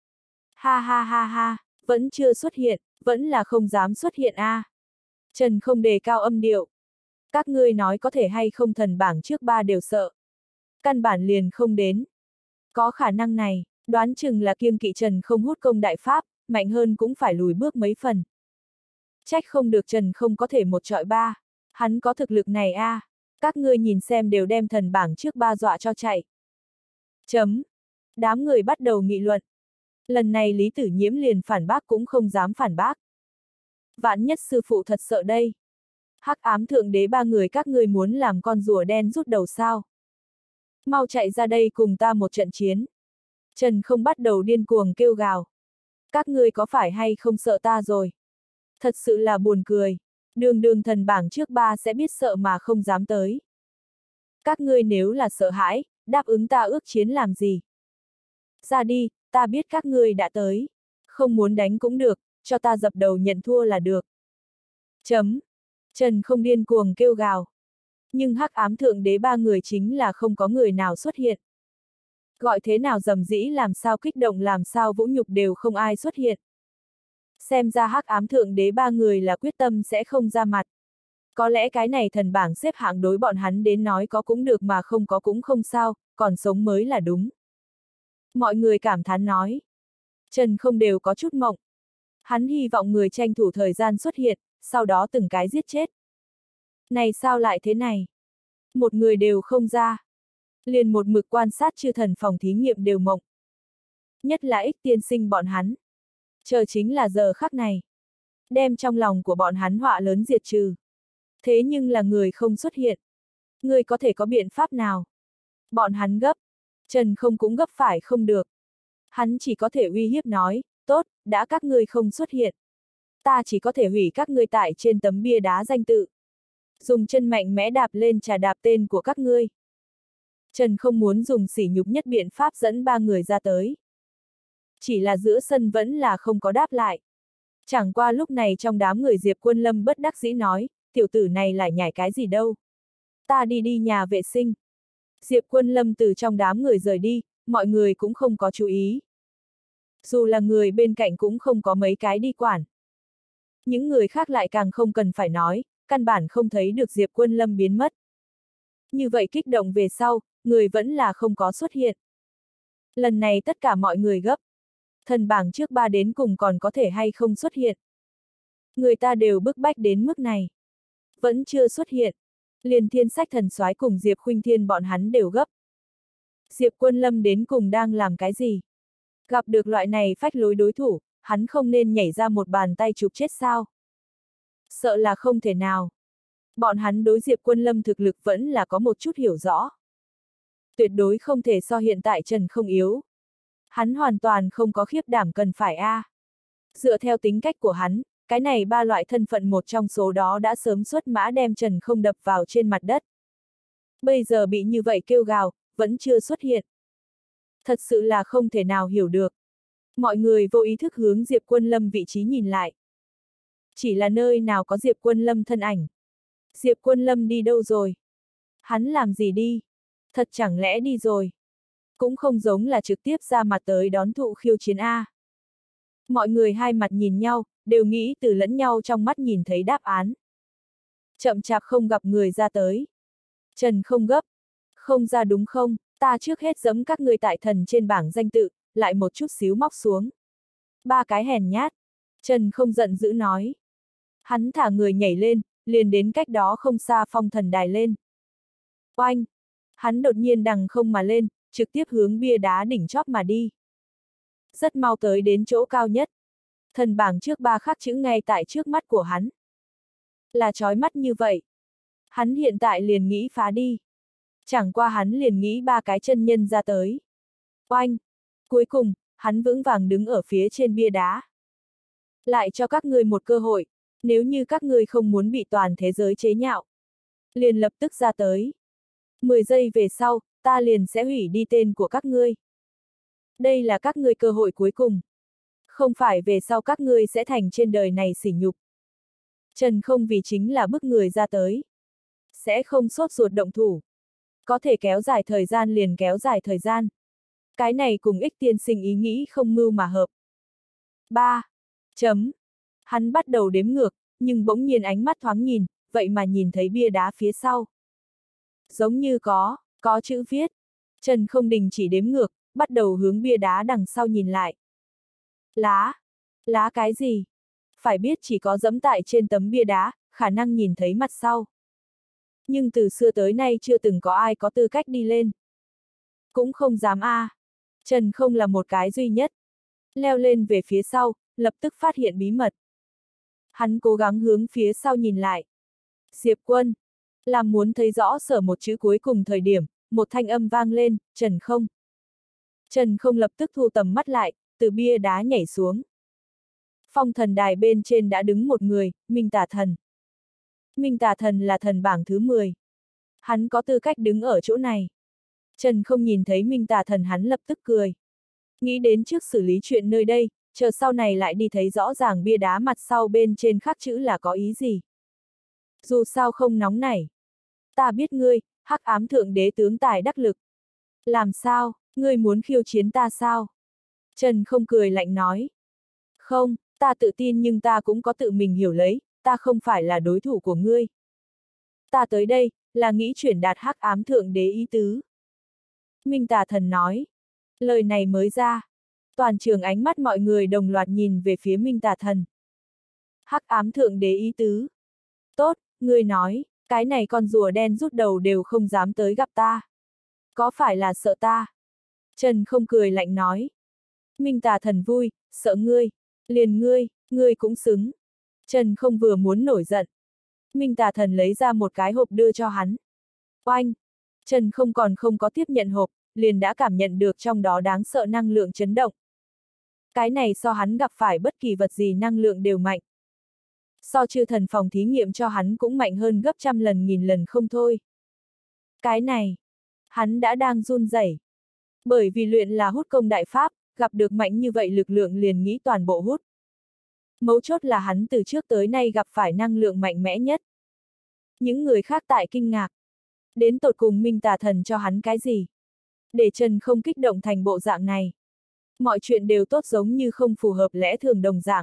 Ha ha ha ha, vẫn chưa xuất hiện, vẫn là không dám xuất hiện a. Trần Không đề cao âm điệu. Các ngươi nói có thể hay không thần bảng trước ba đều sợ. Căn bản liền không đến. Có khả năng này, đoán chừng là kiêng kỵ Trần Không hút công đại pháp, mạnh hơn cũng phải lùi bước mấy phần. Trách không được Trần Không có thể một trọi ba. Hắn có thực lực này a. Các ngươi nhìn xem đều đem thần bảng trước ba dọa cho chạy. Chấm. Đám người bắt đầu nghị luận. Lần này Lý Tử Nhiễm liền phản bác cũng không dám phản bác. Vạn nhất sư phụ thật sợ đây. Hắc Ám Thượng Đế ba người các ngươi muốn làm con rùa đen rút đầu sao? Mau chạy ra đây cùng ta một trận chiến. Trần Không bắt đầu điên cuồng kêu gào. Các ngươi có phải hay không sợ ta rồi? Thật sự là buồn cười. Đường thần bảng trước ba sẽ biết sợ mà không dám tới. Các ngươi nếu là sợ hãi, đáp ứng ta ước chiến làm gì? Ra đi, ta biết các ngươi đã tới. Không muốn đánh cũng được, cho ta dập đầu nhận thua là được. Chấm. Trần Không điên cuồng kêu gào. Nhưng Hắc Ám Thượng Đế ba người chính là không có người nào xuất hiện. Gọi thế nào dầm dĩ làm sao kích động làm sao vũ nhục đều không ai xuất hiện. Xem ra Hắc Ám Thượng Đế ba người là quyết tâm sẽ không ra mặt. Có lẽ cái này thần bảng xếp hạng đối bọn hắn đến nói có cũng được mà không có cũng không sao, còn sống mới là đúng. Mọi người cảm thán nói. Trần Không đều có chút mộng. Hắn hy vọng người tranh thủ thời gian xuất hiện, sau đó từng cái giết chết. Này sao lại thế này? Một người đều không ra. Liền một mực quan sát chư thần phòng thí nghiệm đều mộng. Nhất là Ích tiên sinh bọn hắn. Chờ chính là giờ khắc này. Đem trong lòng của bọn hắn họa lớn diệt trừ. Thế nhưng là người không xuất hiện. Người có thể có biện pháp nào? Bọn hắn gấp. Trần Không cũng gấp phải không được. Hắn chỉ có thể uy hiếp nói, tốt, đã các ngươi không xuất hiện. Ta chỉ có thể hủy các ngươi tại trên tấm bia đá danh tự. Dùng chân mạnh mẽ đạp lên trà đạp tên của các ngươi. Trần Không muốn dùng sỉ nhục nhất biện pháp dẫn ba người ra tới. Chỉ là giữa sân vẫn là không có đáp lại. Chẳng qua lúc này trong đám người Diệp Quân Lâm bất đắc dĩ nói, tiểu tử này lại nhảy cái gì đâu. Ta đi nhà vệ sinh. Diệp Quân Lâm từ trong đám người rời đi, mọi người cũng không có chú ý. Dù là người bên cạnh cũng không có mấy cái đi quản. Những người khác lại càng không cần phải nói, căn bản không thấy được Diệp Quân Lâm biến mất. Như vậy kích động về sau, người vẫn là không có xuất hiện. Lần này tất cả mọi người gấp. Thần bảng trước 3 đến cùng còn có thể hay không xuất hiện. Người ta đều bức bách đến mức này. Vẫn chưa xuất hiện. Liền Thiên Sách Thần Soái cùng Diệp Khuynh Thiên bọn hắn đều gấp. Diệp Quân Lâm đến cùng đang làm cái gì? Gặp được loại này phách lối đối thủ, hắn không nên nhảy ra một bàn tay chụp chết sao? Sợ là không thể nào. Bọn hắn đối Diệp Quân Lâm thực lực vẫn là có một chút hiểu rõ. Tuyệt đối không thể so hiện tại Trần Không yếu. Hắn hoàn toàn không có khiếp đảm cần phải a. Dựa theo tính cách của hắn, cái này 3 loại thân phận một trong số đó đã sớm xuất mã đem Trần Không đập vào trên mặt đất. Bây giờ bị như vậy kêu gào, vẫn chưa xuất hiện. Thật sự là không thể nào hiểu được. Mọi người vô ý thức hướng Diệp Quân Lâm vị trí nhìn lại. Chỉ là nơi nào có Diệp Quân Lâm thân ảnh. Diệp Quân Lâm đi đâu rồi? Hắn làm gì đi? Thật chẳng lẽ đi rồi? Cũng không giống là trực tiếp ra mặt tới đón thụ khiêu chiến A. Mọi người hai mặt nhìn nhau, đều nghĩ từ lẫn nhau trong mắt nhìn thấy đáp án. Chậm chạp không gặp người ra tới. Trần Không gấp. Không ra đúng không? Ta trước hết giẫm các ngươi tại thần trên bảng danh tự, lại một chút xíu móc xuống. 3 cái hèn nhát. Trần Không giận dữ nói. Hắn thả người nhảy lên, liền đến cách đó không xa phong thần đài lên. Oanh! Hắn đột nhiên đằng không mà lên, trực tiếp hướng bia đá đỉnh chóp mà đi. Rất mau tới đến chỗ cao nhất. Thần bảng trước 3 khắc chữ ngay tại trước mắt của hắn. Là chói mắt như vậy. Hắn hiện tại liền nghĩ phá đi. Chẳng qua hắn liền nghĩ 3 cái chân nhân ra tới. Oanh! Cuối cùng, hắn vững vàng đứng ở phía trên bia đá. Lại cho các ngươi một cơ hội, nếu như các ngươi không muốn bị toàn thế giới chế nhạo. Liền lập tức ra tới. 10 giây về sau, ta liền sẽ hủy đi tên của các ngươi. Đây là các ngươi cơ hội cuối cùng. Không phải về sau các ngươi sẽ thành trên đời này sỉ nhục. Trần Không vì chính là bức người ra tới. Sẽ không sốt ruột động thủ. Có thể kéo dài thời gian liền kéo dài thời gian. Cái này cùng Ích tiên sinh ý nghĩ không mưu mà hợp. 3. Chấm. Hắn bắt đầu đếm ngược, nhưng bỗng nhiên ánh mắt thoáng nhìn, vậy mà nhìn thấy bia đá phía sau. Giống như có chữ viết. Trần Không đình chỉ đếm ngược, bắt đầu hướng bia đá đằng sau nhìn lại. Lá cái gì? Phải biết chỉ có dẫm tại trên tấm bia đá, khả năng nhìn thấy mặt sau. Nhưng từ xưa tới nay chưa từng có ai có tư cách đi lên. Cũng không dám a. Trần Không là một cái duy nhất. Leo lên về phía sau, lập tức phát hiện bí mật. Hắn cố gắng hướng phía sau nhìn lại. Diệp Quân. Làm muốn thấy rõ sở một chữ cuối cùng thời điểm, một thanh âm vang lên, Trần Không. Trần Không lập tức thu tầm mắt lại, từ bia đá nhảy xuống. Phong thần đài bên trên đã đứng một người, Minh Tà Thần. Minh Tà Thần là thần bảng thứ 10. Hắn có tư cách đứng ở chỗ này. Trần Không nhìn thấy Minh Tà Thần hắn lập tức cười. Nghĩ đến trước xử lý chuyện nơi đây, chờ sau này lại đi thấy rõ ràng bia đá mặt sau bên trên khắc chữ là có ý gì. Dù sao không nóng nảy. Ta biết ngươi, Hắc Ám Thượng Đế tướng tài đắc lực. Làm sao, ngươi muốn khiêu chiến ta sao? Trần Không cười lạnh nói. Không, ta tự tin nhưng ta cũng có tự mình hiểu lấy, ta không phải là đối thủ của ngươi. Ta tới đây, là nghĩ chuyển đạt Hắc Ám Thượng Đế ý tứ. Minh Tà Thần nói. Lời này mới ra. Toàn trường ánh mắt mọi người đồng loạt nhìn về phía Minh Tà Thần. Hắc Ám Thượng Đế ý tứ. Tốt, ngươi nói, cái này con rùa đen rút đầu đều không dám tới gặp ta. Có phải là sợ ta? Trần Không cười lạnh nói. Minh Tà Thần vui, sợ ngươi, liền ngươi cũng xứng. Trần Không vừa muốn nổi giận. Minh Tà Thần lấy ra một cái hộp đưa cho hắn. Oanh! Trần Không còn không có tiếp nhận hộp, liền đã cảm nhận được trong đó đáng sợ năng lượng chấn động. Cái này so hắn gặp phải bất kỳ vật gì năng lượng đều mạnh. So chư thần phòng thí nghiệm cho hắn cũng mạnh hơn gấp trăm lần nghìn lần không thôi. Cái này, hắn đã đang run rẩy. Bởi vì luyện là hút công đại pháp, gặp được mạnh như vậy lực lượng liền nghĩ toàn bộ hút. Mấu chốt là hắn từ trước tới nay gặp phải năng lượng mạnh mẽ nhất. Những người khác tại kinh ngạc. Đến tột cùng Minh Tà Thần cho hắn cái gì? Để Trần Không kích động thành bộ dạng này. Mọi chuyện đều tốt giống như không phù hợp lẽ thường đồng dạng.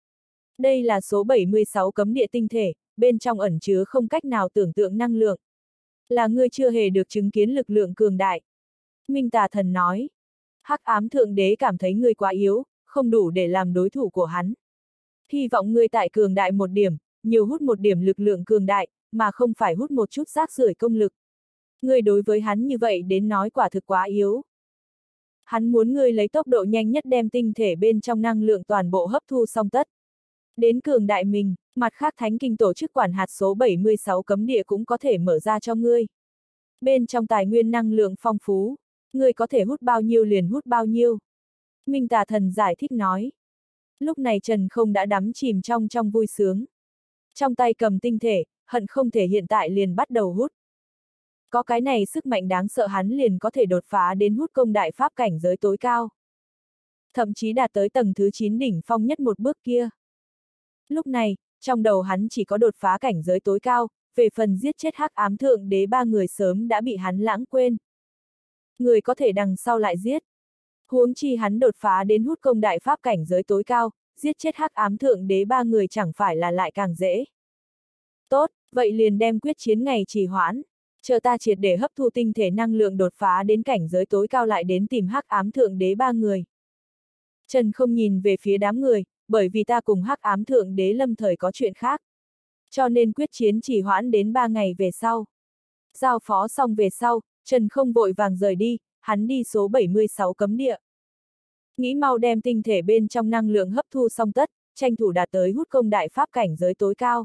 Đây là số 76 cấm địa tinh thể, bên trong ẩn chứa không cách nào tưởng tượng năng lượng. Là ngươi chưa hề được chứng kiến lực lượng cường đại. Minh Tà Thần nói. Hắc ám thượng đế cảm thấy ngươi quá yếu, không đủ để làm đối thủ của hắn. Hy vọng ngươi tại cường đại một điểm, nhiều hút một điểm lực lượng cường đại, mà không phải hút một chút rác rưởi công lực. Ngươi đối với hắn như vậy đến nói quả thực quá yếu. Hắn muốn ngươi lấy tốc độ nhanh nhất đem tinh thể bên trong năng lượng toàn bộ hấp thu xong tất. Đến cường đại mình, mặt khác thánh kinh tổ chức quản hạt số 76 cấm địa cũng có thể mở ra cho ngươi. Bên trong tài nguyên năng lượng phong phú, ngươi có thể hút bao nhiêu liền hút bao nhiêu. Minh Tà Thần giải thích nói. Lúc này Trần Không đã đắm chìm trong vui sướng. Trong tay cầm tinh thể, hận không thể hiện tại liền bắt đầu hút. Có cái này sức mạnh đáng sợ hắn liền có thể đột phá đến hút công đại pháp cảnh giới tối cao. Thậm chí đạt tới tầng thứ 9 đỉnh phong nhất một bước kia. Lúc này, trong đầu hắn chỉ có đột phá cảnh giới tối cao, về phần giết chết hắc ám thượng đế 3 người sớm đã bị hắn lãng quên. Người có thể đằng sau lại giết. Huống chi hắn đột phá đến hút công đại pháp cảnh giới tối cao, giết chết hắc ám thượng đế 3 người chẳng phải là lại càng dễ. Tốt, vậy liền đem quyết chiến ngày trì hoãn. Chờ ta triệt để hấp thu tinh thể năng lượng đột phá đến cảnh giới tối cao lại đến tìm hắc ám thượng đế 3 người. Trần Không nhìn về phía đám người, bởi vì ta cùng hắc ám thượng đế lâm thời có chuyện khác. Cho nên quyết chiến trì hoãn đến 3 ngày về sau. Giao phó xong về sau, Trần Không vội vàng rời đi, hắn đi số 76 cấm địa. Nghĩ mau đem tinh thể bên trong năng lượng hấp thu xong tất, tranh thủ đạt tới hút công đại pháp cảnh giới tối cao.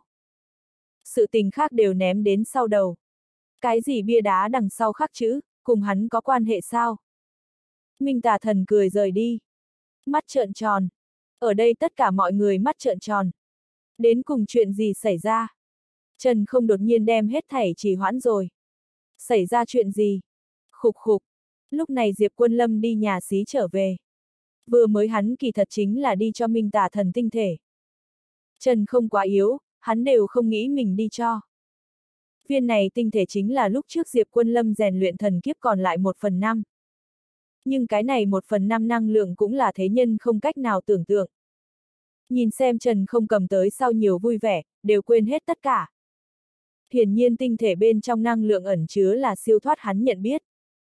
Sự tình khác đều ném đến sau đầu. Cái gì bia đá đằng sau khắc chữ, cùng hắn có quan hệ sao? Minh Tà Thần cười rời đi. Mắt trợn tròn. Ở đây tất cả mọi người mắt trợn tròn. Đến cùng chuyện gì xảy ra? Trần Không đột nhiên đem hết thảy trì hoãn rồi. Xảy ra chuyện gì? Khục khục. Lúc này Diệp Quân Lâm đi nhà xí trở về. Vừa mới hắn kỳ thật chính là đi cho Minh Tà Thần tinh thể. Trần Không quá yếu, hắn đều không nghĩ mình đi cho. Viên này tinh thể chính là lúc trước Diệp Quân Lâm rèn luyện thần kiếp còn lại 1/5. Nhưng cái này 1/5 năng lượng cũng là thế nhân không cách nào tưởng tượng. Nhìn xem Trần Không cầm tới sau nhiều vui vẻ, đều quên hết tất cả. Hiển nhiên tinh thể bên trong năng lượng ẩn chứa là siêu thoát hắn nhận biết.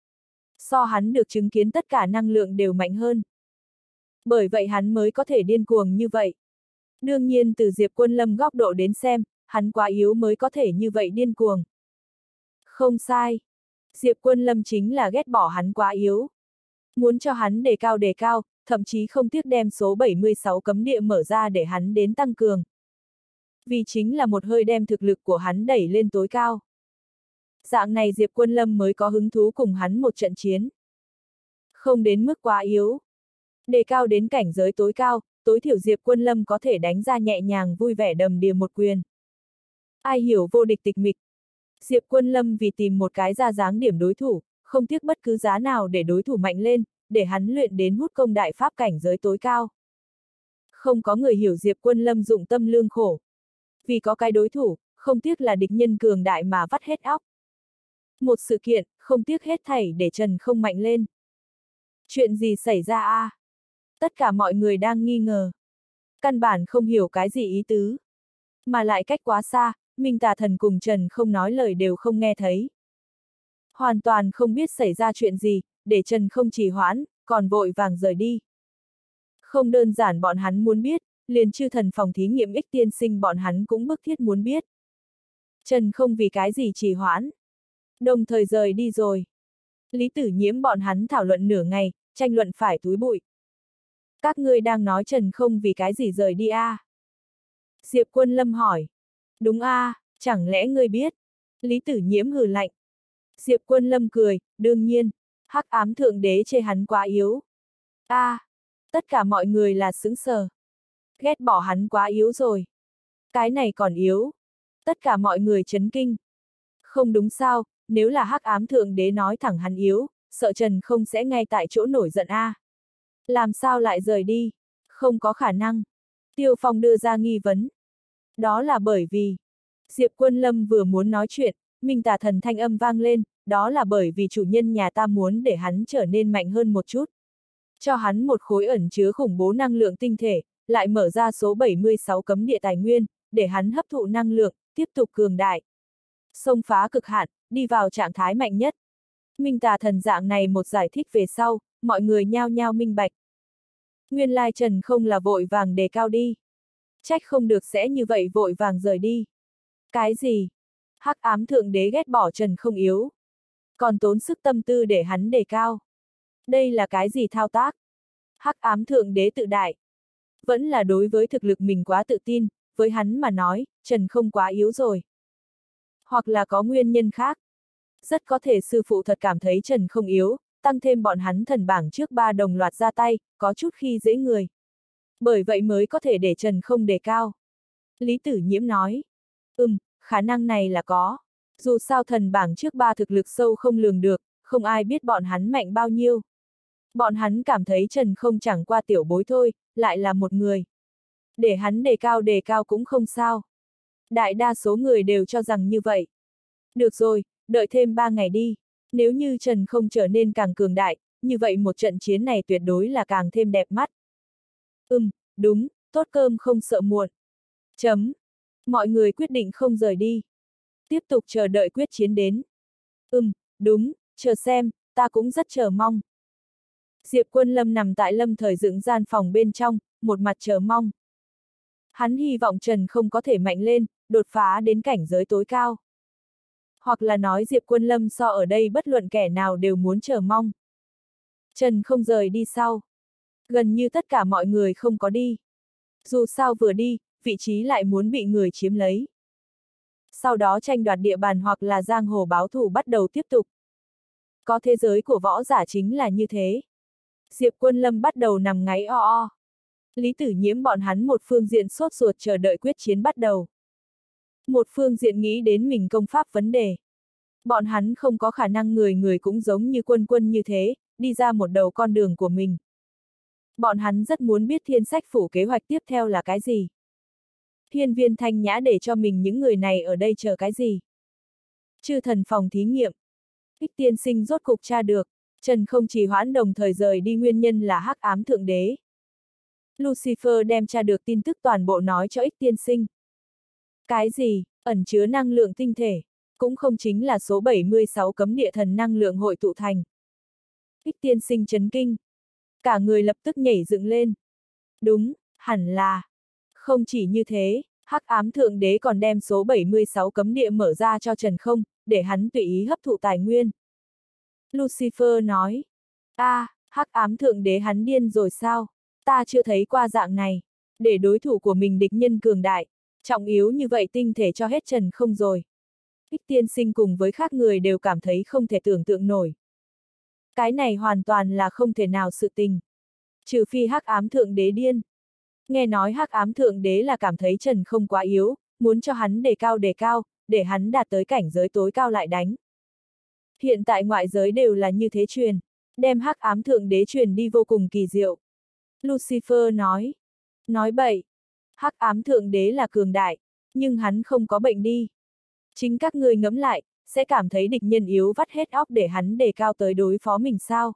So hắn được chứng kiến tất cả năng lượng đều mạnh hơn. Bởi vậy hắn mới có thể điên cuồng như vậy. Đương nhiên từ Diệp Quân Lâm góc độ đến xem, hắn quá yếu mới có thể như vậy điên cuồng. Không sai. Diệp Quân Lâm chính là ghét bỏ hắn quá yếu. Muốn cho hắn đề cao, thậm chí không tiếc đem số 76 cấm địa mở ra để hắn đến tăng cường. Vì chính là một hơi đem thực lực của hắn đẩy lên tối cao. Dạng này Diệp Quân Lâm mới có hứng thú cùng hắn một trận chiến. Không đến mức quá yếu. Đề cao đến cảnh giới tối cao, tối thiểu Diệp Quân Lâm có thể đánh ra nhẹ nhàng vui vẻ đầm đìa một quyền. Ai hiểu vô địch tịch mịch. Diệp Quân Lâm vì tìm một cái ra dáng điểm đối thủ, không tiếc bất cứ giá nào để đối thủ mạnh lên, để hắn luyện đến hút công đại pháp cảnh giới tối cao. Không có người hiểu Diệp Quân Lâm dụng tâm lương khổ. Vì có cái đối thủ, không tiếc là địch nhân cường đại mà vắt hết óc. Một sự kiện, không tiếc hết thảy để Trần Không mạnh lên. Chuyện gì xảy ra a? Tất cả mọi người đang nghi ngờ. Căn bản không hiểu cái gì ý tứ. Mà lại cách quá xa, Minh Tà Thần cùng Trần Không nói lời đều không nghe thấy. Hoàn toàn không biết xảy ra chuyện gì, để Trần Không trì hoãn, còn vội vàng rời đi. Không đơn giản bọn hắn muốn biết, liền chư thần phòng thí nghiệm ích tiên sinh bọn hắn cũng bức thiết muốn biết. Trần Không vì cái gì trì hoãn. Đồng thời rời đi rồi. Lý Tử Nhiễm bọn hắn thảo luận nửa ngày, tranh luận phải túi bụi. Các ngươi đang nói Trần Không vì cái gì rời đi a? Diệp Quân Lâm hỏi. Đúng a, chẳng lẽ ngươi biết? Lý Tử Nhiễm hừ lạnh. Diệp Quân Lâm cười, đương nhiên, hắc ám thượng đế chê hắn quá yếu. A, tất cả mọi người là sững sờ. Ghét bỏ hắn quá yếu rồi. Cái này còn yếu. Tất cả mọi người chấn kinh. Không đúng sao, nếu là hắc ám thượng đế nói thẳng hắn yếu, sợ Trần Không sẽ ngay tại chỗ nổi giận a. Làm sao lại rời đi? Không có khả năng. Tiêu Phong đưa ra nghi vấn. Đó là bởi vì, Diệp Quân Lâm vừa muốn nói chuyện, Minh Tà Thần thanh âm vang lên, đó là bởi vì chủ nhân nhà ta muốn để hắn trở nên mạnh hơn một chút. cho hắn một khối ẩn chứa khủng bố năng lượng tinh thể, lại mở ra số 76 cấm địa tài nguyên, để hắn hấp thụ năng lượng, tiếp tục cường đại. Xông phá cực hạn, đi vào trạng thái mạnh nhất. Minh Tà Thần dạng này một giải thích về sau, mọi người nhao nhao minh bạch. Nguyên lai Trần Không là vội vàng đề cao đi. Trách không được sẽ như vậy vội vàng rời đi. Cái gì? Hắc ám thượng đế ghét bỏ Trần Không yếu. Còn tốn sức tâm tư để hắn đề cao. Đây là cái gì thao tác? Hắc ám thượng đế tự đại. Vẫn là đối với thực lực mình quá tự tin, với hắn mà nói, Trần Không quá yếu rồi. Hoặc là có nguyên nhân khác. Rất có thể sư phụ thật cảm thấy Trần Không yếu, tăng thêm bọn hắn thần bảng trước 3 đồng loạt ra tay, có chút khi dễ người. Bởi vậy mới có thể để Trần Không đề cao. Lý Tử Nhiễm nói. Khả năng này là có. Dù sao thần bảng trước 3 thực lực sâu không lường được, không ai biết bọn hắn mạnh bao nhiêu. Bọn hắn cảm thấy Trần Không chẳng qua tiểu bối thôi, lại là một người. Để hắn đề cao cũng không sao. Đại đa số người đều cho rằng như vậy. Được rồi, đợi thêm 3 ngày đi. Nếu như Trần Không trở nên càng cường đại, như vậy một trận chiến này tuyệt đối là càng thêm đẹp mắt. Đúng, tốt cơm không sợ muộn. Mọi người quyết định không rời đi. Tiếp tục chờ đợi quyết chiến đến. Đúng, chờ xem, ta cũng rất chờ mong. Diệp Quân Lâm nằm tại Lâm Thời dựng gian phòng bên trong, một mặt chờ mong. Hắn hy vọng Trần Không có thể mạnh lên, đột phá đến cảnh giới tối cao. Hoặc là nói Diệp Quân Lâm so ở đây bất luận kẻ nào đều muốn chờ mong. Trần Không rời đi sau. Gần như tất cả mọi người không có đi. Dù sao vừa đi, vị trí lại muốn bị người chiếm lấy. Sau đó tranh đoạt địa bàn hoặc là giang hồ báo thù bắt đầu tiếp tục. Có thế giới của võ giả chính là như thế. Diệp Quân Lâm bắt đầu nằm ngáy o o. Lý Tử Nhiễm bọn hắn một phương diện sốt ruột chờ đợi quyết chiến bắt đầu. Một phương diện nghĩ đến mình công pháp vấn đề. Bọn hắn không có khả năng người người cũng giống như Quân Quân như thế, đi ra một đầu con đường của mình. Bọn hắn rất muốn biết Thiên Sách Phủ kế hoạch tiếp theo là cái gì. Hiên Viên Thanh Nhã để cho mình những người này ở đây chờ cái gì. Chư thần phòng thí nghiệm. Ích tiên sinh rốt cục tra được, Trần Không trì hoãn đồng thời rời đi nguyên nhân là hắc ám thượng đế. Lucifer đem tra được tin tức toàn bộ nói cho Ích tiên sinh. Cái gì, ẩn chứa năng lượng tinh thể, cũng không chính là số 76 cấm địa thần năng lượng hội tụ thành. Ích tiên sinh chấn kinh. Cả người lập tức nhảy dựng lên. Đúng, hẳn là. Không chỉ như thế, hắc ám thượng đế còn đem số 76 cấm địa mở ra cho Trần Không, để hắn tùy ý hấp thụ tài nguyên. Lucifer nói. Hắc ám thượng đế hắn điên rồi sao? Ta chưa thấy qua dạng này. Để đối thủ của mình địch nhân cường đại, trọng yếu như vậy tinh thể cho hết Trần Không rồi. Ích tiên sinh cùng với khác người đều cảm thấy không thể tưởng tượng nổi. Cái này hoàn toàn là không thể nào sự tình. Trừ phi hắc ám thượng đế điên. Nghe nói hắc ám thượng đế là cảm thấy Trần Không quá yếu, muốn cho hắn đề cao, để hắn đạt tới cảnh giới tối cao lại đánh. Hiện tại ngoại giới đều là như thế truyền, đem hắc ám thượng đế truyền đi vô cùng kỳ diệu. Lucifer nói. Nói bậy. Hắc ám thượng đế là cường đại, nhưng hắn không có bệnh đi. Chính các ngươi ngẫm lại, sẽ cảm thấy địch nhân yếu vắt hết óc để hắn đề cao tới đối phó mình sao?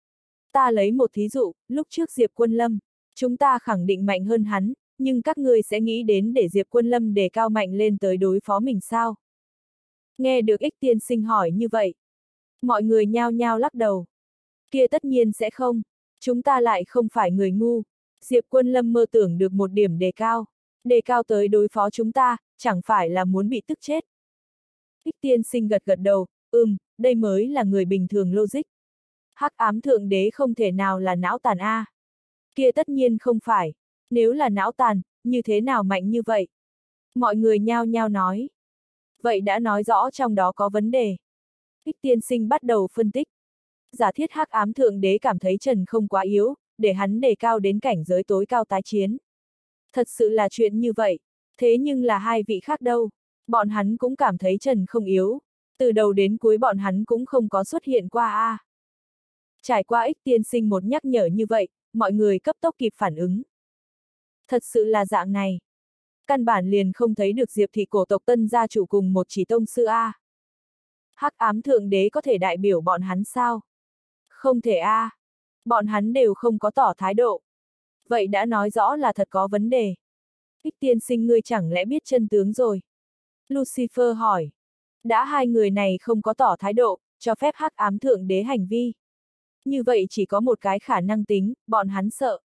Ta lấy một thí dụ, lúc trước Diệp Quân Lâm, chúng ta khẳng định mạnh hơn hắn, nhưng các ngươi sẽ nghĩ đến để Diệp Quân Lâm đề cao mạnh lên tới đối phó mình sao? Nghe được Ích tiên sinh hỏi như vậy, mọi người nhao nhao lắc đầu. Kia tất nhiên sẽ không, chúng ta lại không phải người ngu. Diệp Quân Lâm mơ tưởng được một điểm đề cao tới đối phó chúng ta, chẳng phải là muốn bị tức chết. Ích tiên sinh gật gật đầu, đây mới là người bình thường logic. Hắc ám thượng đế không thể nào là não tàn a. Kia tất nhiên không phải, nếu là não tàn, như thế nào mạnh như vậy? Mọi người nhao nhao nói. Vậy đã nói rõ trong đó có vấn đề. Ích tiên sinh bắt đầu phân tích. Giả thiết hắc ám thượng đế cảm thấy Trần Không quá yếu, để hắn đề cao đến cảnh giới tối cao tái chiến. Thật sự là chuyện như vậy, thế nhưng là hai vị khác đâu, bọn hắn cũng cảm thấy Trần Không yếu, từ đầu đến cuối bọn hắn cũng không có xuất hiện qua a. Trải qua Ích tiên sinh một nhắc nhở như vậy, mọi người cấp tốc kịp phản ứng. Thật sự là dạng này. Căn bản liền không thấy được Diệp thị cổ tộc Tân gia chủ cùng một chỉ tông sư a. Hắc ám thượng đế có thể đại biểu bọn hắn sao? Không thể a. Bọn hắn đều không có tỏ thái độ. Vậy đã nói rõ là thật có vấn đề. Ích tiên sinh ngươi chẳng lẽ biết chân tướng rồi? Lucifer hỏi. Đã hai người này không có tỏ thái độ, cho phép hắc ám thượng đế hành vi. Như vậy chỉ có một cái khả năng tính, bọn hắn sợ.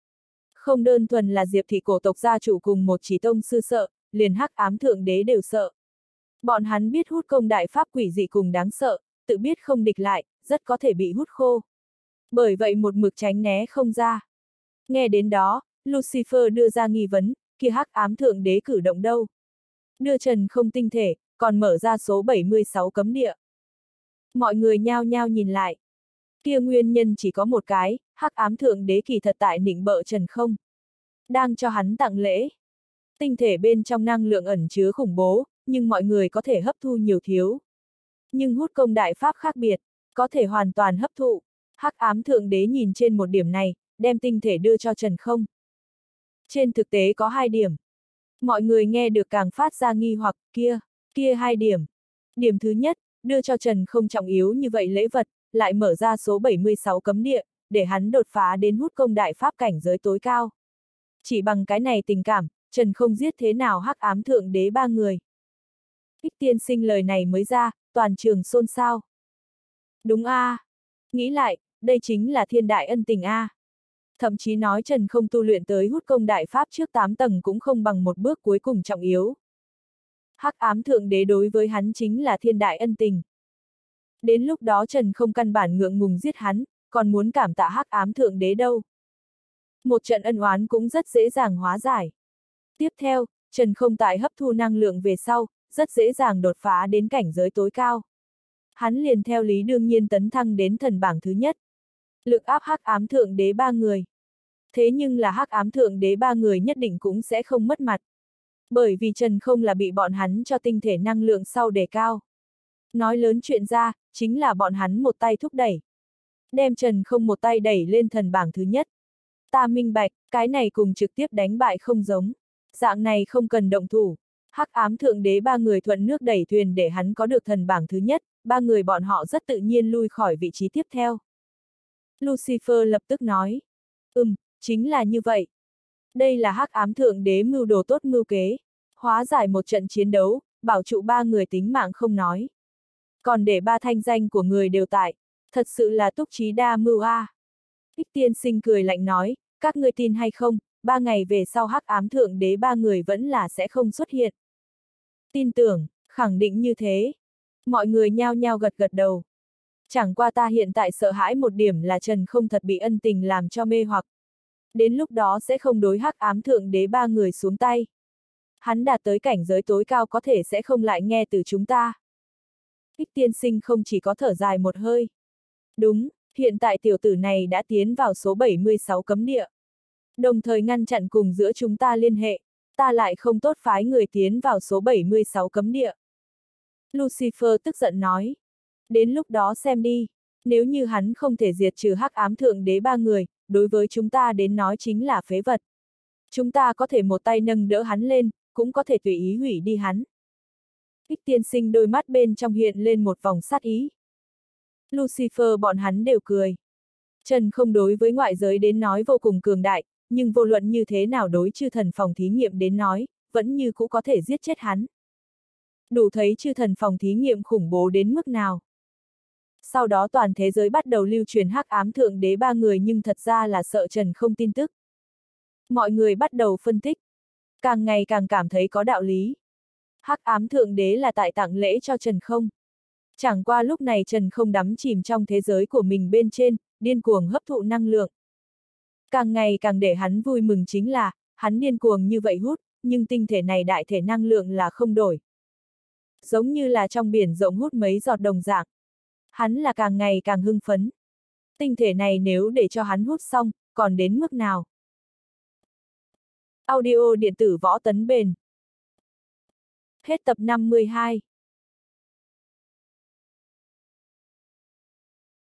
Không đơn thuần là Diệp thị cổ tộc gia chủ cùng một chỉ tông sư sợ, liền hắc ám thượng đế đều sợ. Bọn hắn biết hút công đại pháp quỷ dị cùng đáng sợ, tự biết không địch lại, rất có thể bị hút khô. Bởi vậy một mực tránh né không ra. Nghe đến đó, Lucifer đưa ra nghi vấn, kia hắc ám thượng đế cử động đâu? Đưa Trần Không tinh thể, còn mở ra số 76 cấm địa. Mọi người nhao nhao nhìn lại. Kia nguyên nhân chỉ có một cái, hắc ám thượng đế kỳ thật tại nịnh bợ Trần Không. Đang cho hắn tặng lễ. Tinh thể bên trong năng lượng ẩn chứa khủng bố, nhưng mọi người có thể hấp thu nhiều thiếu. Nhưng hút công đại pháp khác biệt, có thể hoàn toàn hấp thụ. Hắc ám thượng đế nhìn trên một điểm này, đem tinh thể đưa cho Trần Không. Trên thực tế có hai điểm. Mọi người nghe được càng phát ra nghi hoặc, kia hai điểm. Điểm thứ nhất, đưa cho Trần Không trọng yếu như vậy lễ vật, lại mở ra số 76 cấm địa, để hắn đột phá đến hút công đại pháp cảnh giới tối cao. Chỉ bằng cái này tình cảm, Trần Không giết thế nào hắc ám thượng đế ba người. Ích tiên sinh lời này mới ra, toàn trường xôn xao. Đúng a, nghĩ lại, đây chính là thiên đại ân tình a. Thậm chí nói Trần Không tu luyện tới hút công đại pháp trước 8 tầng cũng không bằng một bước cuối cùng trọng yếu. Hắc ám thượng đế đối với hắn chính là thiên đại ân tình. Đến lúc đó Trần Không căn bản ngượng ngùng giết hắn, còn muốn cảm tạ hắc ám thượng đế đâu. Một trận ân oán cũng rất dễ dàng hóa giải. Tiếp theo, Trần Không tại hấp thu năng lượng về sau, rất dễ dàng đột phá đến cảnh giới tối cao. Hắn liền theo lý đương nhiên tấn thăng đến thần bảng thứ nhất. Lực áp hắc ám thượng đế ba người. Thế nhưng là hắc ám thượng đế ba người nhất định cũng sẽ không mất mặt. Bởi vì Trần Không là bị bọn hắn cho tinh thể năng lượng sau đề cao. Nói lớn chuyện ra, chính là bọn hắn một tay thúc đẩy. Đem Trần Không một tay đẩy lên thần bảng thứ nhất. Ta minh bạch, cái này cùng trực tiếp đánh bại không giống. Dạng này không cần động thủ. Hắc ám thượng đế ba người thuận nước đẩy thuyền để hắn có được thần bảng thứ nhất, ba người bọn họ rất tự nhiên lui khỏi vị trí tiếp theo. Lucifer lập tức nói. Chính là như vậy. Đây là hắc ám thượng đế mưu đồ tốt mưu kế. Hóa giải một trận chiến đấu, bảo trụ ba người tính mạng không nói. Còn để ba thanh danh của người đều tại. Thật sự là túc trí đa mưu a. Ích tiên sinh cười lạnh nói, các ngươi tin hay không, 3 ngày về sau hắc ám thượng đế ba người vẫn là sẽ không xuất hiện. Tin tưởng, khẳng định như thế. Mọi người nhao nhao gật gật đầu. Chẳng qua ta hiện tại sợ hãi một điểm là Trần Không thật bị ân tình làm cho mê hoặc. Đến lúc đó sẽ không đối hắc ám thượng đế ba người xuống tay. Hắn đạt tới cảnh giới tối cao có thể sẽ không lại nghe từ chúng ta. Ích tiên sinh không chỉ có thở dài một hơi. Đúng, hiện tại tiểu tử này đã tiến vào số 76 cấm địa. Đồng thời ngăn chặn cùng giữa chúng ta liên hệ, ta lại không tốt phái người tiến vào số 76 cấm địa. Lucifer tức giận nói. Đến lúc đó xem đi, nếu như hắn không thể diệt trừ hắc ám thượng đế ba người, đối với chúng ta đến nói chính là phế vật. Chúng ta có thể một tay nâng đỡ hắn lên, cũng có thể tùy ý hủy đi hắn. Ích tiên sinh đôi mắt bên trong hiện lên một vòng sát ý. Lucifer bọn hắn đều cười. Trần Không đối với ngoại giới đến nói vô cùng cường đại, nhưng vô luận như thế nào đối chư thần phòng thí nghiệm đến nói, vẫn như cũ có thể giết chết hắn. Đủ thấy chư thần phòng thí nghiệm khủng bố đến mức nào. Sau đó toàn thế giới bắt đầu lưu truyền hắc ám thượng đế ba người nhưng thật ra là sợ Trần Không tin tức. Mọi người bắt đầu phân tích. Càng ngày càng cảm thấy có đạo lý. Hắc ám thượng đế là tại tặng lễ cho Trần Không. Chẳng qua lúc này Trần Không đắm chìm trong thế giới của mình bên trên, điên cuồng hấp thụ năng lượng. Càng ngày càng để hắn vui mừng chính là, hắn điên cuồng như vậy hút, nhưng tinh thể này đại thể năng lượng là không đổi. Giống như là trong biển rộng hút mấy giọt đồng dạng. Hắn là càng ngày càng hưng phấn. Tinh thể này nếu để cho hắn hút xong, còn đến mức nào? Audio điện tử Võ Tấn Bền. Hết tập 52.